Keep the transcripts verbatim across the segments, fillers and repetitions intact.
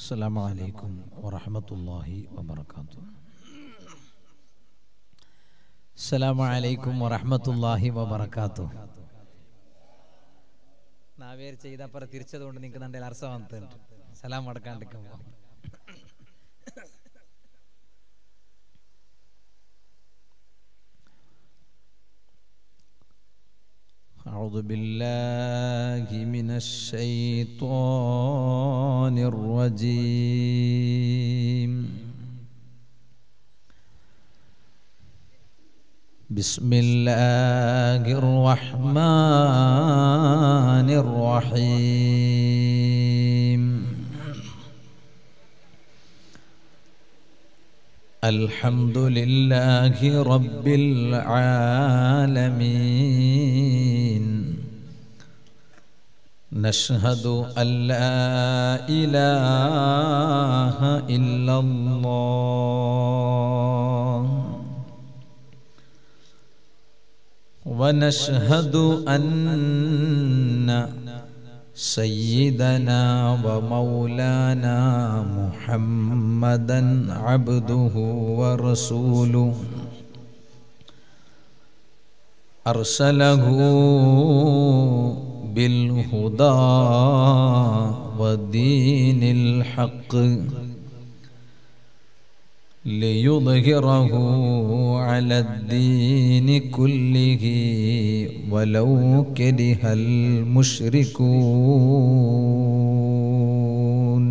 السلام عليكم ورحمة الله وبركاته. السلام عليكم ورحمة الله وبركاته. നാവേർ ചെയ്തപ്പുറം തിരിച്ചതുകൊണ്ട് നിങ്ങൾക്ക് നല്ല അർത്ഥം വന്നിട്ടുണ്ട്. സലാം അടക്കാണ്ടിരിക്കുമ്പോൾ أعوذ بالله من الشيطان الرجيم. بسم الله الرحمن الرحيم. الحمد لله رب العالمين. نشهد أن لا إله إلا الله ونشهد أن سيدنا ومولانا محمدا عبده ورسوله أرسله بالهدى ودين الحق ليظهره على الدين كله ولو كره المشركون.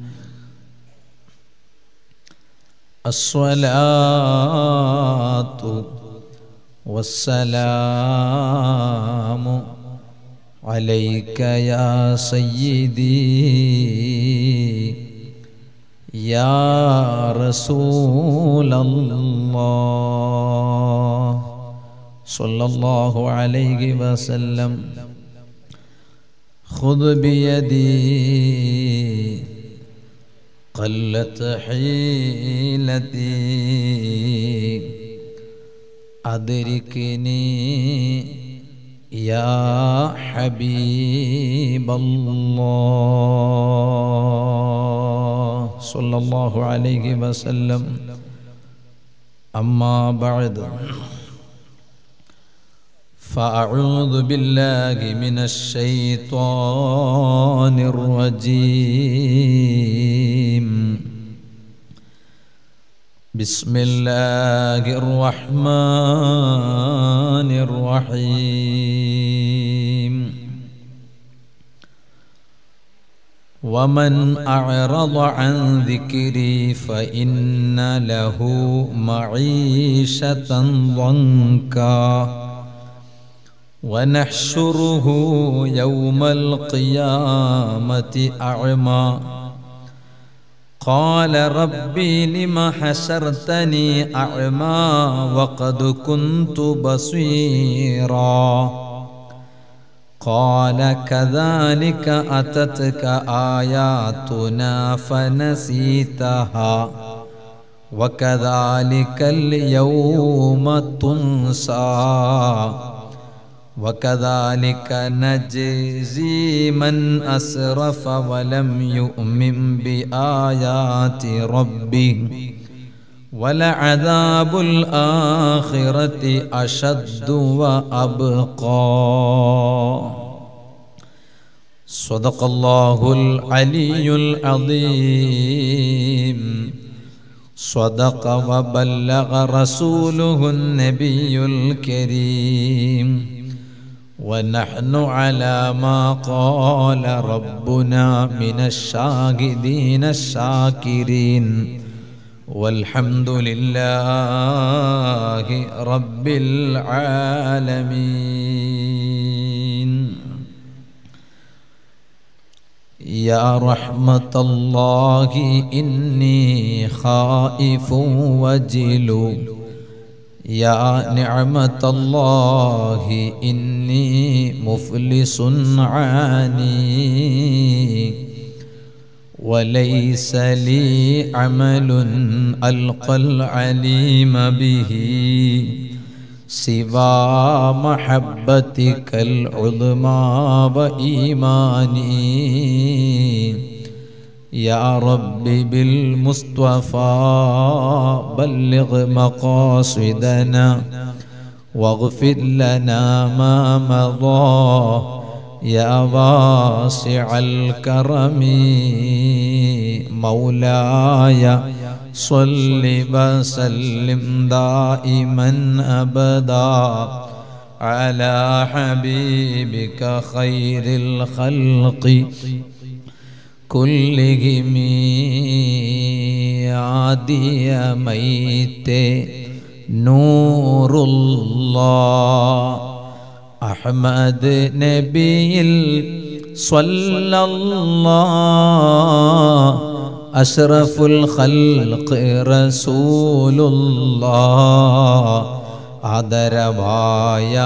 الصلاة والسلام عليك يا سيدي يا رسول الله صلى الله عليه وسلم. خذ بيدي قلت حيلتي أدركني يا حبيب الله صلى الله عليه وسلم. أما بعد فأعوذ بالله من الشيطان الرجيم. بسم الله الرحمن الرحيم. ومن أعرض عن ذكري فإن له معيشة ضنكا ونحشره يوم القيامة أعمى قال ربي لم حشرتني أعمى وقد كنت بصيرا قال كذلك أتتك آياتنا فنسيتها وكذلك اليوم تنسى وكذلك نجزي من أسرف ولم يؤمن بآيات ربه ولعذاب الآخرة أشد وأبقى. صدق الله العلي العظيم. صدق وبلغ رسوله النبي الكريم. ونحن على ما قال ربنا من الشاهدين الشاكرين والحمد لله رب العالمين. يا رحمة الله إني خائف وجل يا نعمة الله إني مفلس عاني وليس لي عمل ألقى العليم به سوى محبتك العظمى وإيماني يا ربي بالمصطفى بلغ مقاصدنا واغفر لنا ما مضى يا واسع الكرم مولاي صل وسلم دائما أبدا على حبيبك خير الخلق كلهم عادي ميت نور الله أحمد نبي صلى الله أشرف الخلق رسول الله ആദരവായ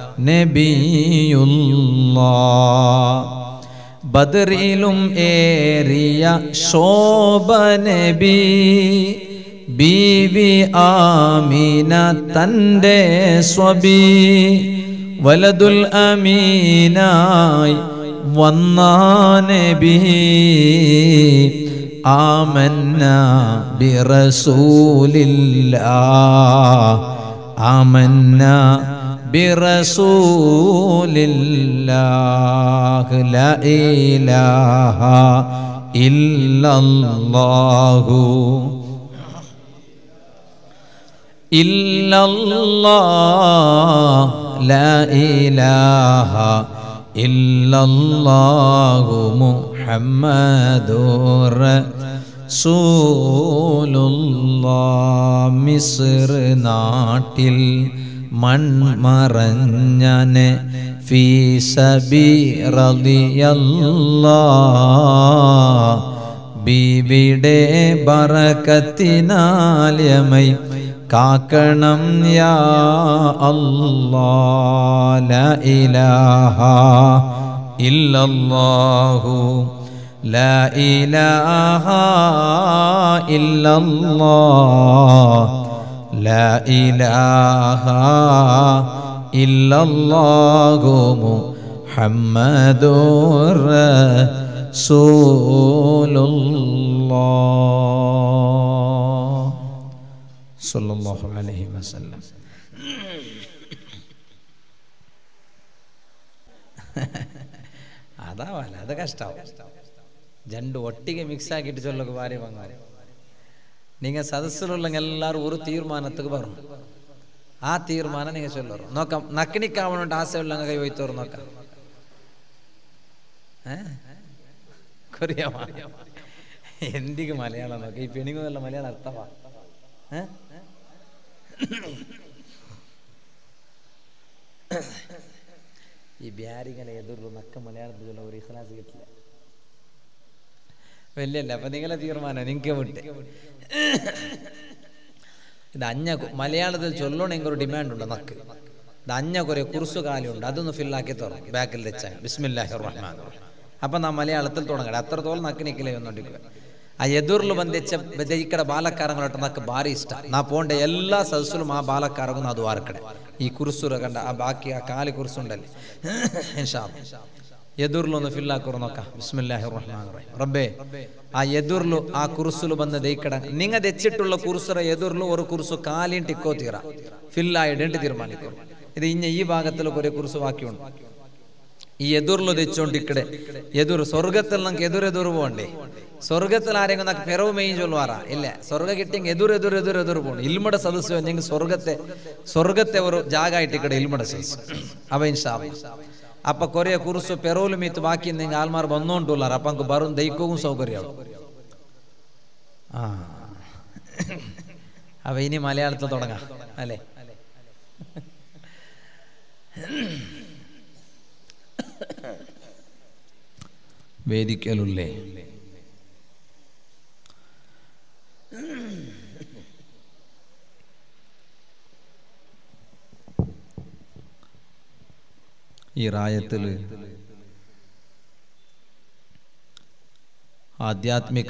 നബിയുല്ലാഹ് ബദറിലും ഏറിയ ശോഭ നബി ബീവി ആമീന തന്റെ സ്വബി വലതുൽ അമീനായി വന്ന നബി ആമന്ന ബിറസൂലില്ലാഹ് ആമന്ന ബിറസൂലില്ലാഹ് ലാ ഇലാഹ ഇല്ലല്ലാഹു ഇല്ലല്ലാഹ് ലാ ഇലാഹ ഇല്ലല്ലാഹു മുഹമ്മദുർ റസൂലുള്ളാഹ് മിസ്ർ നാട്ടിൽ മൺമറഞ്ഞനെ ഫീ സബീ റളിയല്ലാഹ് ബീവിയുടെ ബറകത്തിനാൽ യമൈ കാക്കണം യാ അല്ലാഹ് ലാ ഇലാഹ ഇല്ലല്ലാഹു ലാ ഇലാഹ ഇല്ലല്ലാഹ് ലാ ഇലാഹ ഇല്ലല്ലാഹു മുഹമ്മദുർ റസൂലുള്ളാഹ് സല്ലല്ലാഹു അലൈഹി വസല്ലം. അതാ വല്ല അത് കഷ്ടാവും. രണ്ട് ഒട്ടിಗೆ ಮಿಕ್ಸ್ ആക്കിയിട്ട് ചൊല്ലൊക്കെ ഭാര്യ പങ്കാളി നിങ്ങൾ സദസ്സിലുള്ള എല്ലാവരും ഒരു തീരുമാനത്തേക്ക് പറഞ്ഞു. ആ തീരുമാനം നിങ്ങൾ ചൊല്ലറു നോക്കാം. നക്കിനിക്കാവണോണ്ട് ആശയുള്ള കൈ വയ്ത്തോറ് നോക്കാം. കൊറിയ എന്തിക്ക് മലയാളം നോക്കാം. ഈ പെണിങ്ങുന്നല്ല മലയാളം അർത്ഥമാ. ഈ ബ്യാരിങ്ങനെ എതിർന്നു നക്ക മലയാളത്തിലുള്ള ഒരു ഇഖ്ലാസ് കിട്ടില്ല. വലിയല്ല. അപ്പൊ നിങ്ങളെ തീരുമാനം നിങ്ങൾക്ക് വിട്ട്. ഇത് അഞ്ഞ മലയാളത്തിൽ ചൊല്ലണമെങ്കിൽ ഒരു ഡിമാൻഡ് ഉണ്ട്. നക്ക് ഇത് അഞ്ഞ കുറെ കുറുസു കാലുണ്ട്. അതൊന്ന് ഫില്ലാക്കി തുറക്കും ബാക്കിൽ വെച്ചാൽ ബിസ്മില്ലാഹിർ റഹ്മാനിർ റഹീം. അപ്പൊ നാ മലയാളത്തിൽ തുടങ്ങണം. അത്രത്തോളം നക്ക് നിക്കലേ ഒന്നോണ്ടിക്കുക. ആ എതിർಲು ಬಂದಿಚ್ಚ ಈ ಬಾಲಕಾರಂಗಳೊಟ್ಟು ನಕ್ಕೆ ಭಾರಿ ಇಷ್ಟ. ನಾ ಪೋಂಡೆ ಎಲ್ಲ ಸದಸ್ಯರು ಆ ಬಾಲಕಾರಂಗೂ ಅದು ವಾರ ಕಡೆ ಈ ಕುರುಸುರ ಕಂಡ ಆ ಬಾಕಿ ಆ ಖಾಲಿ ಕುರುಸು ಉಂಡಲ್ಲಿ ಇನ್ಶಾ ಅಲ್ಲಾಹ್ ಎದುರ್ಲು ಒಂದು ಫಿಲ್ ಹಾಕೋರು ನೋಕ. ಬಿಸ್ಮಿಲ್ಲಾಹಿರ್ ರಹ್ಮಾನಿರ್ ರಹೀಮ್. റബ്ബേ ആ എതിർಲು ആ കുറുസുಲು ಬಂದದ ಈ ಕಡೆ ನಿಂಗ ದೆಚ್ಚಿಟ್ಟುള്ള കുറുസുರ ಎದುರ್ಲು ഒരു കുറുസു കാലിಂಟ ಇಕ್ಕೋತೀರಾ ഫില്ലായിടേണ്ടി തീരുമാനിക്കും. ഇത് ഇഞ്ഞ ഈ ഭാഗത്തിൽ കുറെ കുറുസു ബാക്കിയുണ്ട്. ഈ എതിർಲು തെച്ചോണ്ട് ഇക്കടെ എതിർ സ്വർഗത്തിൽ നമുക്ക് എതിരെതിർ പോകണ്ടേ. സ്വർഗത്തിൽ ആരെങ്കിലും നമുക്ക് പിറവ് മെയിൻ ചൊല്ലുവാറാ ഇല്ല. സ്വർഗ കിട്ടിയെങ്കിൽ എതിർ എതിർ എതിർ എതിർ പോകണം. ഇൽമട സദസ്യം എന്നെങ്കിൽ സ്വർഗത്തെ സ്വർഗത്തെ ഒരു ജാഗായിട്ട് ഇക്കടെ ഇൽമട സദസ്യം അവ ഇൻഷാ അല്ലാഹ്. അപ്പൊ കൊറേ കുറുസു പെറോലും മീത്ത് ബാക്കി എന്തെങ്കിൽ ആൾമാർ വന്നോണ്ടുള്ളാർ. അപ്പൊ നമുക്ക് ബറും ദൈക്കവും സൗകര്യമാവും. ആ അവ ഇനി മലയാളത്തിൽ തുടങ്ങാം അല്ലേ. വേദിക്കലുള്ളേ ഈ റായത്തില് ആധ്യാത്മിക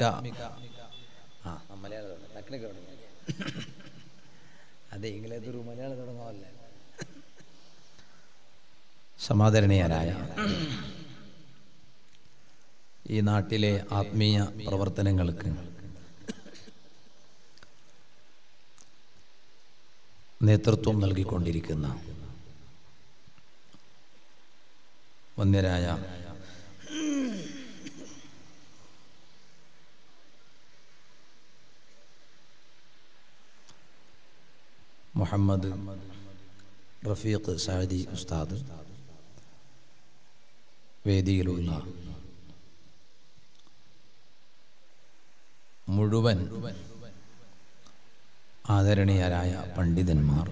അതെ ഇംഗ്ലീഷ് മലയാളം തുടങ്ങാവല്ലേ. സമാദരണീയരായ ഈ നാട്ടിലെ ആത്മീയ പ്രവർത്തനങ്ങൾക്ക് നേതൃത്വം നൽകിക്കൊണ്ടിരിക്കുന്ന വന്യരായ മുഹമ്മദ് റഫീഖ് സാദി ഉസ്താദ്, വേദിയിലുള്ള മുഴുവൻ ആദരണീയരായ പണ്ഡിതന്മാർ,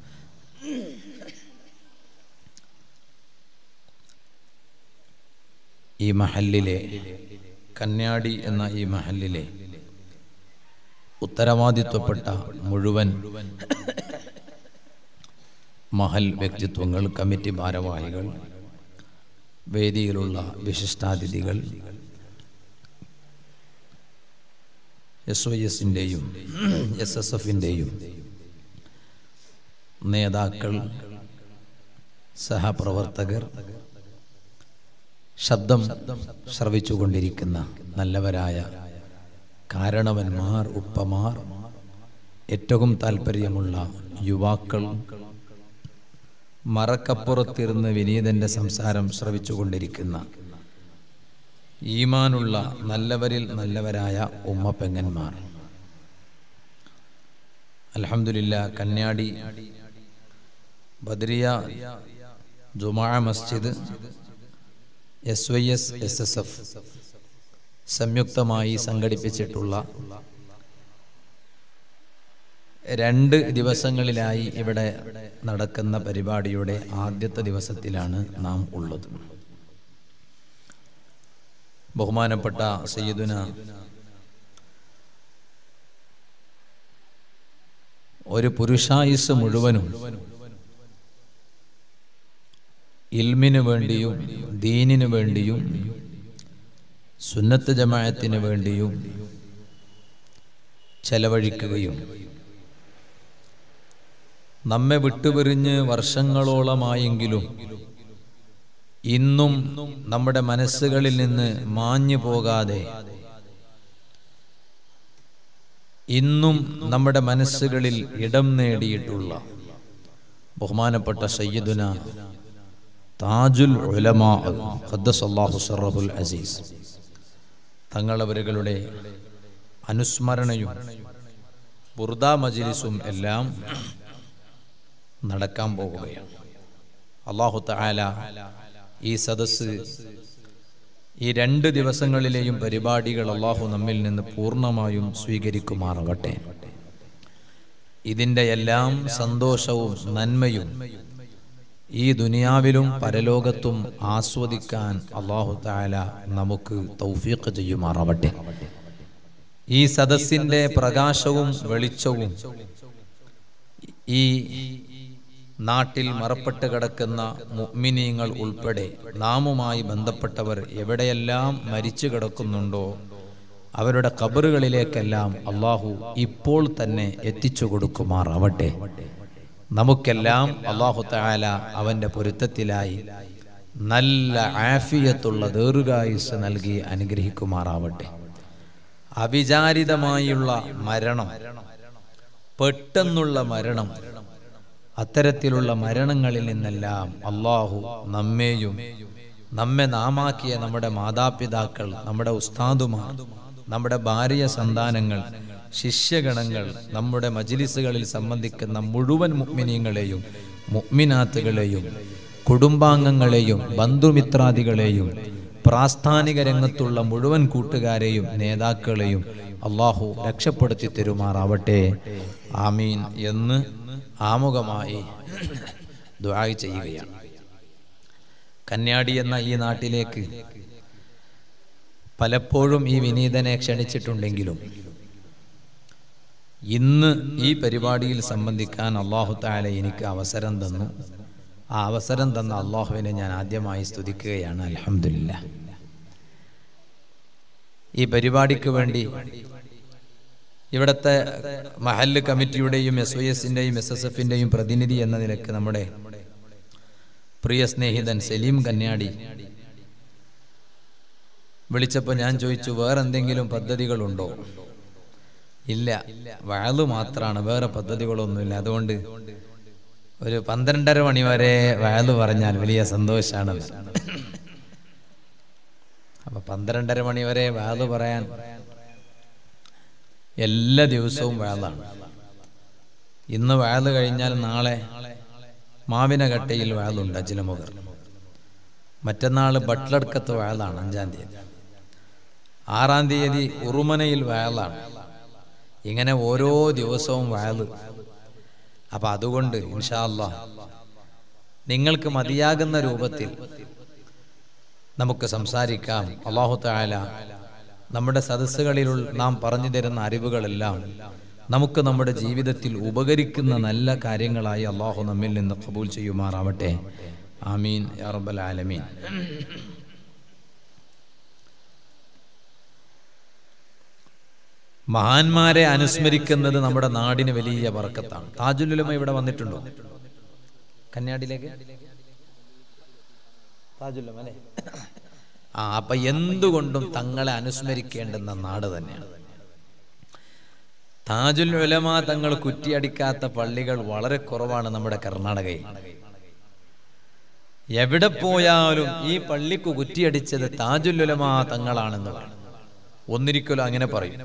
ഈ മഹല്ലിലെ കന്യാടി എന്ന ഈ മഹല്ലിലെ ഉത്തരവാദിത്വപ്പെട്ട മുഴുവൻ മഹൽ വ്യക്തിത്വങ്ങൾ, കമ്മിറ്റി ഭാരവാഹികൾ, വേദിയിലുള്ള വിശിഷ്ടാതിഥികൾ, എസ് വൈ എസിൻ്റെയും എസ് എസ് എഫിൻ്റെയും നേതാക്കൾ, സഹപ്രവർത്തകർ, ശബ്ദം ശ്രവിച്ചുകൊണ്ടിരിക്കുന്ന നല്ലവരായ കാരണവന്മാർ, ഉപ്പമാർ, ഏറ്റവും താല്പര്യമുള്ള യുവാക്കൾ, മറക്കപ്പുറത്തിരുന്ന് വിനീതന്റെ സംസാരം ശ്രവിച്ചുകൊണ്ടിരിക്കുന്ന ഈമാനുള്ള നല്ലവരിൽ നല്ലവരായ ഉമ്മപ്പെങ്ങന്മാർ, അൽഹംദുലില്ലാഹ് Kanyadi Badriya Juma Masjid, S Y S, S S F സംയുക്തമായി സംഘടിപ്പിച്ചിട്ടുള്ള രണ്ട് ദിവസങ്ങളിലായി ഇവിടെ നടക്കുന്ന പരിപാടിയുടെ ആദ്യത്തെ ദിവസത്തിലാണ് നാം ഉള്ളത്. ബഹുമാനപ്പെട്ട സയ്യിദുന ഒരു പുരുഷായുസ് മുഴുവനും ഇൽമിനു വേണ്ടിയും ദീനിനു വേണ്ടിയും സുന്നത്ത് ജമാഅത്തിന് വേണ്ടിയും ചെലവഴിക്കുകയും നമ്മെ വിട്ടുപിരിഞ്ഞ് വർഷങ്ങളോളമായെങ്കിലും ഇന്നും നമ്മുടെ മനസ്സുകളിൽ നിന്ന് മാഞ്ഞു പോകാതെ, ഇന്നും നമ്മുടെ മനസ്സുകളിൽ ഇടം നേടിയിട്ടുള്ള ബഹുമാനപ്പെട്ട സയ്യിദുന താജുൽ ഉലമാ ഖദ്ദസല്ലാഹു സിർറഹുൽ അസീസ് തങ്ങളവരുടെ അനുസ്മരണയും ബുർദ മജ്ലിസും എല്ലാം നടക്കാൻ പോകുകയാണ്. അല്ലാഹു തആല ഈ സദസ്സ്, ഈ രണ്ട് ദിവസങ്ങളിലെയും പരിപാടികൾ അല്ലാഹു നമ്മിൽ നിന്ന് പൂർണ്ണമായും സ്വീകരിക്കുമാറാവട്ടെ. ഇതിൻ്റെ എല്ലാം സന്തോഷവും നന്മയും ഈ ദുനിയാവിലും പരലോകത്തും ആസ്വദിക്കാൻ അല്ലാഹു തആല നമുക്ക് തൗഫീഖ് ചെയ്യുമാറാവട്ടെ. ഈ സദസ്സിന്റെ പ്രകാശവും വെളിച്ചവും ഈ നാട്ടിൽ മറപ്പെട്ട് കിടക്കുന്ന മുഅ്മിനീങ്ങൾ ഉൾപ്പെടെ നാമുമായി ബന്ധപ്പെട്ടവർ എവിടെയെല്ലാം മരിച്ചു കിടക്കുന്നുണ്ടോ അവരുടെ ഖബറുകളിലേക്കെല്ലാം അല്ലാഹു ഇപ്പോൾ തന്നെ എത്തിച്ചു കൊടുക്കുമാറാവട്ടെ. നമുക്കെല്ലാം അല്ലാഹു തആല അവന്റെ പൊരുത്തത്തിലായി നല്ല ആഫിയത്തുള്ള ദീർഘായുസ് നൽകി അനുഗ്രഹിക്കുമാറാവട്ടെ. അവിചാരിതമായുള്ള മരണം, പെട്ടെന്നുള്ള മരണം, അത്തരത്തിലുള്ള മരണങ്ങളിൽ നിന്നെല്ലാം അല്ലാഹു നമ്മെയും നമ്മെ നാമാക്കിയ നമ്മുടെ മാതാപിതാക്കൾ, നമ്മുടെ ഉസ്താദുമാർ, നമ്മുടെ ഭാര്യ സന്താനങ്ങൾ, ശിഷ്യഗണങ്ങൾ, നമ്മുടെ മജ്ലിസുകളിൽ സംബന്ധിക്കുന്ന മുഴുവൻ മുഅ്മിനീങ്ങളെയും മുഅ്മിനാത്തുകളെയും കുടുംബാംഗങ്ങളെയും ബന്ധുമിത്രാദികളെയും പ്രാസ്ഥാനിക രംഗത്തുള്ള മുഴുവൻ കൂട്ടുകാരെയും നേതാക്കളെയും അല്ലാഹു രക്ഷപ്പെടുത്തി തരുമാറാവട്ടെ. ആമീൻ എന്ന് ആമുഖമായി ദുആ ചെയ്യുകയാണ്. കന്യാടി എന്ന ഈ നാട്ടിലേക്ക് പലപ്പോഴും ഈ വിനീതനെ ക്ഷണിച്ചിട്ടുണ്ടെങ്കിലും ഇന്ന് ഈ പരിപാടിയിൽ സംബന്ധിക്കാൻ അല്ലാഹു തആല എനിക്ക് അവസരം തന്നു. ആ അവസരം തന്ന അല്ലാഹുവിനെ ഞാൻ ആദ്യമായി സ്തുതിക്കുകയാണ്. അൽഹംദുലില്ലാഹ്. ഈ പരിപാടിക്ക് വേണ്ടി ഇവിടുത്തെ മഹല്ല് കമ്മിറ്റിയുടെയും എസ് വൈ എസിന്റെയും എസ് എസ് എഫിന്റെയും പ്രതിനിധി എന്ന നിലക്ക് നമ്മുടെ പ്രിയ സ്നേഹിതൻ സലീം കന്യാടി വിളിച്ചപ്പോൾ ഞാൻ ചോദിച്ചു, വേറെ എന്തെങ്കിലും പദ്ധതികളുണ്ടോ? ഇല്ല, വഅദ് മാത്രമാണ്, വേറെ പദ്ധതികളൊന്നുമില്ല. അതുകൊണ്ട് ഒരു പന്ത്രണ്ടര മണി വരെ വഅദ് പറഞ്ഞാൽ വലിയ സന്തോഷമാണ്. അപ്പൊ പന്ത്രണ്ടര മണി വരെ വഅദ് പറയാൻ എല്ലാ ദിവസവും വഅദാണ്. ഇന്ന് വഅദ് കഴിഞ്ഞാൽ നാളെ മാവിനകട്ടയിൽ വഅദുണ്ട് അജ്ലമുഗർ. മറ്റന്നാൾ ബട്ട്ലടുക്കത്ത് വഅദാണ് അഞ്ചാം തീയതി. ആറാം തീയതി ഉറുമനയിൽ വഅദാണ്. ഇങ്ങനെ ഓരോ ദിവസവും വഅദ്. അപ്പൊ അതുകൊണ്ട് ഇൻഷാ അല്ലാഹ് നിങ്ങൾക്ക് മതിയാകുന്ന രൂപത്തിൽ നമുക്ക് സംസാരിക്കാം. അല്ലാഹു തആല നമ്മുടെ സദസ്സുകളിൽ നാം പറഞ്ഞു തരുന്ന അറിവുകളെല്ലാം നമുക്ക് നമ്മുടെ ജീവിതത്തിൽ ഉപകരിക്കുന്ന നല്ല കാര്യങ്ങളായി അല്ലാഹു നമ്മിൽ നിന്ന് ഖബൂൽ ചെയ്യുമാറാവട്ടെ. ആമീൻ യാ റബ്ബൽ ആലമീൻ. മഹാന്മാരെ അനുസ്മരിക്കുന്നത് നമ്മുടെ നാടിന് വലിയ ബർക്കത്താണ്. താജുൽ ഉലമ ഇവിടെ വന്നിട്ടുണ്ടോ? കന്യാടിയിലേക്ക് താജുൽ ഉലമ അല്ലേ? ആ അപ്പൊ എന്തുകൊണ്ടും തങ്ങളെ അനുസ്മരിക്കേണ്ടുന്ന നാട് തന്നെയാണ്. താജുൽ ഉലമ തങ്ങൾ കുറ്റിയടിക്കാത്ത പള്ളികൾ വളരെ കുറവാണ് നമ്മുടെ കർണാടകയിൽ. എവിടെ പോയാലും ഈ പള്ളിക്ക് കുറ്റിയടിച്ചത് താജുൽ ഉലമ തങ്ങളാണെന്ന് പറയും. ഒന്നിരിക്കലും അങ്ങനെ പറയും.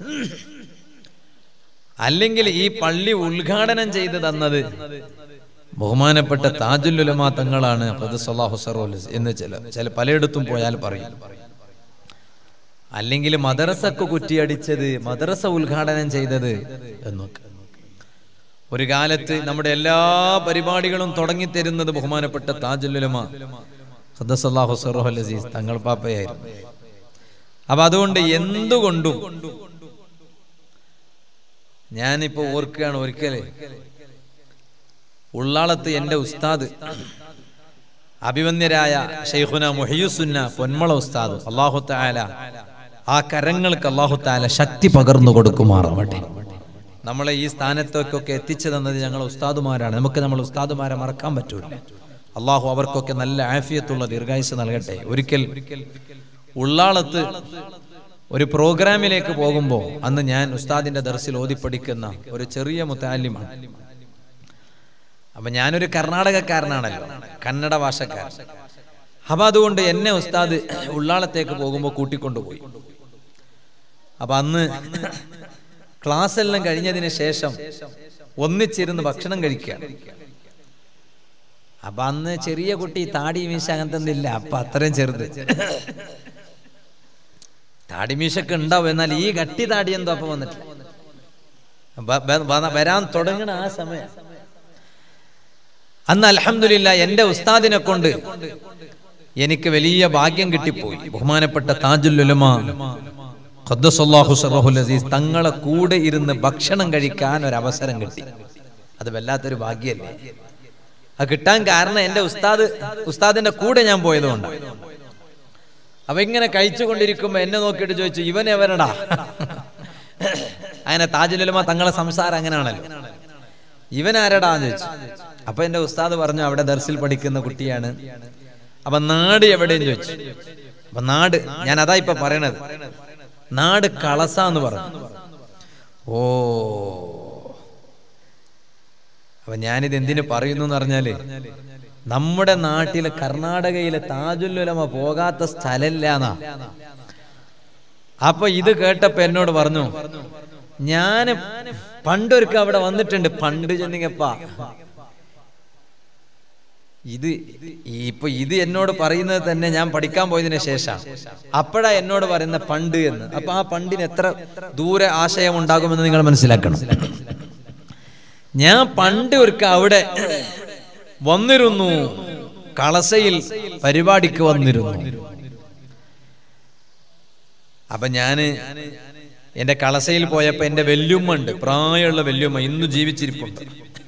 അല്ലെങ്കിൽ ഈ പള്ളി ഉദ്ഘാടനം ചെയ്തു തന്നത് ബഹുമാനപ്പെട്ട താജുൽ ഉലമ തങ്ങളാണ് ഖദ്ദസല്ലാഹു സിറഹു എന്ന് ചില ചില പലയിടത്തും പോയാൽ പറയും. അല്ലെങ്കിൽ മദ്രസക്ക് കുറ്റിയടിച്ചത്, മദ്രസ ഉദ്ഘാടനം ചെയ്തത് എന്നൊക്കെ. ഒരു കാലത്ത് നമ്മുടെ എല്ലാ പരിപാടികളും തുടങ്ങിത്തരുന്നത് ബഹുമാനപ്പെട്ട താജുൽ ഉലമ ഖദ്ദസല്ലാഹു സിറഹു അസീസ് തങ്ങൾ പാപ്പയായിരുന്നു. അപ്പൊ അതുകൊണ്ട് എന്തുകൊണ്ടും ഞാനിപ്പോ ഓർക്കുകയാണ്, ഒരിക്കല് ഉള്ളാളത്ത് എന്റെ ഉസ്താദ് അഭിമന്യരായ ശൈഖുന മുഹിയുസുന്ന പൊന്മള ഉസ്താദ്, അല്ലാഹു തആല ആ കരങ്ങൾക്ക് അല്ലാഹു തആല ശക്തി പകർന്നു കൊടുക്കുമാറാവട്ടെ. നമ്മളെ ഈ സ്ഥാനത്തേക്കൊക്കെ എത്തിച്ചു തന്നത് ഞങ്ങൾ ഉസ്താദുമാരാണ്. നമുക്ക് നമ്മൾ ഉസ്താദുമാരെ മറക്കാൻ പറ്റൂല. അല്ലാഹു അവർക്കൊക്കെ നല്ല ആഫിയത്തുള്ള ദീർഘായുസ് നൽകട്ടെ. ഒരിക്കൽ ഉള്ളാളത്ത് ഒരു പ്രോഗ്രാമിലേക്ക് പോകുമ്പോൾ, അന്ന് ഞാൻ ഉസ്താദിന്റെ ദർസിൽ ഓതിപ്പടിക്കുന്ന ഒരു ചെറിയ മുതഅല്ലിമാണ്. അപ്പൊ ഞാനൊരു കർണാടകക്കാരനാണല്ലോ, കന്നഡ ഭാഷക്കാരൻ. അപ്പൊ അതുകൊണ്ട് എന്നെ ഉസ്താദ് ഉള്ളാളത്തേക്ക് പോകുമ്പോൾ കൂട്ടിക്കൊണ്ടുപോയി. അപ്പൊ അന്ന് ക്ലാസ് എല്ലാം കഴിഞ്ഞതിന് ശേഷം ഒന്നിച്ചിരുന്ന് ഭക്ഷണം കഴിക്കുകയാണ്. അപ്പൊ അന്ന് ചെറിയ കുട്ടി, താടി മീശ അങ്ങനത്തെ ഒന്നില്ല. അപ്പൊ അത്രയും ചെറുത് താടിമീശൊക്കെ ഉണ്ടാവും. എന്നാൽ ഈ കട്ടി താടി എന്തോ അപ്പൊ വന്നിട്ടില്ല. വരാൻ തുടങ്ങണ ആ സമയം അന്ന് അൽഹംദുലില്ലാ എന്റെ ഉസ്താദിനെ കൊണ്ട് എനിക്ക് വലിയ ഭാഗ്യം കിട്ടിപ്പോയി. ബഹുമാനപ്പെട്ട താജുൽ ഉലമ ഖദ്ദസല്ലാഹു സിറഹു അസീസ് തങ്ങളെ കൂടെ ഇരുന്ന് ഭക്ഷണം കഴിക്കാൻ ഒരു അവസരം കിട്ടി. അത് വല്ലാത്തൊരു ഭാഗ്യല്ലേ. അത് കിട്ടാൻ കാരണം എന്റെ ഉസ്താദ് ഉസ്താദിന്റെ കൂടെ ഞാൻ പോയതുകൊണ്ടാണ്. അപ്പൊ ഇങ്ങനെ കഴിച്ചുകൊണ്ടിരിക്കുമ്പോ എന്നെ നോക്കിയിട്ട് ചോദിച്ചു, ഇവൻ എവനടാ? അങ്ങനെ താജുൽ ഉലമ തങ്ങളെ സംസാരം അങ്ങനെയാണല്ലോ. ഇവൻ ആരടാന്ന് ചോദിച്ചു. അപ്പൊ എന്റെ ഉസ്താദ് പറഞ്ഞു, അവിടെ ദർസിൽ പഠിക്കുന്ന കുട്ടിയാണ്. അപ്പൊ നാട് എവിടെയും ചോദിച്ചു. അപ്പൊ നാട്, ഞാൻ അതാ ഇപ്പൊ പറയണത്, നാട് കളസ എന്ന് പറഞ്ഞു. ഓ, അപ്പൊ ഞാനിത് എന്തിനു പറയുന്നു എന്ന് പറഞ്ഞാല്, നമ്മുടെ നാട്ടിലെ കർണാടകയിലെ താജുൽ ഉലമ പോകാത്ത സ്ഥലമില്ലാന്നാ. അപ്പൊ ഇത് കേട്ടപ്പോ എന്നോട് പറഞ്ഞു, ഞാന് പണ്ടൊരുക്ക അവിടെ വന്നിട്ടുണ്ട്. പണ്ട് ചെന്നിങ്ങപ്പാ ഇത് ഇപ്പൊ ഇത് എന്നോട് പറയുന്നത് തന്നെ ഞാൻ പഠിക്കാൻ പോയതിനു ശേഷം. അപ്പോഴാ എന്നോട് പറയുന്ന പണ്ട് എന്ന്. അപ്പൊ ആ പണ്ടിന് എത്ര ദൂരെ ആശയം ഉണ്ടാകുമെന്ന് നിങ്ങൾ മനസ്സിലാക്കണം. ഞാൻ പണ്ട് ഒരുക്ക അവിടെ വന്നിരുന്നു, കളസയിൽ പരിപാടിക്ക് വന്നിരുന്നു. അപ്പൊ ഞാന് എന്റെ കളസയിൽ പോയപ്പോ എന്റെ വല്യുമ്മ ഉണ്ട്, പ്രായമുള്ള വല്യുമ്മ, ഇന്ന് ജീവിച്ചിരിപ്പുണ്ട്.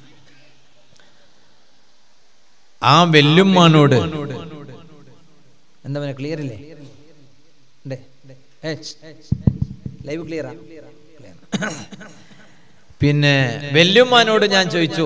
ആ വല്യുമ്മാനോട് എന്താ പറയുക, ക്ലിയർ ഇല്ലേ? ലൈവ് ക്ലിയറാ? പിന്നെ വല്യുമ്മാനോട് ഞാൻ ചോദിച്ചു,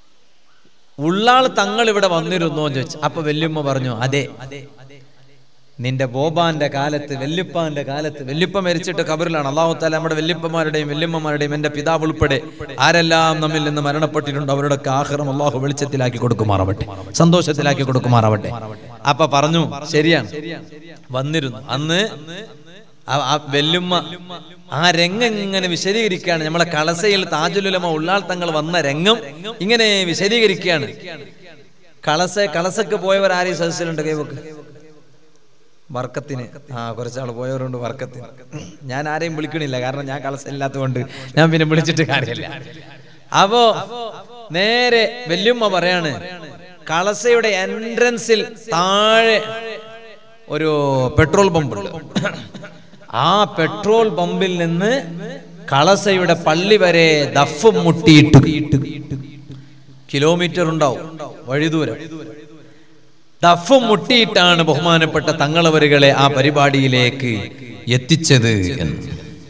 ഉള്ളാൾ തങ്ങൾ ഇവിടെ വന്നിരുന്നോ എന്ന് ചോദിച്ചു. അപ്പൊ വല്യുമ്മ പറഞ്ഞു, അതെ, നിന്റെ ബോബാന്റെ കാലത്ത്, വെല്ലുപ്പാന്റെ കാലത്ത്, വെല്ലുപ്പ മരിച്ചിട്ട് ഖബറിലാണ്. അല്ലാഹു തആല നമ്മുടെ വെല്ലുപ്പമാരുടെയും വെല്ലുമ്മമാരുടെയും എൻ്റെ പിതാവ് ഉൾപ്പെടെ ആരെല്ലാം നമ്മിൽ നിന്ന് മരണപ്പെട്ടിട്ടുണ്ടോ അവരുടെ ആഖിറം അല്ലാഹു വെളിച്ചത്തിലാക്കി കൊടുക്കുമാറാവട്ടെ, സന്തോഷത്തിലാക്കി കൊടുക്കുമാറാവട്ടെ. അപ്പൊ പറഞ്ഞു, ശരിയാണ്, വന്നിരുന്നു അന്ന് ആ വെല്ലുമ്മ. ആ രംഗം ഇങ്ങനെ വിശദീകരിക്കുകയാണ്. നമ്മളെ കളസയിൽ താജുൽ ഉലമ ഉള്ളാൾ തങ്ങൾ വന്ന രംഗം ഇങ്ങനെ വിശദീകരിക്കുകയാണ്. കളസ കളസക്ക് പോയവർ ആരെയും സദസ്സിലുണ്ട്? കൈവക്ക്. വർക്കത്തിന് ആ കുറച്ചാൾ പോയവരുണ്ട് വർക്കത്തിന്. ഞാൻ ആരെയും വിളിക്കണില്ല, കാരണം ഞാൻ കളസ ഇല്ലാത്തതുകൊണ്ട് ഞാൻ പിന്നെ വിളിച്ചിട്ട് കാര്യമില്ല. അപ്പോ നേരെ വെല്ലുമ്മ പറയാണ്, കളസയുടെ എൻട്രൻസിൽ താഴെ ഒരു പെട്രോൾ പമ്പുണ്ട്. ആ പെട്രോൾ പമ്പിൽ നിന്ന് കളസയുടെ പള്ളി വരെ ദഫ് മുട്ടിയിട്ട് കിലോമീറ്റർ ഉണ്ടാവും വഴിദൂരം. ദഫ് മുട്ടിയിട്ടാണ് ബഹുമാനപ്പെട്ട തങ്ങളവരുകളെ ആ പരിപാടിയിലേക്ക് എത്തിച്ചത് എന്ന്.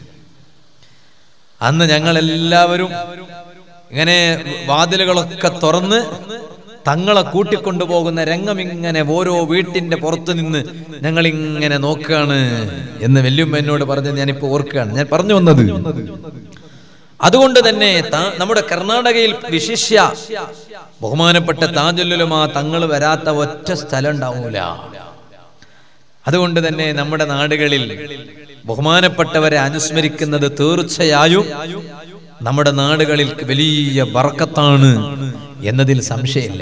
അന്ന് ഞങ്ങൾ എല്ലാവരും ഇങ്ങനെ വാതിലുകളൊക്കെ തുറന്ന് തങ്ങളെ കൂട്ടിക്കൊണ്ടുപോകുന്ന രംഗം ഇങ്ങനെ ഓരോ വീട്ടിന്റെ പുറത്തു നിന്ന് ഞങ്ങൾ ഇങ്ങനെ നോക്കുകയാണ് എന്ന് വല്യമ്മ എന്നോട് പറഞ്ഞത് ഞാനിപ്പോ ഓർക്കുകയാണ്. ഞാൻ പറഞ്ഞു വന്നത് അതുകൊണ്ട് തന്നെ നമ്മുടെ കർണാടകയിൽ വിശിഷ്യ ബഹുമാനപ്പെട്ട താജുൽ ഉലമ തങ്ങൾ വരാത്ത ഒറ്റ സ്ഥലം ഉണ്ടാവൂല. അതുകൊണ്ട് തന്നെ നമ്മുടെ നാടുകളിൽ ബഹുമാനപ്പെട്ടവരെ അനുസ്മരിക്കുന്നത് തീർച്ചയായും നമ്മുടെ നാടുകളിൽ വലിയ ബർക്കത്താണ് എന്നതിൽ സംശയമില്ല.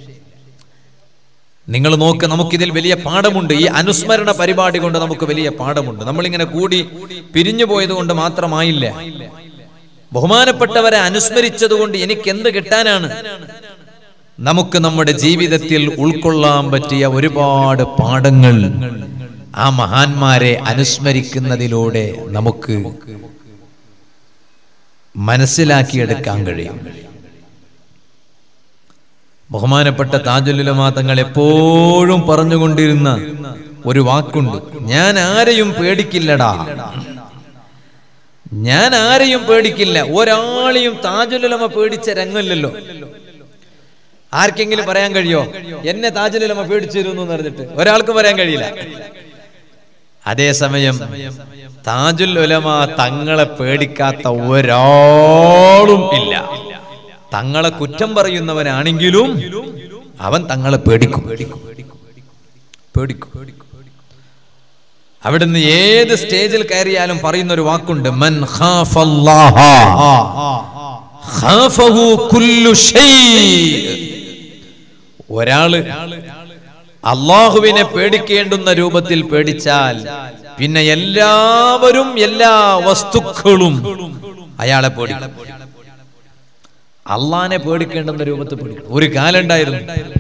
നിങ്ങൾ നോക്ക്, നമുക്കിതിൽ വലിയ പാഠമുണ്ട്. ഈ അനുസ്മരണ പരിപാടി കൊണ്ട് നമുക്ക് വലിയ പാഠമുണ്ട്. നമ്മളിങ്ങനെ കൂടി പിരിഞ്ഞു പോയത് കൊണ്ട് മാത്രമായില്ല. ബഹുമാനപ്പെട്ടവരെ അനുസ്മരിച്ചത് കൊണ്ട് എനിക്ക് എന്ത് കിട്ടാനാണ്? നമുക്ക് നമ്മുടെ ജീവിതത്തിൽ ഉൾക്കൊള്ളാൻ പറ്റിയ ഒരുപാട് പാഠങ്ങൾ ആ മഹാന്മാരെ അനുസ്മരിക്കുന്നതിലൂടെ നമുക്ക് മനസ്സിലാക്കിയെടുക്കാൻ കഴിയും. ബഹുമാനപ്പെട്ട താജുൽ ഉലമ തങ്ങൾ എപ്പോഴും പറഞ്ഞുകൊണ്ടിരുന്ന ഒരു വാക്കുണ്ട്, ഞാൻ ആരെയും പേടിക്കില്ലടാ, ഞാൻ ആരെയും പേടിക്കില്ല. ഒരാളെയും താജുൽ ഉലമ പേടിച്ച രംഗമില്ലല്ലോ. ആർക്കെങ്കിലും പറയാൻ കഴിയോ എന്നെ താജുൽ ഉലമ പേടിച്ചിരുന്നു എന്ന് പറഞ്ഞിട്ട്? ഒരാൾക്ക് പറയാൻ കഴിയില്ല. അതേസമയം താജുൽ ഉലമ തങ്ങളെ പേടിക്കാത്ത ഒരാളും ഇല്ല. തങ്ങളെ കുറ്റം പറയുന്നവനാണെങ്കിലും അവൻ തങ്ങളെ പേടിക്കും പേടിക്കും അവിടുന്ന് ഏത് സ്റ്റേജിൽ കയറിയാലും പറയുന്ന ഒരു വാക്കുണ്ട്, മൻ ഖാഫല്ലാഹ ഖാഫഹു കുല്ലു ഷൈ. ഒരാള് അല്ലാഹുവിനെ പേടിക്കേണ്ടുന്ന രൂപത്തിൽ പേടിച്ചാൽ പിന്നെ എല്ലാവരും എല്ലാ വസ്തുക്കളും അയാളെ പേടിക്കും. അള്ളാനെ പേടിക്കേണ്ടുന്ന രൂപത്തിൽ പേടിക്കും. ഒരു കാലുണ്ടായിരുന്നു,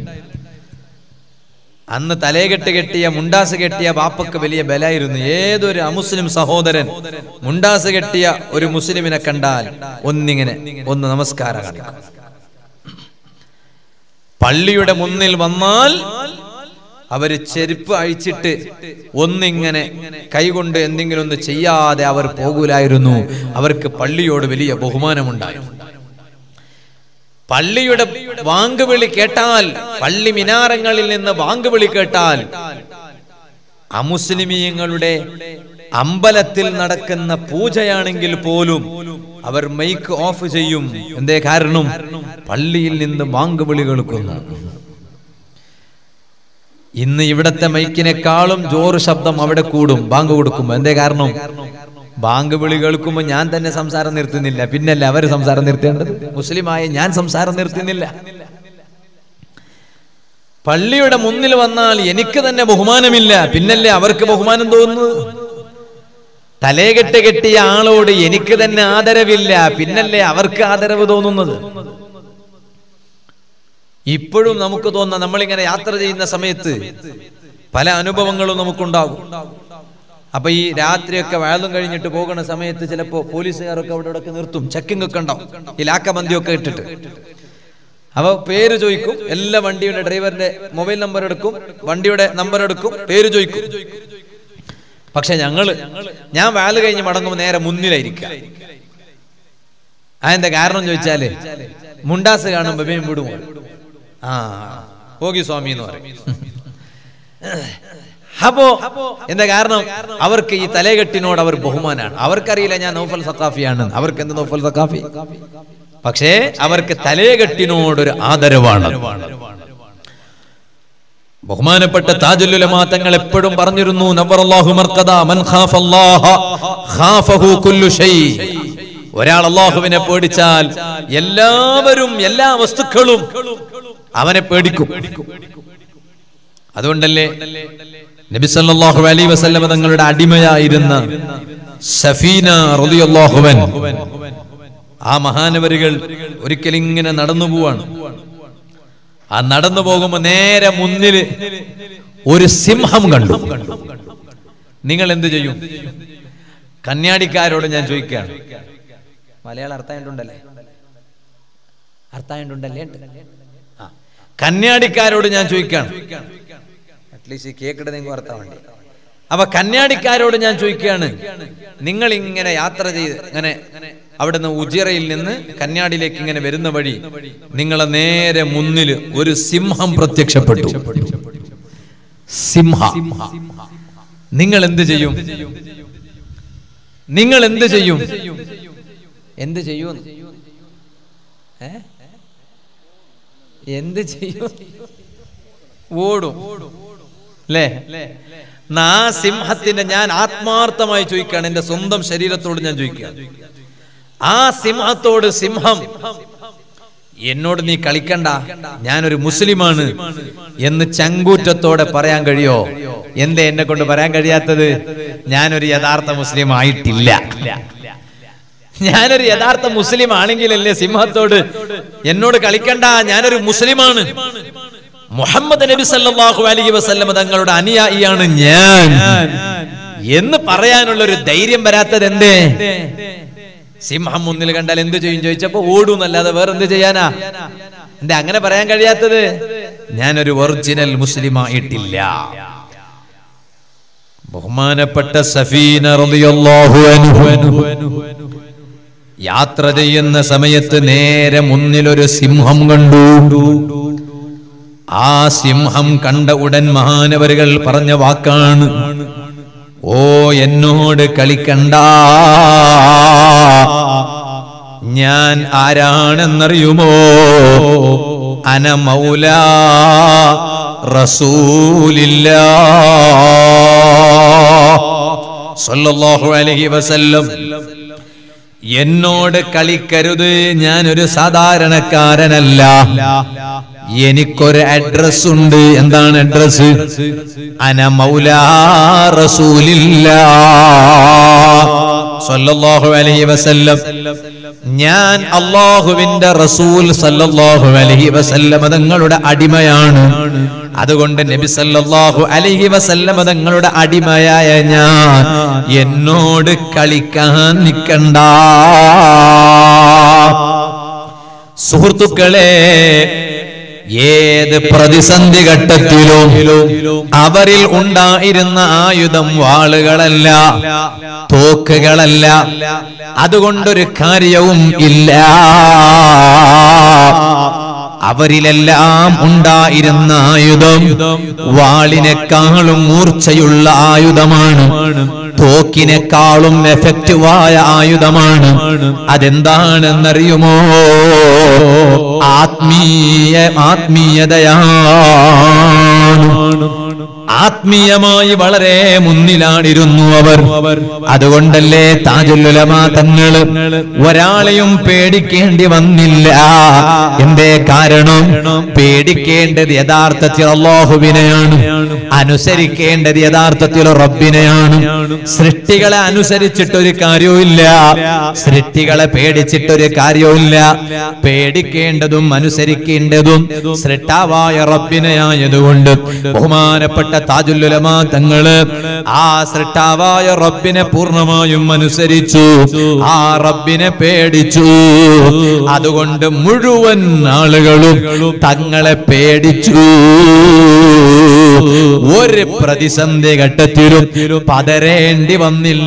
അന്ന് തലേകെട്ട് കെട്ടിയ മുണ്ടാസ് കെട്ടിയ ബാപ്പക്ക് വലിയ ബലായിരുന്നു. ഏതൊരു അമുസ്ലിം സഹോദരൻ മുണ്ടാസ് കെട്ടിയ ഒരു മുസ്ലിമിനെ കണ്ടാൽ ഒന്നിങ്ങനെ ഒന്ന് നമസ്കാരം കാണിക്കും. പള്ളിയുടെ മുന്നിൽ വന്നാൽ അവര് ചെരുപ്പ് അഴിച്ചിട്ട് ഒന്നിങ്ങനെ കൈകൊണ്ട് എന്തെങ്കിലും ഒന്ന് ചെയ്യാതെ അവർ പോകൂലായിരുന്നു. അവർക്ക് പള്ളിയോട് വലിയ ബഹുമാനമുണ്ടായിരുന്നു. പള്ളിയുടെ വാങ്കുവിളി കേട്ടാൽ, പള്ളി മിനാരങ്ങളിൽ നിന്ന് വാങ്കുവിളി കേട്ടാൽ, അമുസ്ലിമീങ്ങളുടെ അമ്പലത്തിൽ നടക്കുന്ന പൂജയാണെങ്കിൽ പോലും അവർ മൈക്ക് ഓഫ് ചെയ്യും. എന്തേ കാരണം? പള്ളിയിൽ നിന്ന് വാങ്കുവിളി കേൾക്കുന്നു. ഇന്ന് ഇവിടത്തെ മൈക്കിനേക്കാളും ജോറ് ശബ്ദം അവിടെ കൂടും ബാങ്ക് കൊടുക്കുമ്പോ. എന്തേ കാരണം? ബാങ്ക് വിളി കേൾക്കുമ്പോ ഞാൻ തന്നെ സംസാരം നിർത്തുന്നില്ല, പിന്നല്ലേ അവര് സംസാരം നിർത്തേണ്ടത്? മുസ്ലിമായ ഞാൻ സംസാരം നിർത്തുന്നില്ല. പള്ളിയുടെ മുന്നിൽ വന്നാൽ എനിക്ക് തന്നെ ബഹുമാനമില്ല, പിന്നല്ലേ അവർക്ക് ബഹുമാനം തോന്നുന്നത്? തലേകെട്ട് കെട്ടിയ ആളോട് എനിക്ക് തന്നെ ആദരവില്ല, പിന്നല്ലേ അവർക്ക് ആദരവ് തോന്നുന്നത്? ഇപ്പോഴും നമുക്ക് തോന്നുന്ന, നമ്മളിങ്ങനെ യാത്ര ചെയ്യുന്ന സമയത്ത് പല അനുഭവങ്ങളും നമുക്കുണ്ടാകും. അപ്പൊ ഈ രാത്രിയൊക്കെ വയലും കഴിഞ്ഞിട്ട് പോകുന്ന സമയത്ത് ചിലപ്പോ പോലീസുകാരൊക്കെ അവിടെ ഇവിടെ നിർത്തും, ചെക്കിംഗ് ഒക്കെ ഉണ്ടാവും, ഈ ലാക്കബന്ധിയൊക്കെ ഇട്ടിട്ട്. അപ്പൊ പേര് ചോദിക്കും, എല്ലാ വണ്ടിയുടെ ഡ്രൈവറിന്റെ മൊബൈൽ നമ്പർ എടുക്കും, വണ്ടിയുടെ നമ്പർ എടുക്കും, പേര് ചോദിക്കും. പക്ഷെ ഞങ്ങള് ഞാൻ വയല് കഴിഞ്ഞ് മടങ്ങുമ്പോൾ നേരെ മുന്നിലായിരിക്കുക. അതെന്താ കാരണം ചോദിച്ചാല്, മുണ്ടാസ് കാണുമ്പോ വേം വിടുമോ? ആ പോകി സ്വാമി എന്ന് പറയും. അപ്പോ എന്താ കാരണം? അവർക്ക് ഈ തലകെട്ടിനോട് അവർ ബഹുമാനാണ്. അവർക്കറിയില്ല ഞാൻ നൗഫൽ സഖാഫിയാണ്. അവർക്ക് എന്ത് നൗഫൽ സഖാഫി? പക്ഷേ അവർക്ക് തലകെട്ടിനോടൊരു ആദരവാണ്. ബഹുമാനപ്പെട്ട താജുൽ ഉലമാ തങ്ങൾ എപ്പോഴും പറഞ്ഞിരുന്നു, നവറല്ലാഹു മർഖദ മൻ ഖാഫല്ലാഹ ഖാഫഹു കുല്ലു ഷൈ. ഒരാൾ അല്ലാഹുവിനെ പേടിച്ചാൽ എല്ലാവരും എല്ലാ വസ്തുക്കളും അവനെ പേടിക്കും. അതുകൊണ്ടല്ലേ നബി സല്ലല്ലാഹു അലൈഹി വസല്ലം തങ്ങളുടെ അടിമയായിരുന്ന സഫീന റളിയല്ലാഹു അൻഹ, ആ മഹാനവരുകൾ ഒരിക്കൽ ഇങ്ങനെ നടന്നു പോവാണ്. ആ നടന്നു പോകുമ്പോ നേരെ മുന്നിൽ ഒരു സിംഹം കണ്ടു. നിങ്ങൾ എന്ത് ചെയ്യും? കന്യാടിക്കാരോട് ഞാൻ ചോദിക്കുകയാണ്. മലയാളം അർത്ഥമായിട്ടുണ്ടല്ലേ? അർത്ഥമായിട്ടുണ്ടല്ലേ? ആ, കന്യാടിക്കാരോട് ഞാൻ ചോദിക്കുകയാണ്. അറ്റ്ലീസ്റ്റ് കേക്കിട്ട് നിങ്ങൾക്ക് അർത്ഥം വേണ്ടി. അപ്പൊ കന്യാടിക്കാരോട് ഞാൻ ചോദിക്കുകയാണ്, നിങ്ങൾ ഇങ്ങനെ യാത്ര ചെയ്ത് ഇങ്ങനെ അവിടുന്ന് ഉജിറയിൽ നിന്ന് കന്യാടിയിലേക്ക് ഇങ്ങനെ വരുന്ന വഴി നിങ്ങളെ നേരെ മുന്നിൽ ഒരു സിംഹം പ്രത്യക്ഷപ്പെട്ടു. സിംഹ, നിങ്ങൾ എന്ത് ചെയ്യും? നിങ്ങൾ എന്ത് ചെയ്യും? എന്ത് ചെയ്യൂ? എന്ത് ചെയ്യും? ഓടും അല്ലേ? ആ സിംഹത്തിന്റെ ഞാൻ ആത്മാർത്ഥമായി ചോദിക്കുകയാണ്, എന്റെ സ്വന്തം ശരീരത്തോട് ഞാൻ ചോദിക്കുകയാണ്. ആ സിംഹത്തോട് സിംഹം എന്നോട് നീ കളിക്കണ്ട, ഞാനൊരു മുസ്ലിമാണ് എന്ന് ചങ്കൂറ്റത്തോടെ പറയാൻ കഴിയോ? എന്തേ എന്നെ കൊണ്ട് പറയാൻ കഴിയാത്തത്? ഞാനൊരു യഥാർത്ഥ മുസ്ലിം ആയിട്ടില്ല. ഞാനൊരു യഥാർത്ഥ മുസ്ലിം ആണെങ്കിലല്ലേ സിംഹത്തോട് എന്നോട് കളിക്കണ്ട, ഞാനൊരു മുസ്ലിമാണ്, മുഹമ്മദ് നബി സല്ലല്ലാഹു അലൈഹി വസല്ലം തങ്ങളുടെ അനുയായിയാണ് ഞാൻ എന്ന് പറയാനുള്ള ഒരു ധൈര്യം വരാത്തത് എന്തേ? സിംഹം മുന്നിൽ കണ്ടാൽ എന്ത് ചെയ്യും ചോദിച്ചപ്പോ ഓടുന്നല്ലാതെ വേറെന്ത് ചെയ്യാനാ? എന്താ അങ്ങനെ പറയാൻ കഴിയാത്തത്? ഞാനൊരു ഒറിജിനൽ മുസ്ലിം ആയിട്ടില്ല. ബഹുമാനപ്പെട്ട സഫീന റളിയല്ലാഹു അൻഹു യാത്ര ചെയ്യുന്ന സമയത്ത് നേരെ മുന്നിൽ ഒരു സിംഹം കണ്ടു. ആ സിംഹം കണ്ട ഉടൻ മഹാനവരുകൾ പറഞ്ഞ വാക്കാണ്, ഓ എന്നോട് കളിക്കണ്ട, ഞാൻ ആരാണെന്നറിയുമോ? അന മൗലാ റസൂലില്ലാഹ് സ്വല്ലല്ലാഹു അലൈഹി വസല്ലം. എന്നോട് കളിക്കരുത്, ഞാനൊരു സാധാരണക്കാരനല്ല, എനിക്കൊരു അഡ്രസ് ഉണ്ട്. എന്താണ് അഡ്രസ്? അന മൗലാ റസൂലില്ലാഹ് സ്വല്ലല്ലാഹു അലൈഹി വസല്ലം. ഞാൻ അല്ലാഹുവിന്റെ റസൂൽ സല്ലല്ലാഹു അലൈഹി വസല്ലം തങ്ങളുടെ അടിമയാണ്. അതുകൊണ്ട് നബി സല്ലല്ലാഹു അലൈഹി വസല്ലം തങ്ങളുടെ അടിമയായ ഞാൻ എന്നോട് കളിക്കാൻ നിൽക്കണ്ട. സുഹൃത്തുക്കളെ, ഏത് പ്രതിസന്ധി ഘട്ടത്തിലും അവരിൽ ഉണ്ടായിരുന്ന ആയുധം വാളുകളല്ല, തോക്കുകളല്ല. അതുകൊണ്ടൊരു കാര്യവും ഇല്ല. അവരിലെല്ലാം ഉണ്ടായിരുന്ന ആയുധം വാളിനേക്കാളും മൂർച്ചയുള്ള ആയുധമാണ്, തോക്കിനേക്കാളും എഫക്റ്റീവായ ആയുധമാണ്. അതെന്താണെന്നറിയുമോ? ആത്മീയ ആത്മീയതയാണ്. ആത്മീയമായി വളരെ മുന്നിലാണിരുന്നു അവർ. അതുകൊണ്ടല്ലേ താജുൽ ഉലമാ തങ്ങൾ ഒരാളെയും പേടിക്കേണ്ടി വന്നില്ല. എന്തേ കാരണം? പേടിക്കേണ്ടത് യഥാർത്ഥത്തിൽ അല്ലാഹുവിനെയാണ്, അനുസരിക്കേണ്ടത് യഥാർത്ഥത്തിൽ റബ്ബിനെയാണ്. സൃഷ്ടികളെ അനുസരിച്ചിട്ടൊരു കാര്യവുമില്ല, സൃഷ്ടികളെ പേടിച്ചിട്ടൊരു കാര്യവുമില്ല. പേടിക്കേണ്ടതും അനുസരിക്കേണ്ടതും സൃഷ്ടാവായ റബ്ബിനെയായതുകൊണ്ട് ബഹുമാനപ്പെട്ട താജുൽ ഉലമാ തങ്ങള് ആ സൃഷ്ടാവായ റബ്ബിനെ പൂർണ്ണമായും അനുസരിച്ചു, ആ റബ്ബിനെ പേടിച്ചു. അതുകൊണ്ട് മുഴുവൻ ആളുകളും തങ്ങളെ പേടിച്ചു. ഒരു പ്രതിസന്ധി ഘട്ടത്തിലും പതരേണ്ടി വന്നില്ല.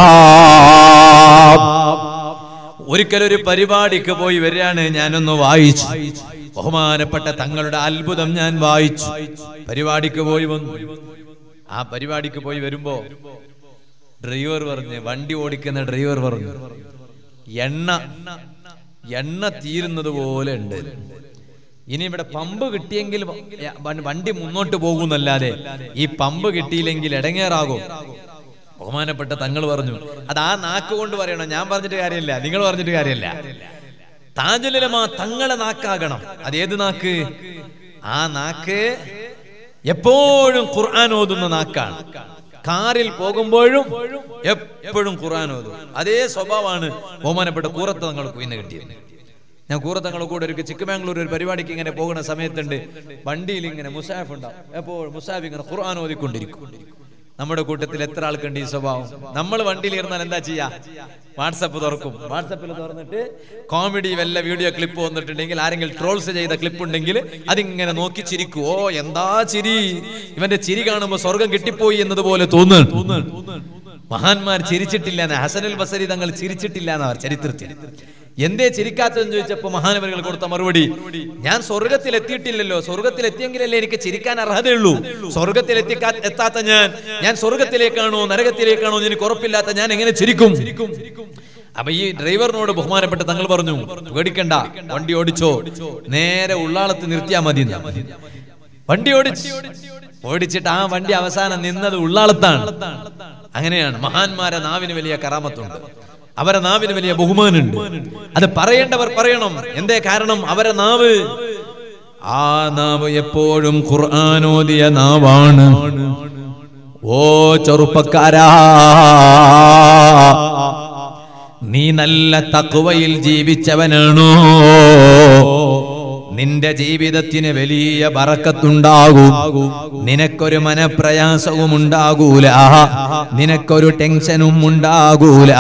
ഒരിക്കലൊരു പരിപാടിക്ക് പോയി വരികയാണ്, ഞാനൊന്ന് വായിച്ചു. ബഹുമാനപ്പെട്ട തങ്ങളുടെ അത്ഭുതം ഞാൻ വായിച്ചു. പരിപാടിക്ക് പോയി വന്നു. ആ പരിപാടിക്ക് പോയി വരുമ്പോ ഡ്രൈവർ പറഞ്ഞു, വണ്ടി ഓടിക്കുന്ന ഡ്രൈവർ പറഞ്ഞു, എണ്ണ എണ്ണ തീരുന്നത് പോലെ ഉണ്ട്. ഇനി ഇവിടെ പമ്പ് കിട്ടിയെങ്കിൽ വണ്ടി മുന്നോട്ട് പോകുന്നല്ലാതെ ഈ പമ്പ് കിട്ടിയില്ലെങ്കിൽ ഇടങ്ങേറാകും. ബഹുമാനപ്പെട്ട തങ്ങൾ പറഞ്ഞു, അത് ആ നാക്ക് കൊണ്ട് പറയണം, ഞാൻ പറഞ്ഞിട്ട് കാര്യമില്ല, നിങ്ങൾ പറഞ്ഞിട്ട് കാര്യമില്ല. താജുൽ ഉലമ തങ്ങളെ നാക്കാകണം. അതേത് നാക്ക്? ആ നാക്ക് എപ്പോഴും ഖുർആൻ ഓതുന്ന നാക്കാണ്. കാറിൽ പോകുമ്പോഴും എപ്പോഴും ഖുർആൻ ഓതും. അതേ സ്വഭാവമാണ് ബഹുമാനപ്പെട്ട കൂറത്ത് തങ്ങൾക്ക് ഇന്ന് കിട്ടിയത്. ഞാൻ കൂറത്തങ്ങളെ കൂടെ ഒരു ചിക്കമാംഗ്ലൂർ ഒരു പരിപാടിക്ക് ഇങ്ങനെ പോകുന്ന സമയത്തുണ്ട്, വണ്ടിയിൽ ഇങ്ങനെ മുസാഫ് ഉണ്ടാവും. എപ്പോഴും മുസാഫ് ഇങ്ങനെ ഖുർആൻ ഓതിക്കൊണ്ടിരിക്കും. നമ്മുടെ കൂട്ടത്തിൽ എത്ര ആൾക്കുണ്ട് ഈ സ്വഭാവം? നമ്മൾ വണ്ടിയിൽ ഇരുന്നാൽ എന്താ ചെയ്യാ? വാട്സപ്പ് തുറക്കും. വാട്സപ്പിൽ തുറന്നിട്ട് കോമഡി വല്ല വീഡിയോ ക്ലിപ്പ് വന്നിട്ടുണ്ടെങ്കിൽ, ആരെങ്കിലും ട്രോൾസ് ചെയ്ത ക്ലിപ്പ് ഉണ്ടെങ്കിൽ അതിങ്ങനെ നോക്കി ചിരിക്കും. ഓ എന്താ ചിരി, ഇവന്റെ ചിരി കാണുമ്പോ സ്വർഗം കിട്ടിപ്പോയി എന്നതുപോലെ തോന്നുന്നു. മഹാന്മാർ ചിരിച്ചിട്ടില്ല, ഹസനുൽ ബസരി തങ്ങൾ ചിരിച്ചിട്ടില്ല എന്നവർ ചരിത്രത്തിൽ. എന്തേ ചിരിക്കാത്തതെന്ന് ചോദിച്ചപ്പോ മഹാനവരുകൾ കൊടുത്ത മറുപടി, ഞാൻ സ്വർഗത്തിൽ എത്തിയിട്ടില്ലല്ലോ, സ്വർഗത്തിൽ എത്തിയെങ്കിലല്ലേ എനിക്ക് ചിരിക്കാൻ അർഹതയുള്ളൂ. സ്വർഗത്തിൽ എത്തിക്കാ എത്താത്ത ഞാൻ ഞാൻ സ്വർഗത്തിലേക്കാണോ നരകത്തിലേക്കാണോ എനിക്ക് ഉറപ്പില്ലാത്ത ഞാൻ എങ്ങനെ ചിരിക്കും? അപ്പൊ ഈ ഡ്രൈവറിനോട് ബഹുമാനപ്പെട്ട തങ്ങൾ പറഞ്ഞു, പേടിക്കണ്ട, വണ്ടി ഓടിച്ചോ, നേരെ ഉള്ളാളത്ത് നിർത്തിയാ മതി. വണ്ടി ഓടിച്ച് ഓടിച്ചിട്ട് ആ വണ്ടി അവസാനം നിന്നത് ഉള്ളാളത്താണ്. അങ്ങനെയാണ് മഹാന്മാരെ നാവിന് വലിയ കറാമത്തുണ്ട്, അവരെ നാവിന് വലിയ ബഹുമാനുണ്ട്. അത് പറയേണ്ടവർ പറയണം. എന്തേ കാരണം? അവരെ നാവ്, ആ നാവ് എപ്പോഴും ഖുർആൻ ഓതിയ നാവാണ്. ഓ ചെറുപ്പക്കാരാ, നീ നല്ല തഖ്വയിൽ ജീവിച്ചവനാണോ? നിന്റെ ജീവിതത്തിന് വലിയ ബറക്കത്തുണ്ടാകും. നിനക്കൊരു മനപ്രയാസവും ഉണ്ടാകൂല, നിനക്കൊരു ടെൻഷനും ഉണ്ടാകൂല.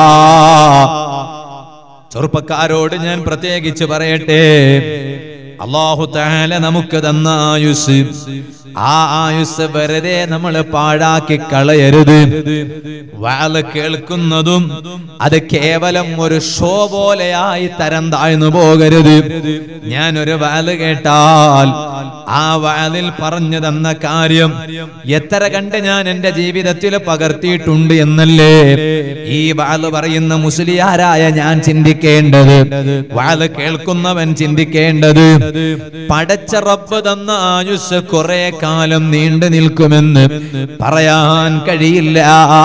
ചെറുപ്പക്കാരോട് ഞാൻ പ്രത്യേകിച്ച് പറയട്ടെ, അല്ലാഹു തആല നമുക്ക് തന്ന ആയുസ്, ആ ആയുസ് വെറുതെ നമ്മൾ പാഴാക്കി കളയരുത്. വഅള് കേൾക്കുന്നതും അത് കേവലം ഒരു ഷോ പോലെയായി തരം താഴ്ന്നു പോകരുത്. ഞാനൊരു വഅള് കേട്ടാൽ ആ വഅളിൽ പറഞ്ഞു തന്ന കാര്യം എത്ര കണ്ട് ഞാൻ എന്റെ ജീവിതത്തിൽ പകർത്തിയിട്ടുണ്ട് എന്നല്ലേ ഈ വഅള് പറയുന്ന മുസ്ലിയാരായ ഞാൻ ചിന്തിക്കേണ്ടത്, വഅള് കേൾക്കുന്നവൻ ചിന്തിക്കേണ്ടത്. പടച്ച റബ്ബ് തന്ന ആയുസ് കുറെ കാലം നീണ്ടു നിൽക്കുമെന്ന് പറയാൻ കഴിയില്ല.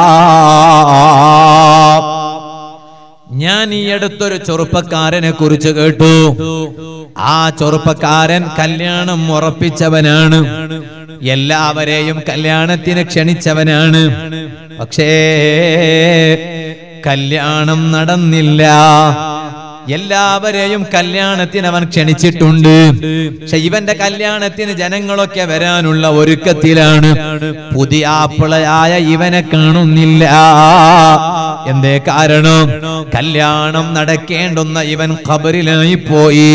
ഞാൻ ഈ അടുത്തൊരു ചെറുപ്പക്കാരനെ കുറിച്ച് കേട്ടു. ആ ചെറുപ്പക്കാരൻ കല്യാണം ഉറപ്പിച്ചവനാണ്, എല്ലാവരെയും കല്യാണത്തിന് ക്ഷണിച്ചവനാണ്. പക്ഷേ കല്യാണം നടന്നില്ല. എല്ലാവരെയും കല്യാണത്തിന് അവൻ ക്ഷണിച്ചിട്ടുണ്ട്. പക്ഷെ ഇവന്റെ കല്യാണത്തിന് ജനങ്ങളൊക്കെ വരാനുള്ള ഒരുക്കത്തിലാണ്. പുതിയ ആപ്പിളയായ ഇവനെ കാണുന്നില്ല. എന്തേ കാരണം? കല്യാണം നടക്കേണ്ടുന്ന ഇവൻ ഖബറിലായി പോയി.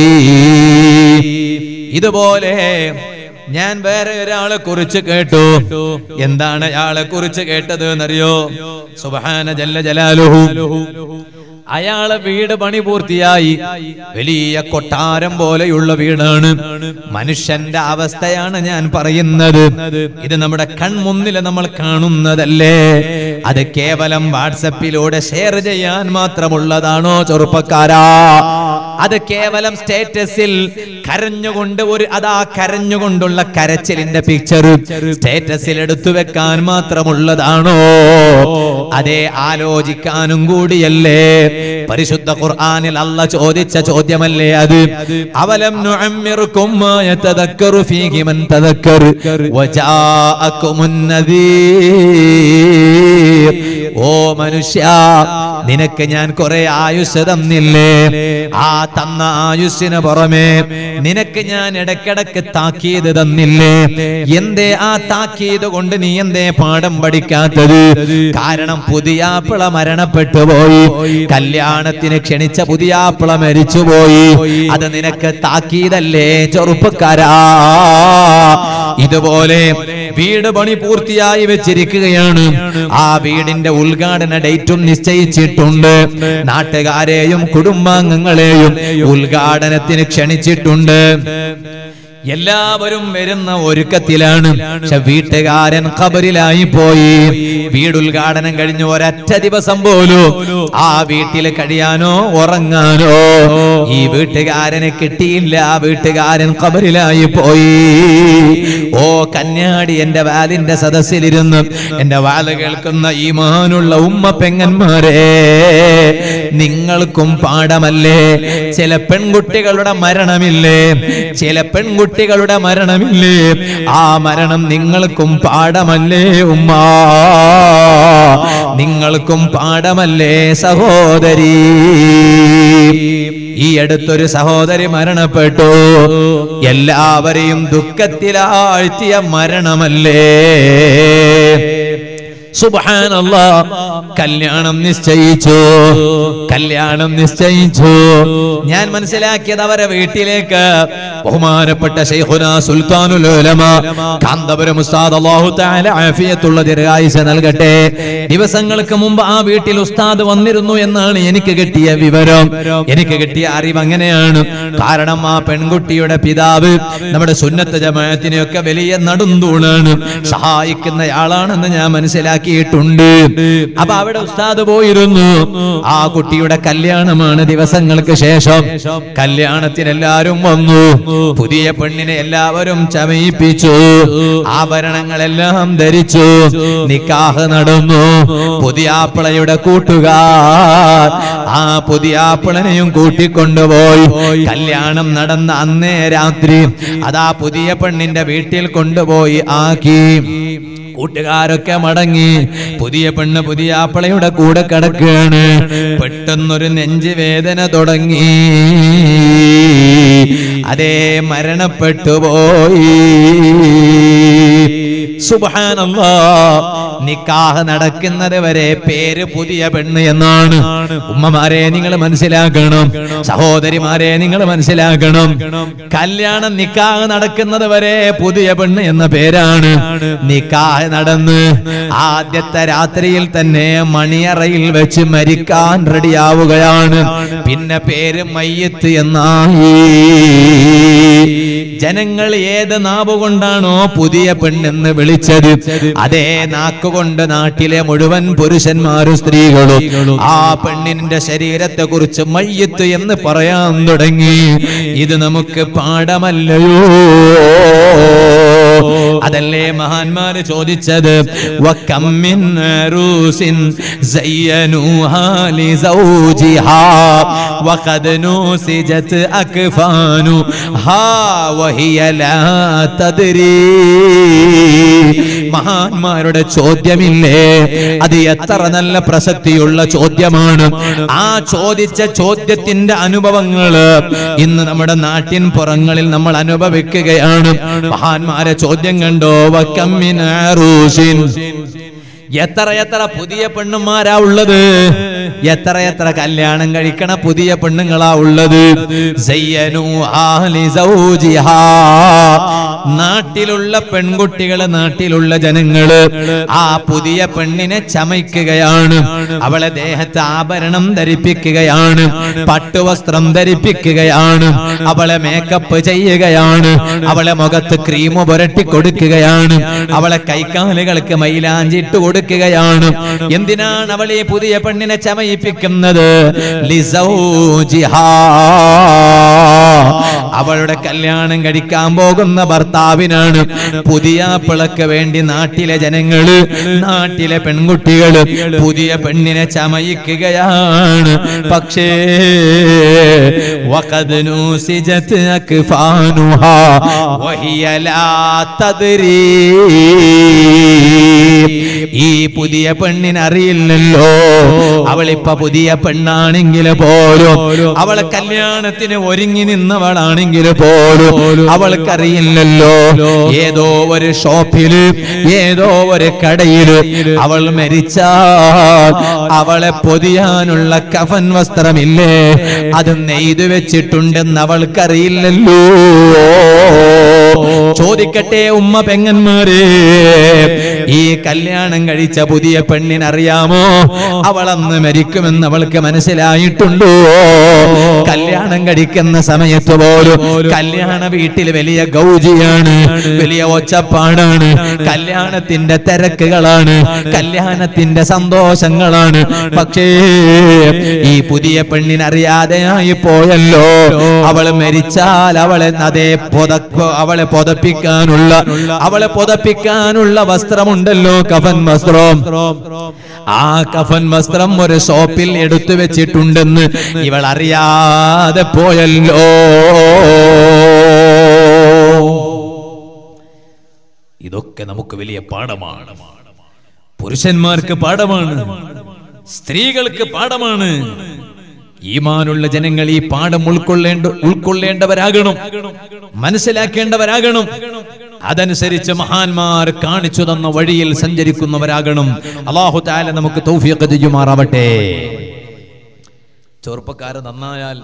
ഇതുപോലെ ഞാൻ വേറെ ഒരാളെ കുറിച്ച് കേട്ടു. എന്താണ് അയാളെ കുറിച്ച് കേട്ടത് എന്നറിയോ? സുബ്ഹാന ജല്ല ജലാലുഹു, അയാളെ വീട് പണി പൂർത്തിയായി. വലിയ കൊട്ടാരം പോലെയുള്ള വീടാണ്. മനുഷ്യന്റെ അവസ്ഥയാണ് ഞാൻ പറയുന്നത്. ഇത് നമ്മുടെ കൺമുന്നിൽ നമ്മൾ കാണുന്നതല്ലേ? അത് കേവലം വാട്സപ്പിലൂടെ ഷെയർ ചെയ്യാൻ മാത്രമുള്ളതാണോ ചെറുപ്പക്കാരാ? അത് കേവലം സ്റ്റേറ്റസിൽ കരഞ്ഞുകൊണ്ട് ഒരു അതാ കരഞ്ഞുകൊണ്ടുള്ള കരച്ചിലിന്റെ പിക്ചർ സ്റ്റേറ്റസിൽ എടുത്തു വെക്കാൻ മാത്രമുള്ളതാണോ? അതേ, ആലോചിക്കാനും കൂടിയല്ലേ? പരിശുദ്ധ ഖുർആനിൽ അല്ലാഹ് ചോദിച്ച ചോദ്യമല്ലേ അത്? അവലം നുഅമ്മിറുകും മാ യതദക്കറു ഫീഹി മൻ തദക്കർ വജാഅകുമുൻ നദീർ. ഓ മനുഷ്യ, നിനക്ക് ഞാൻ കുറെ ആയുസ് തന്നില്ലേ? ആ തന്ന ആയുസ്സിന് പുറമെ നിനക്ക് ഞാൻ ഇടക്കിടക്ക് താക്കീത് തന്നില്ലേ? എന്തേ ആ താക്കീത് കൊണ്ട് നീ എന്തേ പാഠം പഠിക്കാത്തത്? കാരണം പുതിയാപ്പിള മരണപ്പെട്ടു പോയി, കല്യാണത്തിന് ക്ഷണിച്ച പുതിയാപ്പിള മരിച്ചുപോയി. അത് നിനക്ക് താക്കീതല്ലേ ചെറുപ്പക്കാരാ? ഇതുപോലെ വീട് പണി പൂർത്തിയായി വെച്ചിരിക്കുകയാണ്. ആ വീടിന്റെ ഉദ്ഘാടന ഡേറ്റും നിശ്ചയിച്ചിട്ടുണ്ട്. നാട്ടുകാരെയും കുടുംബാംഗങ്ങളെയും ഉദ്ഘാടനത്തിന് ക്ഷണിച്ചിട്ടുണ്ട്. എല്ലാവരും വരുന്ന ഒരുക്കത്തിലാണ്. പക്ഷെ വീട്ടുകാരൻ ഖബറിലായി പോയി. വീടുദ്ഘാടനം കഴിഞ്ഞ് ഒരൊറ്റ ദിവസം പോലും ആ വീട്ടിൽ കഴിയാനോ ഉറങ്ങാനോ ഈ വീട്ടുകാരനെ കിട്ടിയില്ല. വീട്ടുകാരൻ ഖബറിലായി പോയി. ഓ കന്യാടി, എന്റെ വാലിന്റെ സദസ്സിലിരുന്ന് എന്റെ വാല് കേൾക്കുന്ന ഈമാനുള്ള ഉമ്മ പെങ്ങന്മാരെ, നിങ്ങൾക്കും പാഠമല്ലേ? ചില പെൺകുട്ടികളുടെ മരണമില്ലേ? ചില പെൺകുട്ടികളുടെ മരണമില്ലേ? ആ മരണം നിങ്ങൾക്കും പാഠമല്ലേ ഉമ്മ? നിങ്ങൾക്കും പാഠമല്ലേ സഹോദരി? ഈ അടുത്തൊരു സഹോദരി മരണപ്പെട്ടു. എല്ലാവരെയും ദുഃഖത്തിലാഴ്ത്തിയ മരണമല്ലേ? സുബ്ഹാനല്ലാഹ്. കല്യാണം നിശ്ചയിച്ചു, കല്യാണം നിശ്ചയിച്ചു. ഞാൻ മനസ്സിലാക്കിയത് അവരെ വീട്ടിലേക്ക് ബഹുമാനപ്പെട്ട ശൈഖുനാ സുൽത്താനുൽ ഉലമ കാന്തപുരം ഉസ്താദ്, അല്ലാഹു തആല ആഫിയത്തുള്ള ദീർഘായുസ്സ് നൽകട്ടെ, ദിവസങ്ങൾക്ക് മുമ്പ് ആ വീട്ടിൽ ഉസ്താദ് വന്നിരുന്നു എന്നാണ് എനിക്ക് കിട്ടിയ വിവരം. എനിക്ക് കിട്ടിയ അറിവ് അങ്ങനെയാണ്. കാരണം ആ പെൺകുട്ടിയുടെ പിതാവ് നമ്മുടെ സുന്നത്ത് ജമാഅത്തിനെയൊക്കെ വലിയ നടുന്തൂണാണ്, സഹായിക്കുന്നയാളാണെന്ന് ഞാൻ മനസ്സിലാക്കി ിട്ടുണ്ട്. അപ്പൊ അവിടെ ഉസ്താദ് പോയിരുന്നു. ആ കുട്ടിയുടെ കല്യാണമാണ് ദിവസങ്ങൾക്ക് ശേഷം. കല്യാണത്തിന് എല്ലാവരും വന്നു. പുതിയ പെണ്ണിനെ എല്ലാവരും ചമയിപ്പിച്ചു, ആഭരണങ്ങളെല്ലാം ധരിച്ചു, നിക്കാഹ് നടന്നു. പുതിയാപ്പിളയുടെ കൂട്ടുകാർ ആ പുതിയാപ്പിളനെയും കൂട്ടിക്കൊണ്ടുപോയി. കല്യാണം നടന്ന അന്നേ രാത്രി അതാ പുതിയ പെണ്ണിന്റെ വീട്ടിൽ കൊണ്ടുപോയി ആക്കി. കൂട്ടുകാരൊക്കെ മടങ്ങി. പുതിയ പെണ്ണ് പുതിയ ആപ്പിളയുടെ കൂടെ കിടക്കുകയാണ്. പെട്ടെന്നൊരു നെഞ്ച് വേദന തുടങ്ങി. അതേ, മരണപ്പെട്ടു പോയി. സുബ്ഹാനല്ലാഹ്. നിക്കാഹ് നടക്കുന്നത് വരെ പേര് പുതിയ പെണ്ണ് എന്നാണ്. ഉമ്മമാരെ നിങ്ങൾ മനസ്സിലാക്കണം, സഹോദരിമാരെ നിങ്ങൾ മനസ്സിലാക്കണം. കല്യാണം നിക്കാഹ് നടക്കുന്നത് വരെ പുതിയ പെണ്ണ് എന്ന പേരാണ്. നിക്കാഹ് നടന്ന് ആദ്യത്തെ രാത്രിയിൽ തന്നെ മണിയറയിൽ വെച്ച് മരിക്കാൻ റെഡിയാവുകയാണ്. പിന്നെ പേര് മയ്യത്ത് എന്നായി. ജനങ്ങൾ ഏത് നാവുകൊണ്ടാണോ പുതിയ പെണ്ണെന്ന് വിളിച്ചത്, അതേ നാക്കുകൊണ്ട് നാട്ടിലെ മുഴുവൻ പുരുഷന്മാരും സ്ത്രീകളും ആ പെണ്ണിന്റെ ശരീരത്തെ കുറിച്ച് മയ്യത്ത് എന്ന് പറയാൻ തുടങ്ങി. ഇത് നമുക്ക് പാഠമല്ലയോ? അതല്ലേ മഹാന്മാര് ചോദിച്ചത്, വകം മിൻ അറൂസിൻ സയ്യനൂഹാ ലിസൗജിഹാ വഖദ് നൂസിജത് അക്ഫാനു ഹാ വഹിയ ലാ തദ്രീ. മഹാന്മാരുടെ ചോദ്യമില്ലേ, അത് എത്ര നല്ല പ്രസക്തിയുള്ള ചോദ്യമാണ്. ആ ചോദിച്ച ചോദ്യത്തിന്റെ അനുഭവങ്ങള് ഇന്ന് നമ്മുടെ നാട്ടിൻ പുറങ്ങളിൽ നമ്മൾ അനുഭവിക്കുകയാണ്. മഹാന്മാരെ ചോദ്യം കണ്ടോ? വകം മിൻ അറൂസിൻ, എത്ര എത്ര പുതിയ പെണ്ണുമാരാ ഉള്ളത്, എത്ര എത്ര കല്യാണം കഴിക്കണ പുതിയ പെണ്ണുങ്ങളാ ഉള്ളത്. നാട്ടിലുള്ള പെൺകുട്ടികള്, നാട്ടിലുള്ള ജനങ്ങള് ആ പുതിയ പെണ്ണിനെ ചമയ്ക്കുകയാണ്. അവളെ ദേഹത്ത് ആഭരണം ധരിപ്പിക്കുകയാണ്, പട്ടുവസ്ത്രം ധരിപ്പിക്കുകയാണ്, അവളെ മേക്കപ്പ് ചെയ്യുകയാണ്, അവളെ മുഖത്ത് ക്രീം പുരട്ടി കൊടുക്കുകയാണ്, അവളെ കൈക്കാലുകൾക്ക് മൈലാഞ്ചിട്ട് കൊടുക്കുകയാണ്. എന്തിനാണ് അവൾ ഈ പുതിയ പെണ്ണിനെ ചമയിപ്പിക്കുന്നത്? ലിസൗജിഹാ, അവളുടെ കല്യാണം കഴിക്കാൻ പോകുന്ന ഭർത്താവിനാണ്. പുതിയ പിളക്ക് വേണ്ടി നാട്ടിലെ ജനങ്ങള്, നാട്ടിലെ പെൺകുട്ടികള് പുതിയ പെണ്ണിനെ ചമയിക്കുകയാണ്. പക്ഷേ വഖദ് നൂസിജത് അക്ഫാനുഹാ വഹിയ ലാ തദ്രീ. ഈ പുതിയ പെണ്ണിന് അറിയില്ലല്ലോ, അവളിപ്പ പുതിയ പെണ്ണാണെങ്കിൽ പോലും, അവളെ കല്യാണത്തിന് ഒരുങ്ങി നിന്നവളാണെങ്കിൽ പോലും അവൾക്കറിയില്ലല്ലോ. ഏതോ ഒരു ഷോപ്പില്, ഏതോ ഒരു കടയില് അവൾ മരിച്ചാൽ അവളെ പൊതിയാനുള്ള കഫൻ വസ്ത്രമില്ലേ, അത് നെയ്തു വെച്ചിട്ടുണ്ടെന്ന് അവൾക്കറിയില്ലല്ലോ. ചോദിക്കട്ടെ ഉമ്മ പെങ്ങന്മാരെ, ഈ കല്യാണം കഴിച്ച പുതിയ പെണ്ണിനറിയാമോ അവളന്ന് മരിക്കുമെന്ന് അവൾക്ക് മനസ്സിലായിട്ടുണ്ടോ? കല്യാണം കഴിക്കുന്ന സമയത്ത് പോലും കല്യാണ വീട്ടിൽ വലിയ ഗൗജിയാണ്, വലിയ ഒച്ചപ്പാടാണ്, കല്യാണത്തിന്റെ തിരക്കുകളാണ്, കല്യാണത്തിന്റെ സന്തോഷങ്ങളാണ്. പക്ഷേ ഈ പുതിയ പെണ്ണിനറിയാതെയായി പോയല്ലോ. അവൾ മരിച്ചാൽ അവളെ അതേ പൊതക്ക അവളെ പൊതപ്പിക്കാനുള്ള അവളെ പൊതപ്പിക്കാനുള്ള വസ്ത്രമുണ്ടല്ലോ, കഫൻ വസ്ത്രം. ആ കഫൻ വസ്ത്രം ഒരു ഷോപ്പിൽ എടുത്തു വെച്ചിട്ടുണ്ടെന്ന് ഇവൾ അറിയാതെ പോയല്ലോ. ഇതൊക്കെ നമുക്ക് വലിയ പാഠമാണ്. പുരുഷന്മാർക്ക് പാഠമാണ്, സ്ത്രീകൾക്ക് പാഠമാണ്. ഈമാനുള്ള ജനങ്ങൾ ഈ പാഠം ഉൾക്കൊള്ളേണ്ട ഉൾക്കൊള്ളേണ്ടവരാകണം, മനസ്സിലാക്കേണ്ടവരാകണം. അതനുസരിച്ച് മഹാന്മാർ കാണിച്ചു തന്ന വഴിയിൽ സഞ്ചരിക്കുന്നവരാകണം. അല്ലാഹു തആല നമുക്ക് തൗഫീഖ് ചെയ്യുമാറാവട്ടെ. ചെറുപ്പക്കാർ നന്നായാൽ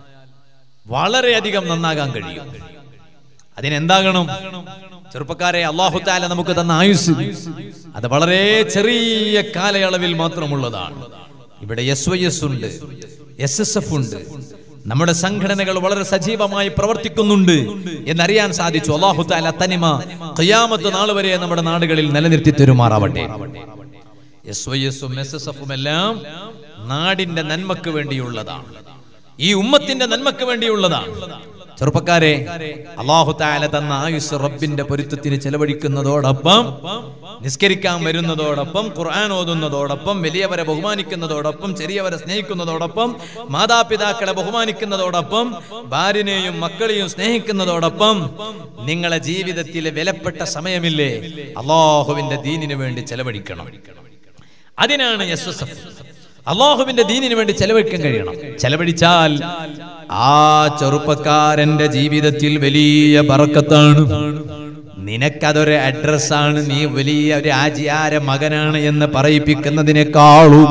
വളരെയധികം നന്നാകാൻ കഴിയും. അതിനെന്താകണം? ചെറുപ്പക്കാരെ, അല്ലാഹു തആല നമുക്ക് തന്ന ആയുസ് അത് വളരെ ചെറിയ കാലയളവിൽ മാത്രമുള്ളതാണ്. ഇവിടെ എസ് വൈ എസ് ഉണ്ട്, എസ് എസ് എഫ് ഉണ്ട്, നമ്മുടെ സംഘടനകൾ വളരെ സജീവമായി പ്രവർത്തിക്കുന്നുണ്ട് എന്നറിയാൻ സാധിച്ചു. അല്ലാഹു തആല തനിമ ഖിയാമത്ത് നാൾ വരെ നമ്മുടെ നാടുകളിൽ നിലനിർത്തി തരുമാറാവട്ടെ. എസ് വൈ എസും എസ് എസ് എഫും എല്ലാം നാടിന്റെ നന്മക്ക് വേണ്ടിയുള്ളതാണ്, ഈ ഉമ്മത്തിന്റെ നന്മക്ക് വേണ്ടിയുള്ളതാണ്. ചെറുപ്പക്കാരെ, അല്ലാഹു തആല തന്ന ആയുസ് റബ്ബിന്റെ പൊരുത്തത്തിന് ചെലവഴിക്കുന്നതോടൊപ്പം, നിസ്കരിക്കാൻ വരുന്നതോടൊപ്പം, ഖുർആൻ ഓതുന്നതോടൊപ്പം, വലിയവരെ ബഹുമാനിക്കുന്നതോടൊപ്പം, ചെറിയവരെ സ്നേഹിക്കുന്നതോടൊപ്പം, മാതാപിതാക്കളെ ബഹുമാനിക്കുന്നതോടൊപ്പം, ഭാര്യനെയും മക്കളെയും സ്നേഹിക്കുന്നതോടൊപ്പം നിങ്ങളെ ജീവിതത്തിലെ വിലപ്പെട്ട സമയമില്ലേ അല്ലാഹുവിന്റെ ദീനിനു വേണ്ടി ചെലവഴിക്കണം. അതിനാണ് എസ് എസ് എഫ്. അല്ലാഹുവിന്റെ ദീനിനു വേണ്ടി ചെലവഴിക്കാൻ കഴിയണം. ചെലവഴിച്ചാൽ ആ ചെറുപ്പക്കാരന്റെ ജീവിതത്തിൽ വലിയ ബറക്കത്താണ്. നിനക്കതൊരു അഡ്രസ്സാണ്, നീ വലിയ ഒരു ആജിയാര മകനാണ് എന്ന് പറയിപ്പിക്കുന്നതിനേക്കാളും,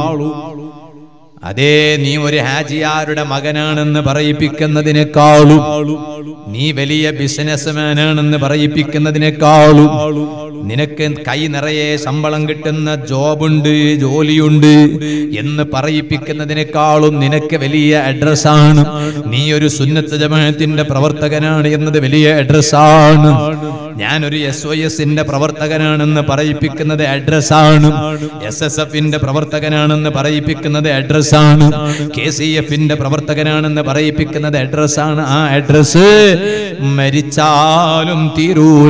അതേ നീ ഒരു ഹാജിയാരുടെ മകനാണെന്ന് പറയിപ്പിക്കുന്നതിനേക്കാളും, നീ വലിയ ബിസിനസ്മാനാണെന്ന് പറയിപ്പിക്കുന്നതിനേക്കാളും, നിനക്ക് കൈ നിറയെ ശമ്പളം കിട്ടുന്ന ജോബുണ്ട്, ജോലിയുണ്ട് എന്ന് പറയിപ്പിക്കുന്നതിനേക്കാളും നിനക്ക് വലിയ അഡ്രസ്സാണ് നീ ഒരു സുന്നത്ത് ജമാഅത്തിന്റെ പ്രവർത്തകനാണ് എന്നത് വലിയ അഡ്രസ്സാണ്. ഞാനൊരു എസ് വൈ എസിന്റെ പ്രവർത്തകനാണെന്ന് പറയിപ്പിക്കുന്നത് അഡ്രസ്സാണ്. എസ് എസ് എഫിന്റെ പ്രവർത്തകനാണെന്ന് പറയിപ്പിക്കുന്നത് അഡ്രസ്സാണ്. കെ സി എഫിന്റെ പ്രവർത്തകനാണെന്ന് പറയിപ്പിക്കുന്നത് അഡ്രസ്സാണ്. ആ അഡ്രസ് മരിച്ചാലും തീരൂല.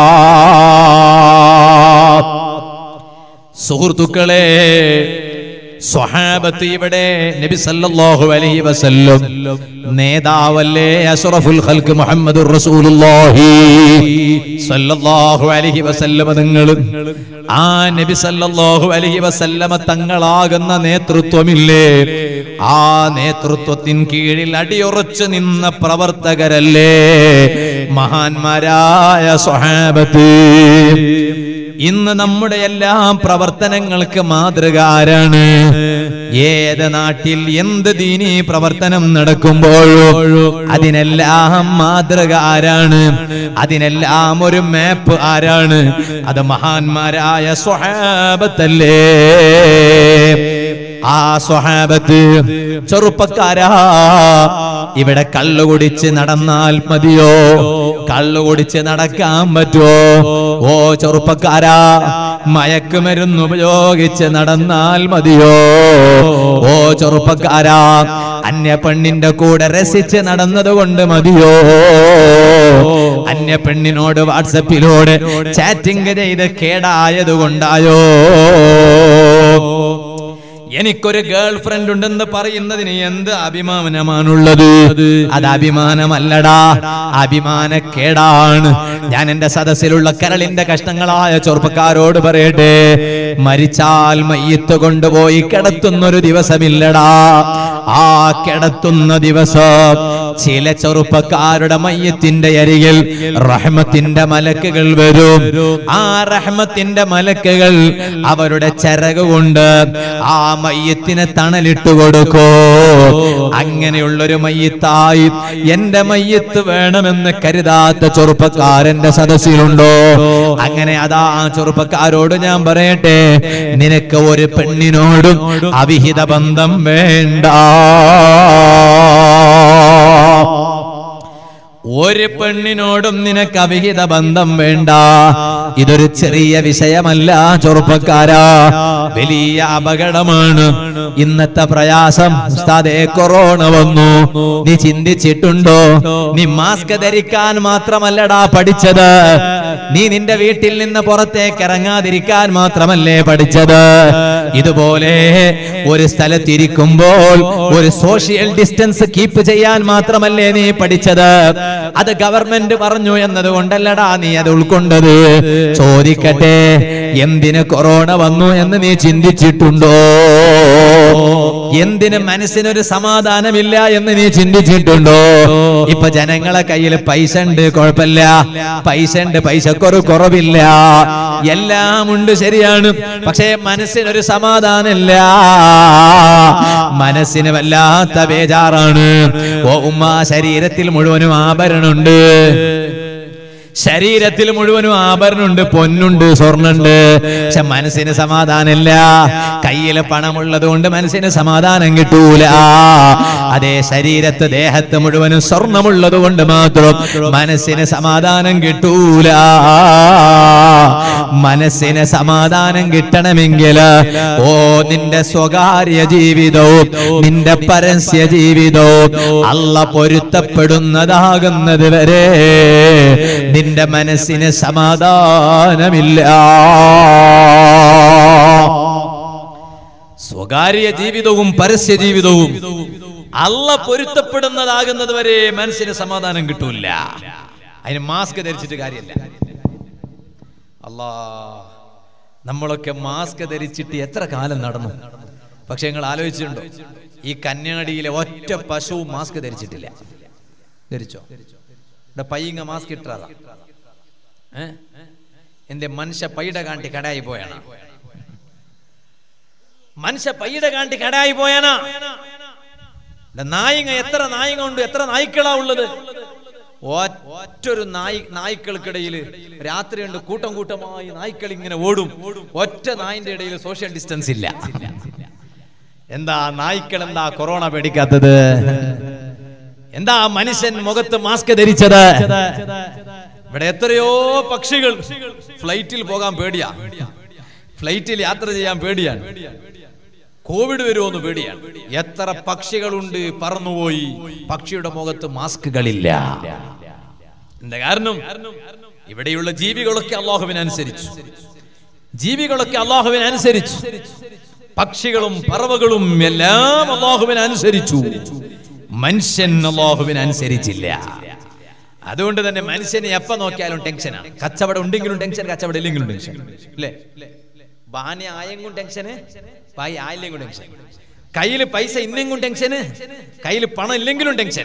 സുഹൃത്തുക്കളെ, സ്വഹാബത്ത് ഇവിടെ നബി സല്ലല്ലാഹു അലൈഹി വസല്ലം നേതാവല്ലേ, അഷ്റഫുൽ ഖൽഖ് മുഹമ്മദുർ റസൂലുള്ളാഹി സല്ലല്ലാഹു അലൈഹി വസല്ലം തങ്ങൾ, ആ നബി സല്ലല്ലാഹു അലൈഹി വസല്ലമ തങ്ങളാകുന്ന നേതൃത്വമില്ലേ, ആ നേതൃത്വത്തിൻ കീഴിൽ അടിയുറച്ചു നിന്ന പ്രവർത്തകരല്ലേ മഹാന്മാരായ സ്വഹാബത്ത്. ഇന്ന് നമ്മുടെ എല്ലാം പ്രവർത്തനങ്ങൾക്ക് മാതൃക ആരാണ്? ഏത് നാട്ടിൽ എന്ത് ദീനീ പ്രവർത്തനം നടക്കുമ്പോഴും അതിനെല്ലാം മാതൃക ആരാണ്? അതിനെല്ലാം ഒരു മാപ്പ് ആരാണ്? അത് മഹാന്മാരായ സ്വഹാബത്തല്ലേ. ആ സ്വഹാബത്ത് ചെറുപ്പക്കാരാ, ഇവിടെ കള്ളുകുടിച്ച് നടന്നാൽ മതിയോ? കള്ളുകുടിച്ച് നടക്കാൻ പറ്റുമോ? ഓ ചെറുപ്പക്കാരാ, മയക്കുമരുന്ന് ഉപയോഗിച്ച് നടന്നാൽ മതിയോ? ഓ ചെറുപ്പക്കാരാ, അന്യ പെണ്ണിന്റെ കൂടെ രസിച്ച് നടന്നത് കൊണ്ട് മതിയോ? അന്യ പെണ്ണിനോട് വാട്സപ്പിലൂടെ ചാറ്റിംഗ് ചെയ്ത് കേടായത് കൊണ്ടായോ? എനിക്കൊരു ഗേൾ ഫ്രണ്ട് ഉണ്ടെന്ന് പറയുന്നതിന് എന്ത് അഭിമാനമാണുള്ളത്? അത് അഭിമാനമല്ലടാ, അഭിമാനക്കേടാണ്. ഞാൻ എന്റെ സദസ്സിലുള്ള കരളിന്റെ കഷ്ണങ്ങളായ ചെറുപ്പക്കാരോട് പറയട്ടെ, മരിച്ചാൽ മയ്യത്ത് കൊണ്ടുപോയി കിടത്തുന്നൊരു ദിവസമില്ലടാ. ആ കിടത്തുന്ന ദിവസം ചില ചെറുപ്പക്കാരുടെ മയ്യത്തിന്റെ അരികിൽ റഹ്മത്തിന്റെ മലക്കുകൾ വരും. ആ റഹ്മത്തിന്റെ മലക്കുകൾ അവരുടെ ചിറക് കൊണ്ട് ആ മയ്യത്തിനെ തണലിട്ട് കൊടുക്കോ. അങ്ങനെയുള്ളൊരു മയ്യത്തായി എന്റെ മയ്യത്ത് വേണമെന്ന് കരുതാത്ത ചെറുപ്പക്കാരന്റെ സദസ്സിലുണ്ടോ? അങ്ങനെ അതാ ആ ചെറുപ്പക്കാരോട് ഞാൻ പറയട്ടെ, നിനക്ക് ഒരു പെണ്ണിനോടും അവിഹിത ബന്ധം വേണ്ട. ഒരു പെണ്ണിനോടും നിനക്ക് അവിഹിത ബന്ധം വേണ്ട. ഇതൊരു ചെറിയ വിഷയമല്ല ചെറുപ്പക്കാരാ, വലിയ അപകടമാണ്. ഇന്നത്തെ പ്രയാസം ഉസ്താദേ, കൊറോണ വന്നു, നീ ചിന്തിച്ചിട്ടുണ്ടോ? നീ മാസ്ക് ധരിക്കാൻ മാത്രമല്ലടാ പഠിച്ചത്, നീ നിന്റെ വീട്ടിൽ നിന്ന് പുറത്തേക്ക് ഇറങ്ങാതിരിക്കാൻ മാത്രമല്ലേ പഠിച്ചത്. ഇതുപോലെ ഒരു സ്ഥലത്തിരിക്കുമ്പോൾ ഒരു സോഷ്യൽ ഡിസ്റ്റൻസ് കീപ്പ് ചെയ്യാൻ മാത്രമല്ലേ നീ പഠിച്ചത്. അത് ഗവൺമെന്റ് പറഞ്ഞു എന്നതുകൊണ്ടല്ലടാ നീ അത് ഉൾക്കൊണ്ടത്. ചോദിക്കട്ടെ, എന്തിന് കൊറോണ വന്നു എന്ന് നീ ചിന്തിച്ചിട്ടുണ്ടോ? എന്തിന് മനസ്സിനൊരു സമാധാനമില്ല എന്ന് നീ ചിന്തിച്ചിട്ടുണ്ടോ? ഇപ്പൊ ജനങ്ങളെ കയ്യിൽ പൈസ ഉണ്ട്, കുഴപ്പമില്ല, പൈസ ഉണ്ട്, പൈസക്കൊരു കുറവില്ല, എല്ലാം ഉണ്ട്, ശരിയാണ്. പക്ഷേ മനസ്സിനൊരു സമാധാനമില്ല, മനസ്സിന് വല്ലാത്ത ബേജാറാണ്. ഓ ഉമ്മ, ശരീരത്തിൽ മുഴുവനും ആഭരണമുണ്ട്, ശരീരത്തിൽ മുഴുവനും ആഭരണമുണ്ട്, പൊന്നുണ്ട്, സ്വർണ്ണുണ്ട്, പക്ഷെ മനസ്സിന് സമാധാനമില്ല. കയ്യില് പണമുള്ളത് കൊണ്ട് മനസ്സിന് സമാധാനം കിട്ടൂല. അതേ ശരീരത്ത് ദേഹത്ത് മുഴുവനും സ്വർണ്ണമുള്ളത് കൊണ്ട് മാത്രം മനസ്സിന് സമാധാനം കിട്ടൂല. മനസ്സിന് സമാധാനം കിട്ടണമെങ്കിൽ ഓ നിന്റെ സ്വകാര്യ ജീവിതവും നിന്റെ പരസ്യ ജീവിതവും അല്ല പൊരുത്തപ്പെടുന്നതാകുന്നത് വരെ നിന്റെ മനസ്സിന് സമാധാനമില്ല. സ്വകാര്യ ജീവിതവും പരസ്യ ജീവിതവും അല്ല പൊരുത്തപ്പെടുന്നതാകുന്നത് വരെ മനസ്സിന് സമാധാനം കിട്ടൂല. അതിന് മാസ്ക് ധരിച്ചിട്ട് കാര്യമില്ല. അല്ലാ, നമ്മളൊക്കെ മാസ്ക് ധരിച്ചിട്ട് എത്ര കാലം നടന്നു. പക്ഷെ നിങ്ങൾ ആലോചിച്ചിട്ടുണ്ടോ, ഈ കന്യാടിയിലെ ഒറ്റ പശുവും മാസ്ക് ധരിച്ചിട്ടില്ല. ധരിച്ചോ? ഇവിടെ പയ്യങ്ങ മാസ്ക് ഇട്ടതാ. ഏ എന്റെ മനുഷ്യ പൈട കാണ്ടി കടായി പോയാണ്. മനുഷ്യ പൈട കാണ്ടി കടായി പോയാനാ. നായിങ്ങ എത്ര നായിങ്ങ ഉണ്ട്, എത്ര നായ്ക്കളാ ഉള്ളത്. ഒറ്റൊരു നായി നായ്ക്കൾക്കിടയിൽ രാത്രിയുണ്ട് കൂട്ടം കൂട്ടമായി നായ്ക്കൾ ഇങ്ങനെ ഓടും. ഒറ്റ നായിന്റെ ഇടയിൽ സോഷ്യൽ ഡിസ്റ്റൻസ് ഇല്ല. എന്താ നായ്ക്കൾ എന്താ കൊറോണ പേടിക്കാത്തത്? എന്താ മനുഷ്യൻ മുഖത്ത് മാസ്ക് ധരിച്ചത്? ഇവിടെ എത്രയോ പക്ഷികൾ ഫ്ലൈറ്റിൽ പോകാൻ പേടിയാ, ഫ്ലൈറ്റിൽ യാത്ര ചെയ്യാൻ പേടിയാണ്, കോവിഡ് വരുമോന്ന് പേടിയാണ്. എത്ര പക്ഷികളുണ്ട് പറന്നുപോയി, പക്ഷിയുടെ മുഖത്ത് മാസ്കുകളില്ല. എന്താ കാരണം? ഇവിടെയുള്ള ജീവികളൊക്കെ അല്ലാഹുവിനനുസരിച്ചു, ജീവികളൊക്കെ അല്ലാഹുവിനനുസരിച്ചു, പക്ഷികളും പറവകളും എല്ലാം അല്ലാഹുവിനനുസരിച്ചു. മനുഷ്യൻ അല്ലാഹുവിനനുസരിച്ചില്ല. അതുകൊണ്ട് തന്നെ മനുഷ്യനെ എപ്പോ നോക്കിയാലും ടെൻഷനാണ്. കച്ചവടം ഉണ്ടെങ്കിലും ടെൻഷൻ, കച്ചവടം ഇല്ലെങ്കിലും ടെൻഷൻ, അല്ലേ? ബാനി ആയെങ്കും ടെൻഷന്, പായി ആയില്ലെങ്കും ടെൻഷൻ, കയ്യിൽ പൈസ ഇന്നെങ്കും ടെൻഷന്, കയ്യിൽ പണം ഇല്ലെങ്കിലും ടെൻഷൻ.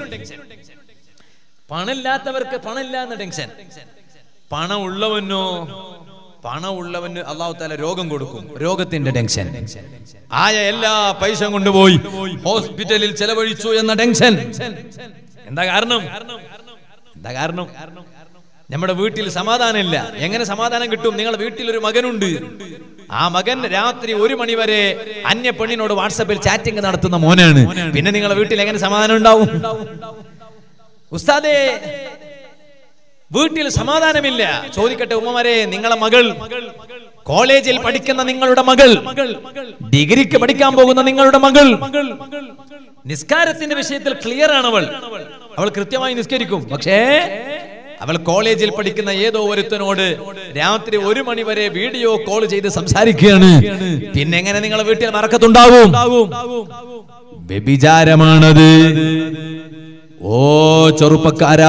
പണമില്ലാത്തവർക്ക് പണമില്ല എന്ന ടെൻഷൻ. പണം ഉള്ളവനോ, പണം ഉള്ളവന് അല്ലാഹു തആല രോഗം കൊടുക്കും, രോഗത്തിന്റെ ടെൻഷൻ. ആയ എല്ലാ പൈസ കൊണ്ടുപോയി ഹോസ്പിറ്റലിൽ ചെലവഴിച്ചു എന്ന ടെൻഷൻ. എന്താ കാരണം? എന്താ കാരണം? നമ്മുടെ വീട്ടിൽ സമാധാനമില്ല. എങ്ങനെ സമാധാനം കിട്ടും? നിങ്ങളുടെ വീട്ടിൽ ഒരു മകനുണ്ട്, ആ മകൻ രാത്രി ഒരു മണി വരെ അന്യ പെണ്ണിനോട് വാട്സാപ്പിൽ ചാറ്റിംഗ് നടത്തുന്ന മോനാണ്. പിന്നെ നിങ്ങളുടെ വീട്ടിൽ എങ്ങനെ സമാധാനം ഉണ്ടാവും? ഉസ്താദേ, വീട്ടിൽ സമാധാനമില്ല. ചോദിക്കട്ടെ ഉമ്മമാരെ, നിങ്ങളെ മകൾ, കോളേജിൽ പഠിക്കുന്ന നിങ്ങളുടെ മകൾ, ഡിഗ്രിക്ക് പഠിക്കാൻ പോകുന്ന നിങ്ങളുടെ മകൾ, നിസ്കാരത്തിന്റെ വിഷയത്തിൽ ക്ലിയർ ആണ്. അവൾ അവൾ കൃത്യമായി നിസ്കരിക്കും. പക്ഷേ അവൾ കോളേജിൽ പഠിക്കുന്ന ഏതോ ഒരുത്തനോട് രാത്രി ഒരു മണി വരെ വീഡിയോ കോൾ ചെയ്ത് സംസാരിക്കുകയാണ്. പിന്നെ എങ്ങനെ നിങ്ങളെ വീട്ടിൽ മറക്കത്തുണ്ടാവും? വ്യഭിചാരമാണത്. ഓ ചെറുപ്പക്കാരാ,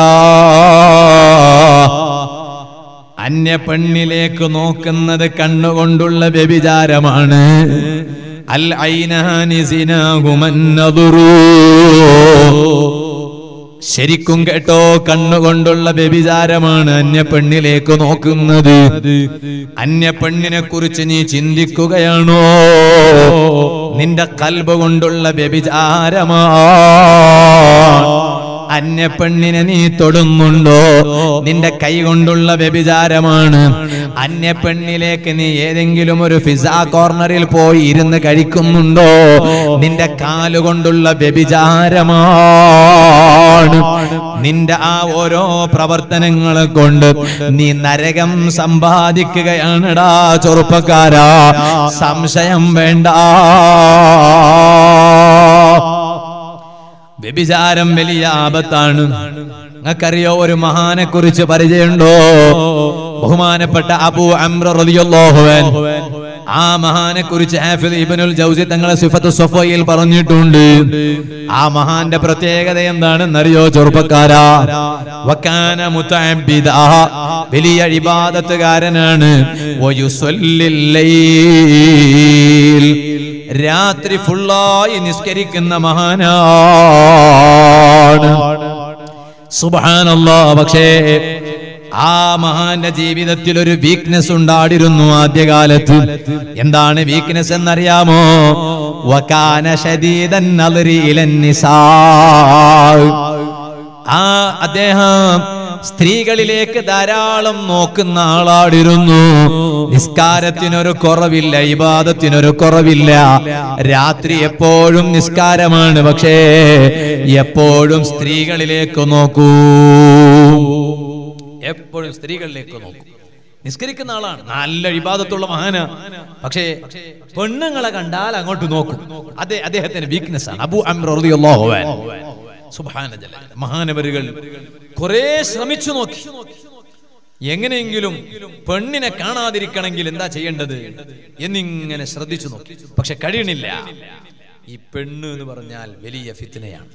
അന്യ പെണ്ണിലേക്ക് നോക്കുന്നത് കണ്ണുകൊണ്ടുള്ള വ്യഭിചാരമാണ്. അൽ ഐനാനി സിനാഹുമൻ നദുറു. ശരിക്കും കേട്ടോ, കണ്ണുകൊണ്ടുള്ള വ്യഭിചാരമാണ് അന്യ പെണ്ണിലേക്ക് നോക്കുന്നത്. അന്യ പെണ്ണിനെ കുറിച്ച് നീ ചിന്തിക്കുകയാണോ? നിന്റെ കൽബ് കൊണ്ടുള്ള വ്യഭിചാരമാ. അന്യ പെണ്ണിനെ നീ തൊടുന്നുണ്ടോ? നിന്റെ കൈ കൊണ്ടുള്ള വ്യഭിചാരമാണ്. അന്യ പെണ്ണിലേക്ക് നീ ഏതെങ്കിലും ഒരു പിസ്സ കോർണറിൽ പോയി ഇരുന്ന് കഴിക്കുന്നുണ്ടോ? നിന്റെ കാലുകൊണ്ടുള്ള വ്യഭിചാരമാണ്. നിന്റെ ആ ഓരോ പ്രവർത്തനങ്ങളെ കൊണ്ട് നീ നരകം സമ്പാദിക്കുകയാണെടാ ചെറുപ്പക്കാരാ, സംശയം വേണ്ട. വ്യഭിചാരം വലിയ ആപത്താണ്. നിങ്ങൾക്കറിയോ, ഒരു മഹാനെ കുറിച്ച് പരിചയമുണ്ടോ? ബഹുമാനപ്പെട്ട അബൂ അംർ റളിയല്ലാഹു അൻഹു. ആ മഹാനെ കുറിച്ച് ഹാഫിദ് ഇബ്നുൽ ജൗസി തങ്ങളെ സിഫത്തു സ്വഫയിൽ പറഞ്ഞിട്ടുണ്ട്. ആ മഹാന്റെ പ്രത്യേകത എന്താണെന്നറിയോ ചെറുപ്പക്കാരാ? വകാന മുതഅബ്ബിദ, വലിയ ഇബാദത്തുകാരനാണ്. വയുസല്ലിൽ ലൈൽ, രാത്രി ഫുള്ളായി നിസ്കരിക്കുന്ന മഹാനാണ്. സുബ്ഹാനല്ലാഹ്. പക്ഷേ ആ മഹാന്റെ ജീവിതത്തിൽ ഒരു വീക്ക്നെസ് ഉണ്ടായിരുന്നു ആദ്യകാലത്ത്. എന്താണ് വീക്ക്നെസ് എന്നറിയാമോ? വകാന ശദീദൻ നളരി ഇലൻ നിസാ. ആ അദ്ദേഹം സ്ത്രീകളിലേക്ക് ധാരാളം നോക്കുന്ന ആളാടിരുന്നു. നിസ്കാരത്തിനൊരു കുറവില്ല, ഇബാദത്തിനൊരു കുറവില്ല. രാത്രി എപ്പോഴും നിസ്കാരമാണ്, പക്ഷേ എപ്പോഴും സ്ത്രീകളിലേക്ക് നോക്കൂ, എപ്പോഴും സ്ത്രീകളിലേക്ക് നോക്കൂ. നിസ്കരിക്കുന്ന ആളാണ്, നല്ല ഇബാദത്തുള്ള മഹാന, പക്ഷേ പെണ്ണുങ്ങളെ കണ്ടാൽ അങ്ങോട്ട് നോക്കും. അതെ, അദ്ദേഹത്തിന്റെ വീക്ക്നെസ് ആണ്. അബൂ അംർ റളിയല്ലാഹു അൻഹു. സുബ്ഹാനല്ലാഹ്. മഹാനവരുകൾ കുറെ ശ്രമിച്ചു നോക്കി, എങ്ങനെയെങ്കിലും പെണ്ണിനെ കാണാതിരിക്കണമെങ്കിൽ എന്താ ചെയ്യേണ്ടത് എന്നിങ്ങനെ ശ്രദ്ധിച്ചു നോക്കി. പക്ഷെ കഴിയണില്ല. ഈ പെണ്ണ് എന്ന് പറഞ്ഞാൽ വലിയ ഫിത്നയാണ്.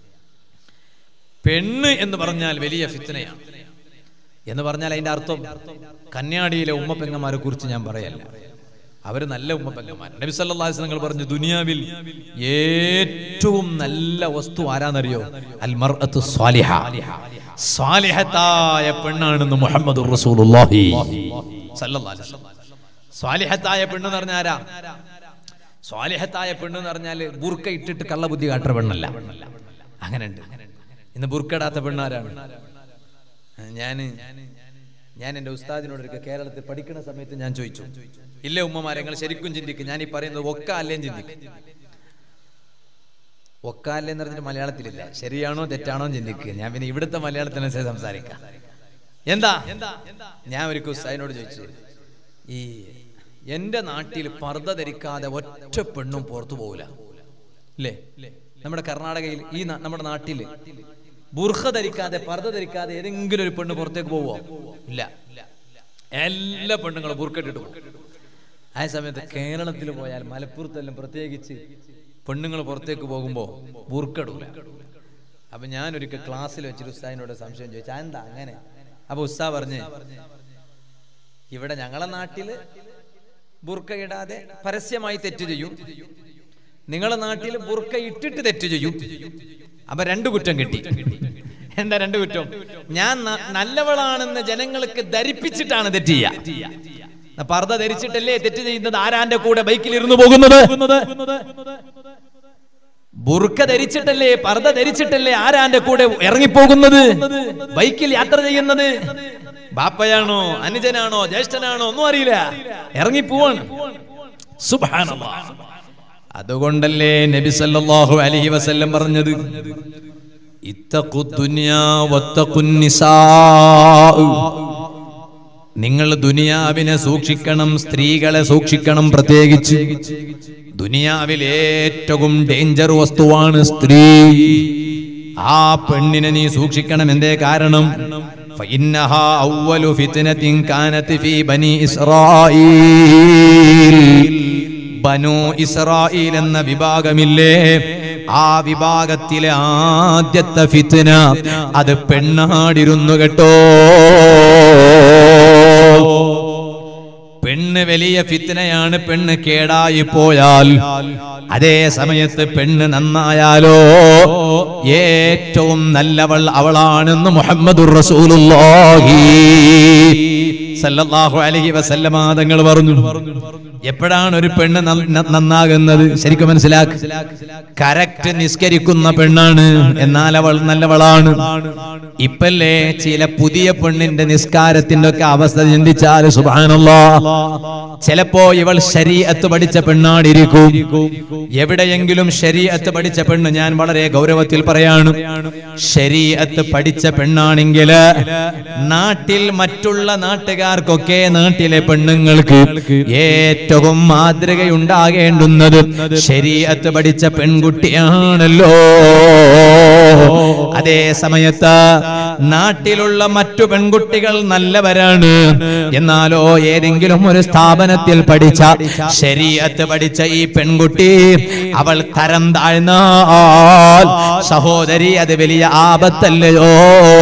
പെണ്ണ് എന്ന് പറഞ്ഞാൽ വലിയ ഫിത്നയാണ് എന്ന് പറഞ്ഞാൽ അതിന്റെ അർത്ഥം കന്യാടിയിലെ ഉമ്മപ്പെങ്ങന്മാരെ കുറിച്ച് ഞാൻ പറയല്ല. അവര് നല്ല ഉമ്മപ്പെങ്ങന്മാർ. നബി സല്ലല്ലാഹു അലൈഹി വസല്ലം പറഞ്ഞു, ദുനിയാവിൽ ഏറ്റവും നല്ല വസ്തു ആരാന്നറിയോ? അൽ മർഅത്തു സ്വാലിഹ, സ്വാലിഹത്തായ പെണ്ണാണെന്ന് മുഹമ്മദുർ റസൂലുള്ളാഹി സല്ലല്ലാഹു അലൈഹി വസല്ലം. സ്വാലിഹത്തായ പെണ്ണ് എന്ന് പറഞ്ഞാൽ ആരാ? സ്വാലിഹത്തായ പെണ്ണ് എന്ന് പറഞ്ഞാൽ ബുർക്ക ഇട്ടിട്ട് കള്ളബുദ്ധി കാട്ടുന്ന പെണ്ണല്ല. അങ്ങനെയുണ്ട്. ഇന്ന് ബുർക്ക ഇടാത്ത പെണ്ണാരാണ്? ഞാന് ഞാൻ എൻ്റെ ഉസ്താദിനോട് ഒരിക്കൽ കേരളത്തിൽ പഠിക്കുന്ന സമയത്ത് ഞാൻ ചോദിച്ചു, ഇല്ല ഉമ്മമാരെ നിങ്ങൾ ശരിക്കും ചിന്തിക്കും, ഞാൻ ഈ പറയുന്നത് ഒക്ക അല്ലേം ചിന്തിക്കും. ഒക്ക അല്ലേന്ന് പറഞ്ഞിട്ട് മലയാളത്തിലില്ല, ശരിയാണോ തെറ്റാണോ ചിന്തിക്കുക. ഞാൻ പിന്നെ ഇവിടുത്തെ മലയാളത്തിനനുസരിച്ച് സംസാരിക്കാം. എന്താ ഞാൻ ഒരിക്കൽ ഉസ്താദിനോട് ചോദിച്ചു, ഈ എന്റെ നാട്ടിൽ പർദ്ദ ധരിക്കാതെ ഒറ്റ പെണ്ണും പുറത്തു പോകില്ല അല്ലേ? നമ്മുടെ കർണാടകയിൽ, ഈ നമ്മുടെ നാട്ടില് ബുർഖ ധരിക്കാതെ പർദ്ദ ധരിക്കാതെ ഏതെങ്കിലും ഒരു പെണ്ണ് പുറത്തേക്ക് പോവോ? ഇല്ല. എല്ലാ പെണ്ണുങ്ങളും ബുർഖ ഇട്ടിട്ട് പോകും. ആ സമയത്ത് കേരളത്തിൽ പോയാൽ, മലപ്പുറത്തെല്ലാം പ്രത്യേകിച്ച് പെണ്ണുങ്ങൾ പുറത്തേക്ക് പോകുമ്പോ ബുർഖ ഇടൂല. അപ്പൊ ഞാൻ ഒരിക്കൽ ക്ലാസ്സിൽ വെച്ചിട്ട് ഉസ്താദിനോട് സംശയം ചോദിച്ചാ എന്താ അങ്ങനെ? അപ്പൊ ഉസ്താദ് പറഞ്ഞ്, ഇവിടെ ഞങ്ങളെ നാട്ടില് ബുർഖ ഇടാതെ പരസ്യമായി തെറ്റ് ചെയ്യും, നിങ്ങളെ നാട്ടിൽ ബുർഖ ഇട്ടിട്ട് തെറ്റ് ചെയ്യും. അപ്പൊ രണ്ടു കുറ്റം കിട്ടി. എന്താ രണ്ട് കുറ്റം? ഞാൻ നല്ലവളാണെന്ന് ജനങ്ങൾക്ക് ധരിപ്പിച്ചിട്ടാണ് തെറ്റ് ചെയ്യുക. പർദ്ദ ധരിച്ചിട്ടല്ലേ തെറ്റ് ചെയ്യുന്നത്? ആരാന്റെ കൂടെ ബൈക്കിൽ ഇരുന്ന് പോകുന്നത്? ബുർഖ ധരിച്ചിട്ടല്ലേ, പർദ്ദ ധരിച്ചിട്ടല്ലേ ആരാന്റെ കൂടെ ഇറങ്ങിപ്പോകുന്നത്, ബൈക്കിൽ യാത്ര ചെയ്യുന്നത്? ബാപ്പയാണോ, അനുജനാണോ, ജ്യേഷ്ഠനാണോ ഒന്നും അറിയില്ല, ഇറങ്ങിപ്പോവാണ്. സുബ്ഹാനല്ലാഹ്. അതുകൊണ്ടല്ലേ നബി സല്ലല്ലാഹു അലൈഹി വസല്ലം പറഞ്ഞത്, ഇത്തഖു ദുനിയാ വത്തഖുൻ നിസാ. നിങ്ങൾ ദുനിയാവിനെ സൂക്ഷിക്കണം, സ്ത്രീകളെ സൂക്ഷിക്കണം. പ്രത്യേകിച്ച് ദുനിയാവിൽ ഏറ്റവും ഡേഞ്ചർ വസ്തുവാണ് സ്ത്രീ. ആ പെണ്ണിനെ നീ സൂക്ഷിക്കണം. എന്തേ കാരണം? ഫഇന്നഹാ അവ്വലു ഫിത്നത്തിൻ കാനത് ഫീ ബനി ഇസ്രായീൽ. ബനു ഇസ്രായീൽ എന്ന വിഭാഗമില്ലേ, ആ വിഭാഗത്തിലെ ആദ്യത്തെ ഫിത്ന അത് പെണ്ണാടിരുന്നു കേട്ടോ. പെണ്ണ് ഇന്ന് വലിയ ഫിത്നയാണ്. പെണ്ണ് കേടായി പോയാൽ അതേ സമയത്ത് പെണ്ണ് നന്നായാലോ ഏറ്റവും നല്ലവൾ അവളാണെന്ന് മുഹമ്മദുർ റസൂലുള്ളാഹി സല്ലല്ലാഹു അലൈഹി വസല്ലമ തങ്ങൾ പറഞ്ഞു. എപ്പോഴാണ് ഒരു പെണ്ണ് നന്നാകുന്നത്? ശരിക്കും മനസ്സിലാക്ക്. കറക്റ്റ് നിസ്കരിക്കുന്ന പെണ്ണാണ്, എന്നാൽ അവൾ നല്ലവളാണ്. ഇപ്പല്ലേ ചില പുതിയ പെണ്ണിന്റെ നിസ്കാരത്തിന്റെ ഒക്കെ അവസ്ഥ ചിന്തിച്ചാൽ സുബ്ഹാനല്ലാഹ്, ചിലപ്പോ ഇവൾ ശരീഅത്ത് പഠിച്ച പെണ്ണാണിരിക്കും. എവിടെയെങ്കിലും ശരീഅത്ത് പഠിച്ച പെണ്ണ്, ഞാൻ വളരെ ഗൗരവത്തിൽ പറയാണ്, ശരീഅത്ത് പഠിച്ച പെണ്ണാണെങ്കിൽ നാട്ടിൽ മറ്റുള്ള നാട്ടുകാർക്കൊക്കെ, നാട്ടിലെ പെണ്ണുങ്ങൾക്ക് ഏറ്റവും മാതൃകയുണ്ടാകേണ്ടുന്നത് ശരീഅത്ത് പഠിച്ച പെൺകുട്ടിയാണല്ലോ. അതേ സമയത്ത് നാട്ടിലുള്ള മറ്റു പെൺകുട്ടികൾ നല്ലവരാണ്, എന്നാലോ ഏതെങ്കിലും ഒരു സ്ഥാപനത്തിൽ പഠിച്ച ശരീഅത്ത് പഠിച്ച ഈ പെൺകുട്ടി അവൾ തരം താഴ്ന്നാൽ സഹോദരി അത് വലിയ ആപത്തല്ലയോ?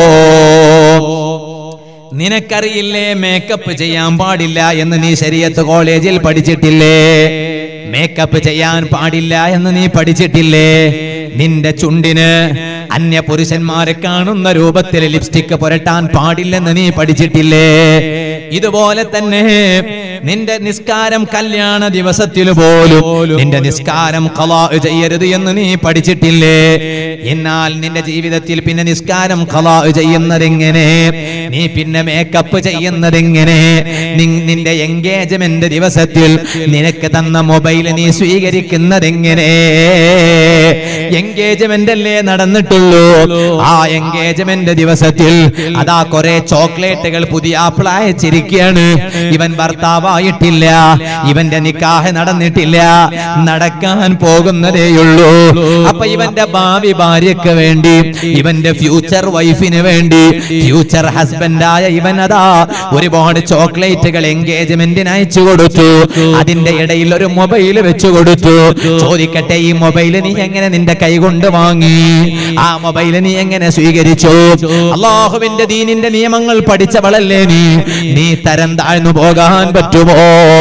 നിനക്കറിയില്ലേ മേക്കപ്പ് ചെയ്യാൻ പാടില്ല എന്ന്? നീ ശരീഅത്ത് കോളേജിൽ പഠിച്ചിട്ടില്ലേ? മേക്കപ്പ് ചെയ്യാൻ പാടില്ല എന്ന് നീ പഠിച്ചിട്ടില്ലേ? നിന്റെ ചുണ്ടിന് അന്യ പുരുഷന്മാരെ കാണുന്ന രൂപത്തിൽ ലിപ്സ്റ്റിക് പുരട്ടാൻ പാടില്ലെന്ന് നീ പഠിച്ചിട്ടില്ലേ? ഇതുപോലെ തന്നെ നിന്റെ നിസ്കാരം കല്യാണ ദിവസത്തിൽ പോലും നിന്റെ നിസ്കാരം ഖളാ ചെയ്യരുത് എന്ന് നീ പഠിച്ചിട്ടില്ലേ? എന്നാൽ നിന്റെ ജീവിതത്തിൽ പിന്നെ നിസ്കാരം ഖളാ ചെയ്യുന്നതെങ്ങനെ? നീ പിന്നെ മേക്കപ്പ് ചെയ്യുന്നതെങ്ങനെ? നിന്റെ എൻഗേജ്മെന്റ് ദിവസത്തിൽ നിനക്ക് തന്ന മൊബൈൽ നീ സ്വീകരിക്കുന്നതെങ്ങനെ? എൻഗേജ്മെന്റ് അല്ലേ നടന്നിട്ടുള്ളൂ. ആ എൻഗേജ്മെന്റ് ദിവസത്തിൽ അതാ കുറെ ചോക്ലേറ്റുകൾ പുതിയ ആപ്പിൾ അയച്ചിരിക്കുകയാണ്. ഇവൻ ഭർത്താവായിട്ടില്ല, ഇവന്റെ നിക്കാഹ് നടന്നിട്ടില്ല, നടക്കാൻ പോകുന്നതേയുള്ളൂ. അപ്പൊ ഇവന്റെ ഭാവി ഭാര്യക്ക് വേണ്ടി, ഇവന്റെ ഫ്യൂച്ചർ വൈഫിന് വേണ്ടി, ഫ്യൂച്ചർ ഹസ്ബൻഡായ ഇവൻ അതാ ഒരുപാട് ചോക്ലേറ്റുകൾ എൻഗേജ്മെന്റിന് അയച്ചു കൊടുത്തു. അതിന്റെ ഇടയിൽ ഒരു മൊബൈൽ വെച്ചു കൊടുത്തു. ചോദിക്കട്ടെ, ഈ മൊബൈൽ നീ എങ്ങനെ നിന്റെ കൈ കൊണ്ട് വാങ്ങി? ആ മൊബൈൽ നീ എങ്ങനെ സ്വീകരിച്ചു? അല്ലാഹുവിന്റെ ദീനിന്റെ നിയമങ്ങൾ പഠിച്ചവളല്ലേ നീ? നീ തരം താഴ്ന്നു പോകാൻ പറ്റുമോ?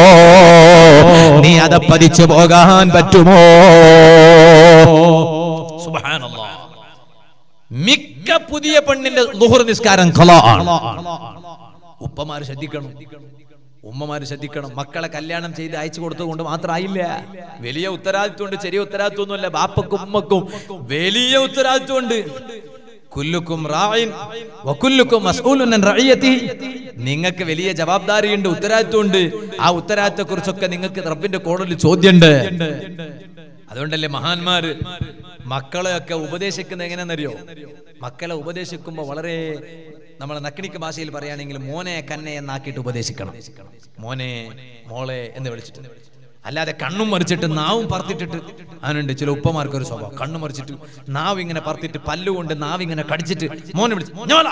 നീ അതപ്പതിച്ചു പോകാൻ പറ്റുമോ? സുബ്ഹാനല്ലാഹ്. മിക്ക പുതിയ പെണ്ണിന്റെ ളുഹർ നിസ്കാരം ഖളാ ആണ്. ഉപ്പമാര് ശ്രദ്ധിക്കണം, ഉമ്മമാര് ശ്രദ്ധിക്കണം. മക്കളെ കല്യാണം ചെയ്ത് അയച്ചു കൊടുത്തുകൊണ്ട് മാത്രമായില്ല. വലിയ ഉത്തരവാദിത്വമുണ്ട്, ചെറിയ ഉത്തരവാദിത്വമൊന്നുമല്ല. ബാപ്പക്കും ഉമ്മക്കും വലിയ ഉത്തരവാദിത്വമുണ്ട്. കുല്ലുക്കും റാഇൻ വകുല്ലുക്കും മസ്ഊലുൻ അൻ റഇയതിഹി. നിങ്ങൾക്ക് വലിയ ജവാബ്ദാരിയുണ്ട്, ഉത്തരവാദിത്വമുണ്ട്. ആ ഉത്തരവാദിത്തത്തെ കുറിച്ചൊക്കെ നിങ്ങൾക്ക് റബ്ബിന്റെ കോടതിയിൽ ചോദ്യമുണ്ട്. അതുകൊണ്ടല്ലേ മഹാന്മാര് മക്കളെയൊക്കെ ഉപദേശിക്കുന്നത് എങ്ങനെയാണെന്നറിയോ? മക്കളെ ഉപദേശിക്കുമ്പോൾ വളരെ, നമ്മളെ നക്കിണിക്ക് ഭാഷയിൽ പറയുകയാണെങ്കിൽ മോനെ കന്നെ എന്നാക്കിയിട്ട് ഉപദേശിക്കണം. മോനെ മോളെ എന്ന് വിളിച്ചിട്ട്, അല്ലാതെ കണ്ണും മറിച്ചിട്ട് നാവും പറത്തിട്ടിട്ട്. അതിനുണ്ട് ചില ഉപ്പമാർക്ക് ഒരു സ്വഭാവം, കണ്ണു മറിച്ചിട്ട് നാവ് ഇങ്ങനെ പറത്തിട്ട് പല്ലുകൊണ്ട് നാവ് ഇങ്ങനെ കടിച്ചിട്ട് മോനെ വിളിച്ച്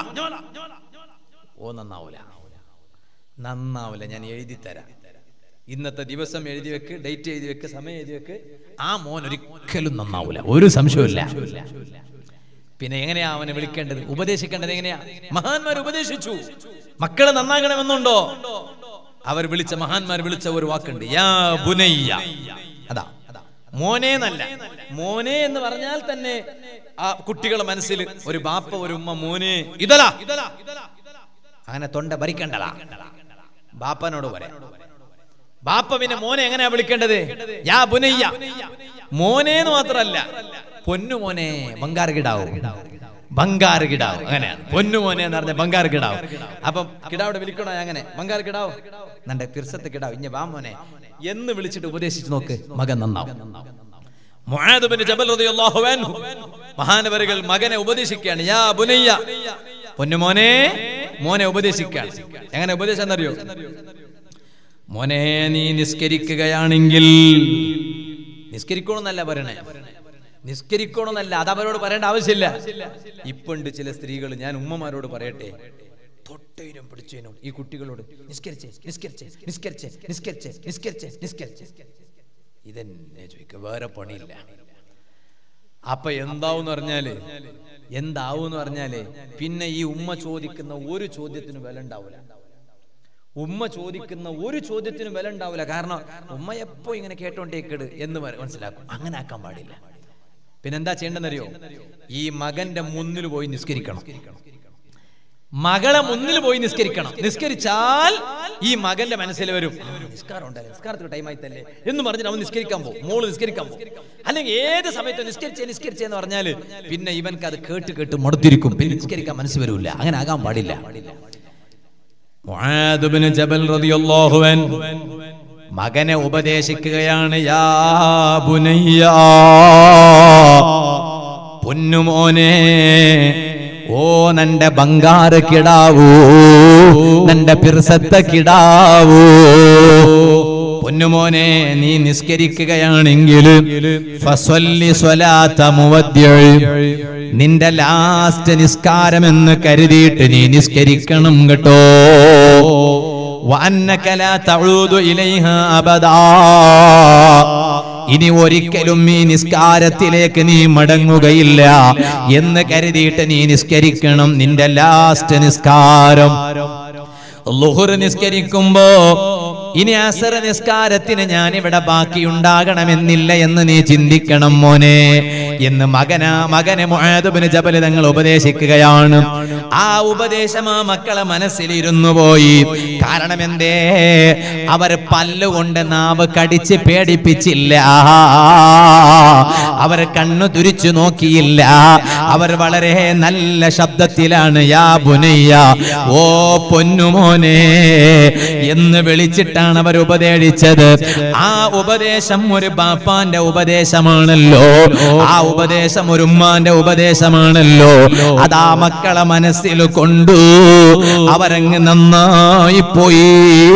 ഓ നന്നാവൂല, നന്നാവൂല. ഞാൻ എഴുതി തരാം, ഇന്നത്തെ ദിവസം എഴുതി വെക്ക്, ഡേറ്റ് എഴുതി വെക്ക്, സമയം എഴുതി വെക്ക്. ആ മോൻ ഒരിക്കലും നന്നാവൂല, ഒരു സംശയമില്ല. പിന്നെ എങ്ങനെയാ അവനെ വിളിക്കേണ്ടത്, ഉപദേശിക്കേണ്ടത് എങ്ങനെയാ? മഹാന്മാർ ഉപദേശിച്ചു. മക്കളെ നന്നാകണമെന്നുണ്ടോ? അവർ വിളിച്ച, മഹാന്മാർ വിളിച്ച ഒരു വാക്കുണ്ട്, യാ ബുനയ്യ. അതാ മോനെ എന്നല്ല, മോനെ എന്ന് പറഞ്ഞാൽ തന്നെ ആ കുട്ടികളുടെ മനസ്സിൽ ഒരു ബാപ്പ ഒരു ഉമ്മ മോനെ ഇതലാ, അങ്ങനെ തൊണ്ട ഭരിക്കേണ്ടതാ. ബാപ്പനോട് പറയാം. ബാപ്പ പിന്നെ മോനെ എങ്ങനെയാ വിളിക്കേണ്ടത്? യാ ബുനയ്യ. മോനെ എന്ന് മാത്രല്ല, പൊന്നു മോനെ, ബംഗാർ കിടാവും, ബംഗാർ കിടാവ്. അങ്ങനെയാണ് പൊന്നു മോനെ എന്ന് പറഞ്ഞ ബംഗാർ കിടാവ്. അപ്പൊ കിടാവിടെ വിളിക്കണോ? അങ്ങനെ ബംഗാർ കിടാവ്, നന്റെ തിർസത്ത് കിടാവ്, ഇഞ്ഞ വാ മോനെ എന്ന് വിളിച്ചിട്ട് ഉപദേശിച്ച് നോക്ക്, മകൻ നന്നാവും. മുആദ് ബിൻ ജബൽ റളിയല്ലാഹു അൻഹു മഹാനവറുകൾ മകനെ ഉപദേശിക്കുകയാണ്. യാ ബുനയ്യ, പൊന്നു മോനെ, മോനെ ഉപദേശിക്കുകയാണ്. എങ്ങനെ ഉപദേശിച്ചെന്നറിയോ? മോനെ, നീ നിസ്കരിക്കുകയാണെങ്കിൽ, നിസ്കരിക്കണമെന്നല്ല പറയണേ, നിസ്കരിക്കണമെന്നല്ല, അത് അവരോട് പറയേണ്ട ആവശ്യമില്ല. ഇപ്പുണ്ട് ചില സ്ത്രീകൾ, ഞാൻ ഉമ്മമാരോട് പറയട്ടെ, തൊട്ടേനും പിടിച്ചേനും ഈ കുട്ടികളോട് നിസ്കരിച്ചേ നിസ്കരിച്ചേ നിസ്കരിച്ചേ നിസ്കരിച്ചേ നിസ്കരിച്ചേ നിസ്കരിച്ചേ ഇതെന്നെ ചോദിക്കുക, വേറെ പണിയില്ല. അപ്പൊ എന്താവെന്ന് പറഞ്ഞാല് എന്താവൂന്ന് പറഞ്ഞാല് പിന്നെ ഈ ഉമ്മ ചോദിക്കുന്ന ഒരു ചോദ്യത്തിന് വില ഉണ്ടാവില്ല. ഉമ്മ ചോദിക്കുന്ന ഒരു ചോദ്യത്തിനും വില ഉണ്ടാവില്ല. കാരണം ഉമ്മ എപ്പോ ഇങ്ങനെ കേട്ടോണ്ടേക്കട് എന്ന് മനസ്സിലാക്കും. അങ്ങനെ ആക്കാൻ പാടില്ല. പിന്നെന്താ ചെയ്യേണ്ടെന്നറിയോ? ഈ മകന്റെ മുന്നിൽ പോയി നിസ്കരിക്കണം. മകളെ മുന്നിൽ പോയി നിസ്കരിക്കണം. നിസ്കരിച്ചാൽ ഈ മകന്റെ മനസ്സിൽ വരും, നിസ്കാരം ഉണ്ടല്ലേ, നിസ്കാരത്തിന് ടൈം ആയിത്തല്ലേ എന്ന് പറഞ്ഞിട്ട് അവൻ നിസ്കരിക്കാൻ പോകും, മോള് നിസ്കരിക്കാൻ പോകും. അല്ലെങ്കിൽ ഏത് സമയത്ത് നിസ്കരിച്ചേ നിസ്കരിച്ചേ എന്ന് പറഞ്ഞാല് പിന്നെ ഇവൻക്ക് അത് കേട്ട് കേട്ട് മടുത്തിരിക്കും, പിന്നെ നിസ്കരിക്കാൻ മനസ്സ് വരൂല. അങ്ങനെ ആകാൻ പാടില്ല. മുആദ് ഇബ്നു ജബൽ റളിയല്ലാഹു അൻഹു മകനെ ഉപദേശിക്കുകയാണ്. യാ ബുനയ്യ, പൊന്നുമോനെ, ഓ നന്റെ ബംഗാര കിടാവൂ, നന്റെ പിർസത്ത കിടാവൂ, പൊന്നുമോനെ, നീ നിസ്കരിക്കുകയാണെങ്കിൽ ഫസ്വല്ലി സ്വലാത്ത മുവദ്ദിഇ, നിന്റെ ലാസ്റ്റ് നിസ്കാരം എന്ന് കരുതിയിട്ട് നീ നിസ്കരിക്കണം കേട്ടോ. വഅന്നക ലാ തഊദു ഇലൈഹാ അബദാ, ഇനി ഒരിക്കലും ഈ നിസ്കാരത്തിലേക്ക് നീ മടങ്ങുകയില്ല എന്ന് കരുതിയിട്ട് നീ നിസ്കരിക്കണം നിന്റെ ലാസ്റ്റ് നിസ്കാരം. ളുഹർ നിസ്കരിക്കുമ്പോ ഇനി അസർ നിസ്കാരത്തിന് ഞാൻ ഇവിടെ ബാക്കിയുണ്ടാകണമെന്നില്ല എന്ന് നീ ചിന്തിക്കണം മോനെ എന്ന് മകന മകനെ മുആദ് ഇബ്നു ജബൽ തങ്ങൾ ഉപദേശിക്കുകയാണ്. ആ ഉപദേശം ആ മക്കളെ മനസ്സിലിരുന്നു പോയി. കാരണം എന്തേ? അവർ പല്ലുകൊണ്ട് നാവ് കടിച്ച് പേടിപ്പിച്ചില്ല, അവർ കണ്ണു തുരിച്ചു നോക്കിയില്ല. അവർ വളരെ നല്ല ശബ്ദത്തിലാണ് യാ ബുനയ്യ, ഓ പൊന്നുമോനെ എന്ന് വിളിച്ചിട്ടാണ് അവർ ഉപദേശിച്ചത്. ആ ഉപദേശം ഒരു ബാപ്പാന്റെ ഉപദേശമാണല്ലോ, ആ ഉപദേശം ഒരു ഉമ്മാന്റെ ഉപദേശമാണല്ലോ. അതാ മക്കളെ മനസ്സിൽ കൊണ്ടു അവരങ്ങ് നന്നായി പോയി.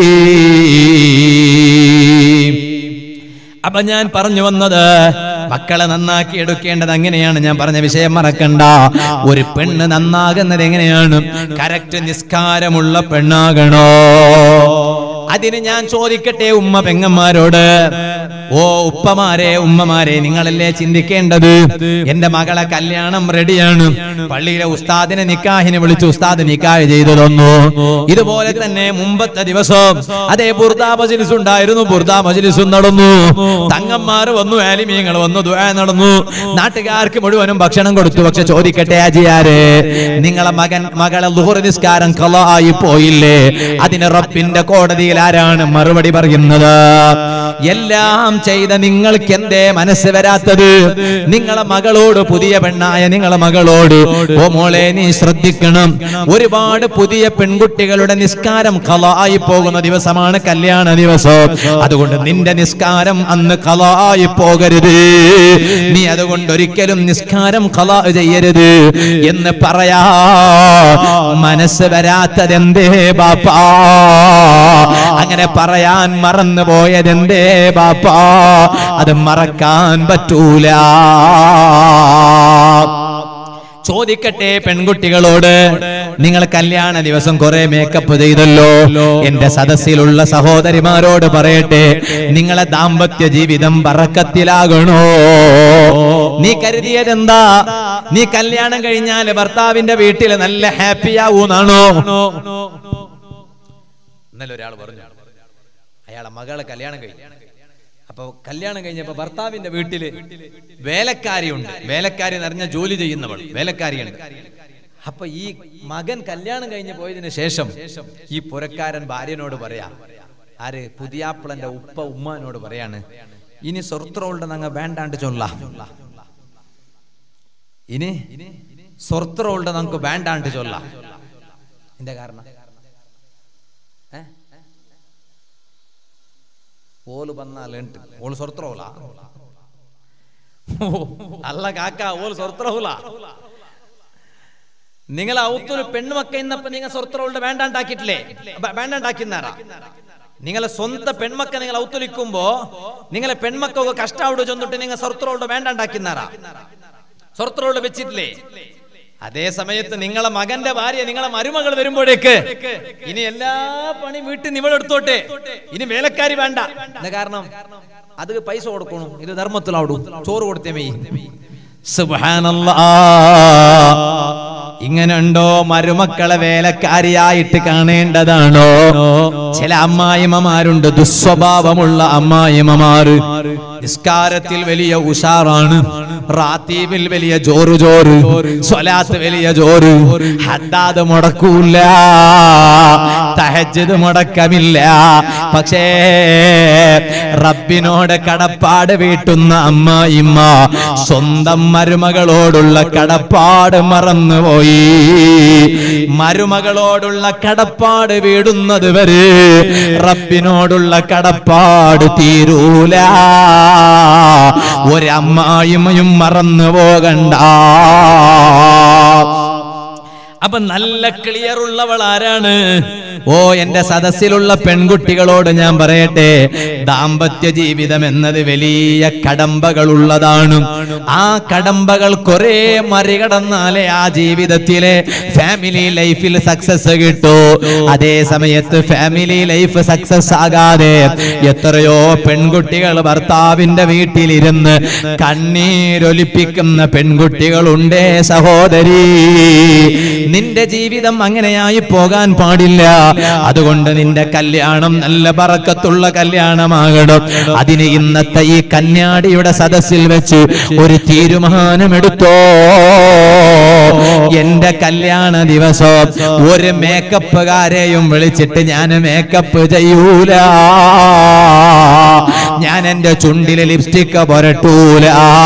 അപ്പൊ ഞാൻ പറഞ്ഞു വന്നത്, മക്കളെ നന്നാക്കി എടുക്കേണ്ടത് അങ്ങനെയാണ്. ഞാൻ പറഞ്ഞ വിഷയം മറക്കണ്ട. ഒരു പെണ്ണ് നന്നാകുന്നത് എങ്ങനെയാണ്? കറക്റ്റ് നിസ്കാരമുള്ള പെണ്ണാകണോ? അതിന് ഞാൻ ചോദിക്കട്ടെ ഉമ്മ പെങ്ങന്മാരോട്, ഓ ഉപ്പമാരെ ഉമ്മമാരെ, നിങ്ങളല്ലേ ചിന്തിക്കേണ്ടത്, എന്റെ മകളെ കല്യാണം റെഡിയാണ്, പള്ളിയിലെ ഉസ്താദിനെ നിക്കാഹിനെ വിളിച്ചു, ഉസ്താദ് നിക്കാഹ് ചെയ്തു തന്നു. ഇതുപോലെ തന്നെ മുമ്പത്തെ ദിവസം അതേ ബുർദാ മജ്ലിസ് ഉണ്ടായിരുന്നു, ബുർദാ മജ്ലിസും നടന്നു, തങ്ങന്മാർ വന്നു, ആലിമീങ്ങൾ വന്നു, ദുആ നടന്നു, നാട്ടുകാർക്ക് മുഴുവനും ഭക്ഷണം കൊടുത്തു. പക്ഷെ ചോദിക്കട്ടെ ആജിയാരെ, നിങ്ങളെ മകൻ മകളെ ളുഹർ നിസ്കാരം ഖളാ ആയി പോയില്ലേ? അതിന് റബ്ബിന്റെ കോടതിയിൽ ആരാണ് മറുപടി പറയുന്നത്? എല്ലാം ചെയ്ത നിങ്ങൾക്ക് എന്തേ മനസ്സ് വരാത്തത്? നിങ്ങളെ മകളോട്, പുതിയ പെണ്ണായ നിങ്ങളെ മകളോട്, ഓ മോളെ നീ ശ്രദ്ധിക്കണം, ഒരുപാട് പുതിയ പെൺകുട്ടികളുടെ നിസ്കാരം ഖളാ ആയി പോകുന്ന ദിവസമാണ് കല്യാണ ദിവസം. അതുകൊണ്ട് നിന്റെ നിസ്കാരം അന്ന് ഖളാ ആയി പോകരുത്, നീ അതുകൊണ്ട് ഒരിക്കലും നിസ്കാരം ഖളാ ചെയ്യരുത് എന്ന് പറയാ മനസ്സ് വരാത്തതെന്തേ ബാപ്പാ? അങ്ങനെ പറയാൻ മറന്നു പോയതെന്തേ ബാപ്പാ? അത് മറക്കാൻ പറ്റൂല. ചോദിക്കട്ടെ പെൺകുട്ടികളോട്, നിങ്ങൾ കല്യാണ ദിവസം കുറെ മേക്കപ്പ് ചെയ്തല്ലോ. എന്റെ സദസ്സിലുള്ള സഹോദരിമാരോട് പറയട്ടെ, നിങ്ങളെ ദാമ്പത്യ ജീവിതം ബറക്കത്തിലാകണോ? നീ കരുതിയതെന്താ? നീ കല്യാണം കഴിഞ്ഞാല് ഭർത്താവിന്റെ വീട്ടിൽ നല്ല ഹാപ്പി ആവൂന്നാണോ? ഇന്നലെ ഒരാൾ പറഞ്ഞു, അയാളെ മകളെ കല്യാണം കഴിഞ്ഞു. അപ്പൊ കല്യാണം കഴിഞ്ഞപ്പോ ഭർത്താവിന്റെ വീട്ടില് വേലക്കാരിയുണ്ട്. വേലക്കാരി എന്ന് പറഞ്ഞാൽ ജോലി ചെയ്യുന്നവൾ, വേലക്കാരിയുണ്ട്. അപ്പൊ ഈ മകൻ കല്യാണം കഴിഞ്ഞ് പോയതിനു ശേഷം ഈ പുരക്കാരൻ ഭാര്യനോട് പറയാ, ആര്? പുതിയാപ്പിളന്റെ ഉപ്പ ഉമ്മാനോട് പറയാണ്, ഇനി സ്വർത്രമുള്ള നങ്ങ വേണ്ടാണ്ട് ചൊല്ല, ഇനി സ്വർത്രമുള്ള നമുക്ക് വേണ്ടാണ്ട് ചൊല്ല. എന്റെ കാരണം ഓല് വന്നാലുണ്ട്, ഓള് സ്വർത്രവുല അല്ല കാക്ക, ഓല് സ്വർത്രവുല. നിങ്ങൾ ഔത്തൊരു പെൺമക്ക ഇന്നപ്പോ നിങ്ങൾ സ്വർത്രവുള്ള വേണ്ടാണ്ടാക്കിട്ടില്ലേ? വേണ്ടാണ്ടാക്കിന്നാറാ? നിങ്ങളെ സ്വന്തം പെൺമക്ക നിങ്ങൾ ഔത്തൊലിക്കുമ്പോ നിങ്ങളെ പെൺമക്കൊക്കെ കഷ്ടാവിടെ ചെന്നിട്ട് നിങ്ങൾ സ്വർത്രവുള്ള വേണ്ടാണ്ടാക്കിന്നാറാ? സ്വർത്രവുള്ള വെച്ചിട്ടില്ലേ? അതേ സമയത്ത് നിങ്ങളെ മകന്റെ ഭാര്യ, നിങ്ങളെ മരുമകൾ വരുമ്പോഴേക്ക് ഇനി എല്ലാ പണി വീട്ടിൽ നിവളെടുത്തോട്ടെ, ഇനി വേലക്കാരി വേണ്ട. എന്താ കാരണം? അത് പൈസ കൊടുക്കണം, ഇത് ധർമ്മത്തിലാവിടും, ചോറ് കൊടുത്തേ മെയ്. സുബ്ഹാനല്ലാഹ്. ഇങ്ങനെ ഉണ്ടോ? മരുമക്കളെ വേലക്കാരിയായിട്ട് കാണേണ്ടതാണോ? ചില അമ്മായിമ്മമാരുണ്ട്, ദുസ്വഭാവമുള്ള അമ്മായിമ്മമാര്. നിസ്കാരത്തിൽ വലിയ ഉഷാറാണ്, റാത്തീബിൽ വലിയ ജോറ് ജോറ്, സ്വലാത്ത് വലിയ ജോറ്, ഹദ്ദാദ് മുടക്കൂല, തഹജ്ജുദ് മുടക്കമില്ല. പക്ഷേ റബ്ബിനോട് കടപ്പാട് വീട്ടുന്ന അമ്മായിമ്മ സ്വന്തം മരുമകളോടുള്ള കടപ്പാട് മറന്നുപോയി. മരുമകളോടുള്ള കടപ്പാട് വീടുന്നത് വരെ റബ്ബിനോടുള്ള കടപ്പാട് തീരൂല. ഒരമ്മായിമ്മയും മറന്നു പോകണ്ട. അപ്പൊ നല്ല ക്ലിയർ ഉള്ളവൾ ആരാണ്? ഓ എന്റെ സദസ്സിലുള്ള പെൺകുട്ടികളോട് ഞാൻ പറയട്ടെ, ദാമ്പത്യ ജീവിതം എന്നത് വലിയ കടമ്പകളുള്ളതാണ്. ആ കടമ്പകൾ കുറെ മറികടന്നാലേ ആ ജീവിതത്തിലെ ഫാമിലി ലൈഫിൽ സക്സസ് കിട്ടൂ. അതേ സമയത്ത് ഫാമിലി ലൈഫ് സക്സസ് ആകാതെ എത്രയോ പെൺകുട്ടികൾ ഭർത്താവിന്റെ വീട്ടിലിരുന്ന് കണ്ണീരൊലിപ്പിക്കുന്ന പെൺകുട്ടികളുണ്ടേ സഹോദരി. നിന്റെ ജീവിതം അങ്ങനെയായി പോകാൻ പാടില്ല. അതുകൊണ്ട് നിന്റെ കല്യാണം നല്ല ബറക്കത്തുള്ള കല്യാണമാകണം. അതിന് ഇന്നത്തെ ഈ കന്യാടിയുടെ സദസ്സിൽ വെച്ച് ഒരു തീരുമാനമെടുത്തോ. എന്റെ കല്യാണ ദിവസം ഒരു മേക്കപ്പുകാരെയും വിളിച്ചിട്ട് ഞാൻ മേക്കപ്പ് ചെയ്യൂല, ഞാൻ എന്റെ ചുണ്ടിലെ ലിപ്സ്റ്റിക് പുരട്ടൂല.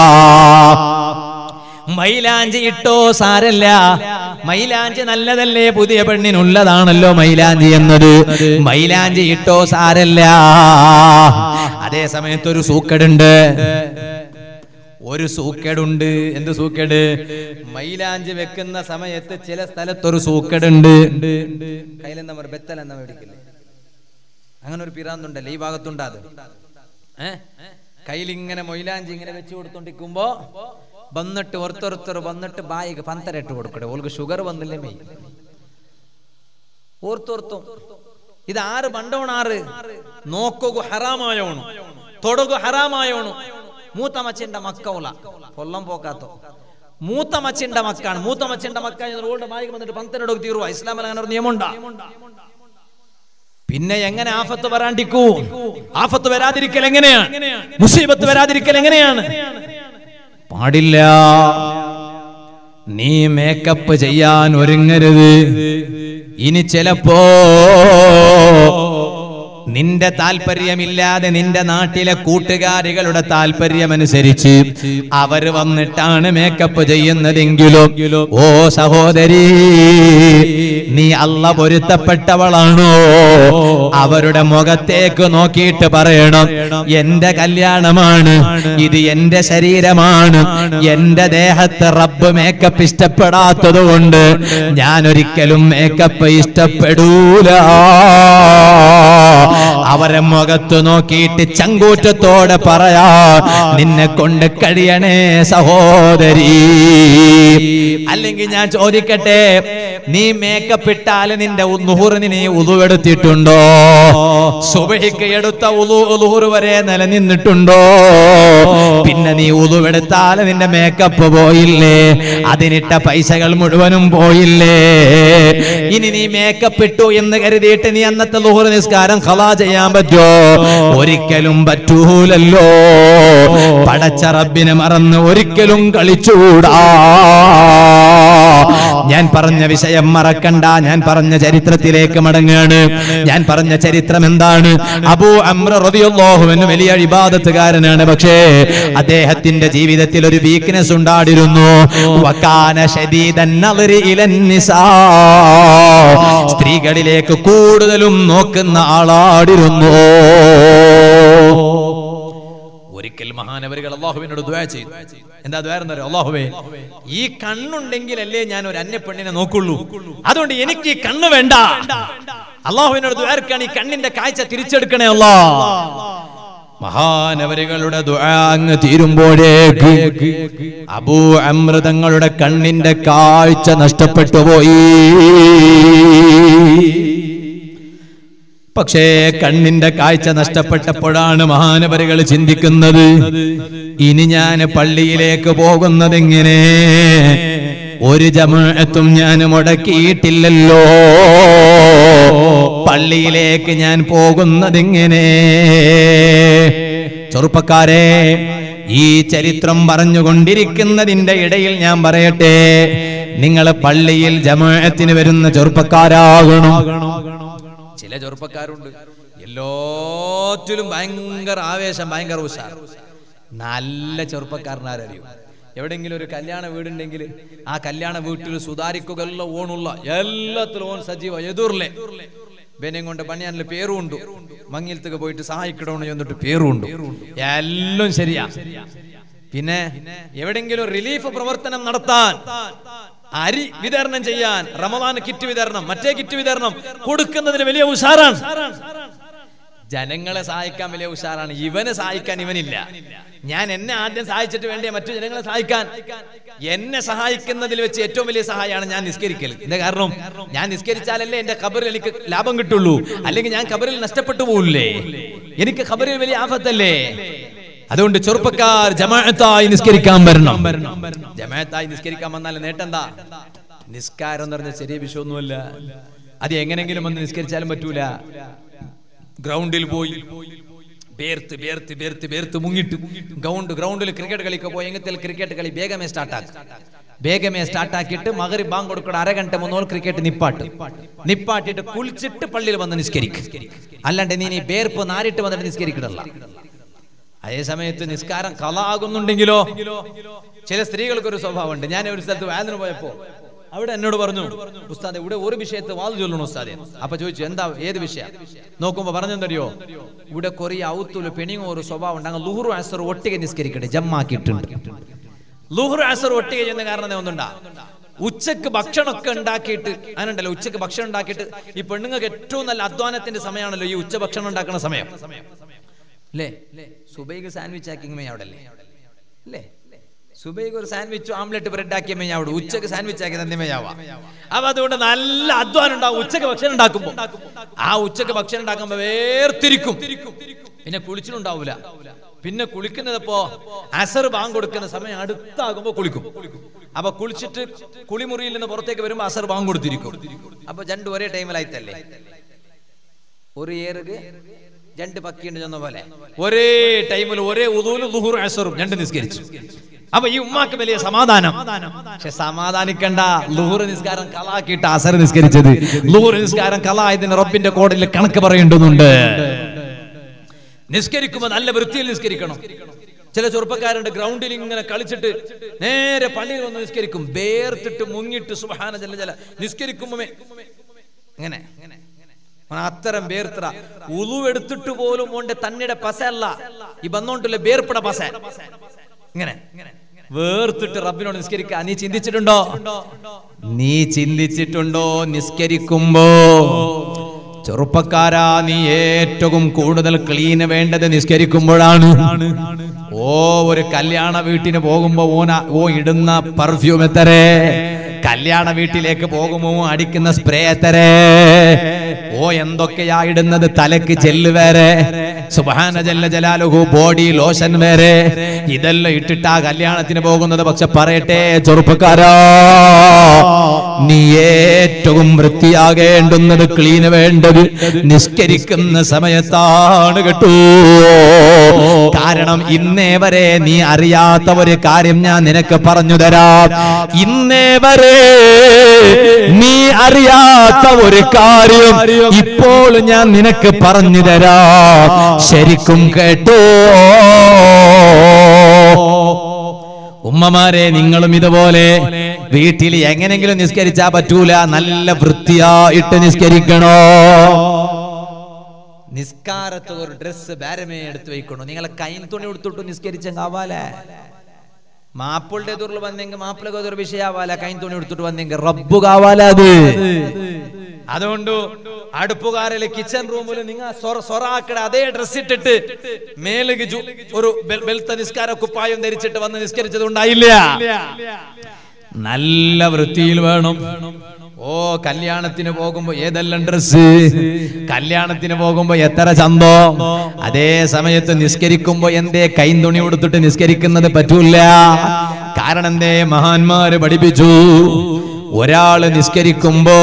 മൈലാഞ്ചി ഇട്ടോ സാരല്ല, മൈലാഞ്ചി നല്ലതല്ലേ, പുതിയ പെണ്ണിനുള്ളതാണല്ലോ മൈലാഞ്ചി എന്നത്. മൈലാഞ്ചി ഇട്ടോ സാരല്ല. അതേ സമയത്ത് ഒരു സൂക്കേടുണ്ട്, ഒരു സൂക്കേടുണ്ട്. എന്ത് സൂക്കേട്? മൈലാഞ്ചി വെക്കുന്ന സമയത്ത് ചില സ്ഥലത്തൊരു സൂക്കേടുണ്ട്. കയ്യിലെന്താ പറയുക, ബെത്തലെന്താ മേടിക്കില്ലേ, അങ്ങനെ ഒരു പിറാന്തുണ്ടല്ലേ ഈ ഭാഗത്തുണ്ടാത്. ഏഹ് കയ്യിലിങ്ങനെ മൈലാഞ്ചി ഇങ്ങനെ വെച്ച് കൊടുത്തോണ്ടിരിക്കുമ്പോ വന്നിട്ട് ഓർത്തോർത്തോർ വന്നിട്ട് ബായിക്ക് പന്തരട്ട് കൊടുക്കട്ടെ, ഓൾക്ക് ഷുഗർ വന്നില്ലേ മെയ് ഓർത്തോർത്തും. ഇത് ആറ് പണ്ടോണാറ് നോക്കുക ഹറാമായോണു, തൊടുക ഹറാമായോണു. മൂത്ത മച്ചിന്റെ മക്കൗല കൊല്ലം പോക്കാത്തോ, മൂത്ത മച്ചിന്റെ മക്കാണ്. മൂത്ത മച്ചിന്റെ മക്ക ഓളുടെ ബായിക്ക് വന്നിട്ട് പന്തരടൊക്കെ തീരുവ. ഇസ്ലാമിൽ അങ്ങനെ ഒരു നിയമമുണ്ടാ? പിന്നെ എങ്ങനെ ആഫത്ത് വരാണ്ടിക്കൂ? ആഫത്ത് വരാതിരിക്കൽ എങ്ങനെയാണ്? മുസീബത്ത് വരാതിരിക്കൽ എങ്ങനെയാണ്? പാടില്ല. നീ മേക്കപ്പ് ചെയ്യാൻ ഒരുങ്ങരുത്. ഇനി ചിലപ്പോ നിന്റെ താല്പര്യമില്ലാതെ നിന്റെ നാട്ടിലെ കൂട്ടുകാരികളുടെ താല്പര്യമനുസരിച്ച് അവർ വന്നിട്ടാണ് മേക്കപ്പ് ചെയ്യുന്നതെങ്കിലും ഓ സഹോദരി, നീ അള്ള പൊരുത്തപ്പെട്ടവളാണോ? അവരുടെ മുഖത്തേക്ക് നോക്കിയിട്ട് പറയണം, എന്റെ കല്യാണമാണ് ഇത്, എന്റെ ശരീരമാണ്, എന്റെ ദേഹത്ത് റബ്ബ് മേക്കപ്പ് ഇഷ്ടപ്പെടാത്തത് കൊണ്ട് ഞാൻ ഒരിക്കലും മേക്കപ്പ് ഇഷ്ടപ്പെടൂല. അവരെ മുഖത്ത് നോക്കിയിട്ട് ചങ്കൂറ്റത്തോടെ പറയാ, നിന്നെ കൊണ്ട് കഴിയണേ സഹോദരി. അല്ലെങ്കിൽ ഞാൻ ചോദിക്കട്ടെ, നീ മേക്കപ്പ് ഇട്ടാല് നിന്റെ ളുഹുറിന് നീ ഉളുവെടുത്തിട്ടുണ്ടോ? സുബഹിക്ക് എടുത്ത ളുഹുർ വരെ നിലനിന്നിട്ടുണ്ടോ? പിന്നെ നീ ഉളുവെടുത്താല് നിന്റെ മേക്കപ്പ് പോയില്ലേ? അതിനിട്ട പൈസകൾ മുഴുവനും പോയില്ലേ? ഇനി നീ മേക്കപ്പ് ഇട്ടു എന്ന് കരുതിയിട്ട് നീ അന്നത്തെ ളുഹുർ നിസ്കാരം ഖളാ ചെയ്യാൻ പറ്റോ? ഒരിക്കലും പറ്റൂലല്ലോ. പടച്ച റബ്ബിനെ മറന്ന് ഒരിക്കലും കളിച്ചൂടാ. ഞാൻ പറഞ്ഞ വിഷയം മറക്കണ്ട. ഞാൻ പറഞ്ഞ ചരിത്രത്തിലേക്ക് മടങ്ങാണ്. ഞാൻ പറഞ്ഞ ചരിത്രം എന്താണ്? അബൂ അംർ റളിയല്ലാഹു അൻഹു വലിയ ഇബാദത്തുകാരനാണ്. പക്ഷേ അദ്ദേഹത്തിന്റെ ജീവിതത്തിൽ ഒരു വീക്ക്നെസ് ഉണ്ടായിരുന്നു. വകാന ശദീദൻ നളരി ഇലൻ നിസാ, സ്ത്രീകളിലേക്ക് കൂടുതലും നോക്കുന്ന ആളായിരുന്നു. ഒരിക്കൽ മഹാനവരികൾ അല്ലാഹുവിനോട് ദുആ ചെയ്തു. എന്താ ദുആ എന്നറിയോ? അല്ലാഹുവേ, ഈ കണ്ണുണ്ടെങ്കിലല്ലേ ഞാൻ ഒരു അന്യ പെണ്ണിനെ നോക്കുള്ളൂ, അതുകൊണ്ട് എനിക്ക് ഈ കണ്ണ് വേണ്ട. അല്ലാഹുവിനോട് ദുആ ഇറക്കാണ്, ഈ കണ്ണിന്റെ കാഴ്ച തിരിച്ചെടുക്കണേ അല്ലാഹ്. മഹാനവരികളുടെ ദുആ അങ്ങ് തീരുമ്പോഴേക്ക് അബൂ അംർ തങ്ങളുടെ കണ്ണിന്റെ കാഴ്ച നഷ്ടപ്പെട്ടു പോയി. പക്ഷേ കണ്ണിന്റെ കാഴ്ച നഷ്ടപ്പെട്ടപ്പോഴാണ് മഹാനവരികൾ ചിന്തിക്കുന്നത്, ഇനി ഞാൻ പള്ളിയിലേക്ക് പോകുന്നതെങ്ങനെ? ഒരു ജമാഅത്തും ഞാൻ മുടക്കിയിട്ടില്ലല്ലോ. പള്ളിയിലേക്ക് ഞാൻ പോകുന്നതിങ്ങനെ. ചെറുപ്പക്കാരെ, ഈ ചരിത്രം പറഞ്ഞുകൊണ്ടിരിക്കുന്നതിന്റെ ഇടയിൽ ഞാൻ പറയട്ടെ, നിങ്ങൾ പള്ളിയിൽ ജമാഅത്തിന് വരുന്ന ചെറുപ്പക്കാരാകണം. ചില ചെറുപ്പക്കാരുണ്ട് എല്ലാറ്റിലും ഭയങ്കര ആവേശം, ഭയങ്കര ഉഷാർ. നല്ല ചെറുപ്പക്കാരനാരറിയും. എവിടെയെങ്കിലും ഒരു കല്യാണ വീടുണ്ടെങ്കിൽ ആ കല്യാണ വീട്ടിൽ സുധാരിക്കുകയെല്ലാം ഓണുള്ള എല്ലാത്തിലും ഓൺ സജീവ എതിർലെ ബെനയും കൊണ്ട് പണിയാനുള്ള പേരുണ്ട്. മങ്ങിലത്തേക്ക് പോയിട്ട് സഹായിക്കണമെന്ന് ചെന്നിട്ട് പേരുണ്ട്. എല്ലാം ശരിയാ. പിന്നെ എവിടെയെങ്കിലും റിലീഫ് പ്രവർത്തനം നടത്താൻ, അരി വിതരണം ചെയ്യാൻ, റമദാൻ കിറ്റ് വിതരണം, മറ്റേ കിറ്റ് വിതരണം കൊടുക്കുന്നതിന് വലിയ ഉഷാറാണ്. ജനങ്ങളെ സഹായിക്കാൻ വലിയ ഉഷാറാണ്. ഇവനെ സഹായിക്കാൻ ഇവനില്ല. ഞാൻ എന്നെ ആദ്യം സഹായിച്ചിട്ട് വേണ്ടേ മറ്റു ജനങ്ങളെ സഹായിക്കാൻ. എന്നെ സഹായിക്കുന്നതിൽ വെച്ച് ഏറ്റവും വലിയ സഹായമാണ് ഞാൻ നിസ്കരിക്കൽ. എന്താ കാരണം? ഞാൻ നിസ്കരിച്ചാലല്ലേ എന്റെ ഖബറിൽ എനിക്ക് ലാഭം കിട്ടുള്ളൂ. അല്ലെങ്കിൽ ഞാൻ ഖബറിൽ നഷ്ടപ്പെട്ടു പോകില്ലേ? എനിക്ക് ഖബറിൽ വലിയ ആഫത്തല്ലേ? അതുകൊണ്ട് ചെറുപ്പക്കാർ ജമാഅത്തായി നിസ്കരിക്കാൻ വരണം. ജമാഅത്തായി നിസ്കരിക്കാൻ വന്നാൽ നേട്ടെന്താ? നിസ്കാരം എന്ന് പറഞ്ഞ ചെറിയ വിഷയമൊന്നുമല്ല. അത് എങ്ങനെങ്കിലും ഒന്ന് നിസ്കരിച്ചാലും പറ്റൂല. ഗ്രൗണ്ടിൽ പോയി ബേർത്ത് ബേർത്ത് ബേർത്ത് ബേർത്ത് മുങ്ങിട്ട് ഗ്രൗണ്ട് ഗ്രൗണ്ടിൽ ക്രിക്കറ്റ് കളിക്ക് പോയി എങ്കിൽ ക്രിക്കറ്റ് കളി വേഗമേ സ്റ്റാർട്ടാക്കും. വേഗമേ സ്റ്റാർട്ടാക്കിയിട്ട് മഗ്‌രിബ് ബാങ്ക് കൊടുക്കണം. അരഗണ്ട മൂന്നോൾ ക്രിക്കറ്റ് നിപ്പാട്ട് നിപ്പാട്ടിട്ട് കുളിച്ചിട്ട് പള്ളിയിൽ വന്ന് നിസ്കരിക്കും. അല്ലാണ്ട് നീ ബേർപ്പ് നാരിട്ട് വന്നിട്ട് നിസ്കരിക്കണല്ല. അതേ സമയത്ത് നിസ്കാരം ഖളാ ആകുന്നുണ്ടെങ്കിലോ, ചില സ്ത്രീകൾക്ക് ഒരു സ്വഭാവമുണ്ട്. ഞാൻ ഒരു സ്ഥലത്ത് വാതിന് പോയപ്പോ അവിടെ എന്നോട് പറഞ്ഞു, ഉസ്താദെ ഇവിടെ ഒരു വിഷയത്തെ വാത് ചൊല്ലണം ഉസ്താദെ. അപ്പൊ ചോദിച്ചു, എന്താ ഏത് വിഷയം? നോക്കുമ്പോ പറഞ്ഞെന്തറിയോ, ഇവിടെ കൊറിയ ഔത്തുല് പെണിങ്ങോ ഒരു സ്വഭാവം ഉണ്ട്. അങ്ങ് ലുഹുറു അസർ ഒട്ടിಗೆ നിസ്കരിക്കട്ടെ, ജമ്മാക്കിയിട്ടുണ്ട്. ലുഹുറു അസർ ഒട്ടിಗೆ ചെയ്യുന്ന കാരണം ഒന്നുണ്ടാ, ഉച്ചക്ക് ഭക്ഷണമൊക്കെ ഉണ്ടാക്കിയിട്ട് അങ്ങനെയുണ്ടല്ലോ. ഉച്ചക്ക് ഭക്ഷണം ഉണ്ടാക്കിയിട്ട് ഈ പെണ്ണുങ്ങൾക്ക് ഏറ്റവും നല്ല അധ്വാനത്തിന്റെ സമയമാണല്ലോ ഈ ഉച്ച ഭക്ഷണം ഉണ്ടാക്കുന്ന സമയം അല്ലേ? സുബൈക്ക് സാൻഡ്വിച്ച് ആക്കിങ്ങ അവിടെ അല്ലേ അല്ലേ? സുബൈക്ക് ഒരു സാൻഡ്വിച്ച് ആംലെറ്റ് ബ്രെഡ് ആക്കിയ മെയ്യാവിടെ, ഉച്ചക്ക് സാൻഡ്വിച്ച് ആക്കി തന്നെ മെയ്യാവാ. അപ്പൊ അതുകൊണ്ട് നല്ല അധ്വാനം ഉണ്ടാവും ഉച്ചക്ക് ഭക്ഷണം ഉണ്ടാക്കുമ്പോ. ആ ഉച്ചക്ക് ഭക്ഷണം ഉണ്ടാക്കുമ്പോ വേർതിരിക്കും. പിന്നെ കുളിച്ചിട്ടുണ്ടാവൂല. പിന്നെ കുളിക്കുന്നതപ്പോ അസർ ബാങ്ക് കൊടുക്കുന്ന സമയം അടുത്താകുമ്പോ കുളിക്കും. അപ്പൊ കുളിച്ചിട്ട് കുളിമുറിയിൽ നിന്ന് പുറത്തേക്ക് വരുമ്പോ അസർ ബാങ്ക് കൊടുത്തിരിക്കും. അപ്പൊ രണ്ടു ഒരേ ടൈമിലായിട്ടല്ലേ? ഒരു ഏറുക രണ്ട് പക്കിയുണ്ട് ചെന്ന പോലെ ഒരേ ടൈമിൽ ഒരേ ഉദൂലും ളുഹുറും അസറും രണ്ട് നിസ്കരിച്ചു. അപ്പൊ ഈ ഉമ്മാക്ക് വലിയ സമാധാനം. പക്ഷെ സമാധാനിക്കണ്ട, ളുഹുർ നിസ്കാരം കളാക്കിയിട്ട് അസർ നിസ്കരിച്ചത്. ളുഹുർ നിസ്കാരം കളായതിന് റബ്ബിന്റെ കോഡിൽ കണക്ക് പറയേണ്ടതുണ്ട്. നിസ്കരിക്കുമ്പോ നല്ല വൃത്തിയിൽ നിസ്കരിക്കണം. ചില ചെറുപ്പക്കാരുണ്ട് ഗ്രൗണ്ടിൽ ഇങ്ങനെ കളിച്ചിട്ട് നേരെ പള്ളിയിൽ വന്ന് നിസ്കരിക്കും. വേർത്തിട്ട് മുങ്ങിട്ട് സുബ്ഹാന ജല്ല ജല നിസ്കരിക്കുമ്പോ ഇങ്ങനെ അത്തരം വേർത്ര ഉളു എടുത്തിട്ട് പോലും ഓന്റെ തന്നിടെ പസ അല്ല ഈ വന്നോണ്ടില്ല വേർപ്പിട പസ. ഇങ്ങനെ വേർത്തിട്ട് റബ്ബിനോട് നിസ്കരിക്കുക. നീ ചിന്തിച്ചിട്ടുണ്ടോ? നീ ചിന്തിച്ചിട്ടുണ്ടോ നിസ്കരിക്കുമ്പോ? ചെറുപ്പക്കാരാ, നീ ഏറ്റവും കൂടുതൽ ക്ലീന് വേണ്ടത് നിസ്കരിക്കുമ്പോഴാണ്. ഓ ഒരു കല്യാണ വീട്ടിന് പോകുമ്പോ ഓന ഓ ഇടുന്ന പെർഫ്യൂം എത്തരേ, കല്യാണ വീട്ടിലേക്ക് പോകുമ്പോ അടിക്കുന്ന സ്പ്രേ എത്തരേ, ഓ എന്തൊക്കെയാ ഇടുന്നത്, തലക്ക് ജെല്ല് വേറെ, സുബ്ഹാന ജല്ല ജലാലുഹു ബോഡി ലോഷൻ വേറെ, ഇതെല്ലാം ഇട്ടിട്ടാ കല്യാണത്തിന് പോകുന്നത്. പക്ഷെ പറയട്ടെ ചെറുപ്പക്കാരാ, നീ ഏറ്റവും വൃത്തിയാകേണ്ടുന്നത്, ക്ലീന് വേണ്ടത് നിസ്കരിക്കുന്ന സമയത്താണ് കേട്ടോ. കാരണം ഇന്നേ വരെ നീ അറിയാത്ത ഒരു കാര്യം ഞാൻ നിനക്ക് പറഞ്ഞു തരാം. ഇന്നേ വരെ നീ അറിയാത്ത ഒരു കാര്യം ഇപ്പോൾ ഞാൻ നിനക്ക് പറഞ്ഞു തരാം. ശരിക്കും കേട്ടോ ഉമ്മമാരെ, നിങ്ങളും ഇതുപോലെ വീട്ടിൽ എങ്ങനെങ്കിലും നിസ്കരിച്ചാ പറ്റൂല, നല്ല വൃത്തിയായിട്ട് നിസ്കരിക്കണോ. നിസ്കാരത്ത് ഒരു ഡ്രസ് ബാരമേ എടുത്തു വയ്ക്കണോ. നിങ്ങളെ കൈ തുണി എടുത്തിട്ട് നിസ്കരിച്ചാവാലേ. മാപ്പിളുടെ എതിർല് വന്നെങ്കിൽ മാപ്പിളക്ക് അതൊരു വിഷയാവാല. കൈ തുണി എടുത്തിട്ട് വന്നെങ്കിൽ റബ്ബു കാവാല അത്. അതുകൊണ്ട് അടുപ്പുകാരിലെ കിച്ചൺ റൂമിൽ നിങ്ങൾ സൊറാക്കട അതേ ഡ്രസ് ഇട്ടിട്ട് മേലേക്ക് ഒരു ബെൽത്ത നിസ്കാര കുപ്പായം ധരിച്ചിട്ട് വന്ന് നിസ്കരിച്ചത് ഉണ്ടായില്ല. നല്ല വൃത്തിയിൽ വേണം. ഓ കല്യാണത്തിന് പോകുമ്പോ ഏതെല്ലാം ഡ്രസ്, കല്യാണത്തിന് പോകുമ്പോ എത്ര ചന്തോ. അതേ സമയത്ത് നിസ്കരിക്കുമ്പോ എന്തേ കൈ തുണി കൊടുത്തിട്ട് നിസ്കരിക്കുന്നത് പറ്റൂല. കാരണം എന്തേ? മഹാന്മാര് പഠിപ്പിച്ചു, ഒരാള് നിസ്കരിക്കുമ്പോ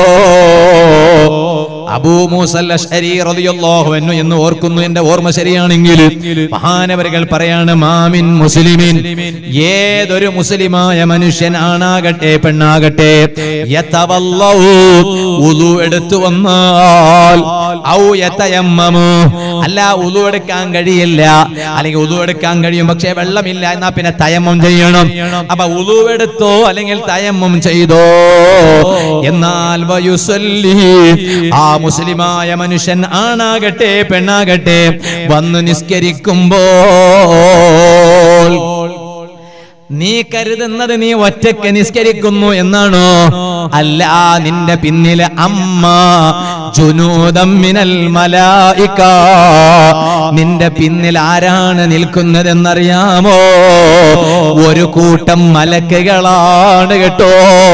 അബൂ മൂസൽ അശ്അരി റളിയല്ലാഹു അൻഹു എന്ന് ഓർക്കുന്നു, എന്റെ ഓർമ്മ ശരിയാണെങ്കിൽ, മഹാനവരുകൾ പറയാണ്, മാമിൻ മുസ്ലിമിൻ, ഏതൊരു മുസ്ലിമായ മനുഷ്യൻ ആണാകട്ടെ പെണ്ണാകട്ടെ, യതവല്ലഹു വുളു എടുത്തു വന്നാൽ, ഔ യതയമ്മമു, അല്ല വുളു എടുക്കാൻ കഴിയില്ല, അല്ലെങ്കിൽ വുളു എടുക്കാൻ കഴിയും പക്ഷേ വെള്ളമില്ല, എന്നാ പിന്നെ തയമ്മം ചെയ്യണം. അപ്പൊ വുളു എടുത്തോ അല്ലെങ്കിൽ തയമ്മം ചെയ്തോ, എന്നാൽ വയുസല്ലി, ആ മുസ്ലിമായ മനുഷ്യൻ ആണാകട്ടെ പെണ്ണാകട്ടെ വന്ന് നിസ്കരിക്കുമ്പോൾ നീ കരുതുന്നത് നീ ഒറ്റയ്ക്ക് നിസ്കരിക്കുന്നു എന്നാണോ? അല്ല, നിന്റെ പിന്നില് അമ്മ ജുനൂദം മിനൽ മലായിക, നിന്റെ പിന്നിൽ ആരാണ് നിൽക്കുന്നതെന്നറിയാമോ? ഒരു കൂട്ടം മലക്കുകളാണ് കേട്ടോ.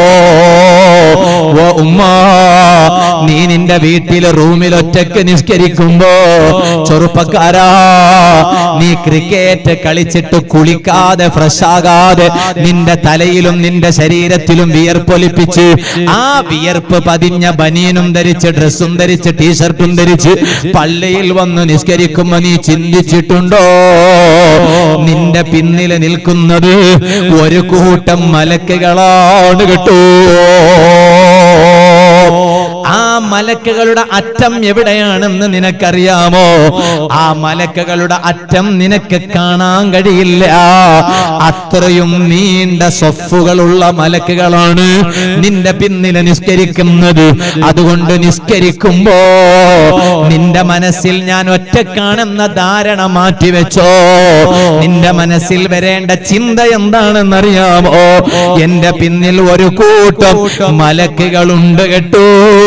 ഓ ഉമ്മ, നീ നിന്റെ വീട്ടിലെ റൂമിൽ ഒറ്റയ്ക്ക് നിസ്കരിക്കുമ്പോ, ചെറുപ്പക്കാരാ, നീ ക്രിക്കറ്റ് കളിച്ചിട്ട് കുളിക്കാതെ ഫ്രഷ് ആകാതെ നിന്റെ തലയിലും നിന്റെ ശരീരത്തിലും വിയർപ്പൊലിപ്പിച്ച് ആ വിയർപ്പ് പതിഞ്ഞ ബനിയനും ധരിച്ച് ഡ്രസ്സും ധരിച്ച് ടീഷർട്ടും ധരിച്ച് പള്ളിയിൽ വന്ന് നിസ്കരിക്കുമ്പോ നീ ചിന്തിച്ചിട്ടുണ്ടോ? നിന്റെ പിന്നിൽ നിൽക്കുന്നത് ഒരു കൂട്ടം മലക്കുകളാണ് കേട്ടോ. ആ മലക്കുകളുടെ അറ്റം എവിടെയാണെന്ന് നിനക്കറിയാമോ? ആ മലക്കുകളുടെ അറ്റം നിനക്ക് കാണാൻ കഴിയില്ല. അത്രയും നീണ്ട സൊഫുകളുള്ള മലക്കുകളാണ് നിന്റെ പിന്നില് നിസ്കരിക്കുന്നത്. അതുകൊണ്ട് നിസ്കരിക്കുമ്പോ നിന്റെ മനസ്സിൽ ഞാൻ ഒറ്റക്കാണെന്ന ധാരണ മാറ്റിവെച്ചോ. നിന്റെ മനസ്സിൽ വരേണ്ട ചിന്ത എന്താണെന്നറിയാമോ? എന്റെ പിന്നിൽ ഒരു കൂട്ടം മലക്കുകളുണ്ട് കേട്ടോ.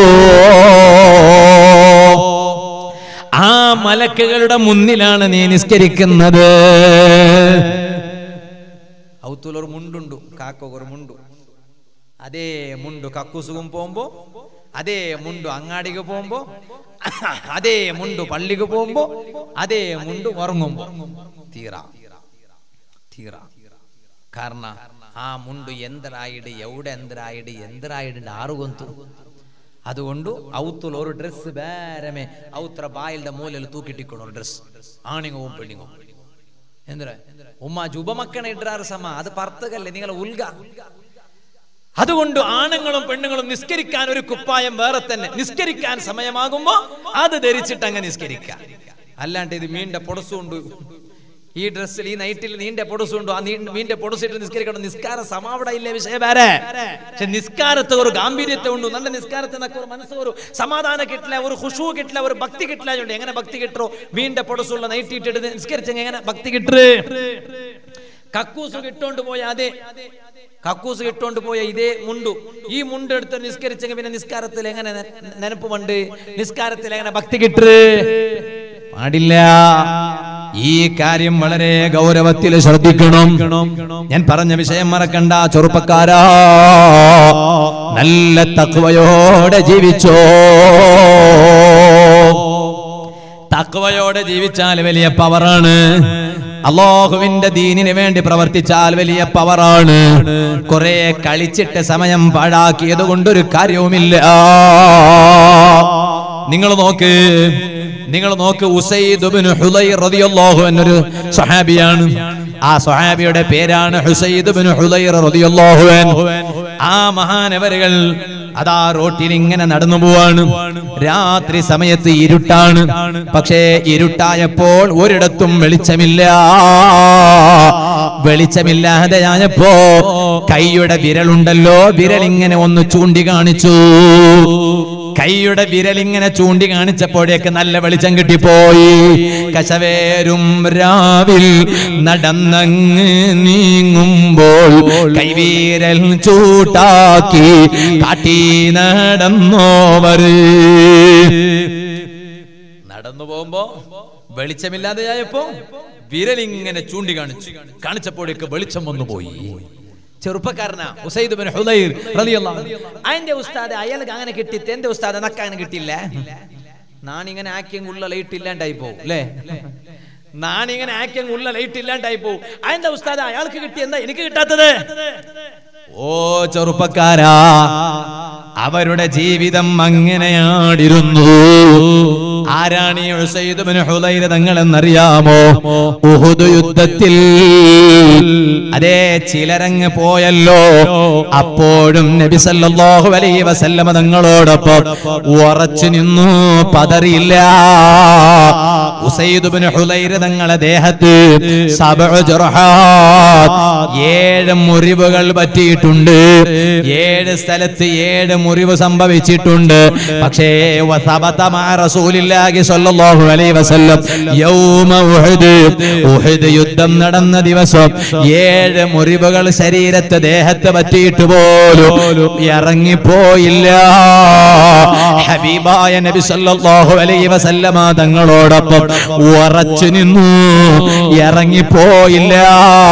ആ മലക്കുകളുടെ മുന്നിലാണ് നീ നിസ്കരിക്കുന്നത്. ഔത്തുലൊരു മുണ്ടുണ്ടു, കാക്കൊരു മുണ്ടു. അതേ മുണ്ടു കക്കൂസുകും പോകുമ്പോ, അതേ മുണ്ടു അങ്ങാടിക്ക് പോകുമ്പോ, അതേ മുണ്ടു പള്ളിക്ക് പോകുമ്പോ, അതേ മുണ്ടു ഉറങ്ങുമ്പോ തീറ തീറ. കാരണം ആ മുണ്ടു എന്തരായിട് എവിടെ എന്തരായിട് എന്തരായിട് ആറുകൊന്തു. അതുകൊണ്ട് ഔത്തുൽ ഒരു ഡ്രസ് വേരമേ ഔത്ര ബായിലെ മൂലയിൽ തൂക്കിട്ടിക്കണം. ഒരു ഡ്രസ് ആണിങ്ങവും പെണ്ണിങ്ങും എന്തിനാ ഉമ്മ ജുബമക്കണ ഇടാറ് സമ, അത് പർത്തകല്ലേ നിങ്ങളെ ഉൽഗ. അതുകൊണ്ട് ആണുങ്ങളും പെണ്ണുങ്ങളും നിസ്കരിക്കാൻ ഒരു കുപ്പായം വേറെ തന്നെ. നിസ്കരിക്കാൻ സമയമാകുമ്പോ അത് ധരിച്ചിട്ട് അങ്ങ് നിസ്കരിക്കാം. അല്ലാണ്ട് ഇത് മീൻ്റെ പൊടസുണ്ട്, ഈ ഡ്രസ്സിൽ ഈ നൈറ്റിൽ നീന്റെ പൊടസുണ്ടോ, ആ മീന്റെ പൊടസിട്ട് നിസ്കരിക്കണം. നിസ്കാരം സമാവിടെ ഇല്ലേ വിഷയം വേറെ. പക്ഷെ നിസ്കാരത്തെ ഒരു ഗാംഭീര്യത്തെ ഉണ്ട്. നല്ല നിസ്കാരത്തെ ഒരു മനസ്സ് ഒരു സമാധാനം കിട്ടില്ല, ഒരു ഖുശൂ കിട്ടില്ല, ഒരു ഭക്തി കിട്ടില്ല. എങ്ങനെ ഭക്തി കിട്ടോ? മീന്റെ പൊടസുള്ള നൈറ്റ് ഇട്ടിട്ട് നിസ്കരിച്ചെങ്കിൽ എങ്ങനെ ഭക്തി കിട്ടേ? കക്കൂസ് കിട്ടോണ്ട് പോയ അതേ കക്കൂസ് കിട്ടോണ്ട് പോയ ഇതേ മുണ്ടു, ഈ മുണ്ട് എടുത്ത് നിസ്കരിച്ചെങ്കിൽ പിന്നെ നിസ്കാരത്തിൽ എങ്ങനെ നെനപ്പ് പണ്ട്, നിസ്കാരത്തിൽ എങ്ങനെ ഭക്തി കിട്ടേ? പാടില്ല. ഈ കാര്യം വളരെ ഗൗരവത്തിൽ ശ്രദ്ധിക്കണം. ഞാൻ പറഞ്ഞ വിഷയം മറക്കണ്ട ചെറുപ്പക്കാരാ. നല്ല തഖ്വയോടെ ജീവിച്ചോ. തഖ്വയോടെ ജീവിച്ചാൽ വലിയ പവറാണ്. അല്ലാഹുവിന്റെ ദീനിന് വേണ്ടി പ്രവർത്തിച്ചാൽ വലിയ പവറാണ്. കുറെ കളിച്ചിട്ട് സമയം പാഴാക്കിയത് കൊണ്ടൊരു കാര്യവുമില്ല. നിങ്ങൾ നോക്ക് നിങ്ങൾ നോക്ക് ഉസൈദ് ഇബ്നു ഹുദൈർ റളിയല്ലാഹു അൻഹു ഒരു സ്വഹാബിയാണ്. ആ സ്വഹാബിയുടെ പേരാണ് ഉസൈദ് ഇബ്നു ഹുദൈർ റളിയല്ലാഹു അൻഹു. ആ മഹാനവരുകൾ അതാ റോട്ടിൽ ഇങ്ങനെ നടന്നു പോവാണ്. രാത്രി സമയത്ത് ഇരുട്ടാണ്. പക്ഷേ ഇരുട്ടായപ്പോൾ ഒരിടത്തും വെളിച്ചമില്ല. വെളിച്ചമില്ലാതെയായപ്പോ കൈയുടെ വിരലുണ്ടല്ലോ, വിരലിങ്ങനെ ഒന്ന് ചൂണ്ടി കാണിച്ചു. കൈയുടെ വിരലിങ്ങനെ ചൂണ്ടി കാണിച്ചപ്പോഴേക്ക് നല്ല വെളിച്ചം കിട്ടിപ്പോയി. കശവേരും രാവിൽ നടന്നങ്ങ് നീങ്ങുമ്പോൾ കൈവീരൽ ചൂട്ടാക്കി കാട്ടി നടന്നോവർ. നടന്നു പോകുമ്പോ വെളിച്ചമില്ലാതെയായപ്പോ വിരലിങ്ങനെ ചൂണ്ടി കാണിച്ചു. കാണിച്ചപ്പോഴേക്ക് വെളിച്ചം വന്നു പോയി. ചെറുപ്പക്കാരനാ ഉസൈദ് ഇബ്നു ഹുദൈർ റളിയല്ലാഹു അൻഹു. അതിന്റെ ഉസ്താദ് അയാൾക്ക് അങ്ങനെ കിട്ടിയിട്ട് എന്റെ ഉസ്താദ് എനക്ക് അങ്ങനെ കിട്ടിയില്ല. നാണിങ്ങനെ ആക്കിയും ഉള്ള ലൈറ്റ് ഇല്ലാണ്ടായി പോകും അല്ലേ? നാണിങ്ങനെ ആക്കിയ ഉള്ള ലൈറ്റ് ഇല്ലാണ്ടായി പോവും. അതെന്താ ഉസ്താദ് അയാൾക്ക് കിട്ടി, എന്താ എനിക്ക് കിട്ടാത്തത്? ഓ ചെറുപ്പക്കാരാ, അവരുടെ ജീവിതം അങ്ങനെയാടിരുന്നു. ആരാണ് ഈ ഉസൈദ് ഇബ്നു ഹുദൈർ തങ്ങൾ എന്നറിയാമോ? ഉഹുദ് യുദ്ധത്തിൽ അതേ ചിലരങ്ങ് പോയല്ലോ, അപ്പോഴും നബി സല്ലല്ലാഹു അലൈഹി വസല്ലമ തങ്ങളോടൊപ്പം ഉറച്ചു നിന്നു, പതറിയില്ല. ഉസൈദ് ഇബ്നു ഹുദൈർ തങ്ങളെ ദേഹത്ത് സബഉ ജർഹാത്ത്, ഏഴ് മുറിവുകൾ പറ്റിയിട്ടുണ്ട്. ഏഴ് സ്ഥലത്ത് ഏഴ് മുറിവ് സംഭവിച്ചിട്ടുണ്ട്. പക്ഷേ വസബത മഅ റസൂലില്ലാഹി സ്വല്ലല്ലാഹു അലൈഹി വസല്ലം യൗമ ഉഹദ്, ഉഹദ് യുദ്ധം നടന്ന ദിവസം ഏഴ് മുറിവുകൾ ശരീരത്തെ ദേഹത്ത് പറ്റിയിട്ട് പോലും ഇറങ്ങിപ്പോയില്ല. ഹബീബായ നബി സല്ലല്ലാഹു അലൈഹി വസല്ലമ തങ്ങളോടൊപ്പം ഉറച്ചു നിന്നു, ഇറങ്ങിപ്പോയില്ല.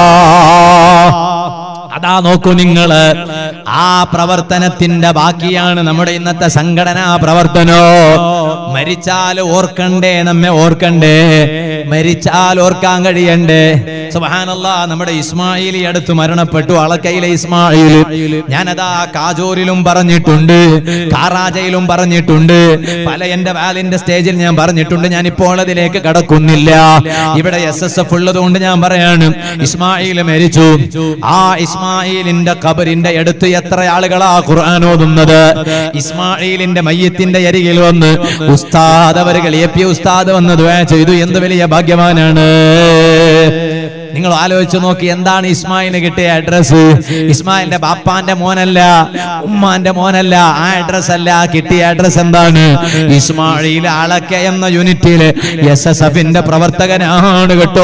അതാ നോക്കൂ നിങ്ങള്, ആ പ്രവർത്തനത്തിന്റെ ബാക്കിയാണ് നമ്മുടെ ഇന്നത്തെ സംഘടനാ പ്രവർത്തനോ. മരിച്ചാൽ ഓർക്കണ്ടേ, നമ്മെ ഓർക്കണ്ടേ, മരിച്ചാൽ ഓർക്കാൻ കഴിയണ്ടേ. സുബ്ഹാനല്ലാഹ്, നമ്മുടെ ഇസ്മായിൽ ഈ അടുത്ത് മരണപ്പെട്ടു, അളക്കയിലെ ഇസ്മായിൽ. ഞാനതാ കാജൂരിലും പറഞ്ഞിട്ടുണ്ട്, കാറാജയിലും പറഞ്ഞിട്ടുണ്ട്, പല എന്റെ വാലിന്റെ സ്റ്റേജിൽ ഞാൻ പറഞ്ഞിട്ടുണ്ട്. ഞാൻ ഇപ്പോൾ അതിലേക്ക് കടക്കുന്നില്ല, ഇവിടെ എസ് എസ് എഫ് ഉള്ളത് കൊണ്ട് ഞാൻ പറയാണ്. ഇസ്മായിൽ മരിച്ചു. ആ ഇസ്മായിലിന്റെ ഖബറിന്റെ അടുത്ത് എത്ര ആളുകളാ ഖുർആൻ ഓതുന്നത്? ഇസ്മായിലിന്റെ മയ്യത്തിന്റെ അരികിൽ വന്ന് ഉസ്താദ് അവരുകൾ എ പി ഉസ്താദ് വന്ന് ദുആ ചെയ്തു. എന്ത് വലിയ ഭാഗ്യവാനാണ്. നിങ്ങൾ ആലോചിച്ച് നോക്കി, എന്താണ് ഇസ്മായിലിന് കിട്ടിയ അഡ്രസ്? ഇസ്മായിലിന്റെ ബാപ്പാന്റെ മോനല്ല, ഉമ്മാന്റെ മോനല്ല, ആ അഡ്രസ് അല്ല. കിട്ടിയ അഡ്രസ് എന്താണ്? ഇസ്മായിൽ അളക്ക എന്ന യൂണിറ്റില് എസ് എസ് എഫിന്റെ പ്രവർത്തകനാണ് കേട്ടോ.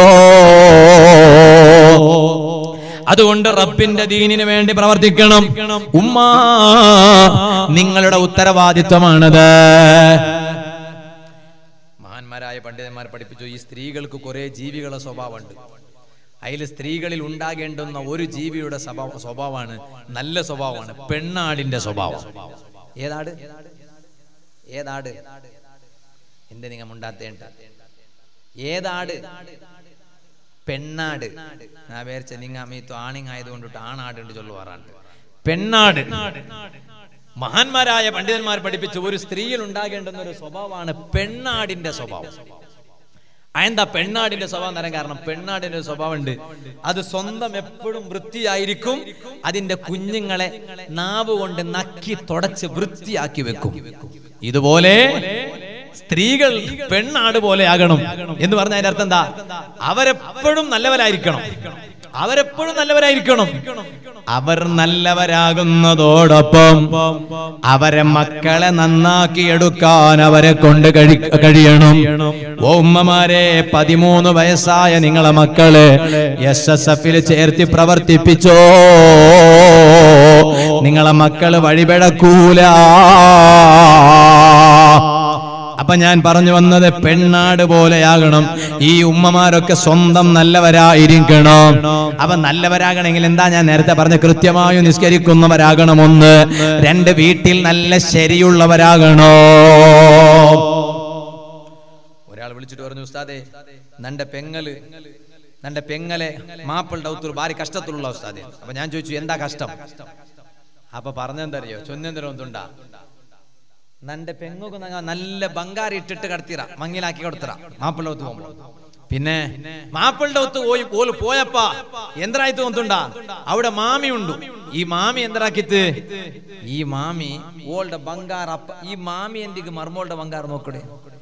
അതുകൊണ്ട് റബ്ബിന്റെ ദീനിന് വേണ്ടി പ്രവർത്തിക്കണം. ഉമ്മ, നിങ്ങളുടെ ഉത്തരവാദിത്വമാണത്. മഹാന്മാരായ പണ്ഡിതന്മാർ പഠിപ്പിച്ചു, ഈ സ്ത്രീകൾക്ക് കുറെ ജീവികളുടെ സ്വഭാവമുണ്ട്. അതിൽ സ്ത്രീകളിൽ ഉണ്ടാകേണ്ടുന്ന ഒരു ജീവിയുടെ സ്വഭാവമാണ്, നല്ല സ്വഭാവമാണ്, പെണ്ണാടിന്റെ സ്വഭാവം. ഏതാട്? ഏതാട്? എന്ത് നിങ്ങൾ മുണ്ടാത്തേണ്ട? ഏതാട്? പെണ്ണാട്. ഞാൻ വിചാരിച്ച നിങ്ങൾ അമീത്തു ആണിങ് ആയതുകൊണ്ടിട്ട് ആണാട് ഉണ്ട് ചൊല്ലുവാറാണ്. പെണ്ണാട്. മഹാന്മാരായ പണ്ഡിതന്മാർ പഠിപ്പിച്ചു, ഒരു സ്ത്രീയിൽ ഉണ്ടാകേണ്ടുന്ന ഒരു സ്വഭാവമാണ് പെണ്ണാടിന്റെ സ്വഭാവം. അതെന്താ പെണ്ണാടിന്റെ സ്വഭാവം തരാൻ കാരണം? പെണ്ണാടിന്റെ സ്വഭാവം ഉണ്ട്, അത് സ്വന്തം എപ്പോഴും വൃത്തിയായിരിക്കും. അതിന്റെ കുഞ്ഞുങ്ങളെ നാവ് കൊണ്ട് നക്കി തുടച്ച് വൃത്തിയാക്കി വെക്കും. ഇതുപോലെ സ്ത്രീകൾ പെണ്ണാട് പോലെ ആകണം എന്ന് പറഞ്ഞ അതിന്റെ അർത്ഥം എന്താ? അവരെപ്പോഴും നല്ലവരായിരിക്കണം. അവരെപ്പോഴും നല്ലവരായിരിക്കണം. അവർ നല്ലവരാകുന്നതോടൊപ്പം അവരെ മക്കളെ നന്നാക്കിയെടുക്കാൻ അവരെ കൊണ്ട് കഴിയണം. ഓ ഉമ്മമാരെ, പതിമൂന്ന് വയസ്സായ നിങ്ങളെ മക്കളെ എസ് എസ് എഫിൽ ചേർത്തി പ്രവർത്തിപ്പിച്ചോ. നിങ്ങളെ മക്കള് വഴിപിഴക്കൂല. അപ്പൊ ഞാൻ പറഞ്ഞു വന്നത്, പെണ്ണാട് പോലെയാകണം. ഈ ഉമ്മമാരൊക്കെ സ്വന്തം നല്ലവരായിരിക്കണം. അപ്പൊ നല്ലവരാകണമെങ്കിൽ എന്താ ഞാൻ നേരത്തെ പറഞ്ഞ, കൃത്യമായി നിസ്കരിക്കുന്നവരാകണം. ഒന്ന്. രണ്ട്, വീട്ടിൽ നല്ല ശരിയുള്ളവരാകണോ. ഒരാൾ വിളിച്ചിട്ട് പറഞ്ഞു, ഉസ്താദേ, നന്റെ പെങ്ങള് നന്റെ പെങ്ങളെ മാപ്പിളുടെ ഔത്തൂർ ഭാര്യ കഷ്ടത്തിലുള്ള ഉസ്താദേ. അപ്പൊ ഞാൻ ചോദിച്ചു, എന്താ കഷ്ടം? അപ്പൊ പറഞ്ഞെന്തറിയോ, ചൊന്നെന്തരോ ഒന്നുണ്ടാ, നന്റെ പെങ്ങൊക്കെ നല്ല ബംഗാരി ഇട്ടിട്ട് കടത്തിറ മങ്ങിലാക്കി കൊടുത്തറ മാപ്പിളുടെ ഒത്ത് പോകുമ്പോ. പിന്നെ മാപ്പിളുടെ ഒത്ത് പോയി പോല് പോയപ്പാ എന്തരായിട്ട് തോന്നുണ്ടാ, അവിടെ മാമിയുണ്ട്. ഈ മാമി എന്തരാക്കിത്ത്, ഈ മാമി ഓളുടെ ബംഗാർ അപ്പ ഈ മാമി എന്തിക്ക് മർമോളുടെ ബംഗാർ നോക്കടേ.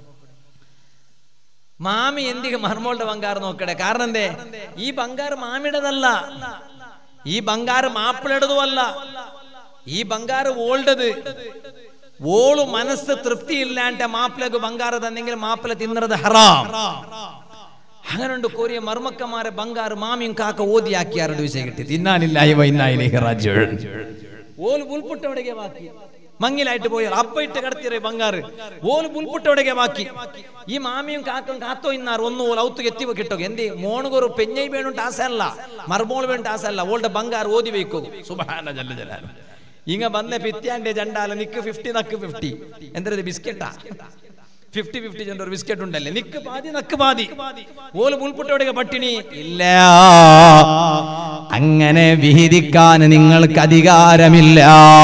മാമി എന്തിക്ക് മർമോളുടെ ബംഗാർ നോക്കടേ. കാരണം എന്തേ, ഈ ബംഗാർ മാമിയുടേതല്ല, ഈ ബംഗാർ മാപ്പിളുടേതുമല്ല, ഈ ബംഗാർ ഓളുടേത്. ഓളു മനസ്സ് തൃപ്തിയില്ലാണ്ട് മാപ്പിളക്ക് ബംഗാറ് തന്നെങ്കിൽ മാപ്പിള തിന്നത് ഹറാം. അങ്ങനുണ്ട് കൊറിയ മർമക്കന്മാരെ ബംഗാർ മാമിയും കാക്ക ഓതിയാക്കിയാറുണ്ട്. വിഷയം കിട്ടി. തിന്നാനില്ലായി വൈന്നായിലേക്ക് രാജ്യം ഓല് പുൽപുട്ടവിടേക്ക് ബാക്കി മങ്ങിലായിട്ട് പോയാൽ അപ്പ ഇട്ട് കടത്തിയ ബംഗാറ് ഓല് പുൽപുട്ടവിടേക്ക് ബാക്കി. ഈ മാമിയും കാക്കും കാത്തോ ഇന്നാർ ഒന്ന് ഓല് ഔത്ത് എത്തി കിട്ടോ. എന്തേ മോണുകൊരു പെഞ്ഞൈ വേണു ടാസല്ല, മർമോൾ വേണു ടാസല്ല, ഓളുടെ ബംഗാർ ഓതി വെക്കൂ. സുബ്ഹാന ജല്ല ജലാലു. ഇങ്ങ വന്ന പിത്യാന്റെ ജണ്ടാല നിക്ക് ഫിഫ്റ്റി നക്ക് ഫിഫ്റ്റി. എന്തത് ബിസ്ക്കറ്റാ? ഫിഫ്റ്റി ഫിഫ്റ്റി ചെണ്ട ഒരു ബിസ്ക്കറ്റ് ഉണ്ടല്ലേ, നിക്ക് പാതി നക്ക് പാതി, ഓല് പുൽപുട്ടോടെ പട്ടിണി ഇല്ല. അങ്ങനെ വിഹിതിക്കാൻ നിങ്ങൾക്ക് അധികാരമില്ല.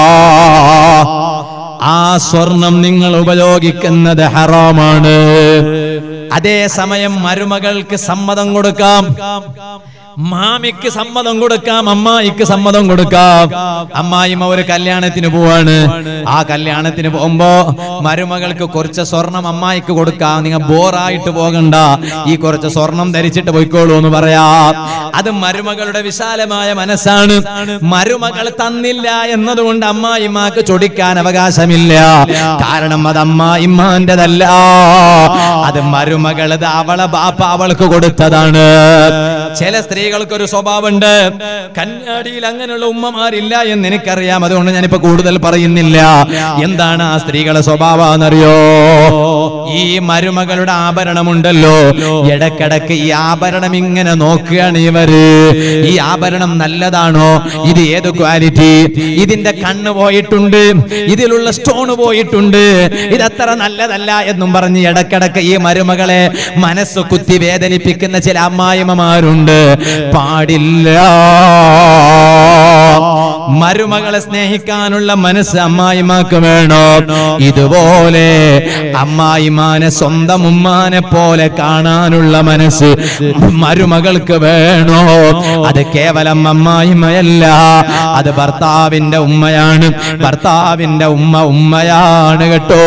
ആ സ്വർണം നിങ്ങൾ ഉപയോഗിക്കുന്നത് ഹറാമാണ്. അതേ സമയം മരുമകൾക്ക് സമ്മതം കൊടുക്കാം, മാമിക്ക് സമ്മതം കൊടുക്കാം, അമ്മായിക്ക് സമ്മതം കൊടുക്കാം. അമ്മായിമ്മ ഒരു കല്യാണത്തിന് പോവാണ്, ആ കല്യാണത്തിന് പോകുമ്പോ മരുമകൾക്ക് കുറച്ച് സ്വർണം അമ്മായിക്ക് കൊടുക്കാം. നിങ്ങൾ ബോറായിട്ട് പോകണ്ട, ഈ കുറച്ച് സ്വർണം ധരിച്ചിട്ട് പോയിക്കോളൂ എന്ന് പറയാം. അത് മരുമകളുടെ വിശാലമായ മനസ്സാണ്. മരുമകൾ തന്നില്ല എന്നതുകൊണ്ട് അമ്മായിമ്മക്ക് ചൊടിക്കാൻ അവകാശമില്ല. കാരണം അത് അമ്മായിമ്മാന്റെതല്ല, അത് മരുമകളത് അവളെ ബാപ്പ അവൾക്ക് കൊടുത്തതാണ്. ചില സ്ത്രീകൾക്കൊരു സ്വഭാവമുണ്ട്, കന്യാടിയിൽ അങ്ങനെയുള്ള ഉമ്മമാരില്ല എന്ന് എനിക്കറിയാം, അതുകൊണ്ട് ഞാനിപ്പോ കൂടുതൽ പറയുന്നില്ല. എന്താണ് ആ സ്ത്രീകളുടെ സ്വഭാവം എന്നറിയോ? ഈ മരുമകളുടെ ആഭരണമുണ്ടല്ലോ, ഇടക്കിടക്ക് ഈ ആഭരണം ഇങ്ങനെ നോക്കുകയാണ് ഇവര്. ഈ ആഭരണം നല്ലതാണോ, ഇത് ഏത് ക്വാളിറ്റി, ഇതിന്റെ കണ്ണ് പോയിട്ടുണ്ട്, ഇതിലുള്ള സ്റ്റോൺ പോയിട്ടുണ്ട്, ഇതത്ര നല്ലതല്ല എന്നും പറഞ്ഞ് ഇടക്കിടക്ക് ഈ മരുമകളെ മനസ്സ് കുത്തി വേദനിപ്പിക്കുന്ന ചില അമ്മായിമ്മമാരുണ്ട്. പാടില്ല. മരുമകളെ സ്നേഹിക്കാനുള്ള മനസ്സ് അമ്മായിമാക്ക് വേണോ? ഇതുപോലെ അമ്മായിമാനെ സ്വന്തം ഉമ്മാനെ പോലെ കാണാനുള്ള മനസ്സ് മരുമകൾക്ക് വേണോ? അത് കേവലം അമ്മായിമയല്ല, അത് ഭർത്താവിന്റെ ഉമ്മയാണ്. ഭർത്താവിന്റെ ഉമ്മ ഉമ്മയാണ് കേട്ടോ.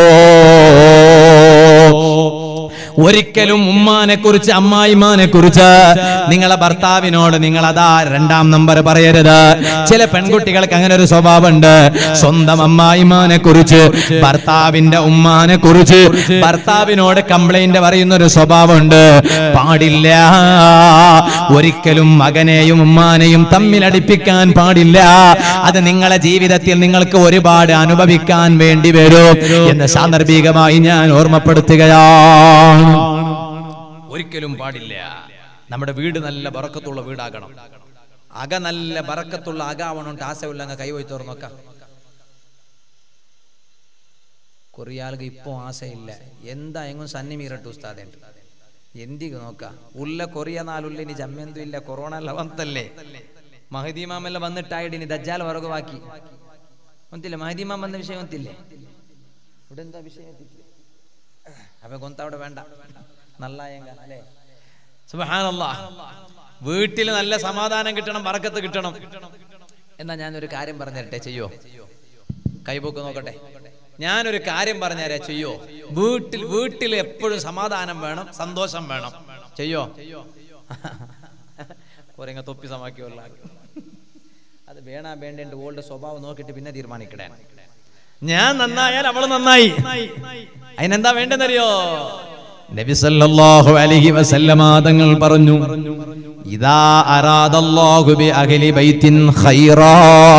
ഒരിക്കലും ഉമ്മാനെ കുറിച്ച് അമ്മായിമാനെ കുറിച്ച് നിങ്ങളെ ഭർത്താവിനോട് നിങ്ങൾ അതാ രണ്ടാം നമ്പർ പറയരുത്. ചില പെൺകുട്ടികൾക്ക് അങ്ങനെ ഒരു സ്വഭാവമുണ്ട്. സ്വന്തം അമ്മായിമാനെ കുറിച്ച്, ഭർത്താവിന്റെ ഉമ്മാനെ കുറിച്ച് ഭർത്താവിനോട് കംപ്ലൈന്റ് പറയുന്ന ഒരു സ്വഭാവമുണ്ട്. പാടില്ല. ഒരിക്കലും മകനെയും ഉമ്മാനെയും തമ്മിലടിപ്പിക്കാൻ പാടില്ല. അത് നിങ്ങളെ ജീവിതത്തിൽ നിങ്ങൾക്ക് ഒരുപാട് അനുഭവിക്കാൻ വേണ്ടി വരും എന്ന് സാന്ദർഭികമായി ഞാൻ ഓർമ്മപ്പെടുത്തുകയാണ്. ഒരിക്കലും പാടില്ല. നമ്മുടെ വീട് നല്ല ബറക്കത്തുള്ള വീടാകണം. അക നല്ല ബറക്കത്തുള്ള അകാവണം. ആശയുള്ള കൈവഴി തുറന്നോക്ക. കൊറിയാൾക്ക് ഇപ്പൊ ആശയില്ല. എന്താ എങ്ങും സന്നി മീറട്ടു ഉസ്താദേ എന്തിക്ക് നോക്ക. ഉള്ള കൊറിയ നാളുള്ള ഇനി ജമ്മെന്തും ഇല്ല. കൊറോണ എല്ലാം വന്നല്ലേ, മഹദീമാമെല്ലാം വന്നിട്ടായിട്ട് ഇനി ദജ്ജാൽ വർഗമാക്കി ഒന്നില്ല. മഹദീമാം വന്ന വിഷയം ഒന്നില്ലേ, ഇവിടെ എന്താ വിഷയം? അപ്പൊ കൊന്ത അവിടെ വേണ്ട. നല്ല അല്ലേ സുബ്ഹാനല്ലാഹ്. വീട്ടിൽ നല്ല സമാധാനം കിട്ടണം, ബറക്കത്ത് കിട്ടണം. എന്നാ ഞാനൊരു കാര്യം പറഞ്ഞുതരട്ടെ, ചെയ്യോ? കൈപോക്ക് നോക്കട്ടെ. ഞാനൊരു കാര്യം പറഞ്ഞുതരാ, ചെയ്യോ? വീട്ടിൽ വീട്ടിൽ എപ്പോഴും സമാധാനം വേണം, സന്തോഷം വേണം. ചെയ്യോ? കുറേ തൊപ്പി സമാക്കിയുള്ള അത് വേണ വേണ്ട ഓളുടെ സ്വഭാവം നോക്കിയിട്ട് പിന്നെ തീരുമാനിക്കണേ. ഞാൻ നന്നായാൽ അവള് നന്നായി. അതിനെന്താ വേണ്ടെന്നറിയോ? നബി സല്ലല്ലാഹു അലൈഹി വസല്ലമ തങ്ങൾ പറഞ്ഞു, ഇദാ അറാദല്ലാഹു ബി അഹ്ലി ബൈത്തിൻ ഖൈറാ,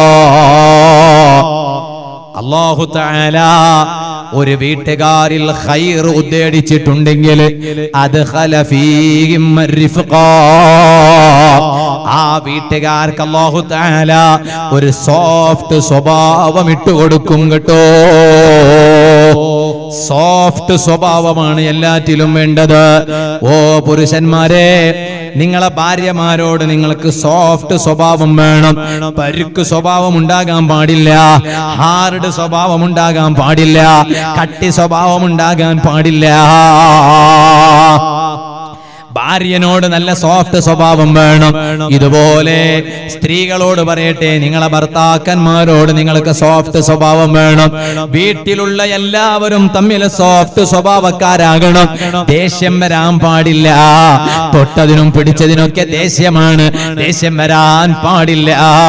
അല്ലാഹു തആല ഒരു വീട്ടുകാരിൽ ഖൈർ ഉദ്ദേശിച്ചിട്ടുണ്ടെങ്കിൽ അദ്ഖല ഫീഹിം റിഫ്ഖാ, ആ വീട്ടുകാർക്ക് അല്ലാഹു തആല ഒരു സോഫ്റ്റ് സ്വഭാവം ഇട്ടുകൊടുക്കും കേട്ടോ. സോഫ്റ്റ് സ്വഭാവമാണ് എല്ലാറ്റിലും വേണ്ടത്. ഓ പുരുഷന്മാരെ, നിങ്ങളെ ഭാര്യമാരോട് നിങ്ങൾക്ക് സോഫ്റ്റ് സ്വഭാവം വേണം. പരുക്ക് സ്വഭാവം ഉണ്ടാകാൻ പാടില്ല, ഹാർഡ് സ്വഭാവം ഉണ്ടാകാൻ പാടില്ല, കട്ടി സ്വഭാവം ഉണ്ടാകാൻ പാടില്ല. ഭാര്യനോട് നല്ല സോഫ്റ്റ് സ്വഭാവം വേണം. ഇതുപോലെ സ്ത്രീകളോട് പറയട്ടെ, നിങ്ങളെ ഭർത്താക്കന്മാരോട് നിങ്ങൾക്ക് സോഫ്റ്റ് സ്വഭാവം വേണം. വീട്ടിലുള്ള എല്ലാവരും തമ്മിൽ സോഫ്റ്റ് സ്വഭാവക്കാരാകണം. ദേഷ്യം വരാൻ പാടില്ല. തൊട്ടതിനും പിടിച്ചതിനൊക്കെ ദേഷ്യമാണ്, ദേഷ്യം വരാൻ പാടില്ല.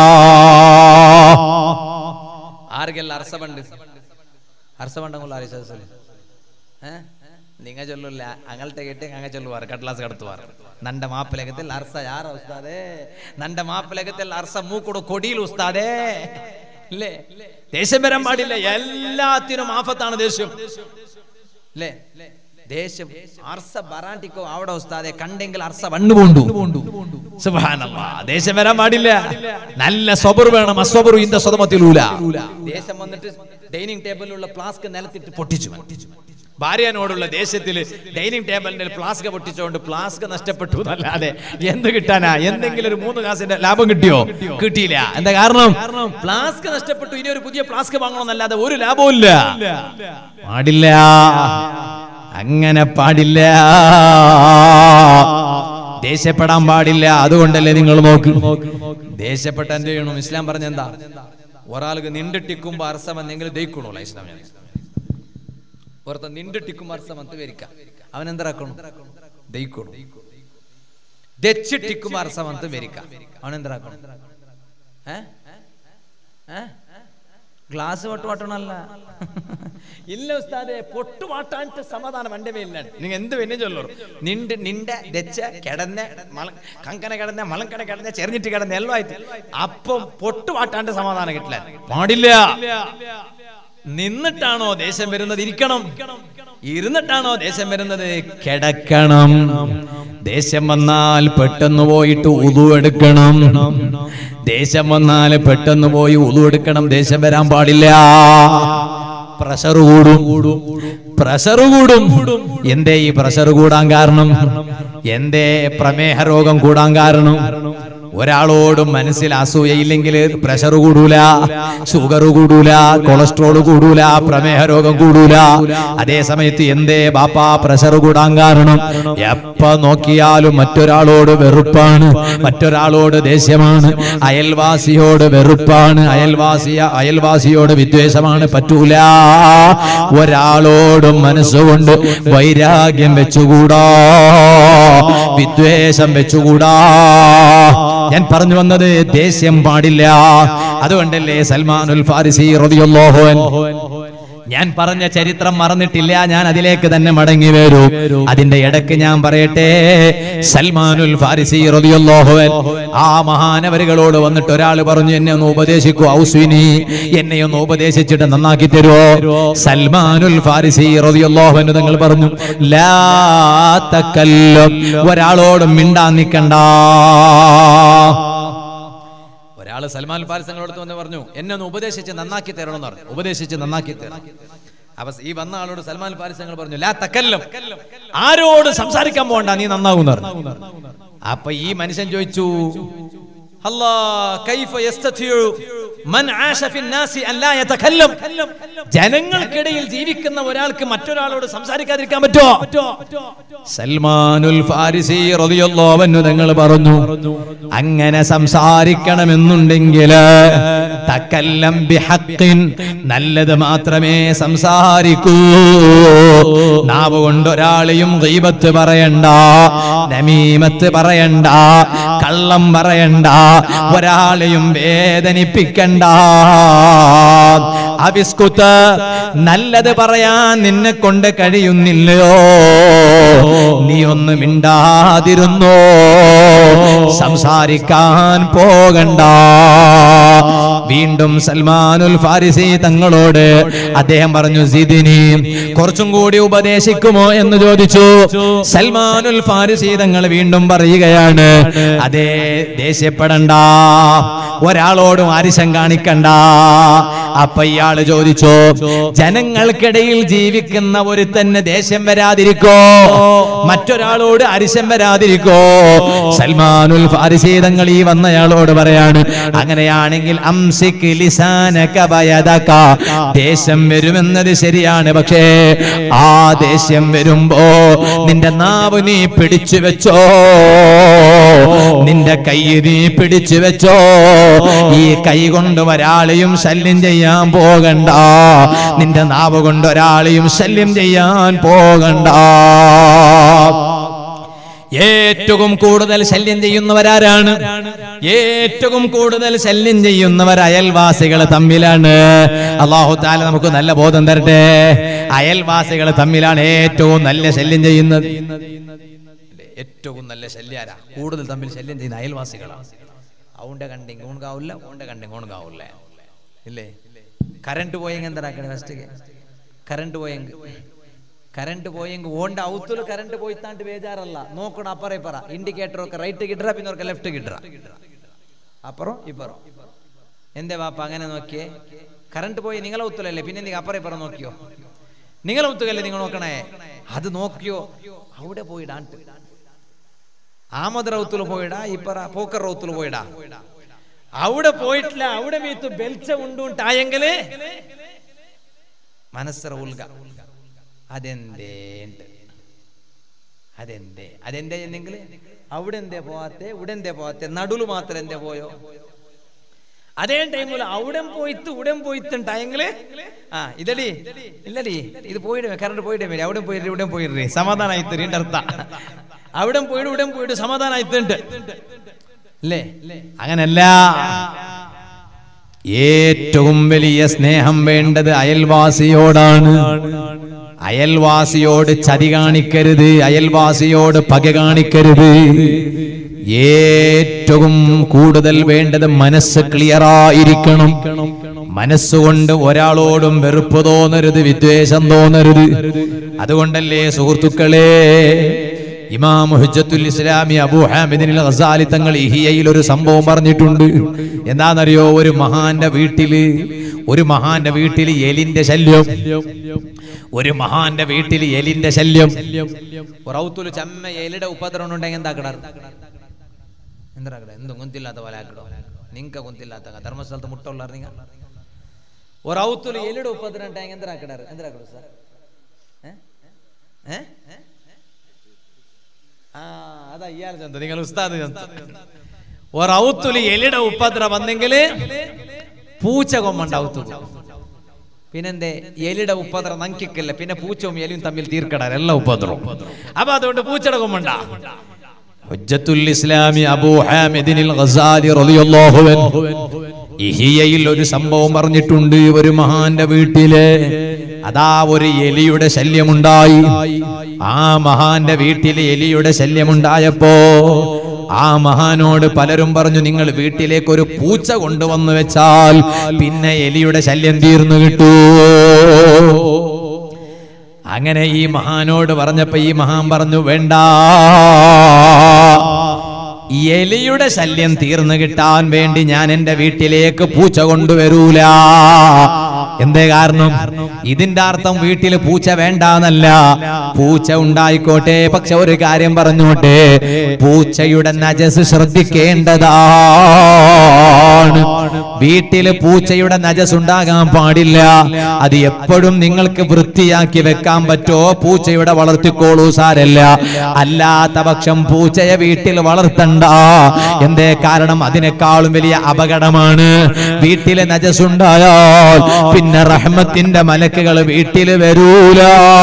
ആർക്കെല്ലാം അർസമുണ്ട്? അർസമുണ്ടെങ്കിൽ ഏഹ് നിങ്ങ ചൊല്ലില്ല, അങ്ങനത്തെ കേട്ട് അങ്ങ ചൊല്ലുവാർ, കട്ലാസ് കടത്തുവാർ. നന്റെ മാപ്പിലകത്തിൽ അർസ യാറ ഉസ്താദേ, നന്റെ മാപ്പിലകത്തിൽ അർസ മൂക്കുട കൊടിയിൽ ഉസ്താദേ. അല്ലേ? ദേഷ്യം വരാൻ പാടില്ല. എല്ലാത്തിനും ആഫത്താണ് ദേഷ്യം. അല്ലേ? ദേഷ്യം അർസ ബറാട്ടിക്കോ അവിടെ ഉസ്താദെ കണ്ടെങ്കിൽ അർസ വണ്ണുകൊണ്ടു. സുബ്ഹാനല്ലാഹ്. ദേഷ്യം വരാൻ പാടില്ല. നല്ല സബർ വേണം. അസ്വബറു ഇൻദ സദമത്തിലൂല. ദേഷ്യം വന്നിട്ട് ഡൈനിങ് ടേബിളിലുള്ള ഫ്ലാസ്ക് നിലത്തിട്ട് പൊട്ടിച്ചു. ഭാര്യനോടുള്ള ദേഷ്യത്തിൽ ഡൈനിങ് ടേബിളിന്റെ ഫ്ലാസ്ക് പൊട്ടിച്ചുകൊണ്ട് ഫ്ലാസ്ക് നഷ്ടപ്പെട്ടു എന്നല്ലാതെ എന്ത് കിട്ടാനാ? എന്തെങ്കിലും ഒരു മൂന്ന് കാസിന്റെ ലാഭം കിട്ടിയോ? കിട്ടിയില്ല. എന്താ കാരണം? ഫ്ലാസ്ക് നഷ്ടപ്പെട്ടു, ഇനി ഒരു പുതിയ ഫ്ലാസ്ക് വാങ്ങണമെന്നല്ലാതെ ഒരു ലാഭവും ഇല്ല. പാടില്ല, അങ്ങനെ പാടില്ല. ദേഷ്യപ്പെടാൻ പാടില്ല. അതുകൊണ്ടല്ലേ നിങ്ങൾ നോക്ക്, ദേഷ്യപ്പെട്ട എന്ത് ചെയ്യണം? ഇസ്ലാം പറഞ്ഞ എന്താ? ഒരാൾക്ക് നിണ്ടിട്ടിക്കുമ്പോ അർസമെന്നെങ്കിലും ദയിക്കണോല്ല ഇസ്ലാം. ഒരുത്ത നിണ്ടിട്ടിക്കുമ്പോ അർസമത്ത് വരിക്കാം, അവൻ എന്തരാക്കണം? ദയിക്കണം. ദച്ചിട്ടിക്കുമ്പോ അർസമത്ത് വരിക്കാം, അവൻ എന്തരാക്കണം? ഗ്ലാസ് പൊട്ട് വാട്ടണല്ല. ഇല്ല ഉസ്താദെ, പൊട്ടു വാട്ടാൻ സമാധാനം എന്റെ മേലിലാണ്. നിങ്ങൾ എന്ത് പിന്നെ ചൊല്ലു? നിണ്ട് നിന്റെ ദച്ച കിടന്ന മല കങ്കന കിടന്ന മലങ്കട കിടന്ന ചെറിഞ്ഞിട്ട് കിടന്ന എല്ലാം ആയിട്ട് അപ്പം പൊട്ടു വാട്ടാണ്ട് സമാധാനം കിട്ടില്ല. പാടില്ല. നിന്നിട്ടാണോ ദേഷ്യം വരുന്നത്? ഇരിക്കണം. ഇരുന്നിട്ടാണോ ദേഷ്യം വരുന്നത്? കിടക്കണം. ദേഷ്യം വന്നാൽ പെട്ടെന്ന് പോയിട്ട് ഉളു എടുക്കണം. ദേഷ്യം വന്നാൽ പെട്ടെന്ന് പോയി ഉളു എടുക്കണം. ദേഷ്യം വരാൻ പാടില്ല. പ്രഷർ കൂടും, പ്രഷർ കൂടും. എന്തേ ഈ പ്രഷർ കൂടാൻ കാരണം? എന്തേ പ്രമേഹ രോഗം കൂടാൻ കാരണം? ഒരാളോടും മനസ്സിൽ അസൂയയില്ലെങ്കിൽ പ്രഷർ കൂടൂല, ഷുഗർ കൂടൂല, കൊളസ്ട്രോൾ കൂടൂല, പ്രമേഹ രോഗം കൂടൂല. അതേ സമയത്ത് എന്തേ ബാപ്പാ പ്രഷർ കൂടാൻ കാരണം? എപ്പ നോക്കിയാലും മറ്റൊരാളോട് വെറുപ്പാണ്, മറ്റൊരാളോട് ദേഷ്യമാണ്, അയൽവാസിയോട് വെറുപ്പാണ്, അയൽവാസിയ അയൽവാസിയോട് വിദ്വേഷമാണ്. പറ്റൂല. ഒരാളോടും മനസ്സുകൊണ്ട് വൈരാഗ്യം വെച്ചുകൂടാ, വിദ്വേഷം വെച്ചുകൂടാ. ഞാൻ പറഞ്ഞു വന്നത് ദേഷ്യം പാടില്ല. അതുകൊണ്ടല്ലേ സൽമാനുൽ ഫാരിസി റളിയല്ലാഹു അൻഹു, ഞാൻ പറഞ്ഞ ചരിത്രം മറന്നിട്ടില്ല, ഞാൻ അതിലേക്ക് തന്നെ മടങ്ങി വരൂ. അതിന്റെ ഇടയ്ക്ക് ഞാൻ പറയട്ടെ, സൽമാനുൽ ഫാരിസി റളിയല്ലാഹു അൻഹു ആ മഹാനവരുകളോട് വന്നിട്ട് ഒരാൾ പറഞ്ഞു, എന്നെ ഒന്ന് ഉപദേശിക്കൂ, ഔസ്വിനി, എന്നെ ഒന്ന് ഉപദേശിച്ചിട്ട് നന്നാക്കി തരുമോ? സൽമാനുൽ ഫാരിസി റളിയല്ലാഹു അൻഹു തങ്ങൾ പറഞ്ഞു, ലാ തകല്ലം, ഒരാളോടും മിണ്ടാൻ നിൽക്കണ്ട. ഒരാള് സൽമാൻ ഫാരിസങ്ങളോട് വന്ന് പറഞ്ഞു, എന്നെ ഒന്ന് ഉപദേശിച്ച് നന്നാക്കി തരണം എന്ന് പറഞ്ഞു. ഉപദേശിച്ച് നന്നാക്കി തരണം. അപ്പൊ ഈ വന്ന ആളോട് സൽമാൻ ഫാരിസങ്ങൾ പറഞ്ഞു, ലാ തകല്ലം, ആരോട് സംസാരിക്കാൻ പോകണ്ട, നീ നന്നാകും പറഞ്ഞു. അപ്പൊ ഈ മനുഷ്യൻ ചോദിച്ചു, അല്ലാ കൈഫ യസ്തതിഉ മൻ ആശ ഫിന്നാസി അൻ ലാ യതകല്ലം, ജനങ്ങൾക്കിടയിൽ ജീവിക്കുന്ന ഒരാൾക്ക് മറ്റൊരാളോട് സംസാരിക്കാതിരിക്കാൻ പറ്റുമോ? സൽമാനുൽ ഫാരിസി റളിയല്ലാഹു അൻഹു തങ്ങൾ പറഞ്ഞു, അങ്ങനെ സംസാരിക്കണമെന്നുണ്ടെങ്കിൽ തകല്ലം ബിഹഖിൻ, നല്ലത് മാത്രമേ സംസാരിക്കൂ. നാവ് കൊണ്ട് ഒരാളെയും ഗീബത്ത് പറയണ്ട, നമീമത്ത് പറയണ്ട, കള്ളം പറയണ്ട, ഒരാളെയും വേദനിപ്പിക്കണ്ട. അവിസ്കുത്ത്, നല്ലത് പറയാൻ നിന്നെ കൊണ്ട് കഴിയുന്നില്ലയോ, നീ ഒന്ന് മിണ്ടാതിരുന്നോ, സംസാരിക്കാൻ പോകണ്ട. വീണ്ടും സൽമാനുൽ ഫാരിസി തങ്ങളോട് അദ്ദേഹം പറഞ്ഞു, സിദിനി, കുറച്ചും കൂടി ഉപദേശിക്കുമോ എന്ന് ചോദിച്ചു. സൽമാനുൽ ഫാരിസി തങ്ങൾ വീണ്ടും പറയുകയാണ്, അതേ, ദേഷ്യപ്പെടണ്ട, ഒരാളോടും ആരിശം കാണിക്കണ്ട. അപ്പൊ ഇയാള് ചോദിച്ചു, ജനങ്ങൾക്കിടയിൽ ജീവിക്കുന്ന ഒരു തന്നെ ദേഷ്യം വരാതിരിക്കോ, മറ്റൊരാളോട് അരിശം വരാതിരിക്കോ? സൽമാനുൽ ഫാരിസി തങ്ങൾ ഈ വന്നയാളോട് പറയാണ്, അങ്ങനെയാണെങ്കിൽ അംസിക് ലിസാനക വയദക, ദേഷ്യം വരുമെന്നത് ശരിയാണ്, പക്ഷേ ആ ദേഷ്യം വരുമ്പോ നിന്റെ നാവ് നീ പിടിച്ചു വെച്ചോ, നിന്റെ കൈ നീ പിടിച്ചു വെച്ചോ. ഈ കൈ കൊണ്ട് ഒരാളെയും ശല്യം ചെയ്യാൻ പോകണ്ട, നിന്റെ നാവ് കൊണ്ട് ഒരാളെയും ശല്യം ചെയ്യാൻ പോകണ്ട. ഏറ്റവും കൂടുതൽ ശല്യം ചെയ്യുന്നവരാരാണ്? ഏറ്റവും കൂടുതൽ ശല്യം ചെയ്യുന്നവർ അയൽവാസികൾ തമ്മിലാണ്. അല്ലാഹു തആല നമുക്ക് നല്ല ബോധം തരട്ടെ. അയൽവാസികൾ തമ്മിലാണ് ഏറ്റവും നല്ല ശല്യം ചെയ്യുന്നത്. ഏറ്റവും നല്ല ശല്യാരാ? കൂടുതൽ തമ്മിൽ ശല്യം ചെയ്യുന്ന അയൽവാസികളാണ്. അവന്റെ കണ്ടി ഇങ്ങോണാവില്ല, ഓന്റെ കണ്ടി ഇങ്ങോണാവില്ല, ഇല്ലേ? കറണ്ട് പോയെങ്കിൽ എന്താക്കണേ? ഫസ്റ്റ് കറണ്ട് പോയെങ്കിൽ കറണ്ട് പോയെങ്കിൽ ഓണ്ട ഔത്തുൽ കറണ്ട് പോയിത്താണ്ട് ബേജാറല്ല, നോക്കണം അപ്പറേ പറ, ഇൻഡിക്കേറ്റർ ഒക്കെ റൈറ്റ് കിട്ടറ, പിന്നെ ഒക്കെ ലെഫ്റ്റ് കിട്ടറ, അപ്പുറം ഇപ്പുറം. എന്തേ വാപ്പ അങ്ങനെ നോക്കിയേ? കറണ്ട് പോയി നിങ്ങളെ ഔത്തുലല്ലേ, പിന്നെ എന്തെങ്കിലും അപ്പറേ പറ നോക്കിയോ? നിങ്ങളെ മുത്തുകല്ലേ നിങ്ങൾ നോക്കണേ. അത് നോക്കിയോ അവിടെ പോയിടാണ്ട് ആമത് റൗത്തിൽ പോയിടാ ഇപ്പറ പോക്കർ റൗത്തിൽ പോയിടാ അവിടെ പോയിട്ടില്ല. അവിടെ മീത്തു ബെൽച്ച ഉണ്ടുണ്ടായെങ്കില് മനസ്സറ ഉൽക അതെന്തേ അതെന്തേ അതെന്തേ എന്നെങ്കിൽ അവിടെ എന്തേ പോവാത്തെ ഇവിടെ എന്തേ പോവാത്തെ നടുല് മാത്രം എന്തേ പോയോ. അതേ ടൈമിൽ അവിടെ പോയിത്ത് ഇവിടെ പോയിട്ടുണ്ടായെങ്കില് ആ ഇതടി ഇല്ലടി ഇത് പോയിടേ കറണ്ട് പോയിട്ടേ വരും അവിടെ പോയിട്ട് ഇവിടെ പോയിടേ സമാധാനായിട്ട് രണ്ട് അർത്ഥ അവിടെ പോയിട്ട് ഇവിടെ പോയിട്ട് സമാധാനായിട്ടുണ്ട് അല്ലേ. അങ്ങനല്ല, ഏറ്റവും വലിയ സ്നേഹം വേണ്ടത് അയൽവാസിയോടാണ്. അയൽവാസിയോട് ചതി കാണിക്കരുത്, അയൽവാസിയോട് പക കാണിക്കരുത്. ഏറ്റവും കൂടുതൽ വേണ്ടത് മനസ്സ് ക്ലിയറായിരിക്കണം. മനസ്സുകൊണ്ട് ഒരാളോടും വെറുപ്പ് തോന്നരുത്, വിദ്വേഷം തോന്നരുത്. അതുകൊണ്ടല്ലേ സുഹൃത്തുക്കളെ ഇമാം ഹുജ്ജത്തുൽ ഇസ്ലാമി അബൂ ഹാമിദ് അൽ ഗസാലി തങ്ങൾ ഇഹിയയിൽ ഒരു സംഭവം പറഞ്ഞിട്ടുണ്ട്. എന്താണെന്നറിയോ? ഒരു മഹാന്റെ വീട്ടില് ഒരു മഹാന്റെ വീട്ടിൽ എലിന്റെ ശല്യം ഒരു മഹാന്റെ വീട്ടിൽ എലിന്റെ ശല്യം റൗത്തുൽ ചമ്മ എലിയുടെ ഉപദ്രവം ഉണ്ടെങ്കിൽ എന്താക്കടാറ് എന്താക്കട എന്തും കുന്തില്ലാത്ത പോലെ ആക്കടോ. നിങ്ങ കുന്തില്ലാത്ത ധർമ്മസ്ഥലത്ത് മുട്ട ഉള്ള നിങ്ങൾ റൗത്തുൽ എലിയുടെ ഉപദ്രവം ഉണ്ടെങ്കിൽ എന്താക്കടാറ് എന്താക്കടോ സാർ? ഏ ആ അതാ ഇയാൾ ചന്ത നിങ്ങൾ ഉസ്താദ് ചന്ത ഒരൗത്തുൽ എലിയുടെ ഉപദ്രവം വന്നെങ്കില് പൂച്ച കൊമ്മണ്ടാവത്തു. പിന്നെന്തേ എലിയുടെ ഉപദ്രവം നങ്കിക്കില്ല, പിന്നെ പൂച്ചവും എലിയും തമ്മിൽ തീർക്കടാൻ എല്ലാ ഉപദ്രവം. അപ്പൊ അതുകൊണ്ട് പൂച്ചയുടെ കൊമ്മണ്ട. ഹുജ്ജത്തുൽ ഇസ്ലാമി അബൂ ഹാമിദ് അൽ ഗസാലി റളിയല്ലാഹു അൻഹു ഇഹിയയിൽ ഒരു സംഭവം പറഞ്ഞിട്ടുണ്ട്. ഒരു മഹാന്റെ വീട്ടില് അതാ ഒരു എലിയുടെ ശല്യമുണ്ടായി. ആ മഹാന്റെ വീട്ടിൽ എലിയുടെ ശല്യമുണ്ടായപ്പോ ആ മഹാനോട് പലരും പറഞ്ഞു, നിങ്ങൾ വീട്ടിലേക്ക് ഒരു പൂച്ച കൊണ്ടുവന്നു വെച്ചാൽ പിന്നെ എലിയുടെ ശല്യം തീർന്നു കിട്ടൂ. അങ്ങനെ ഈ മഹാനോട് പറഞ്ഞപ്പോ ഈ മഹാൻ പറഞ്ഞു, വേണ്ട, എലിയുടെ ശല്യം തീർന്നു കിട്ടാൻ വേണ്ടി ഞാൻ എന്റെ വീട്ടിലേക്ക് പൂച്ച കൊണ്ടുവരൂല. എന്തേ കാരണം? ഇതിന്റെ അർത്ഥം വീട്ടിൽ പൂച്ച വേണ്ടാന്നല്ല, പൂച്ച ഉണ്ടായിക്കോട്ടെ, പക്ഷെ ഒരു കാര്യം പറഞ്ഞോട്ടെ, പൂച്ചയുടെ നജസ് ശ്രദ്ധിക്കേണ്ടതാണ്. വീട്ടില് പൂച്ചയുടെ നജസ് ഉണ്ടാകാൻ പാടില്ല. അത് എപ്പോഴും നിങ്ങൾക്ക് വൃത്തിയാക്കി വെക്കാൻ പറ്റോ പൂച്ചയുടെ വളർത്തിക്കോളൂ, സാരല്ല. അല്ലാത്ത പക്ഷം പൂച്ചയെ വീട്ടിൽ വളർത്തണ്ട. എന്തേ കാരണം? അതിനേക്കാളും വലിയ അപകടമാണ്. വീട്ടിലെ നജസ് ഉണ്ടായാൽ പിന്നെ റഹ്മത്തിന്റെ മലക്കുകൾ വീട്ടിൽ വരൂല.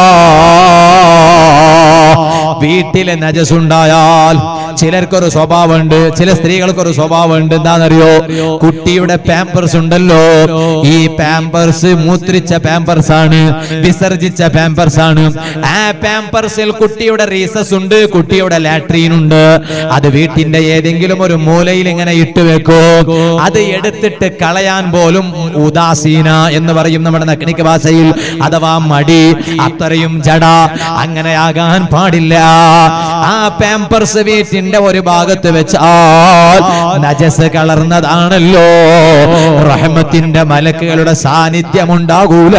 വീട്ടിലെ നജസ് ഉണ്ടായാൽ ചിലർക്കൊരു സ്വഭാവമുണ്ട്, ചില സ്ത്രീകൾക്കൊരു സ്വഭാവമുണ്ട്. എന്താണെന്നറിയോ? കുട്ടിയുടെ പാമ്പേഴ്സ് ഉണ്ടല്ലോ, ഈ പാമ്പേഴ്സ് മൂത്രിച്ച പാമ്പേഴ്സ് ആണ്, വിസർജിച്ച പാമ്പേഴ്സ് ആണ്. ആ പാമ്പേഴ്സിൽ കുട്ടിയുടെ റീസസ് ഉണ്ട്, കുട്ടിയുടെ ലാട്രീൻ ഉണ്ട്. അത് വീട്ടിന്റെ ഏതെങ്കിലും ഒരു മൂലയിൽ ഇങ്ങനെ ഇട്ടുവെക്കോ. അത് എടുത്തിട്ട് കളയാൻ പോലും ഉദാസീന എന്ന് പറയും നമ്മുടെ നഗ്നിക ഭാഷയിൽ, അഥവാ മടി. അത്രയും ജഡ. അങ്ങനെയാകാൻ പാടില്ല. ആ പാമ്പേഴ്സ് വീട്ടിന്റെ ഒരു ഭാഗത്ത് വെച്ചാൽ നജസ് കളർന്നതാണല്ലോ, റഹ്മത്തിന്റെ മലക്കുകളുടെ സാന്നിധ്യം ഉണ്ടാകൂല.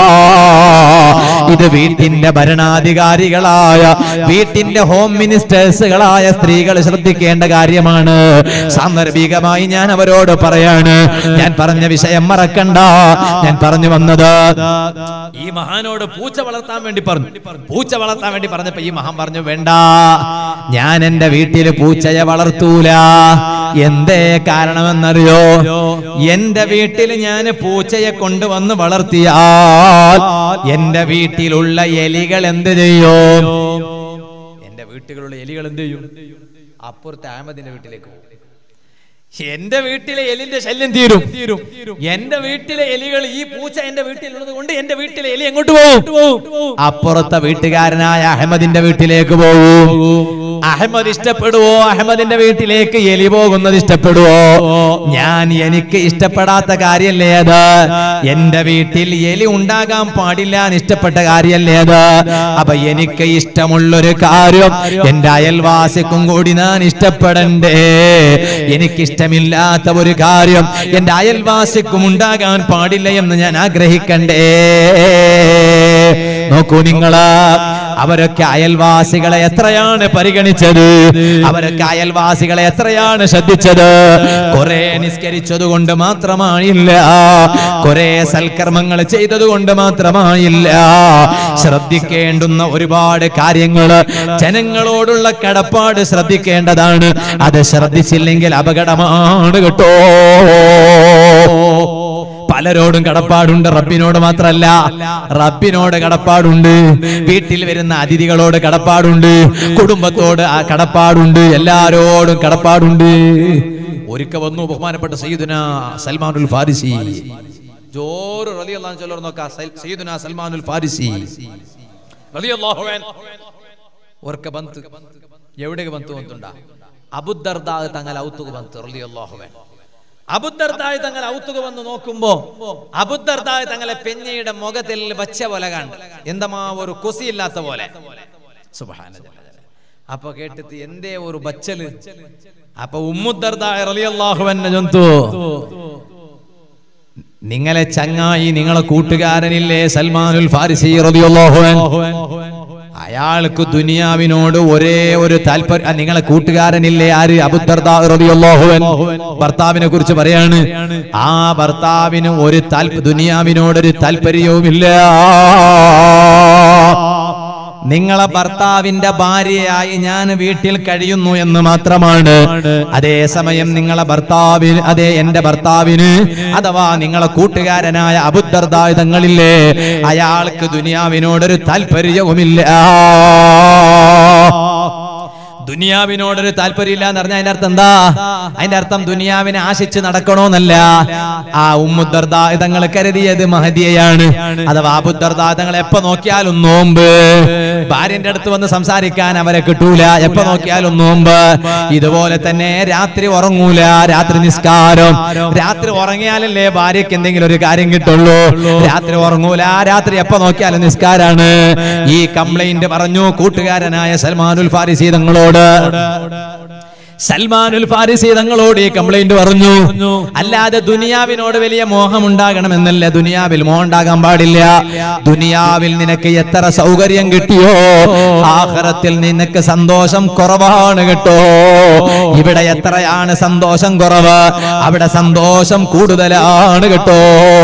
ഇത് വീട്ടിന്റെ ഭരണാധികാരികളായ, വീട്ടിന്റെ ഹോം മിനിസ്റ്റേഴ്സുകളായ സ്ത്രീകൾ ശ്രദ്ധിക്കേണ്ട കാര്യമാണ്. സാന്ദർഭികമായി ഞാൻ അവരോട് പറയാണ്, ഞാൻ പറഞ്ഞ വിഷയം മറക്കണ്ട. ഞാൻ പറഞ്ഞു വന്നത്, ഈ മഹാനോട് പൂച്ച വളർത്താൻ വേണ്ടി പറഞ്ഞു. പൂച്ച വളർത്താൻ വേണ്ടി പറഞ്ഞപ്പോ ഈ മഹാൻ പറഞ്ഞു, വേണ്ട, ഞാൻ എന്റെ വീട്ടില് പൂച്ചയെ വളർത്തൂല. എന്തേ കാരണമെന്നറിയോ? എന്റെ വീട്ടിൽ ഞാൻ പൂച്ചയെ കൊണ്ടുവന്ന് വളർത്തിയാൽ എന്റെ വീട്ടിലുള്ള എലികൾ എന്ത് ചെയ്യും? എന്റെ വീട്ടിലുള്ള എലികൾ എന്ത് ചെയ്യും? അപ്പുറത്തെ അഹമ്മദിന്റെ വീട്ടിലേക്ക് പോകും. എന്റെ വീട്ടിലെ എലിന്റെ ശല്യം തീരും. എന്റെ വീട്ടിലെ എലികൾ, ഈ പൂച്ച എന്റെ വീട്ടിലുള്ളത് കൊണ്ട് എന്റെ വീട്ടിലെ എലി എങ്ങോട്ട് പോകും? അപ്പുറത്തെ വീട്ടുകാരനായ അഹമ്മദിന്റെ വീട്ടിലേക്ക് പോകും. അഹമ്മദ് ഇഷ്ടപ്പെടുവോ അഹമ്മദിന്റെ വീട്ടിലേക്ക് എലി പോകുന്നത്? ഇഷ്ടപ്പെടുവോ? ഞാൻ എനിക്ക് ഇഷ്ടപ്പെടാത്ത കാര്യല്ലേ അത്? എന്റെ വീട്ടിൽ എലി ഉണ്ടാകാൻ പാടില്ല എന്ന് ഇഷ്ടപ്പെട്ട കാര്യല്ലേ അത്? അപ്പൊ എനിക്ക് ഇഷ്ടമുള്ളൊരു കാര്യം എന്റെ അയൽവാസിക്കും കൂടി ഞാൻ ഇഷ്ടപ്പെടണ്ടേ. എനിക്കിഷ്ടമില്ലാത്ത ഒരു കാര്യം എന്റെ അയൽവാസിക്കും ഉണ്ടാകാൻ പാടില്ല എന്ന് ഞാൻ ആഗ്രഹിക്കണ്ടേ. നോക്കൂ നിങ്ങള്, അവരൊക്കെ അയൽവാസികളെ എത്രയാണ് പരിഗണിച്ചത്, അവരൊക്കെ അയൽവാസികളെ എത്രയാണ് ശ്രദ്ധിച്ചത്. കുറെ നിസ്കരിച്ചത് കൊണ്ട് മാത്രമായില്ല, കുറെ സൽക്കർമ്മങ്ങൾ ചെയ്തത് കൊണ്ട് മാത്രമായില്ല. ശ്രദ്ധിക്കേണ്ടുന്ന ഒരുപാട് കാര്യങ്ങൾ, ജനങ്ങളോടുള്ള കടപ്പാട് ശ്രദ്ധിക്കേണ്ടതാണ്. അത് ശ്രദ്ധിച്ചില്ലെങ്കിൽ അപകടമാണ് കേട്ടോ. പലരോടും കടപ്പാടുണ്ട്, റബ്ബിനോട് മാത്രല്ല. റബ്ബിനോട് കടപ്പാടുണ്ട്, വീട്ടിൽ വരുന്ന അതിഥികളോട് കടപ്പാടുണ്ട്, കുടുംബത്തോട് ആ കടപ്പാടുണ്ട്, എല്ലാരോടും കടപ്പാടുണ്ട്. ഒരിക്കൽ വന്നു ബഹുമാനപ്പെട്ട സയ്യിദുനാ സൽമാനുൽ ഫാരിസി, ജോറ് റളിയല്ലാഹു അൻഹു ചൊല്ലർ നോക്കാ. സയ്യിദുനാ സൽമാനുൽ ഫാരിസി റളിയല്ലാഹു അൻഹു ഒരിക്കൽ ബന്ത് എവിടേക്ക് ബന്ത് വന്നുണ്ട അബൂദർദാ തങ്ങൾ ഔത്തുക ബന്ത് റളിയല്ലാഹു അൻഹു. അബൂദർദാ തങ്ങൾ ഔത്തുക വന്ന് നോക്കുമ്പോ അബൂദർദാ തങ്ങളെ പെഞ്ഞയുടെ മുഖത്തിൽ വച്ച പോലെ കണ്ട്, എന്തമാ ഒരു കൊസിയില്ലാത്ത പോലെ. സുബ്ഹാനല്ലാഹ്. അപ്പൊ കേട്ടിട്ട് എന്തേ ഒരു ബച്ചല്. അപ്പൊ ഉമ്മുദർദാ റളിയല്ലാഹു അൻഹു ചൊന്തു, നിങ്ങളെ ചങ്ങായി, നിങ്ങളെ കൂട്ടുകാരനില്ലേ സൽമാനുൽ ഫാരിസി റളിയല്ലാഹു അൻഹു, അയാൾക്ക് ദുനിയാവിനോട് ഒരേ ഒരു താല്പര്യം. നിങ്ങളെ കൂട്ടുകാരനില്ലേ ആര്? അബൂദർദാ റളിയല്ലാഹു അൻഹു. ഭർത്താവിനെ കുറിച്ച് പറയാണ്, ആ ഭർത്താവിന് ഒരു താല്പര്യം, ദുനിയാവിനോടൊരു താല്പര്യവുമില്ല. നിങ്ങളെ ഭർത്താവിന്റെ ഭാര്യയായി ഞാൻ വീട്ടിൽ കഴിയുന്നു എന്ന് മാത്രമാണ്. അതേസമയം നിങ്ങളെ ഭർത്താവിന്, അതെ എന്റെ ഭർത്താവിന്, അഥവാ നിങ്ങളെ കൂട്ടുകാരനായ അബൂദർദാ തങ്ങളില്ലേ, അയാൾക്ക് ദുനിയാവിനോടൊരു താല്പര്യവുമില്ല. ദുനിയാവിനോടൊരു താല്പര്യമില്ല എന്ന് പറഞ്ഞാൽ അതിന്റെ അർത്ഥം എന്താ? അതിന്റെ അർത്ഥം ദുനിയാവിനെ ആശിച്ച് നടക്കണോന്നല്ല. ആ ഉമ്മുദർദാ തങ്ങൾ കരുതിയത് മഹദിയയാണ്. അഥവാ അബൂദർദാ തങ്ങൾ എപ്പോ നോക്കിയാലും നോമ്പ്, ഭാര്യന്റെ അടുത്ത് വന്ന് സംസാരിക്കാൻ അവരെ കിട്ടൂല, എപ്പോ നോക്കിയാലും നോമ്പ്. ഇതുപോലെ തന്നെ രാത്രി ഉറങ്ങൂല, രാത്രി നിസ്കാരം. രാത്രി ഉറങ്ങിയാലല്ലേ ഭാര്യക്ക് എന്തെങ്കിലും ഒരു കാര്യം കിട്ടുള്ളൂ. രാത്രി ഉറങ്ങൂല, രാത്രി എപ്പോ നോക്കിയാലും നിസ്കാരാണ്. ഈ കംപ്ലൈന്റ് പറഞ്ഞു കൂട്ടുകാരനായ സൽമാനുൽ ഫാരിസി തങ്ങളോട്. സൽമാനുൽ ഫാരിസി തങ്ങളോട് ഈ കംപ്ലൈന്റ് പറഞ്ഞു. അല്ലാതെ ദുനിയാവിനോട് വലിയ മോഹം ഉണ്ടാകണമെന്നല്ല, ദുനിയാവിൽ മോഹം ഉണ്ടാകാൻ പാടില്ല. ദുനിയാവിൽ നിനക്ക് എത്ര സൗകര്യം കിട്ടിയോ, ആഖിറത്തിൽ നിനക്ക് സന്തോഷം കുറവാണ് കേട്ടോ. ഇവിടെ എത്രയാണ് സന്തോഷം കുറവ്, അവിടെ സന്തോഷം കൂടുതലാണ് കേട്ടോ.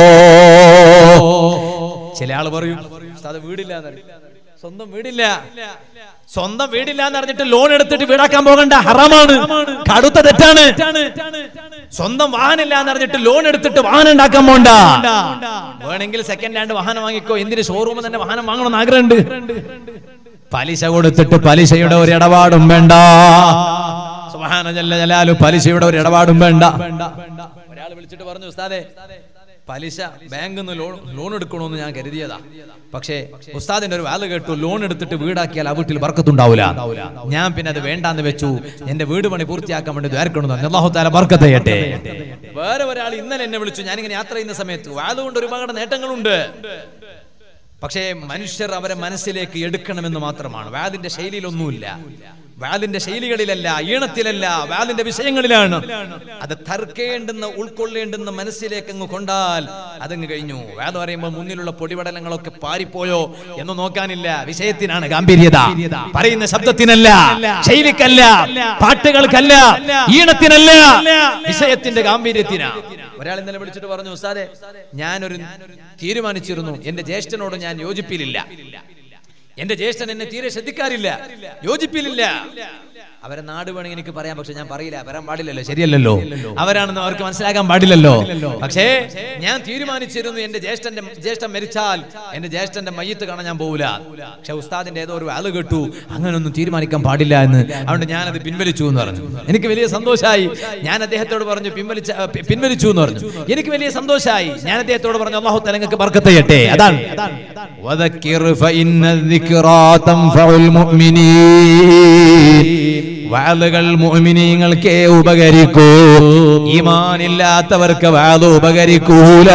ചില ആള് പറയും, വീടില്ല, സ്വന്തം വീടില്ല, സ്വന്തം വീടില്ല എന്ന് പറഞ്ഞിട്ട് ലോൺ എടുത്തിട്ട് വീടാക്കാൻ പോകണ്ട, ഹറാമാണ്, കടുത്ത തെറ്റാണ്. സ്വന്തം വാഹനമില്ല എന്ന് പറഞ്ഞിട്ട് ലോൺ എടുത്തിട്ട് വാഹനം ഉണ്ടാക്കാൻ പോകണ്ട. വേണമെങ്കിൽ സെക്കൻഡ് ഹാൻഡ് വാഹനം വാങ്ങിക്കോ, എന്തിന് ഷോറൂമിൽ തന്നെ വാഹനം വാങ്ങണമെന്ന് ആഗ്രഹമുണ്ട്. പലിശ കൊടുത്തിട്ട് പലിശയുടെ ഒരു ഇടപാടും വേണ്ട. സുബ്ഹാന ജല്ല ജലാലു, പലിശയുടെ ഒരു ഇടപാടും വേണ്ട. ഒരാൾ വിളിച്ചിട്ട് പറഞ്ഞു, ഉസ്താദേ പലിശ ബാങ്കിൽ നിന്ന് ലോൺ ലോൺ എടുക്കണമെന്ന് ഞാൻ കരുതിയതാ, പക്ഷേ ഉസ്താദിന്റെ ഒരു വാല് കേട്ടു, ലോൺ എടുത്തിട്ട് വീടാക്കിയാൽ ആ വീട്ടിൽ ബർക്കത്തുണ്ടാവില്ല. ഞാൻ പിന്നെ അത് വേണ്ടാന്ന് വെച്ചു. എന്റെ വീട് പണി പൂർത്തിയാക്കാൻ വേണ്ടി ദ്വാരക്കണമെന്ന്. അല്ലാഹു തആല ബർക്കത്ത് ചെയ്യട്ടെ. വേറെ ഒരാൾ ഇന്നലെ എന്നെ വിളിച്ചു, ഞാനിങ്ങനെ യാത്ര ചെയ്യുന്ന സമയത്ത്. വാല് കൊണ്ട് ഒരുപാട് നേട്ടങ്ങളുണ്ട്, പക്ഷേ മനുഷ്യർ അവരെ മനസ്സിലേക്ക് എടുക്കണമെന്ന് മാത്രമാണ്. വാലിന്റെ ശൈലിയിലൊന്നുമില്ല, വാലിന്റെ ശൈലികളിലല്ല, ഈണത്തിലല്ല, വാലിന്റെ വിഷയങ്ങളിലാണ്. അത് തർക്കേണ്ടുന്ന, ഉൾക്കൊള്ളേണ്ടുന്ന മനസ്സിലേക്ക് അങ്ങ് കൊണ്ടാൽ അതങ്ങ് കഴിഞ്ഞു. വാല് പറയുമ്പോൾ മുന്നിലുള്ള പൊടിപടലങ്ങളൊക്കെ പാരിപ്പോയോ എന്ന് നോക്കാനില്ല. വിഷയത്തിനാണ് ഗാംഭീര്യത, പറയുന്ന ശബ്ദത്തിനല്ല, ശൈലിക്കല്ല, പാട്ടുകൾക്കല്ല, ഈണത്തിനല്ല, വിഷയത്തിന്റെ ഗാംഭീര്യത്തിനാ. ഒരാൾ ഇന്നലെ വിളിച്ചിട്ട് പറഞ്ഞു, ഉസ്താദേ ഞാനൊരു തീരുമാനിച്ചിരുന്നു, എന്റെ ജ്യേഷ്ഠനോട് ഞാൻ യോജിപ്പിലില്ല, എന്റെ ജ്യേഷ്ഠൻ എന്നെ തീരെ ശ്രദ്ധിക്കാറില്ല, യോജിപ്പിലില്ല. അവരെ നാട് വേണമെങ്കിൽ എനിക്ക് പറയാം, പക്ഷെ ഞാൻ പറയില്ല, വരാൻ പാടില്ലല്ലോ, ശരിയല്ലല്ലോ, അവരാണെന്ന് അവർക്ക് മനസ്സിലാക്കാൻ പാടില്ലല്ലോ. പക്ഷേ ഞാൻ തീരുമാനിച്ചിരുന്നു, എന്റെ ജ്യേഷ്ഠന്റെ ജ്യേഷ്ഠൻ മരിച്ചാൽ എന്റെ ജ്യേഷ്ഠന്റെ മയ്യത്ത് കാണാൻ ഞാൻ പോകില്ല. പക്ഷെ ഉസ്താദിന്റെ ഏതോ ഒരു ആള് കേട്ടു, അങ്ങനൊന്നും തീരുമാനിക്കാൻ പാടില്ല എന്ന്, അതുകൊണ്ട് ഞാനത് പിൻവലിച്ചു എന്ന് പറഞ്ഞു. എനിക്ക് വലിയ സന്തോഷമായി. ഞാൻ അദ്ദേഹത്തോട് പറഞ്ഞു പിൻവലിച്ച പിൻവലിച്ചു എന്ന് പറഞ്ഞു. എനിക്ക് വലിയ സന്തോഷമായി. ഞാൻ അദ്ദേഹത്തോട് പറഞ്ഞു, അല്ലാഹു തആല നിങ്ങൾക്ക് ബർക്കത്ത് ചെയ്യട്ടെ. അതാണ് വദക്കിർ ഫഇന്ന ദിക്റാ തൻഫഉൽ മുഅ്മിനീൻ. വാളുകൾ മുഅ്മിനീങ്ങൾക്ക് ഉപകരിക്കൂ, ഈമാനില്ലാത്തവർക്ക് വാള് ഉപകരിക്കൂല.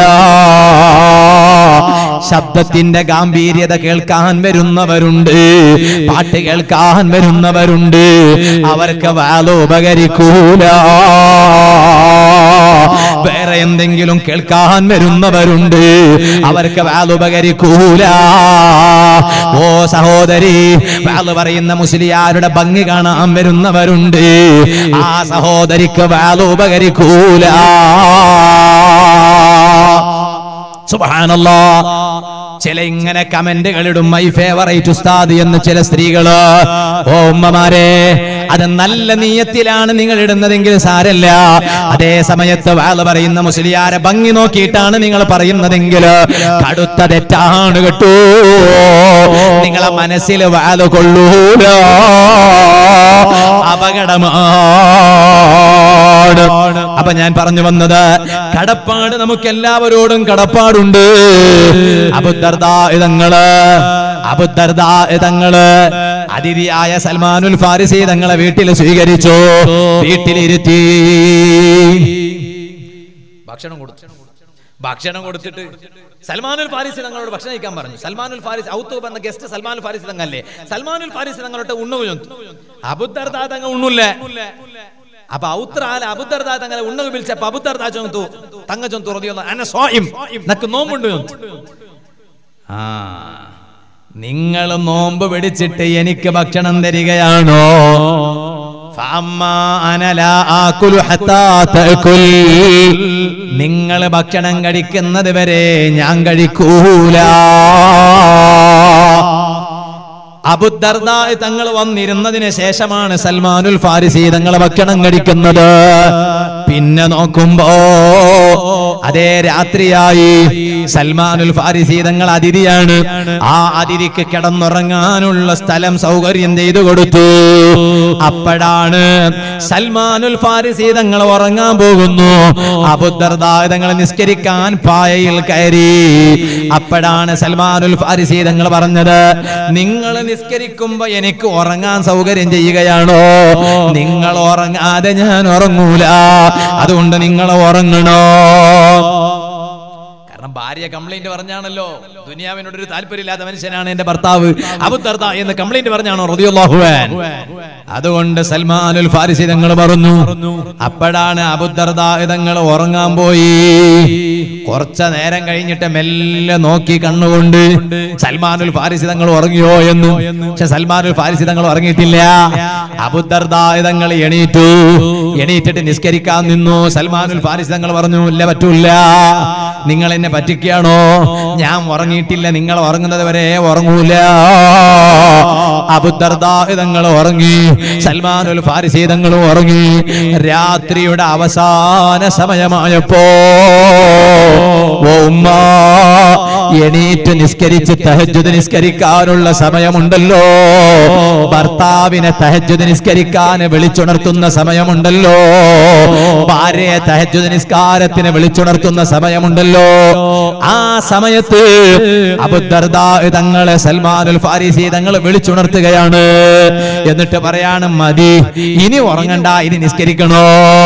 ശബ്ദത്തിന്റെ ഗാംഭീര്യത കേൾക്കാൻ വരുന്നവരുണ്ട്, പാട്ട് കേൾക്കാൻ വരുന്നവരുണ്ട്, അവർക്ക് വാള് ഉപകരിക്കൂല. വേറെ എന്തെങ്കിലും കേൾക്കാൻ വരുന്നവരുണ്ട്, അവർക്ക് വാല് ഉപകരിക്കൂല. ഓ സഹോദരി, വാല് പറയുന്ന മുസ്ലിയാരുടെ ഭംഗി കാണാൻ വരുന്നവരുണ്ട്, ആ സഹോദരിക്ക് വാല് ഉപകരിക്കൂല. സുബ്ഹാനല്ലാഹ്. ചില ഇങ്ങനെ കമന്റുകൾ ഇടും, മൈ ഫേവറേറ്റ് ഉസ്താദ് എന്ന് ചില സ്ത്രീകള്. ഓ ഉമ്മമാരെ, അത് നല്ല നീയത്തിലാണ് നിങ്ങൾ ഇടുന്നതെങ്കിൽ സാരല്ല. അതേ സമയത്ത് വാല് പറയുന്ന മുസ്ലിയാരെ ഭംഗി നോക്കിയിട്ടാണ് നിങ്ങൾ പറയുന്നതെങ്കിൽ കടുത്ത തെറ്റാണ് കേട്ടോ. നിങ്ങളെ മനസ്സിൽ വാല് കൊള്ളൂല, അപകടമാണ്. അപ്പൊ ഞാൻ പറഞ്ഞു വന്നത്, കടപ്പാട് നമുക്ക് എല്ലാവരോടും കടപ്പാടുണ്ട്. അബൂദർദാ തങ്ങള് അബൂദർദാ തങ്ങള് അതിഥിയായ സൽമാനുൽ ഫാരിസി തങ്ങളെ വീട്ടിൽ സ്വീകരിച്ചു, വീട്ടിലിരുത്തി ഭക്ഷണം കൊടുത്തു. ഭക്ഷണം കൊടുത്തിട്ട് സൽമാനുൽ ഫാരിസി തങ്ങളോട് ഭക്ഷണം കഴിക്കാൻ പറഞ്ഞു. സൽമാനുൽ ഫാരിസി ഔത്തൂബ് എന്ന ഗസ്റ്റ് സൽമാനുൽ ഫാരിസി തങ്ങളല്ലേ, സൽമാനുൽ ഫാരിസി തങ്ങളോട്ട് ഉണ്ണു ചൊന്തു. അബൂദർദാ തങ്ങൾ ഉണ്ണൂല്ലേ. അപ്പൊ ഔത്രാല അബൂദർദാ തങ്ങളെ ഉണ്ണു വിളിച്ചപ്പോ അബൂദർദാ ചൊന്തു തങ്ങ ചൊന്തു റളിയല്ലാഹു അൻഹു സ്വായിം, നക്ക് നോമ്പുണ്ട് ചൊന്തു. ആ നിങ്ങൾ നോമ്പ് പിടിച്ചിട്ട് എനിക്ക് ഭക്ഷണം തരികയാണോ? നിങ്ങൾ ഭക്ഷണം കഴിക്കുന്നത് വരെ ഞാൻ കഴിക്കൂല. അബൂദർദാ തങ്ങൾ വന്നിരുന്നതിന് ശേഷമാണ് സൽമാനുൽ ഫാരിസി തങ്ങൾ ഭക്ഷണം കഴിക്കുന്നത്. പിന്നെ നോക്കുമ്പോ അതേ രാത്രിയായി. സൽമാനുൽ ഫാരിസി തങ്ങൾ അതിഥിയാണ്, ആ അതിഥിക്ക് കിടന്നുറങ്ങാനുള്ള സ്ഥലം സൗകര്യം ചെയ്തു കൊടുത്തു. അപ്പോഴാണ് സൽമാനുൽ ഫാരിസി തങ്ങൾ ഉറങ്ങാൻ പോകുന്നു. അബൂദർദാ തങ്ങൾ നിസ്കരിക്കാൻ പായയിൽ കയറി. അപ്പോഴാണ് സൽമാനുൽ ഫാരിസി തങ്ങൾ പറഞ്ഞത്, നിങ്ങൾ നിസ്കരിക്കുമ്പോ എനിക്ക് ഉറങ്ങാൻ സൗകര്യം ചെയ്യുകയാണോ? നിങ്ങൾ ഉറങ്ങാതെ ഞാൻ ഉറങ്ങൂല, അതുകൊണ്ട് നിങ്ങൾ ഉറങ്ങണോ? കാരണം ഭാര്യ കംപ്ലൈന്റ് പറഞ്ഞാണല്ലോ, ദുനിയാവിനോട് ഒരു താല്പര്യമില്ലാത്ത മനുഷ്യനാണ് എന്റെ ഭർത്താവ് അബൂദർദാ എന്ന് കംപ്ലൈന്റ് പറഞ്ഞാണോ റളിയല്ലാഹു അൻഹു. അതുകൊണ്ട് സൽമാനുൽ ഫാരിസി തങ്ങൾ പറഞ്ഞു. അപ്പോഴാണ് അബൂദർദാ തങ്ങൾ ഉറങ്ങാൻ പോയി. കുറച്ച നേരം കഴിഞ്ഞിട്ട് മെല്ലെ നോക്കി കണ്ണുകൊണ്ട് സൽമാനുൽ ഫാരിസി തങ്ങൾ ഉറങ്ങിയോ എന്ന്. പക്ഷെ സൽമാനുൽ ഫാരിസി തങ്ങൾ ഉറങ്ങിയിട്ടില്ല. അബൂദർദാ തങ്ങൾ എണീറ്റു. എണീറ്റിട്ട് നിസ്കരിക്കാൻ നിന്നു. സൽമാനുൽ ഫാരിസി തങ്ങൾ പറഞ്ഞു, ഇല്ല പറ്റൂല, നിങ്ങൾ എന്നെ പറ്റിക്കുകയാണോ? ഞാൻ ഉറങ്ങിയിട്ടില്ല, നിങ്ങൾ ഉറങ്ങുന്നത് വരെ ഉറങ്ങൂല. അബൂദർദാ തങ്ങൾ ഉറങ്ങി, സൽമാനുൽ ഫാരിസി തങ്ങൾ ഉറങ്ങി. രാത്രിയുടെ അവസാന സമയമായപ്പോ ഓ ഉമ്മ, എണീറ്റ് നിസ്കരിച്ച് തഹജ്ജുദ് നിസ്കരിക്കാനുള്ള സമയമുണ്ടല്ലോ. ഭർത്താവിനെ തഹജ്ജുദ് നിസ്കരിക്കാൻ വിളിച്ചുണർത്തുന്ന സമയമുണ്ടല്ലോ. ഭാര്യയെ തഹജ്ജുദ് നിസ്കാരത്തിന് വിളിച്ചുണർത്തുന്ന സമയമുണ്ടല്ലോ. ആ സമയത്ത് അബൂദർദാ തങ്ങളെ സൽമാനുൽ ഫാരിസി തങ്ങൾ വിളിച്ചുണർത്തുകയാണ്. എന്നിട്ട് പറയാണ്, മതി, ഇനി ഉറങ്ങണ്ട, ഇനി നിസ്കരിക്കണോ?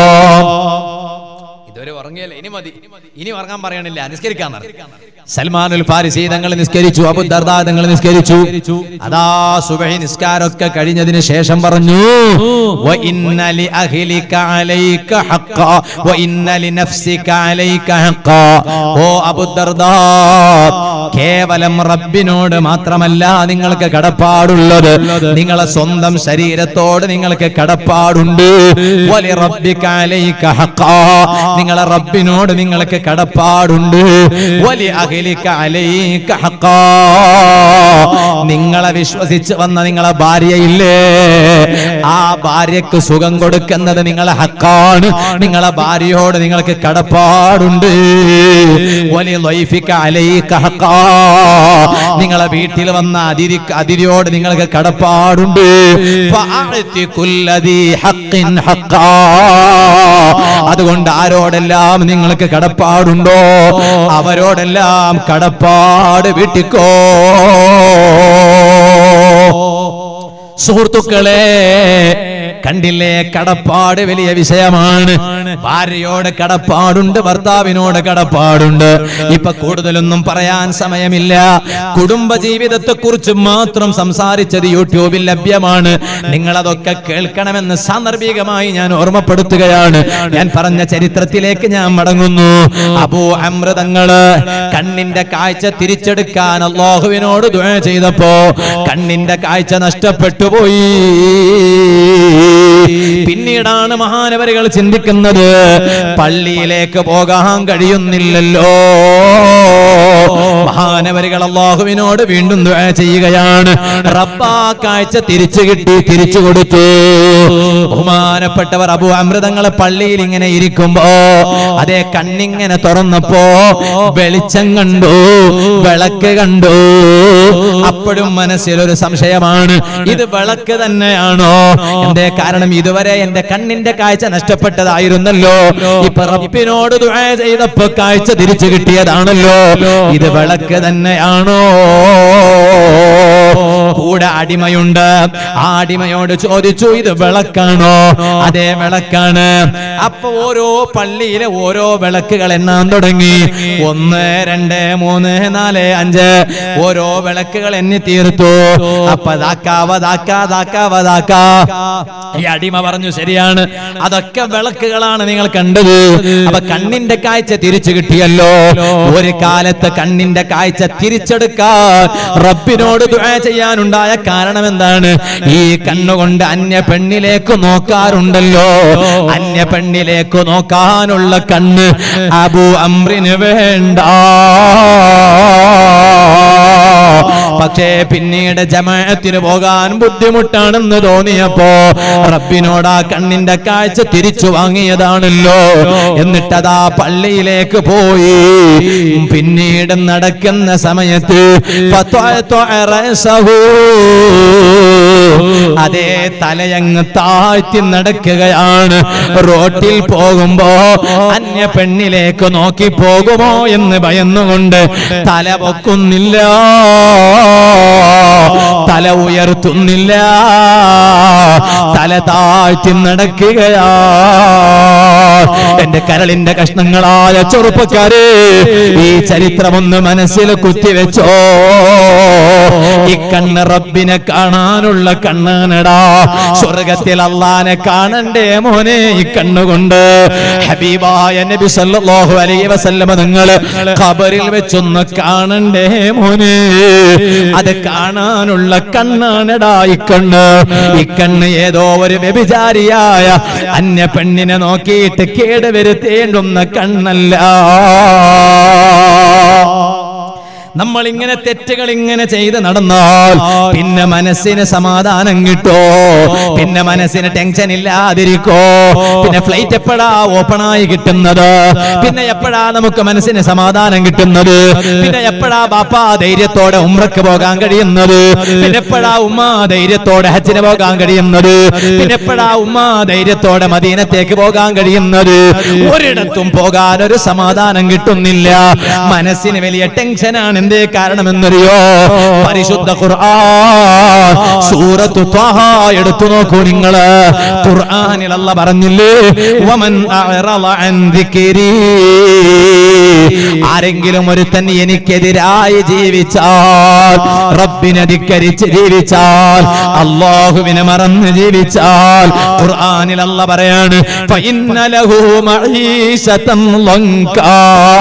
ഇതുവരെ ഉറങ്ങിയല്ലേ, ഇനി മതി, ഇനി ഉറങ്ങാൻ പറയണില്ല, നിസ്കരിക്കാൻ. സൽമാനുൽ ഫാരിസി തങ്ങൾ നിസ്കരിച്ചു, അബൂദർദാ തങ്ങൾ നിസ്കരിച്ചു. അതാ സുബ്ഹി നിസ്കാരമൊക്കെ കഴിഞ്ഞതിന് ശേഷം പറഞ്ഞു, വ ഇന്ന ലി അഹ്ലിക അലൈക ഹഖ്ഖ വ ഇന്ന ലി നഫ്സിക അലൈക ഹഖ്ഖ. ഓ അബൂദർദാ, കേവലം റബ്ബിനോട് മാത്രമല്ല നിങ്ങൾക്ക് കടപ്പാടുള്ളത്, നിങ്ങളെ സ്വന്തം ശരീരത്തോട് നിങ്ങൾക്ക് കടപ്പാടുണ്ട്. വലി റബ്ബിക അലൈക ഹഖ്ഖ, നിങ്ങളെ റബ്ബിനോട് നിങ്ങൾക്ക് കടപ്പാടുണ്ട്. വലി അഹ്ലിക അലൈക ഹഖ്ഖ, നിങ്ങളെ വിശ്വസിച്ച് വന്ന നിങ്ങളെ ഭാര്യയില്ലേ, ആ ഭാര്യക്ക് സുഖം കൊടുക്കുന്നത് നിങ്ങളെ ഹക്കാണ്. നിങ്ങളെ ഭാര്യയോട് നിങ്ങൾക്ക് കടപ്പാടുണ്ട്. വലി ലൈഫിക അലൈക ഹഖ്ഖ, നിങ്ങളെ വീട്ടിൽ വന്ന അതിഥി അതിഥിയോട് നിങ്ങൾക്ക് കടപ്പാടുണ്ട്. ഫഅഅതി കുല്ലദി ഹഖ്ഖിൻ ഹഖ്ഖ, അതുകൊണ്ട് ആരോടെല്ലാം നിങ്ങൾക്ക് കടപ്പാടുണ്ടോ അവരോടെല്ലാം കടപ്പാട് വീട്ടിക്കോ. സുഹൃത്തുക്കളെ, കണ്ടില്ലേ, കടപ്പാട് വലിയ വിഷയമാണ്. ഭാര്യയോട് കടപ്പാടുണ്ട്, ഭർത്താവിനോട് കടപ്പാടുണ്ട്. ഇപ്പൊ കൂടുതലൊന്നും പറയാൻ സമയമില്ല. കുടുംബ ജീവിതത്തെ കുറിച്ച് മാത്രം സംസാരിച്ചത് യൂട്യൂബിൽ ലഭ്യമാണ്. നിങ്ങൾ അതൊക്കെ കേൾക്കണമെന്ന് സാന്ദർഭികമായി ഞാൻ ഓർമ്മപ്പെടുത്തുകയാണ്. ഞാൻ പറഞ്ഞ ചരിത്രത്തിലേക്ക് ഞാൻ മടങ്ങുന്നു. അബൂ അംർ തങ്ങള് കണ്ണിന്റെ കാഴ്ച തിരിച്ചെടുക്കാൻ അല്ലാഹുവിനോട് ദുആ ചെയ്തപ്പോ കണ്ണിന്റെ കാഴ്ച നഷ്ടപ്പെട്ടു പോയി. പിന്നീടാണ് മഹാനവരുകൾ ചിന്തിക്കുന്നത്, പള്ളിയിലേക്ക് പോകാൻ കഴിയുന്നില്ലല്ലോ. മഹാനവരുകൾ അല്ലാഹുവിനോട് വീണ്ടും ദുആ ചെയ്യുകയാണ്. റബ്ബാ കാഴ്ച തിരിച്ചു കിട്ടി, തിരിച്ചു കൊടുത്തു. ബഹുമാനപ്പെട്ടവർ അബൂ അംർ തങ്ങൾ പള്ളിയിൽ ഇങ്ങനെ ഇരിക്കുമ്പോ അതേ കണ്ണിങ്ങനെ തുറന്നപ്പോ വെളിച്ചം കണ്ടു, വിളക്ക് കണ്ടു. അപ്പോഴും മനസ്സിലൊരു സംശയമാണ്, ഇത് വിളക്ക് തന്നെയാണോ? എന്തേ കാരണം, ഇതുവരെ എന്റെ കണ്ണിന്റെ കാഴ്ച നഷ്ടപ്പെട്ടതായിരുന്നല്ലോ, ഇപ്പൊ റബ്ബിനോട് ദുആ ചെയ്തപ്പോ കാഴ്ച തിരിച്ചു കിട്ടിയതാണല്ലോ, ഇത് വിളക്ക് തന്നെയാണോ? കൂടെ അടിമയുണ്ട്. ആ അടിമയോട് ചോദിച്ചു, ഇത് വിളക്കാണോ? അതേ വിളക്കാണ്. അപ്പൊ ഓരോ പള്ളിയിലെ ഓരോ വിളക്കുകൾ എണ്ണാൻ തുടങ്ങി. ഒന്ന്, രണ്ട്, മൂന്ന്, നാല്, അഞ്ച്, ഓരോ വിളക്കുകൾ എണ്ണി തീർത്തു. അപ്പൊ ഈ അടിമ പറഞ്ഞു, ശരിയാണ്, അതൊക്കെ വിളക്കുകളാണ് നിങ്ങൾ കണ്ടത്. അപ്പൊ കണ്ണിന്റെ കാഴ്ച തിരിച്ചു കിട്ടിയല്ലോ. ഒരു കാലത്ത് കണ്ണിന്റെ കാഴ്ച തിരിച്ചെടുക്കാൻ റബ്ബിനോട് ദുആ ചെയ്യാനുണ്ടായ കാരണം എന്താണ്? ഈ കണ്ണുകൊണ്ട് അന്യ പെണ്ണിലേക്ക് നോക്കാറുണ്ടല്ലോ. അന്യ പെണ്ണിലേക്ക് നോക്കാനുള്ള കണ്ണ് അബൂ അംറിന് വേണ്ട. പക്ഷേ പിന്നീട് ജമാഅത്തിന് പോകാൻ ബുദ്ധിമുട്ടാണെന്ന് തോന്നിയപ്പോ റബ്ബിനോട് ആ കണ്ണിന്റെ കാഴ്ച തിരിച്ചു വാങ്ങിയതാണല്ലോ. എന്നിട്ടതാ പള്ളിയിലേക്ക് പോയി. പിന്നീട് നടക്കുന്ന സമയത്ത് അതേ തലയങ്ങ് താഴ്ത്തി നടക്കുകയാണ്. റോട്ടിൽ പോകുമ്പോ അന്യ പെണ്ണിലേക്ക് നോക്കി പോകുമോ എന്ന് ഭയന്നുകൊണ്ട് തല പൊക്കുന്നില്ല, തല ഉയർത്തുന്നില്ല, തല താഴ്ത്തി നടക്കുകയാ. എന്റെ കരളിന്റെ കഷ്ണങ്ങളായ ചെറുപ്പക്കാരെ, ഈ ചരിത്രമൊന്ന് മനസ്സിൽ കുത്തിവെച്ചോ. ഈ കണ്ണ് റബ്ബിനെ കാണാനുള്ള കണ്ണാനടാ. സ്വർഗത്തിൽ അല്ലാഹനെ കാണണ്ടേ മോനെ ഈ കണ്ണുകൊണ്ട്? ഹബീബായ നബി സല്ലല്ലാഹു അലൈഹി വസല്ലം തങ്ങള് ഖബറിൽ വെച്ചൊന്ന് കാണണ്ടേ മോനെ? അത് കാണാനുള്ള കണ്ണാനടാ ഈ കണ്ണ്. ഈ കണ്ണ് ഏതോ ഒരു വ്യഭിചാരിയായ അന്യ പെണ്ണിനെ നോക്കിയിട്ട് കേടുവരുത്തേണ്ടുന്ന കണ്ണല്ല. നമ്മൾ ഇങ്ങനെ തെറ്റുകൾ ഇങ്ങനെ ചെയ്ത് നടന്നാൽ പിന്നെ മനസ്സിന് സമാധാനം കിട്ടോ? പിന്നെ മനസ്സിന് ടെൻഷൻ ഇല്ലാതിരിക്കോ? പിന്നെ ഫ്ലൈറ്റ് എപ്പോഴാ ഓപ്പൺ ആയി കിട്ടുന്നത്? പിന്നെ എപ്പോഴാ നമുക്ക് മനസ്സിന് സമാധാനം കിട്ടുന്നത്? പിന്നെ എപ്പോഴാ ബാപ്പാ ധൈര്യത്തോടെ ഉംറക്ക് പോകാൻ കഴിയുന്നത്? പിന്നെ എപ്പോഴാ ഉമ്മ ധൈര്യത്തോടെ ഹജ്ജിന് പോകാൻ കഴിയുന്നത്? പിന്നെ എപ്പോഴാ ഉമ്മ ധൈര്യത്തോടെ മദീനത്തേക്ക് പോകാൻ കഴിയുന്നത്? ഒരിടത്തും പോകാൻ ഒരു സമാധാനം കിട്ടുന്നില്ല. മനസ്സിന് വലിയ ടെൻഷനാണ്. എന്തേ കാരണമെന്നറിയോ? പരിശുദ്ധ ഖുർആൻ സൂറത്തു ത്വാഹ എടുത്തു നോക്കൂ നിങ്ങൾ. ഖുർആനിൽ അല്ലാഹ് പറഞ്ഞില്ലേ, വമൻ അഅറള അൻ ദിക്രി, ആരെങ്കിലും ഒരുത്തൻ എനിക്കെതിരായി ജീവിച്ചാൽ, റബ്ബിനെ ധിക്കരിച്ച് ജീവിച്ചാൽ, അല്ലാഹുവിനെ മറന്ന് ജീവിച്ചാൽ, ഖുർആനിൽ അല്ലാഹ് പറയാണ്, ഫഇന്ന ലഹു മഈശതൻ ലങ്കാ,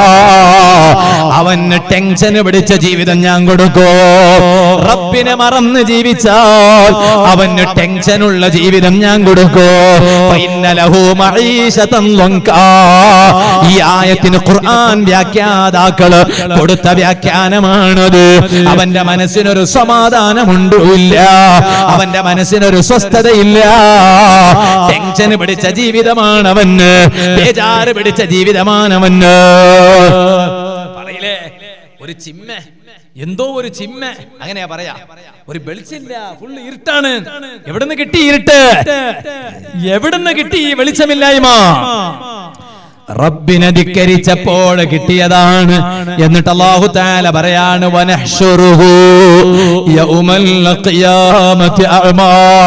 അവന് ടെൻഷൻ പിടിച്ച ജീവിതം ഞാൻ കൊടുക്കോ? റബ്ബിനെ മറന്ന് ജീവിച്ചാൽ അവന് ടെൻഷനുള്ള ജീവിതം ഞാൻ കൊടുക്കോ? ഫഇന്ന ലഹു മഈശതൻ ലങ്കാ. ഈ ആയത്തിന് ഖുർആൻ വ്യാഖ്യാതാക്കള് കൊടുത്ത വ്യാഖ്യാനമാണത്. അവന്റെ മനസ്സിനൊരു സമാധാനമുണ്ടില്ല, അവന്റെ മനസ്സിനൊരു സ്വസ്ഥതയില്ല. ടെൻഷൻ പിടിച്ച ജീവിതമാണ് അവന്, ബേജാറ് പിടിച്ച ജീവിതമാണ് അവന്. പറയില്ലേ, ഒരു ചിമ്മ, എന്തോ ഒരു ചിമ്മ, അങ്ങനെയാ പറയാ. ഒരു വെളിച്ചില്ല, ഫുള്ള് ഇരുട്ടാണ്. എവിടുന്ന് കിട്ടി ഇരുട്ട്? എവിടുന്ന് കിട്ടി ഈ വെളിച്ചമില്ലായ്മ? റബ്ബിനെ ധിക്കരിച്ചപ്പോൾ കിട്ടിയതാണ്. എന്നിട്ട് അല്ലാഹു തആല പറയാണ് വനഹ്ശുറുഹു യൗമൽ ഖിയാമത്തി അഅമാ.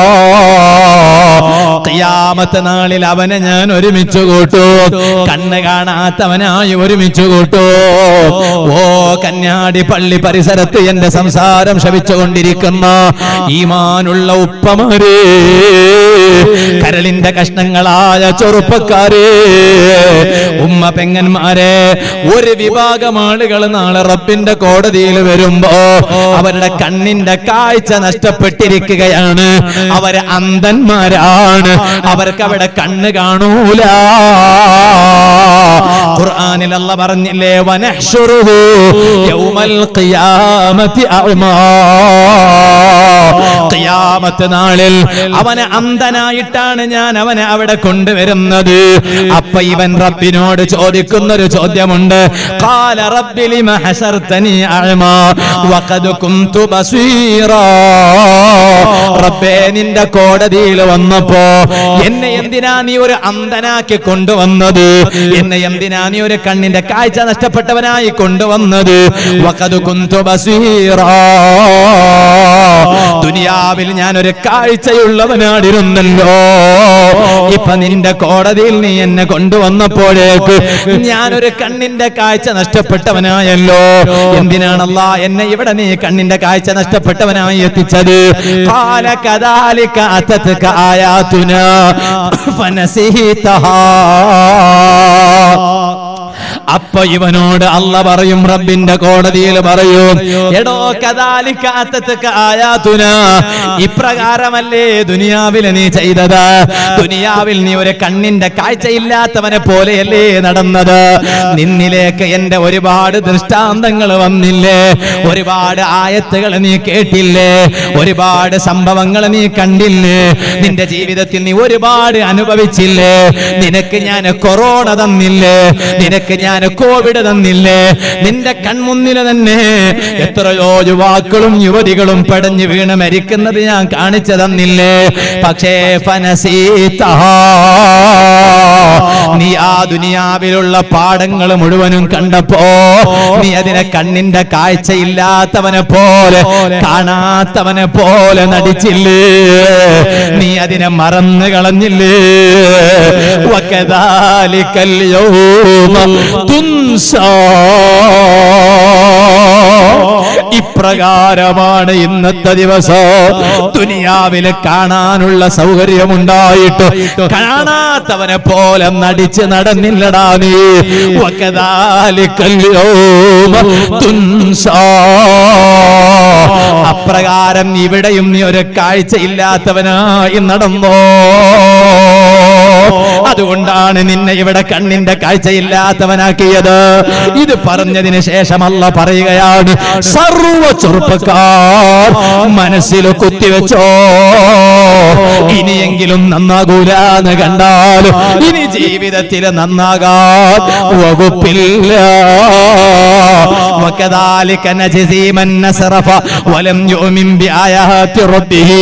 ഖിയാമത്ത് നാളിൽ അവനെ ഞാൻ ഒരുമിച്ച് കൂട്ടു, കണ്ണ് കാണാത്തവനായി ഒരുമിച്ച് കൂട്ടു. ഓ കന്യാടി പള്ളി പരിസരത്ത് എന്റെ സംസാരം ശവിച്ചുകൊണ്ടിരിക്കുന്ന ഈമാനുള്ള ഉപ്പമാരെ, കരളിന്റെ കഷ്ണങ്ങളായ ചെറുപ്പക്കാരെ, ഉമ്മ പെങ്ങന്മാരെ, ഒരു വിഭാഗം ആളുകൾ നാളെ റബ്ബിന്റെ കോടതിയിൽ വരുമ്പോ അവരുടെ കണ്ണിന്റെ കാഴ്ച നഷ്ടപ്പെട്ടിരിക്കുകയാണ്. അവര് അന്ധന്മാരാണ്, അവർക്ക് അവിടെ കണ്ണ് കാണൂല. ഖുർആനിൽ അല്ലാഹ് പറഞ്ഞില്ലേ വനഹ്ശുറുഹു യൗമൽ ഖിയാമത്തി അഅമാ. ഖിയാമത്ത് നാളിൽ അവനെ അന്ധനായിട്ടാണ് ഞാൻ അവനെ അവിടെ കൊണ്ടുവരുന്നത്. അപ്പൊ ഇവൻ റബ്ബിനോട് ചോദിക്കുന്ന ഒരു ചോദ്യമുണ്ട്. ഖാല റബ്ബി ലിമ ഹസർതനി അഅമാ വഖദ് കുൻതു ബസീറാ. റബ്ബേ, നിന്റെ കോടതിയിൽ വന്നപ്പോ എന്നെ എന്തിനാ നീ ഒരു അന്ധനാക്കി കൊണ്ടുവന്നത്? എന്നെ എന്തിനാ നീ ഒരു കണ്ണിന്റെ കാഴ്ച നഷ്ടപ്പെട്ടവനായി കൊണ്ടുവന്നത്? വഖദ് കുൻതു ബസീറാ. ദുനിയാവിൽ ഞാൻ ഒരു കാഴ്ചയുള്ളവനായിരുന്നല്ലോ. ഇപ്പൊ നിന്റെ കോടതിയിൽ നീ എന്നെ കൊണ്ടുവന്നപ്പോഴേക്ക് ഞാനൊരു കണ്ണിന്റെ കാഴ്ച നഷ്ടപ്പെട്ടവനായല്ലോ. എന്തിനാണ് അല്ലാഹ് എന്നെ ഇവിടെ നീ കണ്ണിന്റെ കാഴ്ച നഷ്ടപ്പെട്ടവനായി എത്തിച്ചത്? ഖാല കദാലിക അതതക ആയാതുനാ ഫനസിഹിതഹാ. അപ്പൊ ഇവനോട് അല്ലാഹ് പറയും, റബ്ബിന്റെ കോടതിയിൽ പറയും, എടോ കദാലിക അതതക ആയാതുനാ, ഇപ്രകാരമല്ലേ ദുനിയാവിൽ നീ ചെയ്തത്? ദുനിയാവിൽ നീ ഒരു കണ്ണിന്റെ കാഴ്ചയില്ലാത്തവനെ പോലെയല്ലേ നടന്നത്? നിന്നിലേക്ക് എന്റെ ഒരുപാട് ദൃഷ്ടാന്തങ്ങൾ വന്നില്ലേ? ഒരുപാട് ആയത്തുകൾ നീ കേട്ടില്ലേ? ഒരുപാട് സംഭവങ്ങൾ നീ കണ്ടില്ലേ? നിന്റെ ജീവിതത്തിൽ നീ ഒരുപാട് അനുഭവിച്ചില്ലേ? നിനക്ക് ഞാൻ കൊറോണ തന്നില്ലേ? നിനക്ക് ഞാൻ കോവിഡ് തന്നില്ലേ? നിന്റെ കൺമുന്നിൽ തന്നെ എത്രയോ യുവാക്കളും യുവതികളും പടഞ്ഞു വീണ് മരിക്കുന്നത് ഞാൻ കാണിച്ചു തന്നില്ലേ? പക്ഷേ ഫനസീതഹാ, നീ ആ ദുനിയാവിലുള്ള പാഠങ്ങൾ മുഴുവനും കണ്ടപ്പോ നീ അതിനെ കണ്ണിന്റെ കാഴ്ചയില്ലാത്തവനെ പോലെ, കാണാത്തവനെ പോലെ നടിച്ചില്ലേ? നീ അതിനെ മറന്നു കളഞ്ഞില്ലേ? വകദാലികൽ യൗമ തുൻസാ. ഇപ്രകാരമാണ് ഇന്നത്തെ ദിവസം. ദുനിയാവിൽ കാണാനുള്ള സൗകര്യമുണ്ടായിട്ട് കാണാത്തവനെ പോലെ നടിച്ച് നടന്നില്ലടാ നീ. വകദാലികൽ യൗമ തുൻസാ. അപ്രകാരം ഇവിടെയും നീ ഒരു കാഴ്ചയില്ലാത്തവനായി നടന്നോ. അതുകൊണ്ടാണ് നിന്നെ ഇവിടെ കണ്ണിന്റെ കാഴ്ചയില്ലാത്തവനാക്കിയത്. ഇത് പറഞ്ഞതിന് ശേഷം അല്ലാഹ് പറയുകയാണ്, സർവ ചെറുപ്പക്കാർ മനസ്സിൽ കുത്തിവെച്ചോ, ഇനിയെങ്കിലും നന്നാകൂലാന്ന് കണ്ടാലും ഇനി ജീവിതത്തിൽ നന്നാകാൻ വകുപ്പില്ല. വകദാലിക നജ്സി മൻ നസറഫ വലം യുമിൻ ബിആയാതി റബ്ബിഹി.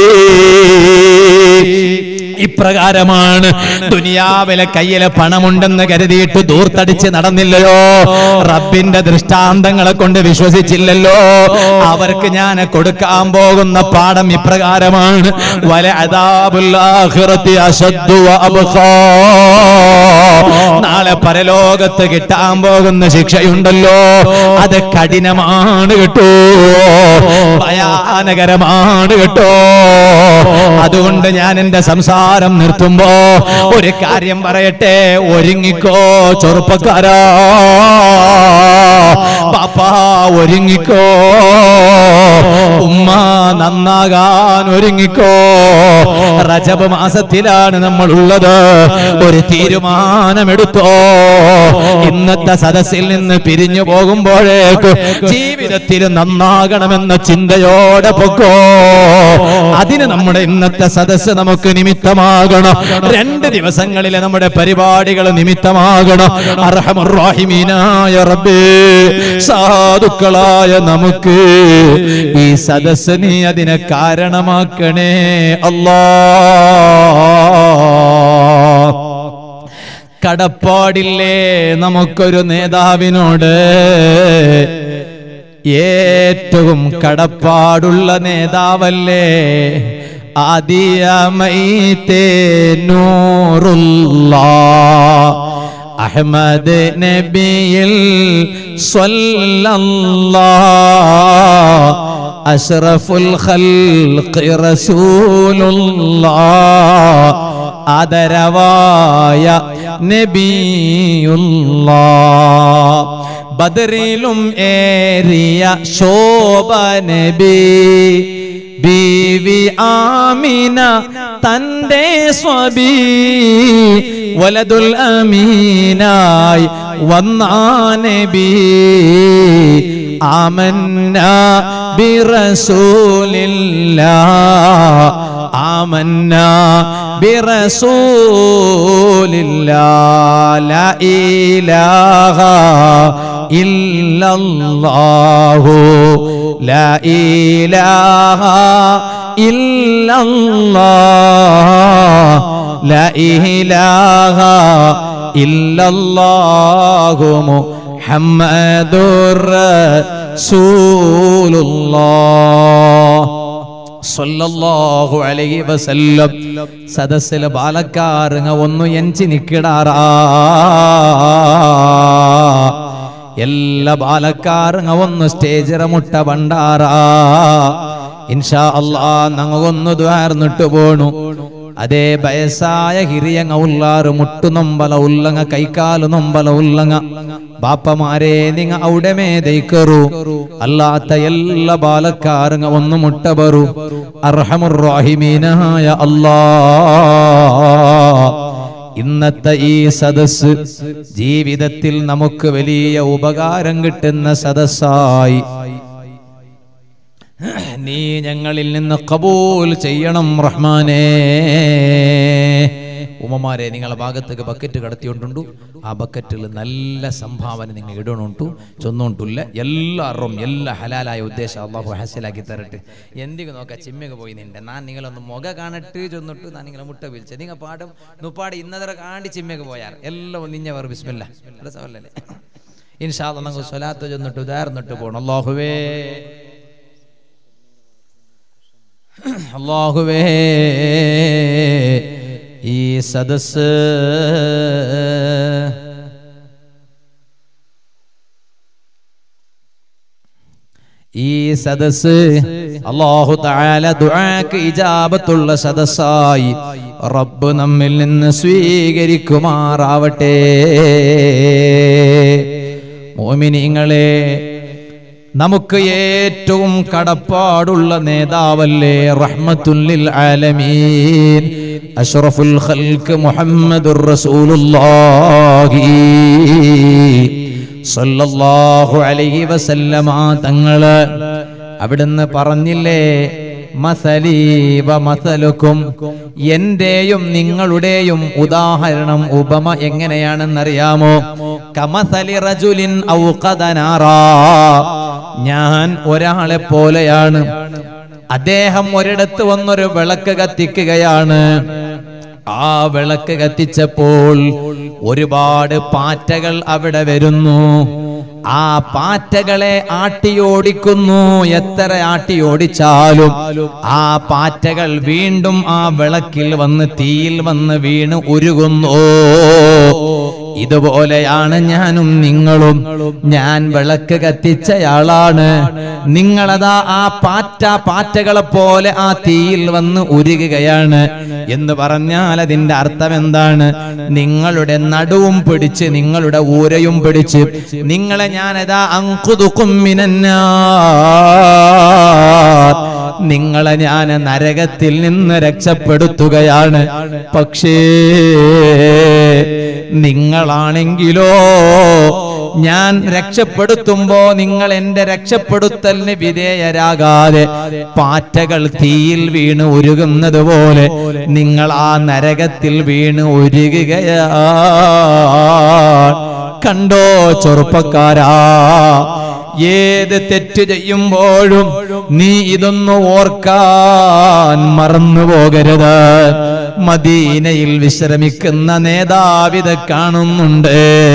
ഇപ്രകാരമാണ് ദുനിയാവിലെ കയ്യിലെ പണമുണ്ടെന്ന് കരുതിയിട്ട് ദൂർത്തടിച്ച് നടന്നില്ലയോ? റബ്ബിന്റെ ദൃഷ്ടാന്തങ്ങളെ കൊണ്ട് വിശ്വസിച്ചില്ലല്ലോ? അവർക്ക് ഞാൻ കൊടുക്കാൻ പോകുന്ന പാഠം ഇപ്രകാരമാണ്. വലഅദാബുൽ ആഖിറതി അശദ്ദു വഅബ്ഖാ. നാളെ പരലോകത്ത് കിട്ടാൻ പോകുന്ന ശിക്ഷയുണ്ടല്ലോ, അത് കഠിനമാണ് കേട്ടോ, ഭയാനകരമാണ് കേട്ടോ. അതുകൊണ്ട് ഞാൻ എന്റെ സംസാരം നിർത്തുമ്പോ ഒരു കാര്യം പറയട്ടെ, ഒരുങ്ങിക്കോ ചെറുപ്പക്കാരാ, പാപ്പാ ഒരുങ്ങിക്കോ, ഉമ്മ നന്നാകാൻ ഒരുങ്ങിക്കോ. റജബ് മാസത്തിലാണ് നമ്മൾ ഉള്ളത്. ഒരു തീരുമാനമെടുത്തോ. ഇന്നത്തെ സദസ്സിൽ നിന്ന് പിരിഞ്ഞു പോകുമ്പോഴേക്ക് ജീവിതത്തിൽ നന്നാകണമെന്ന ചിന്തയോടെ പൊക്കോ. അതിന് നമ്മുടെ ഇന്നത്തെ സദസ്സ് നമുക്ക് നിമിത്തമാകണം. രണ്ട് ദിവസങ്ങളിലെ നമ്മുടെ പരിപാടികൾ നിമിത്തമാകണം. അർഹമർ റഹീമീനായ റബ്ബേ, സാധുക്കളായ നമുക്ക് ഈ സദസ്സ് നീ അതിനെ കാരണമാക്കണേ അല്ലാഹ്. കടപ്പാടില്ലേ നമുക്കൊരു നേതാവിനോട്? ഏറ്റവും കടപ്പാടുള്ള നേതാവല്ലേ ആദിയമൈതേ നൂറുല്ലാഹ് അഹ്മദ് നബിയിൽ സ്വല്ലല്ലാഹ് അഷ്റഫുൽ ഖൽഖി റസൂലുള്ളാഹ് ആദരവായ നബിയുള്ളാഹ് ബദറിലും ഏറിയ ശോഭ നബി ബീവി ആമിന തന്റെ സ്വബി വലദുൽ അമീനായി വന്ന നബി ആമന്നാ ബിറസൂലില്ലാഹ് ആമന്നാ ബിറസൂലില്ലാഹ് ലാ ഇലാഹ ഇല്ലല്ലാഹു ലാ ഇലാഹ ഇല്ലല്ലാഹ് ലാ ഇലാഹ ഇല്ലല്ലാഹു മുഹമ്മദുർ റസൂലുള്ളാഹ് സല്ലല്ലാഹു അലൈഹി വസല്ലം. സദസ്സിലെ ബാലക്കാരങ്ങ ഒന്ന് എഞ്ചി നിക്കിടാറാ. എല്ലാ ബാലക്കാരങ്ങ ഒന്ന് സ്റ്റേജിറ മുട്ട ബണ്ടാറാ. ഇൻഷാ അല്ലാഹ് ഞങ്ങൊന്ന് ദ്വാർന്നിട്ട് പോണു. അതേ വയസ്സായ ഹിരിയങ്ങ ഉള്ളാറ് മുട്ടു നൊമ്പല ഉള്ളങ്ങ കൈക്കാലു നൊമ്പല ഉള്ളങ്ങ ബാപ്പമാരെ നിങ്ങ അവിടെ മേതയ്ക്കറു. അല്ലാത്ത എല്ലാ ബാലക്കാരങ്ങ ഒന്ന് മുട്ട ബറു. അർഹമുർ റഹീമീനായ അല്ലാഹ്, ഇന്നത്തെ ഈ സദസ് ജീവിതത്തിൽ നമുക്ക് വലിയ ഉപകാരം കിട്ടുന്ന സദസ്സായി നീ ഞങ്ങളിൽ നിന്ന് കബൂൽ ചെയ്യണം റഹ്മാനേ. ഉമ്മമാരെ നിങ്ങളെ ഭാഗത്തേക്ക് ബക്കറ്റ് കടത്തിയോണ്ടുണ്ടു. ആ ബക്കറ്റിൽ നല്ല സംഭാവന നിങ്ങൾ ഇടണുണ്ടു ചൊന്നോണ്ടില്ല. എല്ലാവരും എല്ലാ ഹലാലായ ഉദ്ദേശം അള്ളാഹു ഹാസിലാക്കി തരട്ടെ. എന്തെങ്കിലും നോക്കാം ചിമ്മക്ക് പോയി നിന്റെ ഞാൻ നിങ്ങളൊന്ന് മുഖ കാണട്ട് ചൊന്നിട്ട് ഞാൻ നിങ്ങളെ മുട്ട വീഴ്ച നിങ്ങൾ പാടും നുപ്പാട് ഇന്നതര കാണ്ടി ചിമ്മക്ക് പോയാൽ എല്ലാം നിഞ്ഞവർ ബിസ്മില്ലാ സവല്ലേ. ഇൻഷാ അല്ലാഹ് നമുക്ക് സ്വലാത്ത് ചൊന്നിട്ട് ഉദാഹരണട്ട് പോകണം. അല്ലാഹുവേ അല്ലാഹുവേ ഈ സദസ് ഈ സദസ് അല്ലാഹു തആല ദുആക്ക് ഇജാബത്തുള്ള സദസ്സായി റബ്ബ് നമ്മിൽ നിന്ന് സ്വീകരിക്കുമാറാവട്ടെ. മുഅ്മിനീങ്ങളെ, നമുക്ക് ഏറ്റവും കടപ്പാടുള്ള നേതാവല്ലേ റഹ്മത്തുൽ ലിൽ ആലമീൻ അഷ്റഫുൽ ഖൽഖ് മുഹമ്മദുർ റസൂലുള്ളാഹി സല്ലല്ലാഹു അലൈഹി വസല്ലമ തങ്ങള് അവിടുന്ന് പറഞ്ഞില്ലേ, മസലീ വ മസലുക്കും, എന്റെയും നിങ്ങളുടെയും ഉദാഹരണം ഉപമ എങ്ങനെയാണെന്നറിയാമോ? കമസലി റജുലിൻ ഔഖദ നാറാ, ഞാൻ ഒരാളെ പോലെയാണ്. അദ്ദേഹം ഒരിടത്ത് വന്നൊരു വിളക്ക് കത്തിക്കുകയാണ്. ആ വിളക്ക് കത്തിച്ചപ്പോൾ ഒരുപാട് പാറ്റകൾ അവിടെ വരുന്നു. ആ പാറ്റകളെ ആട്ടിയോടിക്കുന്നു. എത്ര ആട്ടിയോടിച്ചാലും ആ പാറ്റകൾ വീണ്ടും ആ വിളക്കിൽ വന്ന് തീയിൽ വന്ന് വീണ് ഉരുകുന്നു. ഇതുപോലെയാണ് ഞാനും നിങ്ങളും. ഞാൻ വിളക്ക് കത്തിച്ചയാളാണ്, നിങ്ങളതാ ആ പാറ്റ പാറ്റകളെ പോലെ ആ തീയിൽ വന്ന് ഉരുകുകയാണ് എന്ന് പറഞ്ഞാൽ അതിന്റെ അർത്ഥം എന്താണ്? നിങ്ങളുടെ നടുവും പിടിച്ച് നിങ്ങളുടെ ഊരയും പിടിച്ച് നിങ്ങളെ ഞാനതാ അൻഖുദുകും മിനന്നാർ, നിങ്ങളെ ഞാൻ നരകത്തിൽ നിന്ന് രക്ഷപ്പെടുത്തുകയാണ്. പക്ഷേ നിങ്ങളാണെങ്കിലോ ഞാൻ രക്ഷപ്പെടുത്തുമ്പോ നിങ്ങൾ എന്റെ രക്ഷപ്പെടുത്തലിന് വിധേയരാകാതെ പാറ്റകൾ തീയിൽ വീണ് ഉരുകുന്നത് പോലെ നിങ്ങൾ ആ നരകത്തിൽ വീണ് ഉരുകുകയാണ്. കണ്ടോ ചെറുപ്പക്കാരാ, ഏത് തെറ്റ് ചെയ്യുമ്പോഴും നീ ഇതൊന്നു ഓർക്കാൻ മറന്നു പോകരുത്. മദീനയിൽ വിശ്രമിക്കുന്ന നേതാവിത് കാണുന്നുണ്ട്.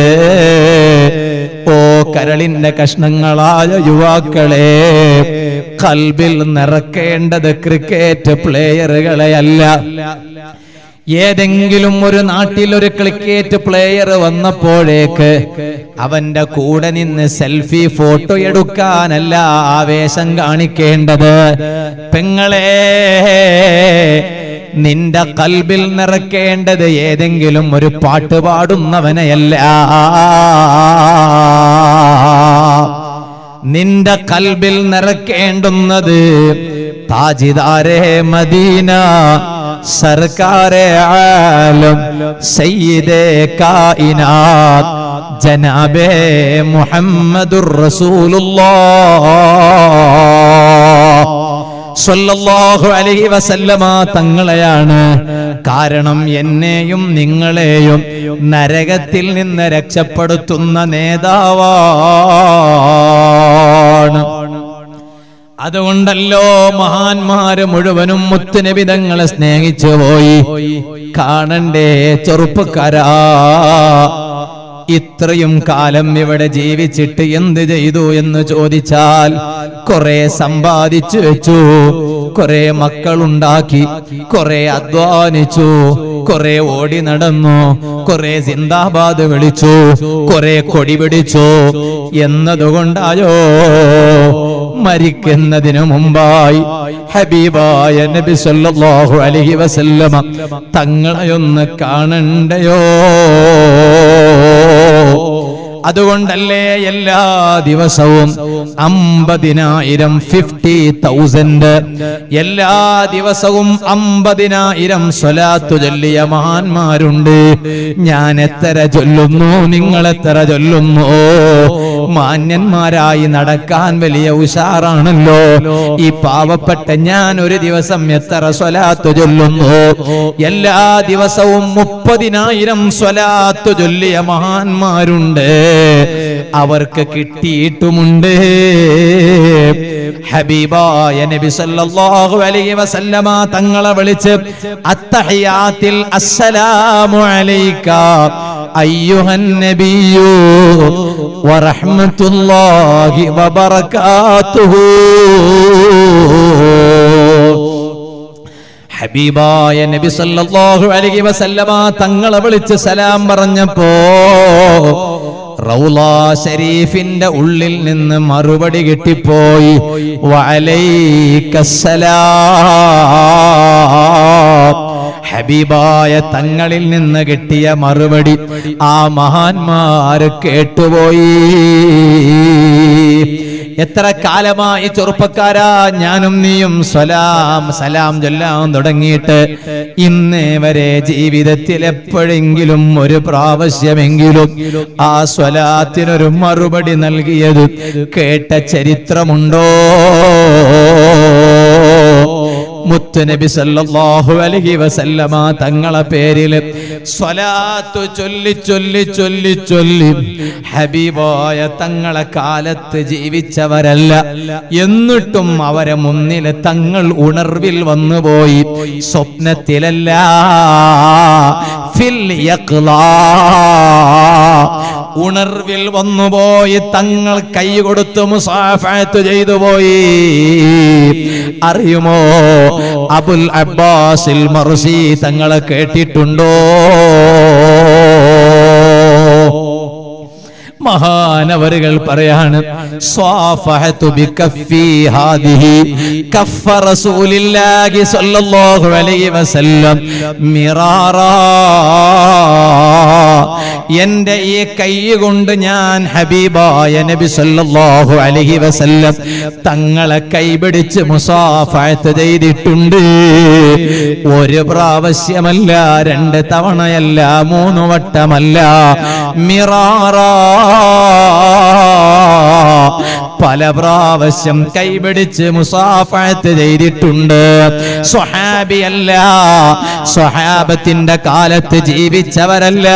ഓ കരളിന്റെ കഷ്ണങ്ങളായ യുവാക്കളെ, ഖൽബിൽ നിറക്കേണ്ടത് ക്രിക്കറ്റ് പ്ലേയറുകളെയല്ല. ഏതെങ്കിലും ഒരു നാട്ടിൽ ഒരു ക്രിക്കറ്റ് പ്ലെയർ വന്നപ്പോഴേക്ക് അവന്റെ കൂടെ നിന്ന് സെൽഫി ഫോട്ടോ എടുക്കാനല്ല ആവേശം കാണിക്കേണ്ടത്. പെങ്ങളെ, നിന്റെ ഖൽബിൽ നിറക്കേണ്ടത് ഏതെങ്കിലും ഒരു പാട്ട് പാടുന്നവനെയല്ല. നിന്റെ ഖൽബിൽ നിറക്കേണ്ടുന്നത് താജിദാരെ മദീന, സർക്കാരെ ആലം, സയ്യിദേ കായിനാത്ത്, ജനാബേ മുഹമ്മദുർ റസൂലുള്ളാഹ് സ്വല്ലല്ലാഹു അലൈഹി വസല്ലമ തങ്ങളെയാണ്. കാരണം എന്നെയും നിങ്ങളെയും നരകത്തിൽ നിന്ന് രക്ഷപ്പെടുത്തുന്ന നേതാവാണ്. അതുകൊണ്ടല്ലോ മഹാന്മാര് മുഴുവനും മുത്തുനബി തങ്ങളെ സ്നേഹിച്ചു പോയി. കാണണ്ടേ ചെറുപ്പക്കാരാ, ഇത്രയും കാലം ഇവിടെ ജീവിച്ചിട്ട് എന്ത് ചെയ്തു എന്ന് ചോദിച്ചാൽ, കുറെ സമ്പാദിച്ചു വെച്ചു, കുറെ മക്കളുണ്ടാക്കി, കുറെ അധ്വാനിച്ചു, കുറെ ഓടി നടന്നു, കുറെ സിന്ദാബാദ് വിളിച്ചു, കുറെ കൊടി പിടിച്ചു. എന്നതുകൊണ്ടായോ മരിക്കുന്നതിനു മുമ്പായി ഹബീബായ നബി സല്ലല്ലാഹു അലൈഹി വസല്ലമ തങ്ങളെയൊന്ന് കാണണ്ടയോ? അതുകൊണ്ടല്ലേ എല്ലാ ദിവസവും അമ്പതിനായിരം ഫിഫ്റ്റി തൗസൻഡ് എല്ലാ ദിവസവും അമ്പതിനായിരം സ്വലാത്തു ചൊല്ലിയ മഹാന്മാരുണ്ട്. ഞാൻ എത്ര ചൊല്ലുന്നു, നിങ്ങൾ എത്ര ചൊല്ലുന്നു? മാന്യന്മാരായി നടക്കാൻ വലിയ ഉഷാറാണല്ലോ. ഈ പാവപ്പെട്ട ഞാൻ ഒരു ദിവസം എത്ര സ്വലാത്തു ചൊല്ലുന്നു? എല്ലാ ദിവസവും മുപ്പതിനായിരം സ്വലാത്തു ചൊല്ലിയ മഹാന്മാരുണ്ട്. അവർക്ക് കിട്ടിയിട്ടുമുണ്ട്. ഹബീബായ നബി സല്ലല്ലാഹു അലൈഹി വസല്ലമ തങ്ങളെ വിളിച്ച് അത്തഹിയാത്തിൽ അസ്സലാമു അലൈക അയ്യുഹൻ നബിയ്യു വറഹ്മത്തുള്ളാഹി വബറകാതുഹു. ഹബീബായ നബി സല്ലല്ലാഹു അലൈഹി വസല്ലമ തങ്ങളെ വിളിച്ച് സലാം പറഞ്ഞപ്പോ റൗള ശരീഫിന്റെ ഉള്ളിൽ നിന്ന് മറുപടി കിട്ടിപ്പോയി, വഅലൈക്കസ്സലാം. ഹബീബായ തങ്ങളിൽ നിന്ന് കിട്ടിയ മറുപടി ആ മഹാന്മാര് കേട്ടുപോയി. എത്ര കാലമായി ചെറുപ്പക്കാരാ ഞാനും നീയും സലാം സലാം ചൊല്ലാൻ തുടങ്ങിയിട്ട്? ഇന്നേ വരെ ജീവിതത്തിൽ എപ്പോഴെങ്കിലും ഒരു പ്രാവശ്യമെങ്കിലും ആ സ്വലാത്തിനൊരു മറുപടി നൽകിയത് കേട്ട ചരിത്രമുണ്ടോ? മുത്തുനബി സല്ലല്ലാഹു അലൈഹി വസല്ലമ തങ്ങളെ പേരിൽ സ്വലാത്ത് ചൊല്ലി ചൊല്ലി ചൊല്ലി ചൊല്ലി ഹബീബായ തങ്ങളെ കാലത്ത് ജീവിച്ചവരല്ല. എന്നിട്ടും അവരെ മുന്നിൽ തങ്ങൾ ഉണർവിൽ വന്നുപോയി. സ്വപ്നത്തിലല്ല, ഫിൽ യഖ്ലാ ഉണർവിൽ വന്നുപോയി. തങ്ങൾ കൈ കൊടുത്ത് മുസാഫഹത്ത് ചെയ്തു പോയി. അറിയുമോ, അബുൽ അബ്ബാസിൽ മർസി തങ്ങളെ കേട്ടിട്ടുണ്ടോ? മഹാനവറുകൾ പറയാണ്, സ്വാഫഹതു ബികഫി ഹാദിഹി കഫ റസൂലില്ലാഹി സ്വല്ലല്ലാഹു അലൈഹി വസല്ലം മിറാറാ. എന്റെ ഈ കൈ കൊണ്ട് ഞാൻ ഹബീബായ നബി സല്ലല്ലാഹു അലൈഹി വസല്ലം തങ്ങളെ കൈപിടിച്ച് മുസാഫഹത്ത് ചെയ്തിട്ടുണ്ട്. ഒരു പ്രാവശ്യമല്ല, രണ്ട് തവണയല്ല, മൂന്ന് വട്ടമല്ല, മിറാറാ. പല പ്രാവശ്യം കൈപിടിച്ച് മുസാഫഹത്ത് ചെയ്തിട്ടുണ്ട്. സ്വഹാബിയല്ല, സ്വഹാബത്തിന്റെ കാലത്ത് ജീവിച്ചവരല്ല,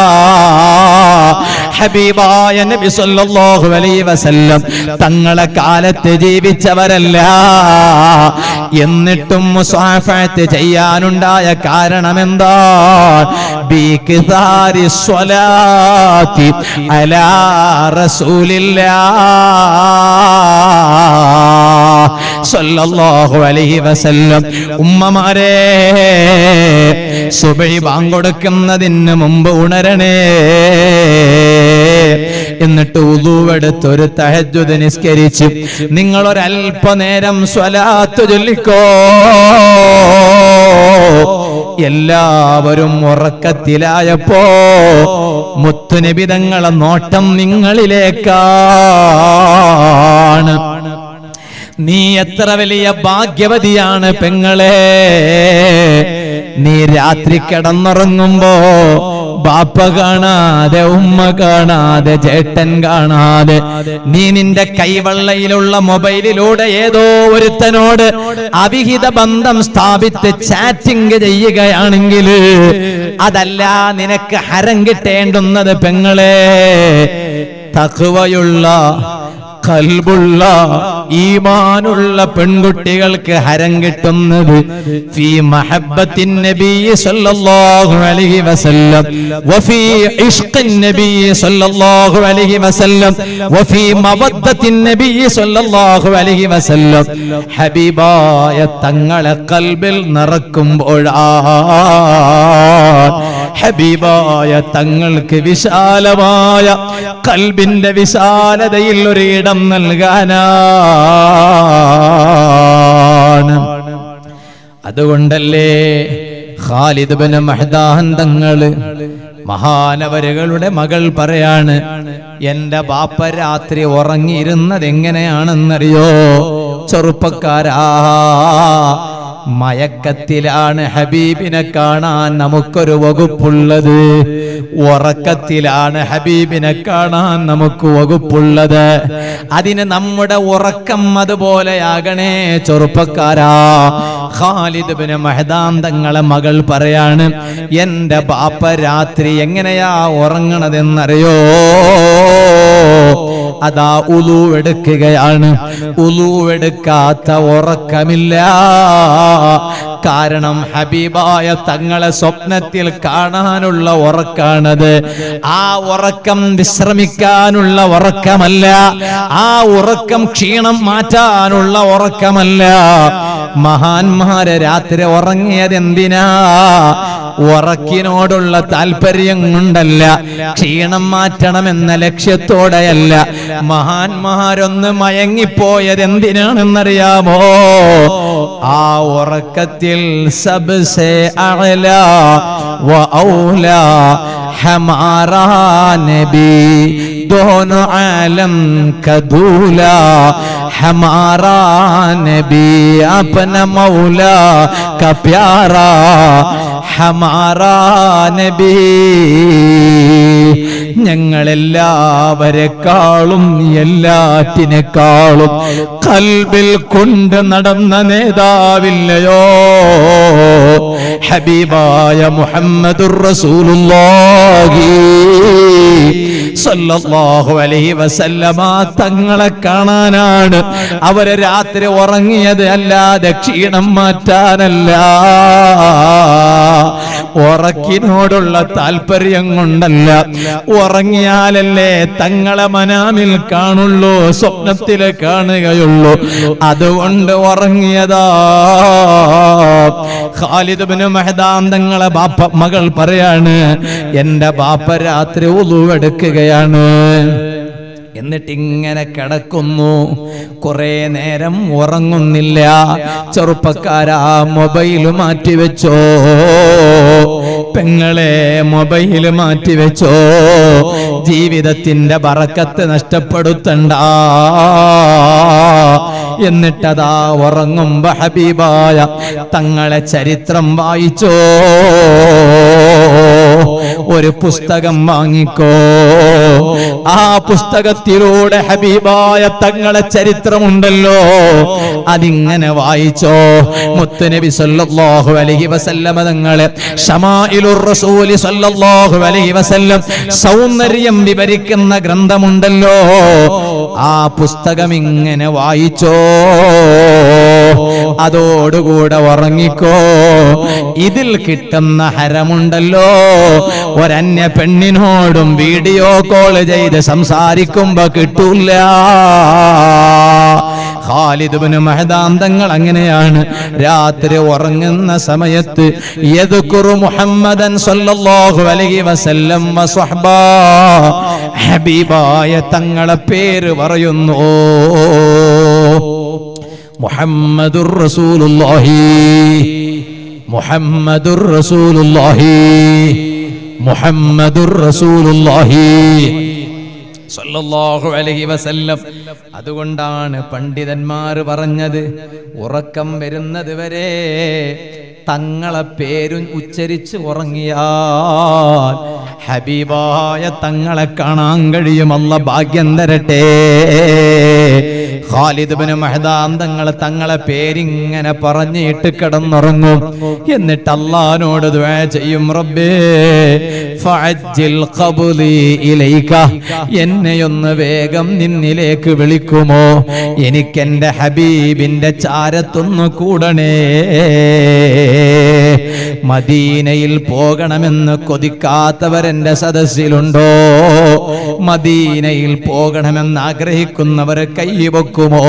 ഹബീബായ നബി സല്ലല്ലാഹു അലൈഹി വസല്ലം തങ്ങളെ കാലത്ത് ജീവിച്ചവരല്ല. എന്നിട്ടും മുസാഫഹത്ത് ചെയ്യാനുണ്ടായ കാരണം എന്താ? ബികിസാരി സ്വലാത്തി അലാ റസൂലില്ലാഹ് സല്ലല്ലാഹു അലൈഹി വസല്ലം. ഉമ്മമാരെ, സുബഹി ബാങ്ക് കൊടുക്കുന്നതിന് മുമ്പ് ഉണരണേ. എന്നിട്ട് വുളൂവെടുത്ത് ഒരു തഹജ്ജുദ് നിസ്കരിച്ച് നിങ്ങൾ ഒരല്പനേരം സ്വലാത്ത് ചൊല്ലിക്കോ. എല്ലാവരും ഉറക്കത്തിലായപ്പോ മുത്തുനബി തങ്ങളെ നോട്ടം നിങ്ങളിലേക്കാണ്. നീ എത്ര വലിയ ഭാഗ്യവതിയാണ് പെങ്ങളെ. നീ രാത്രി കിടന്നുറങ്ങുമ്പോ ബാപ്പ കാണാതെ, ഉമ്മ കാണാതെ, ചേട്ടൻ കാണാതെ നീ നിന്റെ കൈവെള്ളയിലുള്ള മൊബൈലിലൂടെ ഏതോ ഒരുത്തനോട് അവിഹിത ബന്ധം സ്ഥാപിച്ച് ചാറ്റിംഗ് ചെയ്യുകയാണെങ്കിൽ അതല്ല നിനക്ക് ഹരം കിട്ടേണ്ടുന്നത് പെങ്ങളെ. തഖ്വയുള്ള ഖൽബുള്ള ഈമാനുള്ള പെൺകുട്ടികൾക്ക് ഹരം കിട്ടുന്നത് ഫീ മഹബ്ബത്തിൻ നബി സല്ലല്ലാഹു അലൈഹി വസല്ലം വഫീ ഇഷ്ഖിൻ നബി സല്ലല്ലാഹു അലൈഹി വസല്ലം വഫീ മവദ്ദത്തിൻ നബി സല്ലല്ലാഹു അലൈഹി വസല്ലം. ഹബീബായ തങ്ങളെ ഖൽബിൽ നിറക്കുമ്പോഴാണ് ഹബീബായ തങ്ങൾക്ക് വിശാലമായ ഖൽബിന്റെ വിശാലതയിൽ ഒരു ഇടം നൽകാനാണ്. അതുകൊണ്ടല്ലേ ഖാലിദ് ഇബ്നു മഹ്ദാൻ തങ്ങള് മഹാനവരുകളുടെ മകൾ പറയാണ്, എന്റെ ബാപ്പ രാത്രി ഉറങ്ങിയിരുന്നത് എങ്ങനെയാണെന്നറിയോ? ചെറുപ്പക്കാരാ, മയക്കത്തിലാണ് ഹബീബിനെ കാണാൻ നമുക്കൊരു വകുപ്പുള്ളത്, ഉറക്കത്തിലാണ് ഹബീബിനെ കാണാൻ നമുക്ക് വകുപ്പുള്ളത്. അതിന് നമ്മുടെ ഉറക്കം അതുപോലെയാകണേ ചെറുപ്പക്കാരാ. ഖാലിദ് ഇബ്നു മഹ്ദാൻ തങ്ങളെ മകൾ പറയാണ്, എന്റെ ബാപ്പ രാത്രി എങ്ങനെയാ ഉറങ്ങണതെന്നറിയോ? അതാ ഉളു എടുക്കുകയാണ്. ഉളു എടുക്കാത്ത ഉറക്കമില്ല. കാരണം ഹബീബായ തങ്ങളെ സ്വപ്നത്തിൽ കാണാനുള്ള ഉറക്കാണത്. ആ ഉറക്കം വിശ്രമിക്കാനുള്ള ഉറക്കമല്ല, ആ ഉറക്കം ക്ഷീണം മാറ്റാനുള്ള ഉറക്കമല്ല. മഹാന്മാരെ രാത്രി ഉറങ്ങിയത് എന്തിനാ? ഉറക്കിനോടുള്ള താല്പര്യം കൊണ്ടല്ല, ക്ഷീണം മാറ്റണമെന്ന ലക്ഷ്യത്തോടെയല്ല. മഹാന്മാരൊന്ന് മയങ്ങിപ്പോയത് എന്തിനാണെന്നറിയാമോ? ആ ഉറക്കത്തിൽ സബ്സെ അഅ്ലാ വ ഔലാ ഹമാറാ നബി दोनों आलम का दूल्हा हमारा नबी अपना मौला का प्यारा हमारा नबी. ഞങ്ങളെല്ലാവരെക്കാളും എല്ലാറ്റിനേക്കാളും ഖൽബിൽ കൊണ്ട് നടന്ന നേതാവില്ലയോ ഹബീബായ മുഹമ്മദുർ റസൂലുള്ളാഹി സല്ലല്ലാഹു അലൈഹി വസല്ലമ തങ്ങളെ കാണാനാണ് അവരെ രാത്രി ഉറങ്ങിയത്, അല്ലാതെ ക്ഷീണം മാറ്റാനല്ല. ഉറക്കിനോടുള്ള താല്പര്യം കൊണ്ടല്ല. ഉറങ്ങിയാലല്ലേ തങ്ങളെ മനാമിൽ കാണുള്ളൂ, സ്വപ്നത്തില് കാണുകയുള്ളൂ. അതുകൊണ്ട് ഉറങ്ങിയതാ. ഖാലിദ് ഇബ്നു മഹ്ദാൻ തങ്ങളെ ബാപ്പ മകൾ പറയാണ്, എന്റെ ബാപ്പ രാത്രി ഉളു എടുക്കുകയാണ്. എന്നിട്ട് ഇങ്ങനെ കിടക്കുന്നു, കുറെ നേരം ഉറങ്ങുന്നില്ല. ചെറുപ്പക്കാരാ, മൊബൈല് മാറ്റിവെച്ചോ പെങ്ങളെ, മൊബൈല് മാറ്റിവെച്ചോ. ജീവിതത്തിന്റെ ബറക്കത്ത് നഷ്ടപ്പെടുത്തണ്ട. എന്നിട്ടതാ ഉറങ്ങുമ്പോ ഹബീബായ തങ്ങളെ ചരിത്രം വായിച്ചോ. ഒരു പുസ്തകം വാങ്ങിക്കോ. ആ പുസ്തകത്തിലൂടെ ഹബീബായ തങ്ങളെ ചരിത്രമുണ്ടല്ലോ, അതിങ്ങനെ വായിച്ചോ. മുത്തുനബി സല്ലല്ലാഹു അലൈഹി വസല്ലം തങ്ങളെ ശമാഇലുർ റസൂൽ സല്ലല്ലാഹു അലൈഹി വസല്ലം സൗന്ദര്യം വിവരിക്കുന്ന ഗ്രന്ഥമുണ്ടല്ലോ, ആ പുസ്തകം ഇങ്ങനെ വായിച്ചോ. അതോടുകൂടെ ഉറങ്ങിക്കോ. ഇതിൽ കിട്ടുന്ന ഹരമുണ്ടല്ലോ, ഒരന്യ പെണ്ണിനോടും വീഡിയോ കോൾ ചെയ്ത് സംസാരിക്കുമ്പോ കിട്ടൂല. ഖാലിദ് ഇബ്നു മഹ്ദാൻ തങ്ങൾ അങ്ങനെയാണ്, രാത്രി ഉറങ്ങുന്ന സമയത്ത് യദ്കുറു മുഹമ്മദൻ സല്ലല്ലാഹു അലൈഹി വസല്ലം വസ്വഹ്ബാ, ഹബീബായ തങ്ങളെ പേര് പറയുന്നു. മുഹമ്മദുർ റസൂലുള്ളാഹി മുഹമ്മദുർ റസൂലുള്ളാഹി മുഹമ്മദുർ റസൂലുള്ളാഹി സല്ലല്ലാഹു അലൈഹി വസല്ലം. അതുകൊണ്ടാണ് പണ്ഡിതന്മാർ പറഞ്ഞത്, ഉറക്കം വരുന്നത് വരെ തങ്ങളെ പേരും ഉച്ചരിച്ച് ഉറങ്ങിയാൽ ഹബീബായ തങ്ങളെ കാണാൻ കഴിയും. അല്ലാഹ് ഭാഗ്യം തരട്ടെ. ഖാലിദ് ഇബ്നു മഹ്ദാൻ തങ്ങൾ തങ്ങളെ പേരിങ്ങനെ പറഞ്ഞിട്ട് കിടന്നുറങ്ങും. എന്നിട്ട് അല്ലാഹുവോട് ദുആ ചെയ്യും, റബ്ബേ ഫഅജ്ജിൽ ഖബ്ലി ഇലൈക, എന്നെയൊന്ന് വേഗം നിന്നിലേക്ക് വിളിക്കുമോ, എനിക്കെന്റെ ഹബീബിന്റെ ചാരത്തൊന്ന് കൂടണേ. മദീനയിൽ പോകണമെന്ന് കൊതിക്കാത്തവരെന്റെ സദസ്സിലുണ്ടോ? മദീനയിൽ പോകണമെന്ന് ആഗ്രഹിക്കുന്നവർ കൈവെക്കുമോ?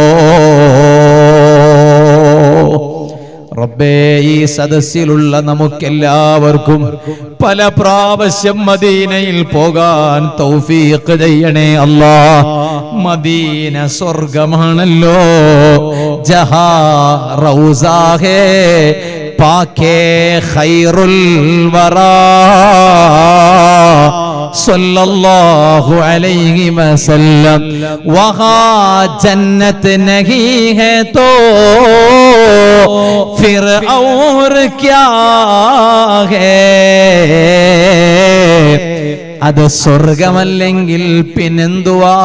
റബ്ബേ, ഈ സദസ്സിലുള്ള നമുക്കെല്ലാവർക്കും പല പ്രാവശ്യം മദീനയിൽ പോകാൻ തൗഫീഖ് ചെയ്യണേ അല്ലാഹ്. മദീന സ്വർഗമാണല്ലോ, ജഹാ റൗസാ ഹേ പാക്കേ ഖൈറുൽ വറാ सल्लल्लाहु अलैहि वसल्लम, वहाँ जन्नत नहीं है तो फिर और क्या है. അത് സ്വർഗമല്ലെങ്കിൽ പിന്നെന്തുവാ?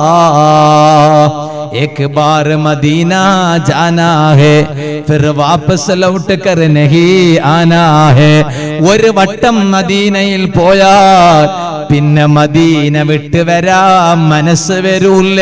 एक बार मदीना जाना है फिर वापस लौट कर नहीं आना है. ഒരു വട്ടം മദീനയിൽ പോയാൽ പിന്നെ മദീന വിട്ട് വരാൻ മനസ്സ് വരൂല.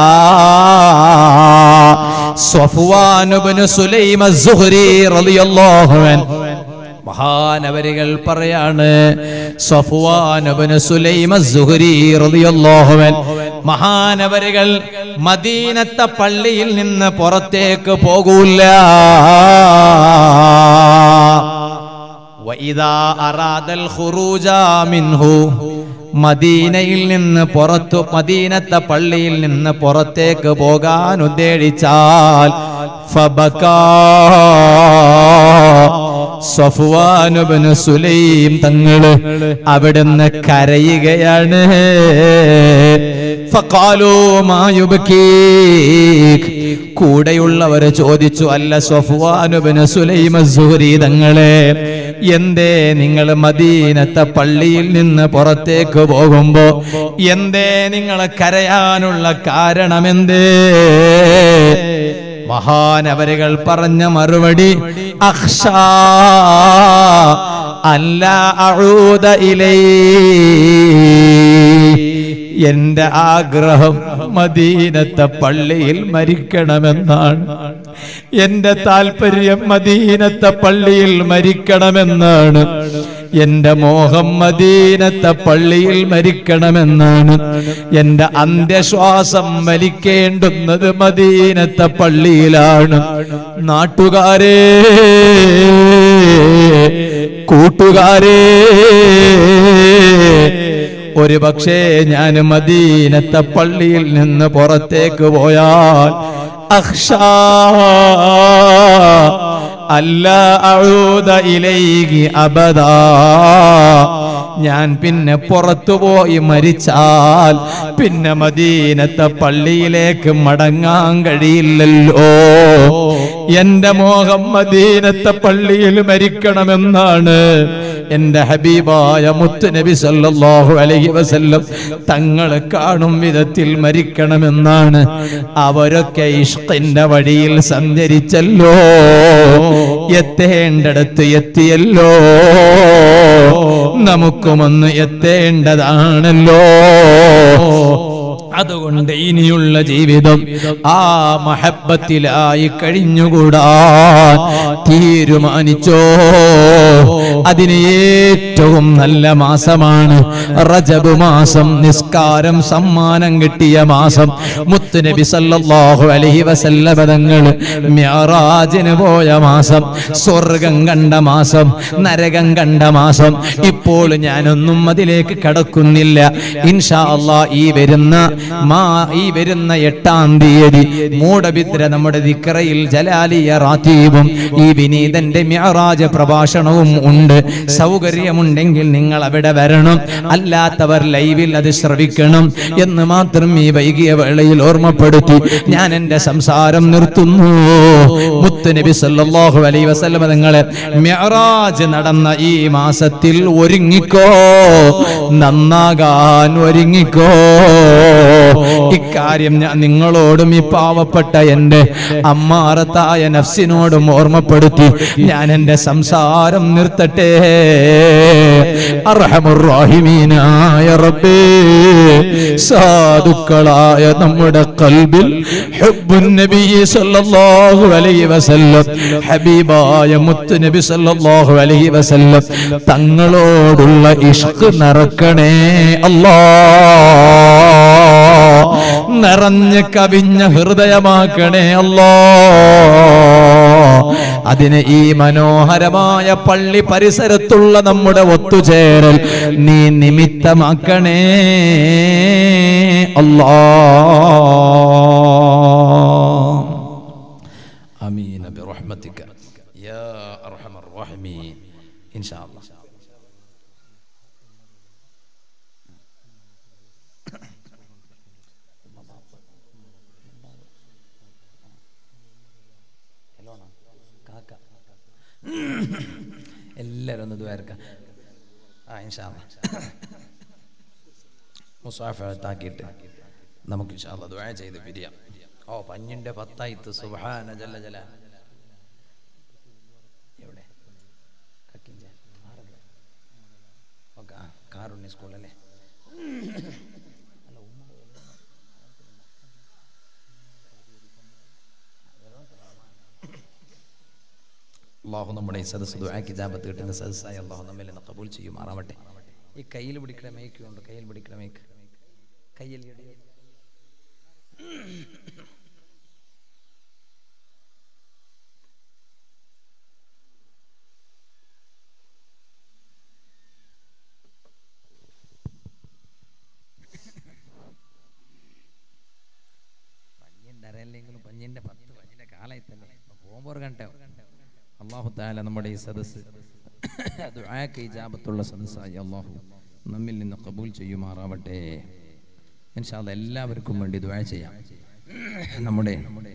സ്വഫ്വാൻ ഇബ്നു സുലൈം അസ്-സുഹ്രി റളിയല്ലാഹു അൻഹു മഹാനവരികൾ പറയാണ്, സ്വഫ്വാൻ ഇബ്നു സുലൈം അസ്-സുഹ്രി റളിയല്ലാഹു അൻഹു മഹാനവരികൾ മദീനത്തെ പള്ളിയിൽ നിന്ന് പുറത്തേക്ക് പോകൂല. വഇദാ അറാദൽ ഖുറൂജ മിൻഹു, മദീനയിൽ നിന്ന് പുറത്തു മദീനത്തെ പള്ളിയിൽ നിന്ന് പുറത്തേക്ക് പോകാൻ ഉദ്ദേശിച്ചാൽ ഫബകാ സ്വഫ്വാൻ ഇബ്നു സുലൈം തങ്ങള് അവിടുന്ന് കരയുകയാണ്. ഫഖാലൂ മാ യുബ്കീക്, കൂടെയുള്ളവർ ചോദിച്ചു, അല്ല സ്വഫ്വാൻ ഇബ്നു സുലൈം അസ്-സുഹ്രി തങ്ങളെ, എന്തേ നിങ്ങൾ മദീനത്തെ പള്ളിയിൽ നിന്ന് പുറത്തേക്ക് പോകുമ്പോ എന്തേ നിങ്ങൾ കരയാനുള്ള കാരണമെന്തേ? മഹാനവരുകൾ പറഞ്ഞ മറുപടി, അഖ്ശാ അല്ലാ അഊദ ഇലൈ, എന്റെ ആഗ്രഹം മദീനത്തെ പള്ളിയിൽ മരിക്കണമെന്നാണ്. എന്റെ താല്പര്യം മദീനത്തെ പള്ളിയിൽ മരിക്കണമെന്നാണ്. എന്റെ മോഹം മദീനത്തെ പള്ളിയിൽ മരിക്കണമെന്നാണ്. എന്റെ അന്ത്യശ്വാസം വലിക്കേണ്ടുന്നത് മദീനത്തെ പള്ളിയിലാണ്. നാട്ടുകാരേ, കൂട്ടുകാരേ, ഒരു പക്ഷേ ഞാൻ മദീനത്തെ പള്ളിയിൽ നിന്ന് പുറത്തേക്ക് പോയാൽ അഖ്ശാ അല്ലാ അഊദ ഇലൈഹി അബദാ, ഞാൻ പിന്നെ പുറത്തുപോയി മരിച്ചാൽ പിന്നെ മദീനത്തെ പള്ളിയിലേക്ക് മടങ്ങാൻ കഴിയില്ലല്ലോ. എന്റെ മോഹം മദീനത്തെ പള്ളിയിൽ മരിക്കണമെന്നാണ്. എന്റെ ഹബീബായ മുത്തുനബി സല്ലല്ലാഹു അലൈഹി വസല്ലം തങ്ങൾ കാണും വിധത്തിൽ മരിക്കണമെന്നാണ്. അവരൊക്കെ ഇഷ്ഖിന്റെ വഴിയിൽ സഞ്ചരിച്ചല്ലോ, എത്തേണ്ടടുത്ത് എത്തിയല്ലോ. നമുക്കുമൊന്ന് എത്തേണ്ടതാണല്ലോ. അതുകൊണ്ട് ഇനിയുള്ള ജീവിതം ആ മഹബ്ബത്തിലായി കഴിഞ്ഞുകൂടാൻ തീരുമാനിച്ചോ. അതിന് ഏറ്റവും നല്ല മാസമാണ് റജബ് മാസം. നിസ്കാരം സമ്മാനം കിട്ടിയ മാസം. മുത്തുനബി സല്ലല്ലാഹു അലൈഹി വസല്ലം തങ്ങൾ മിഅ്റാജിന് പോയ മാസം. സ്വർഗം കണ്ട മാസം, നരകം കണ്ട മാസം. ഇപ്പോൾ ഞാനൊന്നും അതിലേക്ക് കടക്കുന്നില്ല. ഇൻഷാ അല്ലാഹ് ഈ വരുന്ന മാ ഈ വരുന്ന എട്ടാം തീയതി മൂടബിദ്ര നമ്മുടെ ദിക്റയിൽ ജലാലിയ റാത്തീബും ഈ വിനീതന്റെ മിഅ്റാജ് പ്രഭാഷണവും ഉണ്ട്. സൗകര്യമുണ്ടെങ്കിൽ നിങ്ങൾ അവിടെ വരണം. അല്ലാത്തവർ ലൈവിൽ അത് ശ്രവിക്കണം എന്ന് മാത്രം ഈ വൈകിയ വേളയിൽ ഓർമ്മപ്പെടുത്തി ഞാൻ എന്റെ സംസാരം നിർത്തുന്നു. മുത്തുനബി സല്ലല്ലാഹു അലൈഹി വസല്ലം തങ്ങളെ മിഅ്റാജ് നടന്ന ഈ മാസത്തിൽ ഒരുങ്ങിക്കോ, നന്നാകാൻ ഒരുങ്ങിക്കോ. ഇക്കാര്യം ഞാൻ നിങ്ങളോടും ഈ പാവപ്പെട്ട എന്റെ അമ്മാറത്തായ നഫ്സിനോടും ഓർമ്മപ്പെടുത്തി ഞാൻ എന്റെ സംസാരം നിർത്തട്ടെ. അർഹമുർ റഹീമീനായ റബ്ബേ, സാധുക്കളായ നമ്മുടെ ഖൽബിൽ ഹുബ്ബുൻ നബി സല്ലല്ലാഹു അലൈഹി വസല്ലം, ഹബീബായ മുത്ത് നബി സല്ലല്ലാഹു അലൈഹി വസല്ലം തങ്ങളോടുള്ള ഇഷ്ഖ് നിറക്കണേ അല്ലാഹ്. നിറഞ്ഞ് കവിഞ്ഞ ഹൃദയമാക്കണേ അല്ലാഹ്. അതിന് ഈ മനോഹരമായ പള്ളി പരിസരത്തുള്ള നമ്മുടെ ഒത്തുചേരൽ നീ നിമിത്തമാക്കണേ അല്ലാഹ്. ആമീൻ ബിറഹ്മതിക യാ അർഹമർ റഹീമീൻ. ഇൻഷാ അല്ലാഹ് എല്ലാവരും ഒന്ന് ദ്വാരക്കാം. ആ ഇൻഷാ അല്ലാഹ് മുസാഫഹത്താക്കിയിട്ട് നമുക്ക് ഇൻഷാ അല്ലാഹ് ദുആ ചെയ്ത് പിരിയാം. ഓ പഞ്ഞിന്റെ പത്തായിത്ത് സുബ്ഹാന ജല്ല ജലാൽ. എവിടെ കക്കിഞ്ച ഓക്കെ ആ കാരുണ്യ സ്കൂളല്ലേ. അല്ലാഹു നമ്മുടെ ഈ സദസ്സ് ദുആക്ക് ഇജാബത്ത് കിട്ടുന്ന സദസ്സായി അല്ലാഹു നമ്മിൽ നിന്ന് ഖബൂൽ ചെയ്യുമാറാവട്ടെ. ഈ കയ്യിൽ പിടിക്കുന്ന മേക്ക് ഉണ്ട്, കയ്യിൽ പിടിക്കുന്ന മേക്ക് കയ്യിൽ പഞ്ഞിണ്ടരല്ലെങ്കിലും പഞ്ഞിന്റെ പത്ത് പഞ്ഞിന്റെ കാലായിത്തല്ലേ പോകുമ്പോൾ കണ്ടോ. അല്ലാഹു തആല നമ്മുടെ ഈ സദസ്സ് ദുആക്ക് ഇജാബത്തുള്ള സദസ്സായി അല്ലാഹു നമ്മിൽ നിന്ന് ഖബൂൽ ചെയ്യുമാറാവട്ടെ. ഇൻഷാ അല്ലാഹ് എല്ലാവർക്കും വേണ്ടി ദുആ ചെയ്യാം. നമ്മുടെ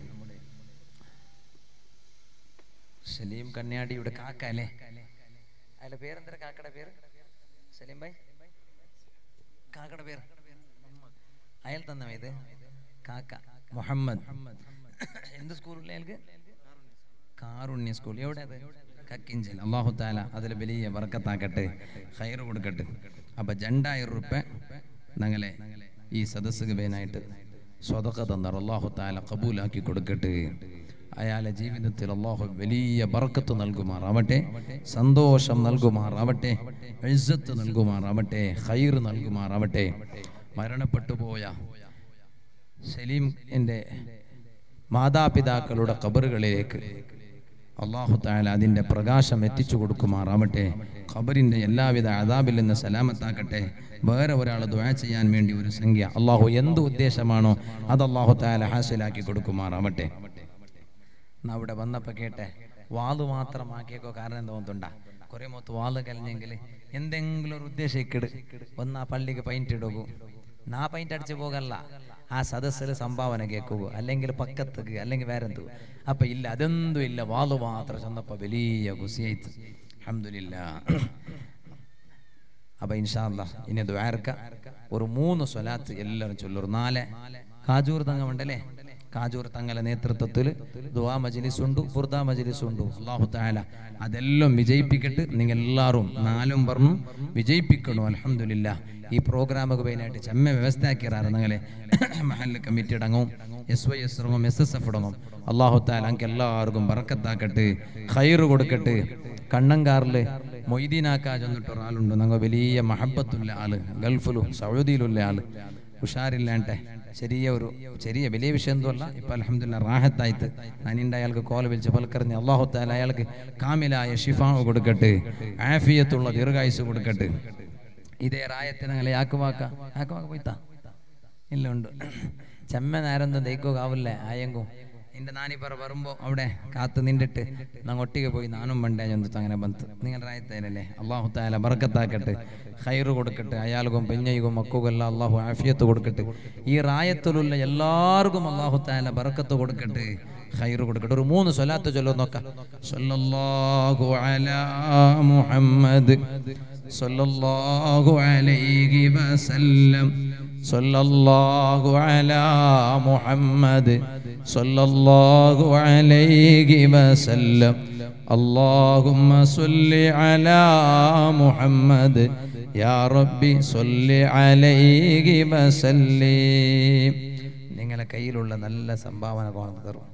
സലീം കന്യാടിയുടെ കാക്ക അല്ലേ, അയാളുടെ പേരെന്താ? കാക്കയുടെ പേര് സലീം ഭായ്, കാക്കയുടെ പേര് അയാൾ തന്ന ഇത് കാക്ക മുഹമ്മദ്. എന്ത് സ്കൂളിലെ അയാൾക്ക്? കാരുണ്യ സ്കൂൾ. എവിടെ അത്? കക്കിഞ്ചൽ. അല്ലാഹു തആല അതിൽ വലിയ ബർക്കത്താക്കട്ടെ, ഖൈർ കൊടുക്കട്ടെ. അപ്പൊ രണ്ടായിരം റുപ്യ ഞങ്ങളെ ഈ സദസ്സുക്ക് വേനായിട്ട് സ്വതക്ക തന്നാർ. അല്ലാഹു തആല ഖബൂലാക്കി കൊടുക്കട്ടെ. അയാളെ ജീവിതത്തിൽ അല്ലാഹു വലിയ ബർക്കത്ത് നൽകുമാറാവട്ടെ, സന്തോഷം നൽകുമാറാവട്ടെ, ഇസ്സത്ത് നൽകുമാറാവട്ടെ, ഖൈർ നൽകുമാറാവട്ടെ. മരണപ്പെട്ടു പോയ സലീം എൻ്റെ മാതാപിതാക്കളുടെ ഖബറുകളിലേക്ക് അല്ലാഹു തആല അതിൻ്റെ പ്രകാശം എത്തിച്ചു കൊടുക്കുമാറാവട്ടെ. ഖബറിൻ്റെ എല്ലാവിധ അദാബിൽ നിന്ന് സലാമത്താക്കട്ടെ. വേറെ ഒരാൾ ദുആ ചെയ്യാൻ വേണ്ടി ഒരു സംഖ്യ അല്ലാഹു എന്ത് ഉദ്ദേശമാണോ അത് അല്ലാഹു തആല ഹാസിലാക്കി കൊടുക്കുമാറാവട്ടെ. അവിടെ വന്നപ്പോൾ കേട്ടെ വാത് മാത്രമാക്കിയേക്കോ കാരണം എന്താ തോന്നുന്നുണ്ടാ കുറെ മൊത്ത് വാത് കഴിഞ്ഞെങ്കിൽ എന്തെങ്കിലും ഒരു ഉദ്ദേശം ഇക്കിട് ഒന്ന് ആ പള്ളിക്ക് പൈൻറ്റ് ഇടുകൂ നാ പൈൻറ്റ് അടിച്ച് പോകല്ല ആ സദസ്സിൽ സംഭാവന കേൾക്കുക അല്ലെങ്കിൽ പക്കത്തേക്ക് അല്ലെങ്കിൽ വേറെന്തോ അപ്പൊ ഇല്ല അതെന്തും ഇല്ല വാത് മാത്രം ചെന്നപ്പോ വലിയ ഖുശിയായിട്ട് അൽഹംദുലില്ലാഹ്. അപ്പൊ ഇൻഷാ അല്ലാഹ് ഇനി ദുആർക്ക ഒരു മൂന്ന് സ്വലാത്ത് എല്ലാവരും ചൊല്ലൂർ. നാളെ കാജൂർ തങ്ങ ഉണ്ടല്ലേ, കാജൂർ തങ്ങളുടെ നേതൃത്വത്തിൽ ദുആ മജ്ലിസ് ഉണ്ട്, ബുർദ മജ്ലിസ് ഉണ്ട്. അല്ലാഹു തആല അതെല്ലാം വിജയിപ്പിക്കട്ടെ. നിങ്ങൾ എല്ലാവരും നാലും പറഞ്ഞു വിജയിപ്പിക്കണോ. അൽഹംദുലില്ലാഹ്. ഈ പ്രോഗ്രാമൊക്കെ മെയിനായിട്ട് ചെമ്മ വ്യവസ്ഥ ആക്കിയറാറ് നിങ്ങളെ മഹല്ല് കമ്മിറ്റി അടങ്ങും, എസ് വൈ എസ് ഇറങ്ങും, എസ് എസ് എഫ് ഇടങ്ങും. അല്ലാഹു തആല അങ്ക് എല്ലാവർക്കും ബറക്കത്താക്കട്ടെ, ഖൈറ് കൊടുക്കട്ടെ. കണ്ണങ്കാറില് മൊയ്തീനാക്കാ ചെന്നിട്ട് ഒരാളുണ്ട്, ഞങ്ങൾ വലിയ മഹബത്തുള്ള ആള്, ഗൾഫിലും സൗദിയിലുള്ള ആള്, ഉഷാറില്ലാണ്ടെ ചെറിയ ഒരു ചെറിയ വലിയ വിഷയം എന്തല്ല. ഇപ്പൊ അൽഹംദുലില്ലാഹ് റാഹത്തായിട്ട് ഞാനിൻ്റെ അയാൾക്ക് കോല വിളിച്ച് പൽക്കറിഞ്ഞ് അല്ലാഹു തആല അയാൾക്ക് കാമിലായ ഷിഫാവ് കൊടുക്കട്ടെ, ആഫിയത്തുള്ള ദീർഘായുസ് കൊടുക്കട്ടെ. ഇതേ റായത്തെ ഞങ്ങളെ ആക്കുവാക്ക ആക്കുവാക്ക പോയിത്താ ഇല്ല ഉണ്ട് ചെമ്മ നേരം ദൈക്കോകാവില്ലേ ആയെങ്കും നിന്റെ നാനിപ്പറ വരുമ്പോ അവിടെ കാത്തു നിന്നിട്ട് ഞങ്ങൾ ഒട്ടിಗೆ പോയി നാനും പണ്ടേ ചെന്നിട്ട് അങ്ങനെ ബന്ത് നിങ്ങൾ റായത്തേനല്ലേ. അല്ലാഹു തആല ബർക്കത്താക്കട്ടെ, ഖൈറ് കൊടുക്കട്ടെ. അയാൾക്കും പെഞ്ഞയ്ക്കും മക്കും എല്ലാം അല്ലാഹു ആഫിയത്ത് കൊടുക്കട്ടെ. ഈ റായത്തിലുള്ള എല്ലാവർക്കും അല്ലാഹു തആല ബർക്കത്ത് കൊടുക്കട്ടെ, ഖൈറ് കൊടുക്കട്ടെ. ഒരു മൂന്ന് സ്വലാത്ത് ചൊല്ലു നോക്കാം. സ്വല്ലല്ലാഹു അലാ മുഹമ്മദ് സ്വല്ലല്ലാഹു അലൈഹി വസല്ലം സ്വല്ലല്ലാഹു അലാ മുഹമ്മദ് സ്വല്ലല്ലാഹു അലൈഹി വസല്ലം അല്ലാഹുമ്മ സ്വല്ലി അലാ മുഹമ്മദ് യാ റബ്ബി സ്വല്ലി അലൈഹി വസല്ലിം. നിങ്ങളുടെ കയ്യിലുള്ള നല്ല സംഭാവന കൊണ്ടു തരും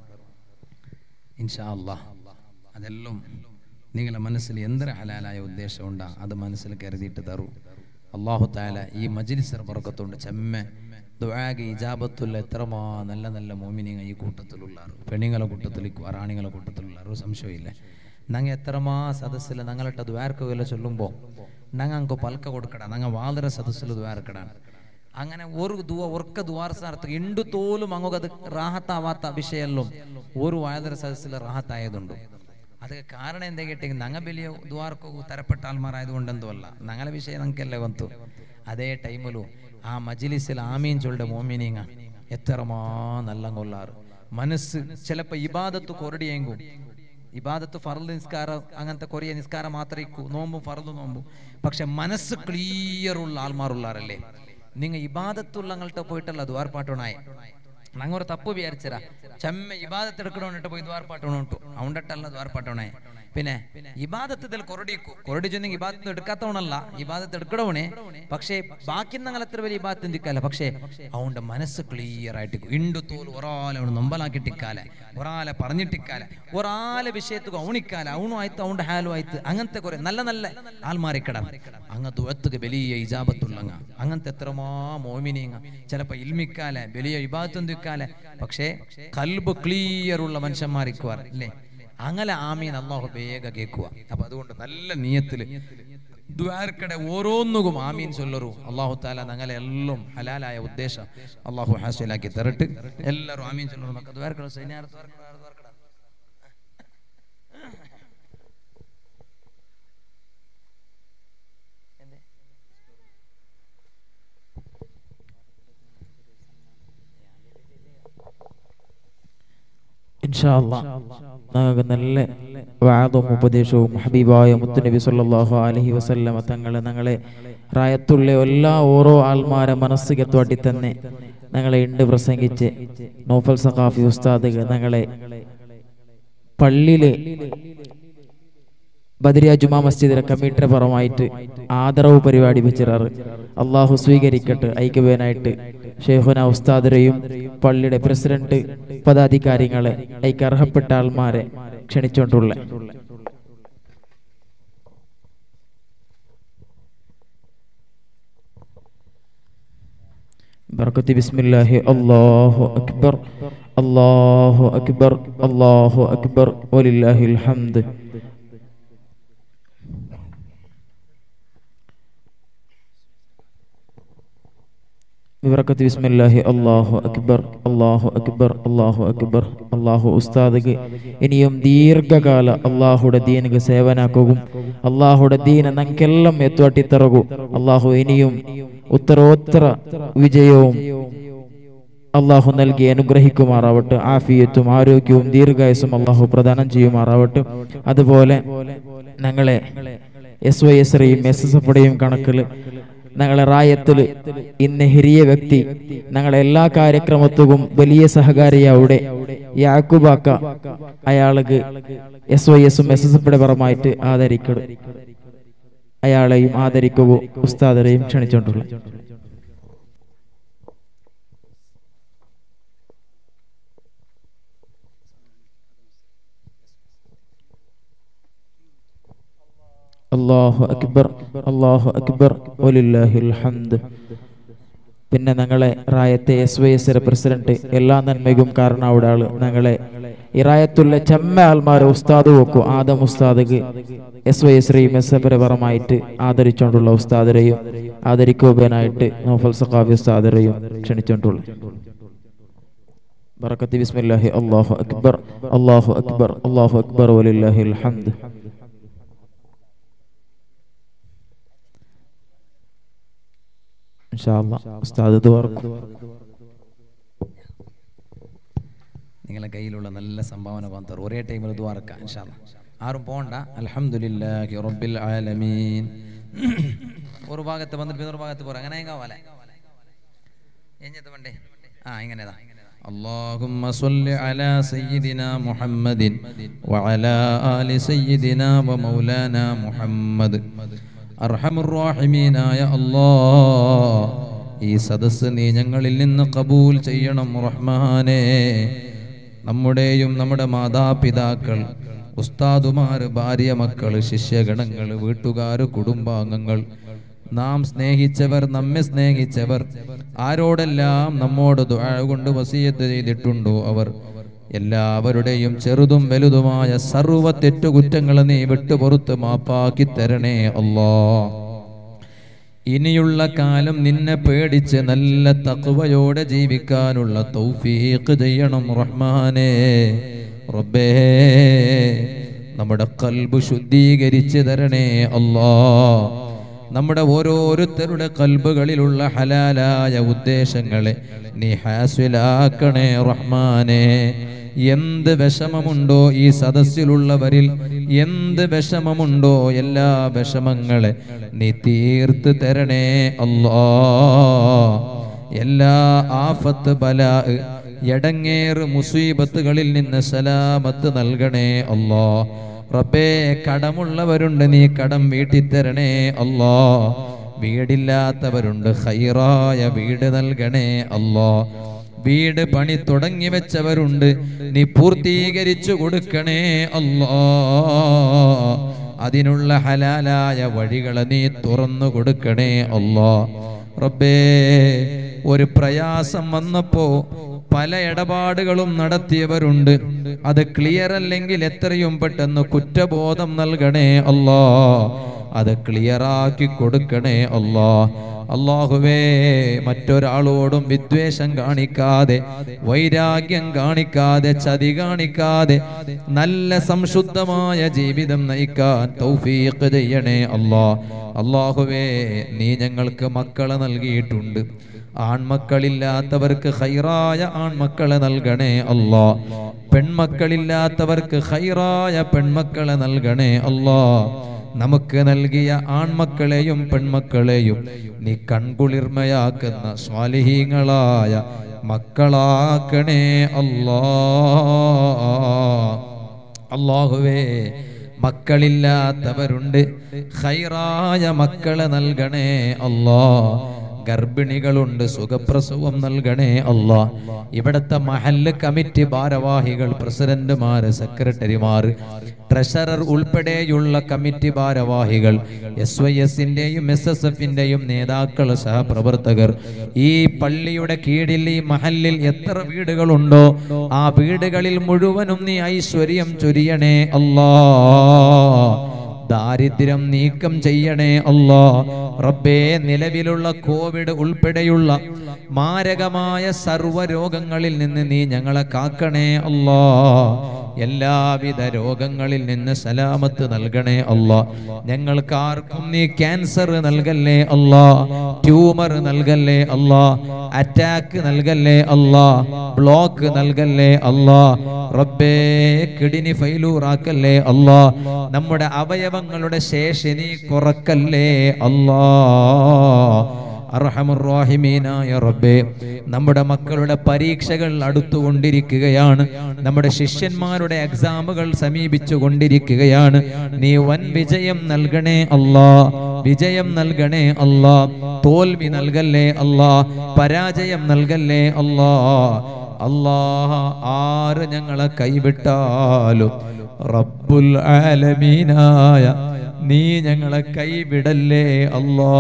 ഇൻഷാ അല്ലാഹ്. അതെല്ലാം നിങ്ങളുടെ മനസ്സിൽ എന്തൊരു ഹലാലായ ഉദ്ദേശം ഉണ്ടാ അത് മനസ്സിൽ കരുതിയിട്ട് തരൂ. അല്ലാഹു തആല ഈ മജ്ലിസിന്റെ ബർക്കത്തുണ്ട് ചെമ്മ ദുആക്ക് ഇജാബത്തുള്ള എത്രമാ നല്ല നല്ല മോമിനിങ്ങൾ ഈ കൂട്ടത്തിലുള്ളാറ്, പെണ്ണുങ്ങളെ കൂട്ടത്തിൽ റാണികളെ കൂട്ടത്തിലുള്ളാറ് സംശയമില്ല. ഞങ്ങൾ എത്രമാ സദസ്സിൽ ഞങ്ങളിട്ട ദ്വാർക്കുകയെല്ലാം ചൊല്ലുമ്പോൾ ഞങ്ങൾക്ക് പൽക്ക കൊടുക്കട, ഞങ്ങൾ വാതര സദസ്സിൽ ദ്വാർക്കടാണ്. അങ്ങനെ ഒരു ദുവ ഒർക്ക ദ്വാർസാർത്ഥ എന്തു തോലും അങ്ങത് റാഹത്താവാത്ത വിഷയമെല്ലാം ഒരു വാതര സദസ്സിൽ റാഹത്തായതുണ്ട്. അത് കാരണം എന്താ കേട്ടെങ്കിൽ ഞങ്ങൾ വലിയ ദ്വാർക്കു തരപ്പെട്ട ആൾമാരായതുകൊണ്ടെന്തോ അല്ല, ഞങ്ങളെ വിഷയം ഞങ്ങൾക്കല്ലേ വന്നു. അതേ ടൈമിലും ആ മജ്ലിസിൽ ആമീൻ ചൊല്ലുടെ മോമിനിങ്ങ എത്രമാ നല്ല കൊള്ളാറ്. മനസ്സ് ചിലപ്പോൾ ഇബാദത്ത് കൊറടിയെങ്കും, ഇബാദത്ത് ഫർദ് നിസ്കാരം അങ്ങനത്തെ കൊറിയ നിസ്കാരം മാത്രമേ ഇക്കൂ, നോമ്പും ഫർദ് നോമ്പും. പക്ഷെ മനസ്സ് ക്ലിയറുള്ള ആൾമാരുള്ളാറല്ലേ. നിങ്ങൾ ഇബാദത്തുള്ള അങ്ങൾട്ട് പോയിട്ടല്ല ദ്വാർപ്പാട്ടോണായ ഞങ്ങൾ തപ്പ് വിചാരിച്ചരാ ചെമ്മ ഇബാദത്ത് എടുക്കണോന്നിട്ട് പോയി ദ്വാർപ്പാട്ടോണുണ്ടു അവണ്ടട്ടല്ല ദ്വാർപ്പാട്ടോണേ. പിന്നെ ഇബാദത്തിൽ കൊറടിക്കൂ, കൊറടി ചെന്നെങ്കിൽ ഇബാദത്ത് എടുക്കാത്തവണല്ല, ഇബാദത്ത് എടുക്കണവണേ. പക്ഷേ ബാക്കി ഞങ്ങൾ എത്ര വലിയ ഇബാദത്ത് ചിന്തിക്കാല. പക്ഷേ അവന്റെ മനസ്സ് ക്ലിയർ ആയിട്ട് ഇണ്ടു തോല് ഒരാളെ അവന് നൊമ്പലാക്കിട്ടിക്കാല, ഒരാളെ പറഞ്ഞിട്ടിക്കാല, ഒരാളെ വിഷയത്തുക അവണിക്കാല, അവണു ആಯ್ತು അവന്റെ ഹാലും ആಯ್ತು. അങ്ങനത്തെ കുറെ നല്ല നല്ല ആൾമാരിക്കട അങ്ങനത്തെ ഒത്തുക വലിയ ഇജാബത്തുള്ളങ്ങ അങ്ങനത്തെ എത്രമാ മോമിനിങ്ങ ചിലപ്പോ ഇൽമിക്കാല വലിയ ഇബാദത്ത്. പക്ഷേ കൽബ് ക്ലിയർ ഉള്ള മനുഷ്യന്മാരിക്കുവാർ അല്ലേ. അങ്ങനെ ആമീൻ അല്ലാഹു വേഗ കേൾക്കുക. അപ്പൊ അതുകൊണ്ട് നല്ല നിയത്തില് ദ്വാർക്കടെ ഓരോന്നുകും ആമീൻ ചൊല്ലറു. അല്ലാഹു തആല ഞങ്ങളെ എല്ലാം ഹലാലായ ഉദ്ദേശം അല്ലാഹു ഹാസിലാക്കി തരട്ടെ. എല്ലാവരും ആമീൻ ചൊല്ലറു. നമുക്ക് ദ്വാർക്കടെ സൈനാർ ദ്വാർക്കടെ ഇൻഷാ അല്ലാഹ് നമുക്ക് നല്ല വഅദും ഉപദേശവും ഹബീബായ മുത്തുനബി സല്ലല്ലാഹു അലൈഹി വസല്ലം തങ്ങളെ ഞങ്ങളെ റായത്തുള്ള എല്ലാ ഓരോ ആൾമാരെ മനസ്സിಗೆ തൊട്ടി തന്നെ ഞങ്ങളെ ഉണ്ട് പ്രസംഗിച്ച് നൗഫൽ സഖാഫി ഉസ്താദ് ഞങ്ങളെ പള്ളിയിലെ ബദരിയ ജുമാ മസ്ജിദിലെ കമ്മിറ്റിയുടെ പരമായിട്ട് ആദരവ് പരിപാടി വെച്ചിറാറ്. അള്ളാഹു സ്വീകരിക്കട്ടെ. ഐക്യവേനായിട്ട് ഷെയ്ഖുന ഉസ്താദിനെയും പള്ളിയുടെ പ്രസിഡന്റ് പദാധികാരികളെ ഐക്യ അർഹപ്പെട്ട ആൾമാരെ ക്ഷണിച്ചുകൊണ്ടുള്ള ബർക്കത്തി ബിസ്മില്ലാഹി അല്ലാഹു അക്ബർ അല്ലാഹു അക്ബർ അല്ലാഹു അക്ബർ വലില്ലാഹിൽ ഹംദ്. ബിബറകത്തി ബിസ്മില്ലാഹി അല്ലാഹു അക്ബർ അല്ലാഹു അക്ബർ അല്ലാഹു അക്ബർ. അല്ലാഹു ഉസ്താദിക്ക് ഇനിയും ദീർഘകാല അല്ലാഹുടെ ദീനിക്ക് സേവനാക്കുകയും അല്ലാഹുടെ ദീന നക്കെല്ലാം എത്തുവട്ടിത്തറകൂ. അല്ലാഹു ഇനിയും ഉത്തരോത്തര വിജയവും അള്ളാഹു നൽകി അനുഗ്രഹിക്കുമാറാവട്ടെ. ആഫിയത്തും ആരോഗ്യവും ദീർഘായുസും അള്ളാഹു പ്രദാനം ചെയ്യുമാറാവട്ടെ. അതുപോലെ ഞങ്ങളെ എസ് വൈ എസ് റയും എസ് എസ് എഫുടെയും കണക്കിൽ ഞങ്ങളെ റായത്തിൽ ഇന്ന് ഹിരിയ വ്യക്തി ഞങ്ങളെ എല്ലാ കാര്യക്രമത്തും വലിയ സഹകാരിയാവിടെ യാക്കൂബാക്ക അയാൾക്ക് എസ് വൈ എസും എസ് എസ് എഫുടെ പരമായിട്ട് ആദരിക്കണം. അയാളെയും ആദരിക്കുകയും ഉസ്താദരെയും ക്ഷണിച്ചുകൊണ്ടുള്ള അല്ലാഹു അക്ബർ അല്ലാഹു അക്ബർ വലില്ലാഹിൽ ഹംദ്. പിന്നെ ഞങ്ങളെ റായത്തെ എസ് വൈ എസ് പ്രസിഡന്റ് എല്ലാ നന്മയ്ക്കും കാരണവിടെ ആള് ഞങ്ങളെ ഈ റായത്തുള്ള ചെമ്മ ആൾമാരെ ഉസ്താദ് വെക്കും. ആദം ഉസ്താദ് എസ് വൈ എസ് റീം എസ് എഫ് പരമായിട്ട് ആദരിച്ചുകൊണ്ടുള്ള ഉസ്താദരെയും ആദരിക്കുവാനായിട്ട് നൗഫൽ സഖാഫി ഉസ്താദരെയും ക്ഷണിച്ചുകൊണ്ടുള്ള ബറകത്തി ബിസ്മില്ലാഹി അല്ലാഹു അക്ബർ അല്ലാഹു അക്ബർ അല്ലാഹു അക്ബർ വലില്ലാഹിൽ ഹംദ്. നിങ്ങളെ കയ്യിലുള്ള നല്ല സംഭാവന പന്തർ ഒരേ ടൈമിൽ ദ്വാരക്കാം ഇൻഷാ അല്ലാഹ്. ആരും പോണ്ട. അൽഹംദുലില്ലാഹി റബ്ബിൽ ആലമീൻ. ഒരു ഭാഗത്ത് വന്നിട്ട് വേറൊരു ഭാഗത്ത് പോരാ. അങ്ങനെ കാവാലെ എഞ്ഞത് വേണ്ടേ? ആ ഇങ്ങനെതാ. اللهم صل على سيدنا محمد وعلى آل سيدنا ومولانا محمد. അർഹമുർറഹീമീനായ അല്ലാഹ്, ഈ സദസ്സ് നീ ഞങ്ങളിൽ നിന്ന് കബൂൽ ചെയ്യണം റഹ്മാനേ. നമ്മുടെയും നമ്മുടെ മാതാപിതാക്കൾ, ഉസ്താദുമാർ, ഭാര്യ മക്കൾ, ശിഷ്യഗണങ്ങൾ, വീട്ടുകാർ, കുടുംബാംഗങ്ങൾ, നാം സ്നേഹിച്ചവർ, നമ്മെ സ്നേഹിച്ചവർ, ആരോടെല്ലാം നമ്മോട് ദുആ കൊണ്ട് വസിയത്ത് ചെയ്തിട്ടുണ്ടോ അവർ എല്ലാവരുടെയും ചെറുതും വലുതുമായ സർവ്വ തെറ്റുകുറ്റങ്ങൾ നീ വിട്ടുപുറത്ത് മാപ്പാക്കി തരണേ അല്ലാഹ്. ഇനിയുള്ള കാലം നിന്നെ പേടിച്ച് നല്ല തഖ്വയോടെ ജീവിക്കാനുള്ള തൗഫീഖ് ചെയ്യണം റഹ്മാനേ. റബ്ബേ, നമ്മുടെ ഖൽബ് ശുദ്ധീകരിച്ച് തരണേ അല്ലാഹ്. നമ്മുടെ ഓരോരുത്തരുടെ ഖൽബുകളിലുള്ള ഹലാലായ ഉദ്ദേശങ്ങളെ നീ ഹാസിലാക്കണേ റഹ്മാനേ. എന്ത് വിഷമമുണ്ടോ ഈ സദസ്സിലുള്ളവരിൽ, എന്ത് വിഷമമുണ്ടോ എല്ലാ വിഷമങ്ങളെ നീ തീർത്ത് തരണേ അല്ലാഹ്. എല്ലാ ആഫത്ത്, ബലാ, എടങ്ങേറ്, മുസീബത്തുകളിൽ നിന്ന് സലാമത്ത് നൽകണേ അല്ലാഹ്. റബ്ബേ, കടമുള്ളവരുണ്ട്, നീ കടം വീട്ടിത്തരണേ അല്ലാഹ്. വീടില്ലാത്തവരുണ്ട്, ഖൈറായ വീട് നൽകണേ അല്ലാഹ്. വീട് പണി തുടങ്ങി വെച്ചവരുണ്ട്, നീ പൂർത്തീകരിച്ചു കൊടുക്കണേ അല്ലാഹ്. അതിനുള്ള ഹലാലായ വഴികളെ നീ തുറന്നു കൊടുക്കണേ അല്ലാഹ്. റബ്ബേ, ഒരു പ്രയാസം വന്നപ്പോ പല ഇടപാടുകളും നടത്തിയവരുണ്ട്, അത് ക്ലിയർ അല്ലെങ്കിൽ എത്രയും പെട്ടെന്ന് കുറ്റബോധം നൽകണേ അല്ലാഹ്. അത് ക്ലിയറാക്കി കൊടുക്കണേ അല്ലാഹ്. അല്ലാഹുവേ, മറ്റൊരാളോടും വിദ്വേഷം കാണിക്കാതെ, വൈരാഗ്യം കാണിക്കാതെ, ചതി കാണിക്കാതെ നല്ല സംശുദ്ധമായ ജീവിതം നയിക്കാൻ തൗഫീഖ് ചെയ്യണേ അല്ലാഹ്. അല്ലാഹുവേ, നീ ഞങ്ങൾക്ക് മക്കളെ നൽകിയിട്ടുണ്ട്. ആൺമക്കളില്ലാത്തവർക്ക് ഖൈറായ ആൺമക്കളെ നൽകണേ അല്ലാഹ്. പെൺമക്കളില്ലാത്തവർക്ക് ഖൈറായ പെൺമക്കളെ നൽകണേ അല്ലാഹ്. നമുക്ക് നൽകിയ ആൺമക്കളെയും പെൺമക്കളെയും നീ കൺകുളിർമയാക്കുന്ന സ്വാലിഹീങ്ങളായ മക്കളാക്കണേ അല്ലാഹ്. അല്ലാഹുവേ, മക്കളില്ലാത്തവരുണ്ട്, ഖൈറായ മക്കളെ നൽകണേ അല്ലാഹ്. ഗർഭിണികളുണ്ട്, സുഖപ്രസവം നൽകണേ അല്ലാഹ്. ഇവിടുത്തെ മഹല്ല് കമ്മിറ്റി ഭാരവാഹികൾ, പ്രസിഡന്റുമാര്, സെക്രട്ടറിമാർ, ട്രഷറർ ഉൾപ്പെടെയുള്ള കമ്മിറ്റി ഭാരവാഹികൾ, എസ് വൈ എസിന്റെയും എസ് എസ് എഫിന്റെയും നേതാക്കൾ, സഹപ്രവർത്തകർ, ഈ പള്ളിയുടെ കീഴിൽ ഈ മഹല്ലിൽ എത്ര വീടുകളുണ്ടോ ആ വീടുകളിൽ മുഴുവനും നീ ഐശ്വര്യം ചൊരിയണേ അല്ലാഹ്. ദാരിദ്ര്യം നീക്കം ചെയ്യണേ അല്ലാ. റബ്ബേ, നിലവിലുള്ള കോവിഡ് ഉൾപ്പെടെയുള്ള മാരകമായ സർവ്വരോഗങ്ങളിൽ നിന്ന് നീ ഞങ്ങളെ കാക്കണേ അല്ലാ. എല്ലാവിധ രോഗങ്ങളിൽ നിന്ന് സലാമത്ത് നൽകണേ അല്ലാ. ഞങ്ങൾക്കാർക്കും നീ ക്യാൻസർ നൽകല്ലേ അല്ലാ, ട്യൂമർ നൽകല്ലേ അല്ലാ, അറ്റാക്ക് നൽകല്ലേ അല്ലാ, ബ്ലോക്ക് നൽകല്ലേ അല്ലാ. റബ്ബേ, കിഡ്നി ഫെയിലൂറാക്കല്ലേ അല്ലാ. നമ്മുടെ അവയവങ്ങളുടെ ശേഷി നീ കുറക്കല്ലേ അല്ലാ. അർഹമുർ റഹീമീനായ റബ്ബേ, നമ്മുടെ മക്കളുടെ പരീക്ഷകൾ അടുത്തുകൊണ്ടിരിക്കുകയാണ്. നമ്മുടെ ശിഷ്യന്മാരുടെ എക്സാമുകൾ സമീപിച്ചു കൊണ്ടിരിക്കുകയാണ്. നീ വൻ വിജയം നൽകണേ അല്ലാ, വിജയം നൽകണേ അല്ലാ. തോൽവി നൽകല്ലേ അല്ലാ, പരാജയം നൽകല്ലേ അല്ലാ. അല്ലാഹ്, ആര് ഞങ്ങളെ കൈവിട്ടാലും റബ്ബുൽ ആലമീനായ നീ ഞങ്ങളെ കൈവിടല്ലേ അല്ലാ.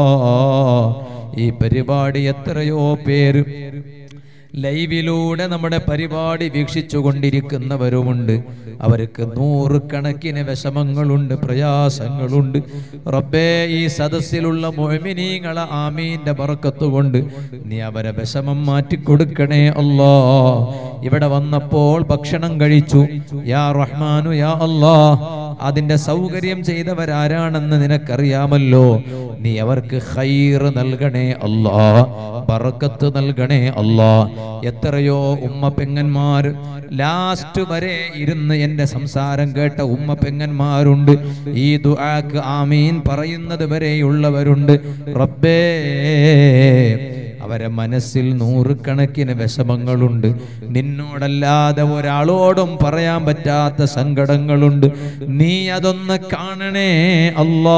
ഈ പരിപാടി എത്രയോ പേര് ലൈവിലൂടെ നമ്മുടെ പരിപാടി വീക്ഷിച്ചു കൊണ്ടിരിക്കുന്നവരുമുണ്ട്. അവർക്ക് നൂറുകണക്കിന് വിഷമങ്ങളുണ്ട്, പ്രയാസങ്ങളുണ്ട്. റബ്ബേ, ഈ സദസ്സിലുള്ള മുഅ്മിനീങ്ങളെ ആമീന്റെ ബറക്കത്ത് കൊണ്ട് നീ അവരെ വിഷമം മാറ്റിക്കൊടുക്കണേ അല്ലാ. ഇവിടെ വന്നപ്പോൾ ഭക്ഷണം കഴിച്ചു, യാ റഹ്മാനു യാ അല്ലാ, അതിന്റെ സൗകര്യം ചെയ്തവരാരാണെന്ന് നിനക്കറിയാമല്ലോ. നീ അവർക്ക് ഖൈർ നൽകണേ അല്ലാ, ബറക്കത്ത് നൽകണേ അല്ലാ. എത്രയോ ഉമ്മ പെങ്ങന്മാർ ലാസ്റ്റ് വരെ ഇരുന്ന് എന്റെ സംസാരം കേട്ട ഉമ്മ പെങ്ങന്മാരുണ്ട്. ഈ ദുആക്ക് ആമീൻ പറയുന്നത് വരെയുള്ളവരുണ്ട്. റബ്ബേ, അവരെ മനസ്സിൽ നൂറുകണക്കിന് വിഷമങ്ങളുണ്ട്. നിന്നോടല്ലാതെ ഒരാളോടും പറയാൻ പറ്റാത്ത സങ്കടങ്ങളുണ്ട്. നീ അതൊന്ന് കാണണേ അല്ലാ,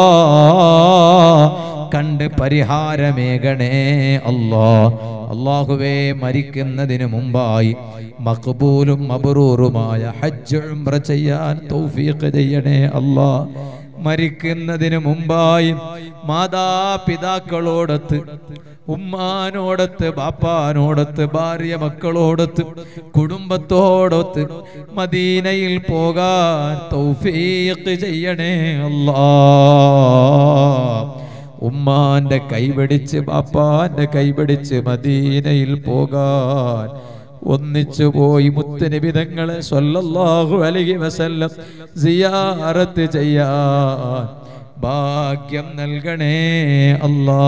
കണ്ട് പരിഹാരമേകണേ അല്ലാ. അല്ലാഹുവേ, മരിക്കുന്നതിന് മുമ്പായി മഖ്ബൂലും മബ്റൂറുമായ ഹജ്ജ് ഉംറ ചെയ്യാൻ തൗഫീഖ് ചെയ്യണേ അല്ലാ. മരിക്കുന്നതിന് മുമ്പായി മാതാപിതാക്കളോടൊത്ത്, ഉമ്മാനോടൊത്ത്, ബാപ്പാനോടൊത്ത്, ഭാര്യ മക്കളോടൊത്ത്, കുടുംബത്തോടൊത്ത് മദീനയിൽ പോകാൻ തൗഫീഖ് ചെയ്യണേ അല്ലാ. ഉമ്മാന്റെ കൈപിടിച്ച് ബാപ്പാന്റെ കൈപിടിച്ച് മദീനയിൽ പോകാൻ ഒന്നിച്ചു പോയി മുത്തുനബി തങ്ങളെ സ്വല്ലല്ലാഹു അലൈഹി വസല്ലം സിയാറത്ത് ചെയ്യാൻ ഭാഗ്യം നൽകണേ അല്ലാ.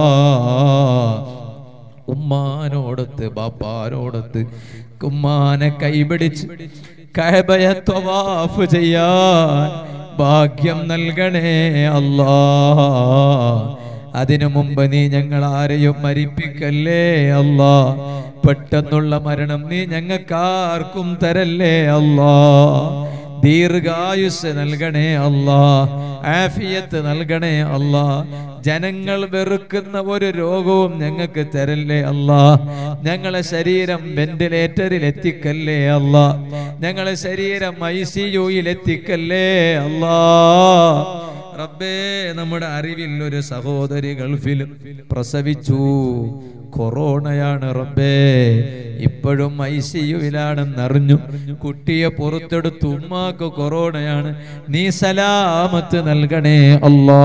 ഉമ്മാനോടൊത്ത് ബാപ്പാനോടൊത്ത് ഉമ്മാനെ കൈപിടിച്ച് കഅബയെ തവാഫ് ചെയ്യാൻ ഭാഗ്യം നൽകണേ അല്ലാ. അതിനു മുമ്പ് നീ ഞങ്ങൾ ആരെയും മരിപ്പിക്കല്ലേ അല്ലാ. പെട്ടെന്നുള്ള മരണം നീ ഞങ്ങൾക്കാർക്കും തരല്ലേ അല്ലാ. ദീർഘായുസ് നൽകണേ അല്ലാ, ആഫിയത്ത് നൽകണേ അല്ലാ. ജനങ്ങൾ വെറുക്കുന്ന ഒരു രോഗവും ഞങ്ങൾക്ക് തരല്ലേ അല്ലാ. ഞങ്ങളെ ശരീരം വെന്റിലേറ്ററിൽ എത്തിക്കല്ലേ അല്ലാ. ഞങ്ങളെ ശരീരം ഐ സി യുയിൽ എത്തിക്കല്ലേ അല്ലാ. റബ്ബേ, നമ്മുടെ അറിവിൽ ഒരു സഹോദരി ഗൾഫിൽ പ്രസവിച്ചു, കൊറോണയാണ് റബ്ബേ. ഇപ്പോഴും ഐ സി യുവിലാണെന്നറിഞ്ഞു. കുട്ടിയെ പുറത്തെടുത്തു, ഉമ്മാക്ക് കൊറോണയാണ്. നീ സലാമത്ത് നൽകണേ അല്ലാ.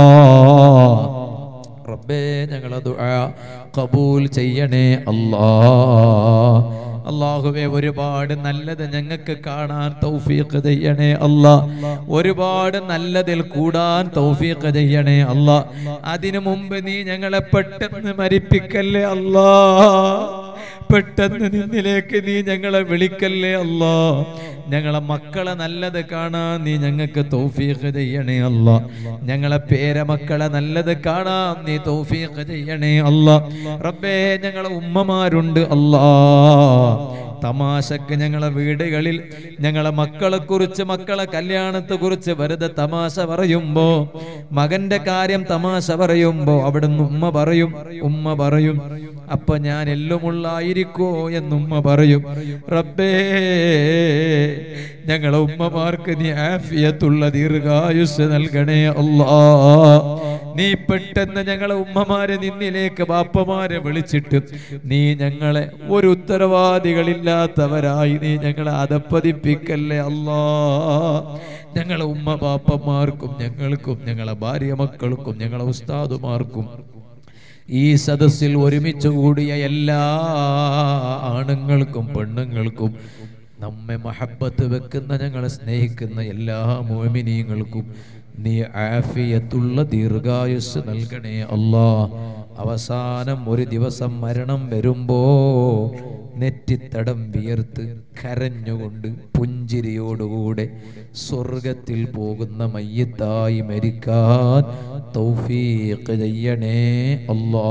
റബ്ബേ, ഞങ്ങളെ ദുആ ഖബൂൽ ചെയ്യണേ അല്ലാ. അല്ലാഹുവേ, ഒരുപാട് നല്ലത് ഞങ്ങൾക്ക് കാണാൻ തൗഫീഖ് ചെയ്യണേ അല്ലാ. ഒരുപാട് നല്ലതിൽ കൂടാൻ തൗഫീഖ് ചെയ്യണേ അല്ലാ. അതിനു മുമ്പ് നീ ഞങ്ങളെ പെട്ടെന്ന് മരിപ്പിക്കല്ലേ അല്ലാ. പെട്ടെന്ന് നിന്നിലേക്ക് നീ ഞങ്ങളെ വിളിക്കല്ലേ അല്ലാ. ഞങ്ങളെ മക്കളെ നല്ലത് കാണാൻ നീ ഞങ്ങൾക്ക് തൗഫീഖ് ചെയ്യണേ അല്ലാ. ഞങ്ങളെ പേരമക്കളെ നല്ലത് കാണാൻ നീ തൗഫീഖ് ചെയ്യണേ അല്ലാ. റബ്ബേ, ഞങ്ങളെ ഉമ്മമാരുണ്ട് അല്ലാ. തമാശക്ക് ഞങ്ങളെ വീടുകളിൽ ഞങ്ങളെ മക്കളെ കുറിച്ച്, മക്കളെ കല്യാണത്തെ കുറിച്ച് വെറുതെ തമാശ പറയുമ്പോ, മകന്റെ കാര്യം തമാശ പറയുമ്പോ അവിടുന്ന് ഉമ്മ പറയും ഉമ്മ പറയും അപ്പൊ ഞാൻ എല്ലുമുള്ളായിരിക്കോ എന്നുമ്മ പറയും. റബ്ബേ, ഞങ്ങളെ ഉമ്മമാർക്ക് നീ ആഫിയത്തുള്ള ദീർഘായുസ് നൽകണേ അല്ലാ. നീ പെട്ടെന്ന് ഞങ്ങളെ ഉമ്മമാരെ നിന്നിലേക്ക് ബാപ്പമാരെ വിളിച്ചിട്ട് നീ ഞങ്ങളെ ഒരു ഉത്തരവാദികളില്ലാത്തവരായി നീ ഞങ്ങളെ അധപ്പതിപ്പിക്കല്ലേ അല്ലാ. ഞങ്ങളെ ഉമ്മ ബാപ്പമാർക്കും ഞങ്ങൾക്കും ഞങ്ങളെ ഭാര്യ മക്കൾക്കും ഞങ്ങളെ ഉസ്താദുമാർക്കും ഈ സദസ്സിൽ ഒരുമിച്ച് കൂടിയ എല്ലാ ആണുങ്ങൾക്കും പെണ്ണുങ്ങൾക്കും നമ്മെ മഹബ്ബത്ത് വെക്കുന്ന ഞങ്ങളെ സ്നേഹിക്കുന്ന എല്ലാ മുഅ്മിനീങ്ങൾക്കും നീ ആഫിയത്തുള്ള ദീർഘായുസ് നൽകണേ അല്ലാ. അവസാനം ഒരു ദിവസം മരണം വരുമ്പോ നെറ്റിത്തടം വിയർത്ത് കരഞ്ഞുകൊണ്ട് പുഞ്ചിരിയോടുകൂടെ സ്വർഗത്തിൽ പോകുന്ന മയ്യത്തായി മരിക്കാൻ തൗഫീഖ് ചെയ്യണേ അല്ലാ.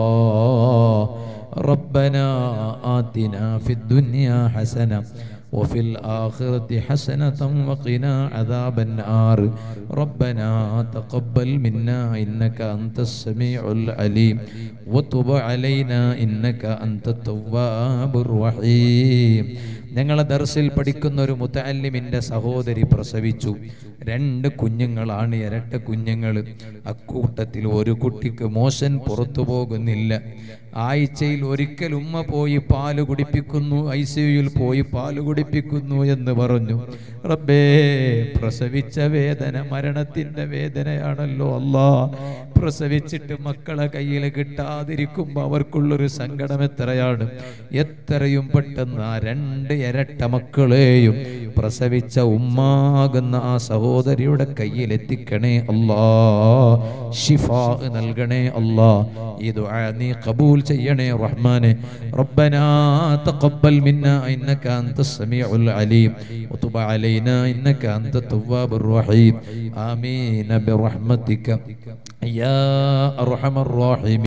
റബ്ബനാ ആതിനാ ഫിദ്ദുനിയാ ഹസന وفي الآخرة حسنة وقنا عذاب النار ربنا تقبل منا إنك أنت السميع العليم وتب علينا إنك أنت التواب الرحيم. ഞങ്ങളെ ദർസിൽ പഠിക്കുന്ന ഒരു മുതഅല്ലിമിന്റെ സഹോദരി പ്രസവിച്ചു. രണ്ട് കുഞ്ഞുങ്ങളാണ്, ഇരട്ട കുഞ്ഞുങ്ങൾ. അക്കൂട്ടത്തിൽ ഒരു കുട്ടിക്ക് മോശൻ പുറത്തു പോകുന്നില്ല. ആഴ്ചയിൽ ഒരിക്കൽ ഉമ്മ പോയി പാല് കുടിപ്പിക്കുന്നു, ഐ സി യുയിൽ പോയി പാല് കുടിപ്പിക്കുന്നു എന്ന് പറഞ്ഞു. റബ്ബേ, പ്രസവിച്ച വേദന മരണത്തിന്റെ വേദനയാണല്ലോ അല്ലാ. പ്രസവിച്ചിട്ട് മക്കളെ കയ്യിൽ കിട്ടാതിരിക്കുമ്പോൾ അവർക്കുള്ളൊരു സങ്കടം എത്രയാണ്. എത്രയും പെട്ടെന്ന് ആ രണ്ട് ഇരട്ട മക്കളെയും പ്രസവിച്ച ഉമ്മാകുന്ന ആ സഹോദരിയുടെ കയ്യിൽ എത്തിക്കണേ അല്ലാ. ശിഫാ നൽകണേ അല്ലാ. ഈ ദുആ നീ ഖബൂൽ ചെയ്യണേ റഹ്മാനെ. റബ്ബനാ തഖബ്ബൽ മിന്നാ ഇന്നക അൻതസ് സമീഉൽ അലീം വതുബ് അലൈനാ ഇന്നക അൻതത് തവ്വാബുർ റഹീം. ആമീൻ ബിറഹ്മതിക യാ അർഹമർ റഹീം.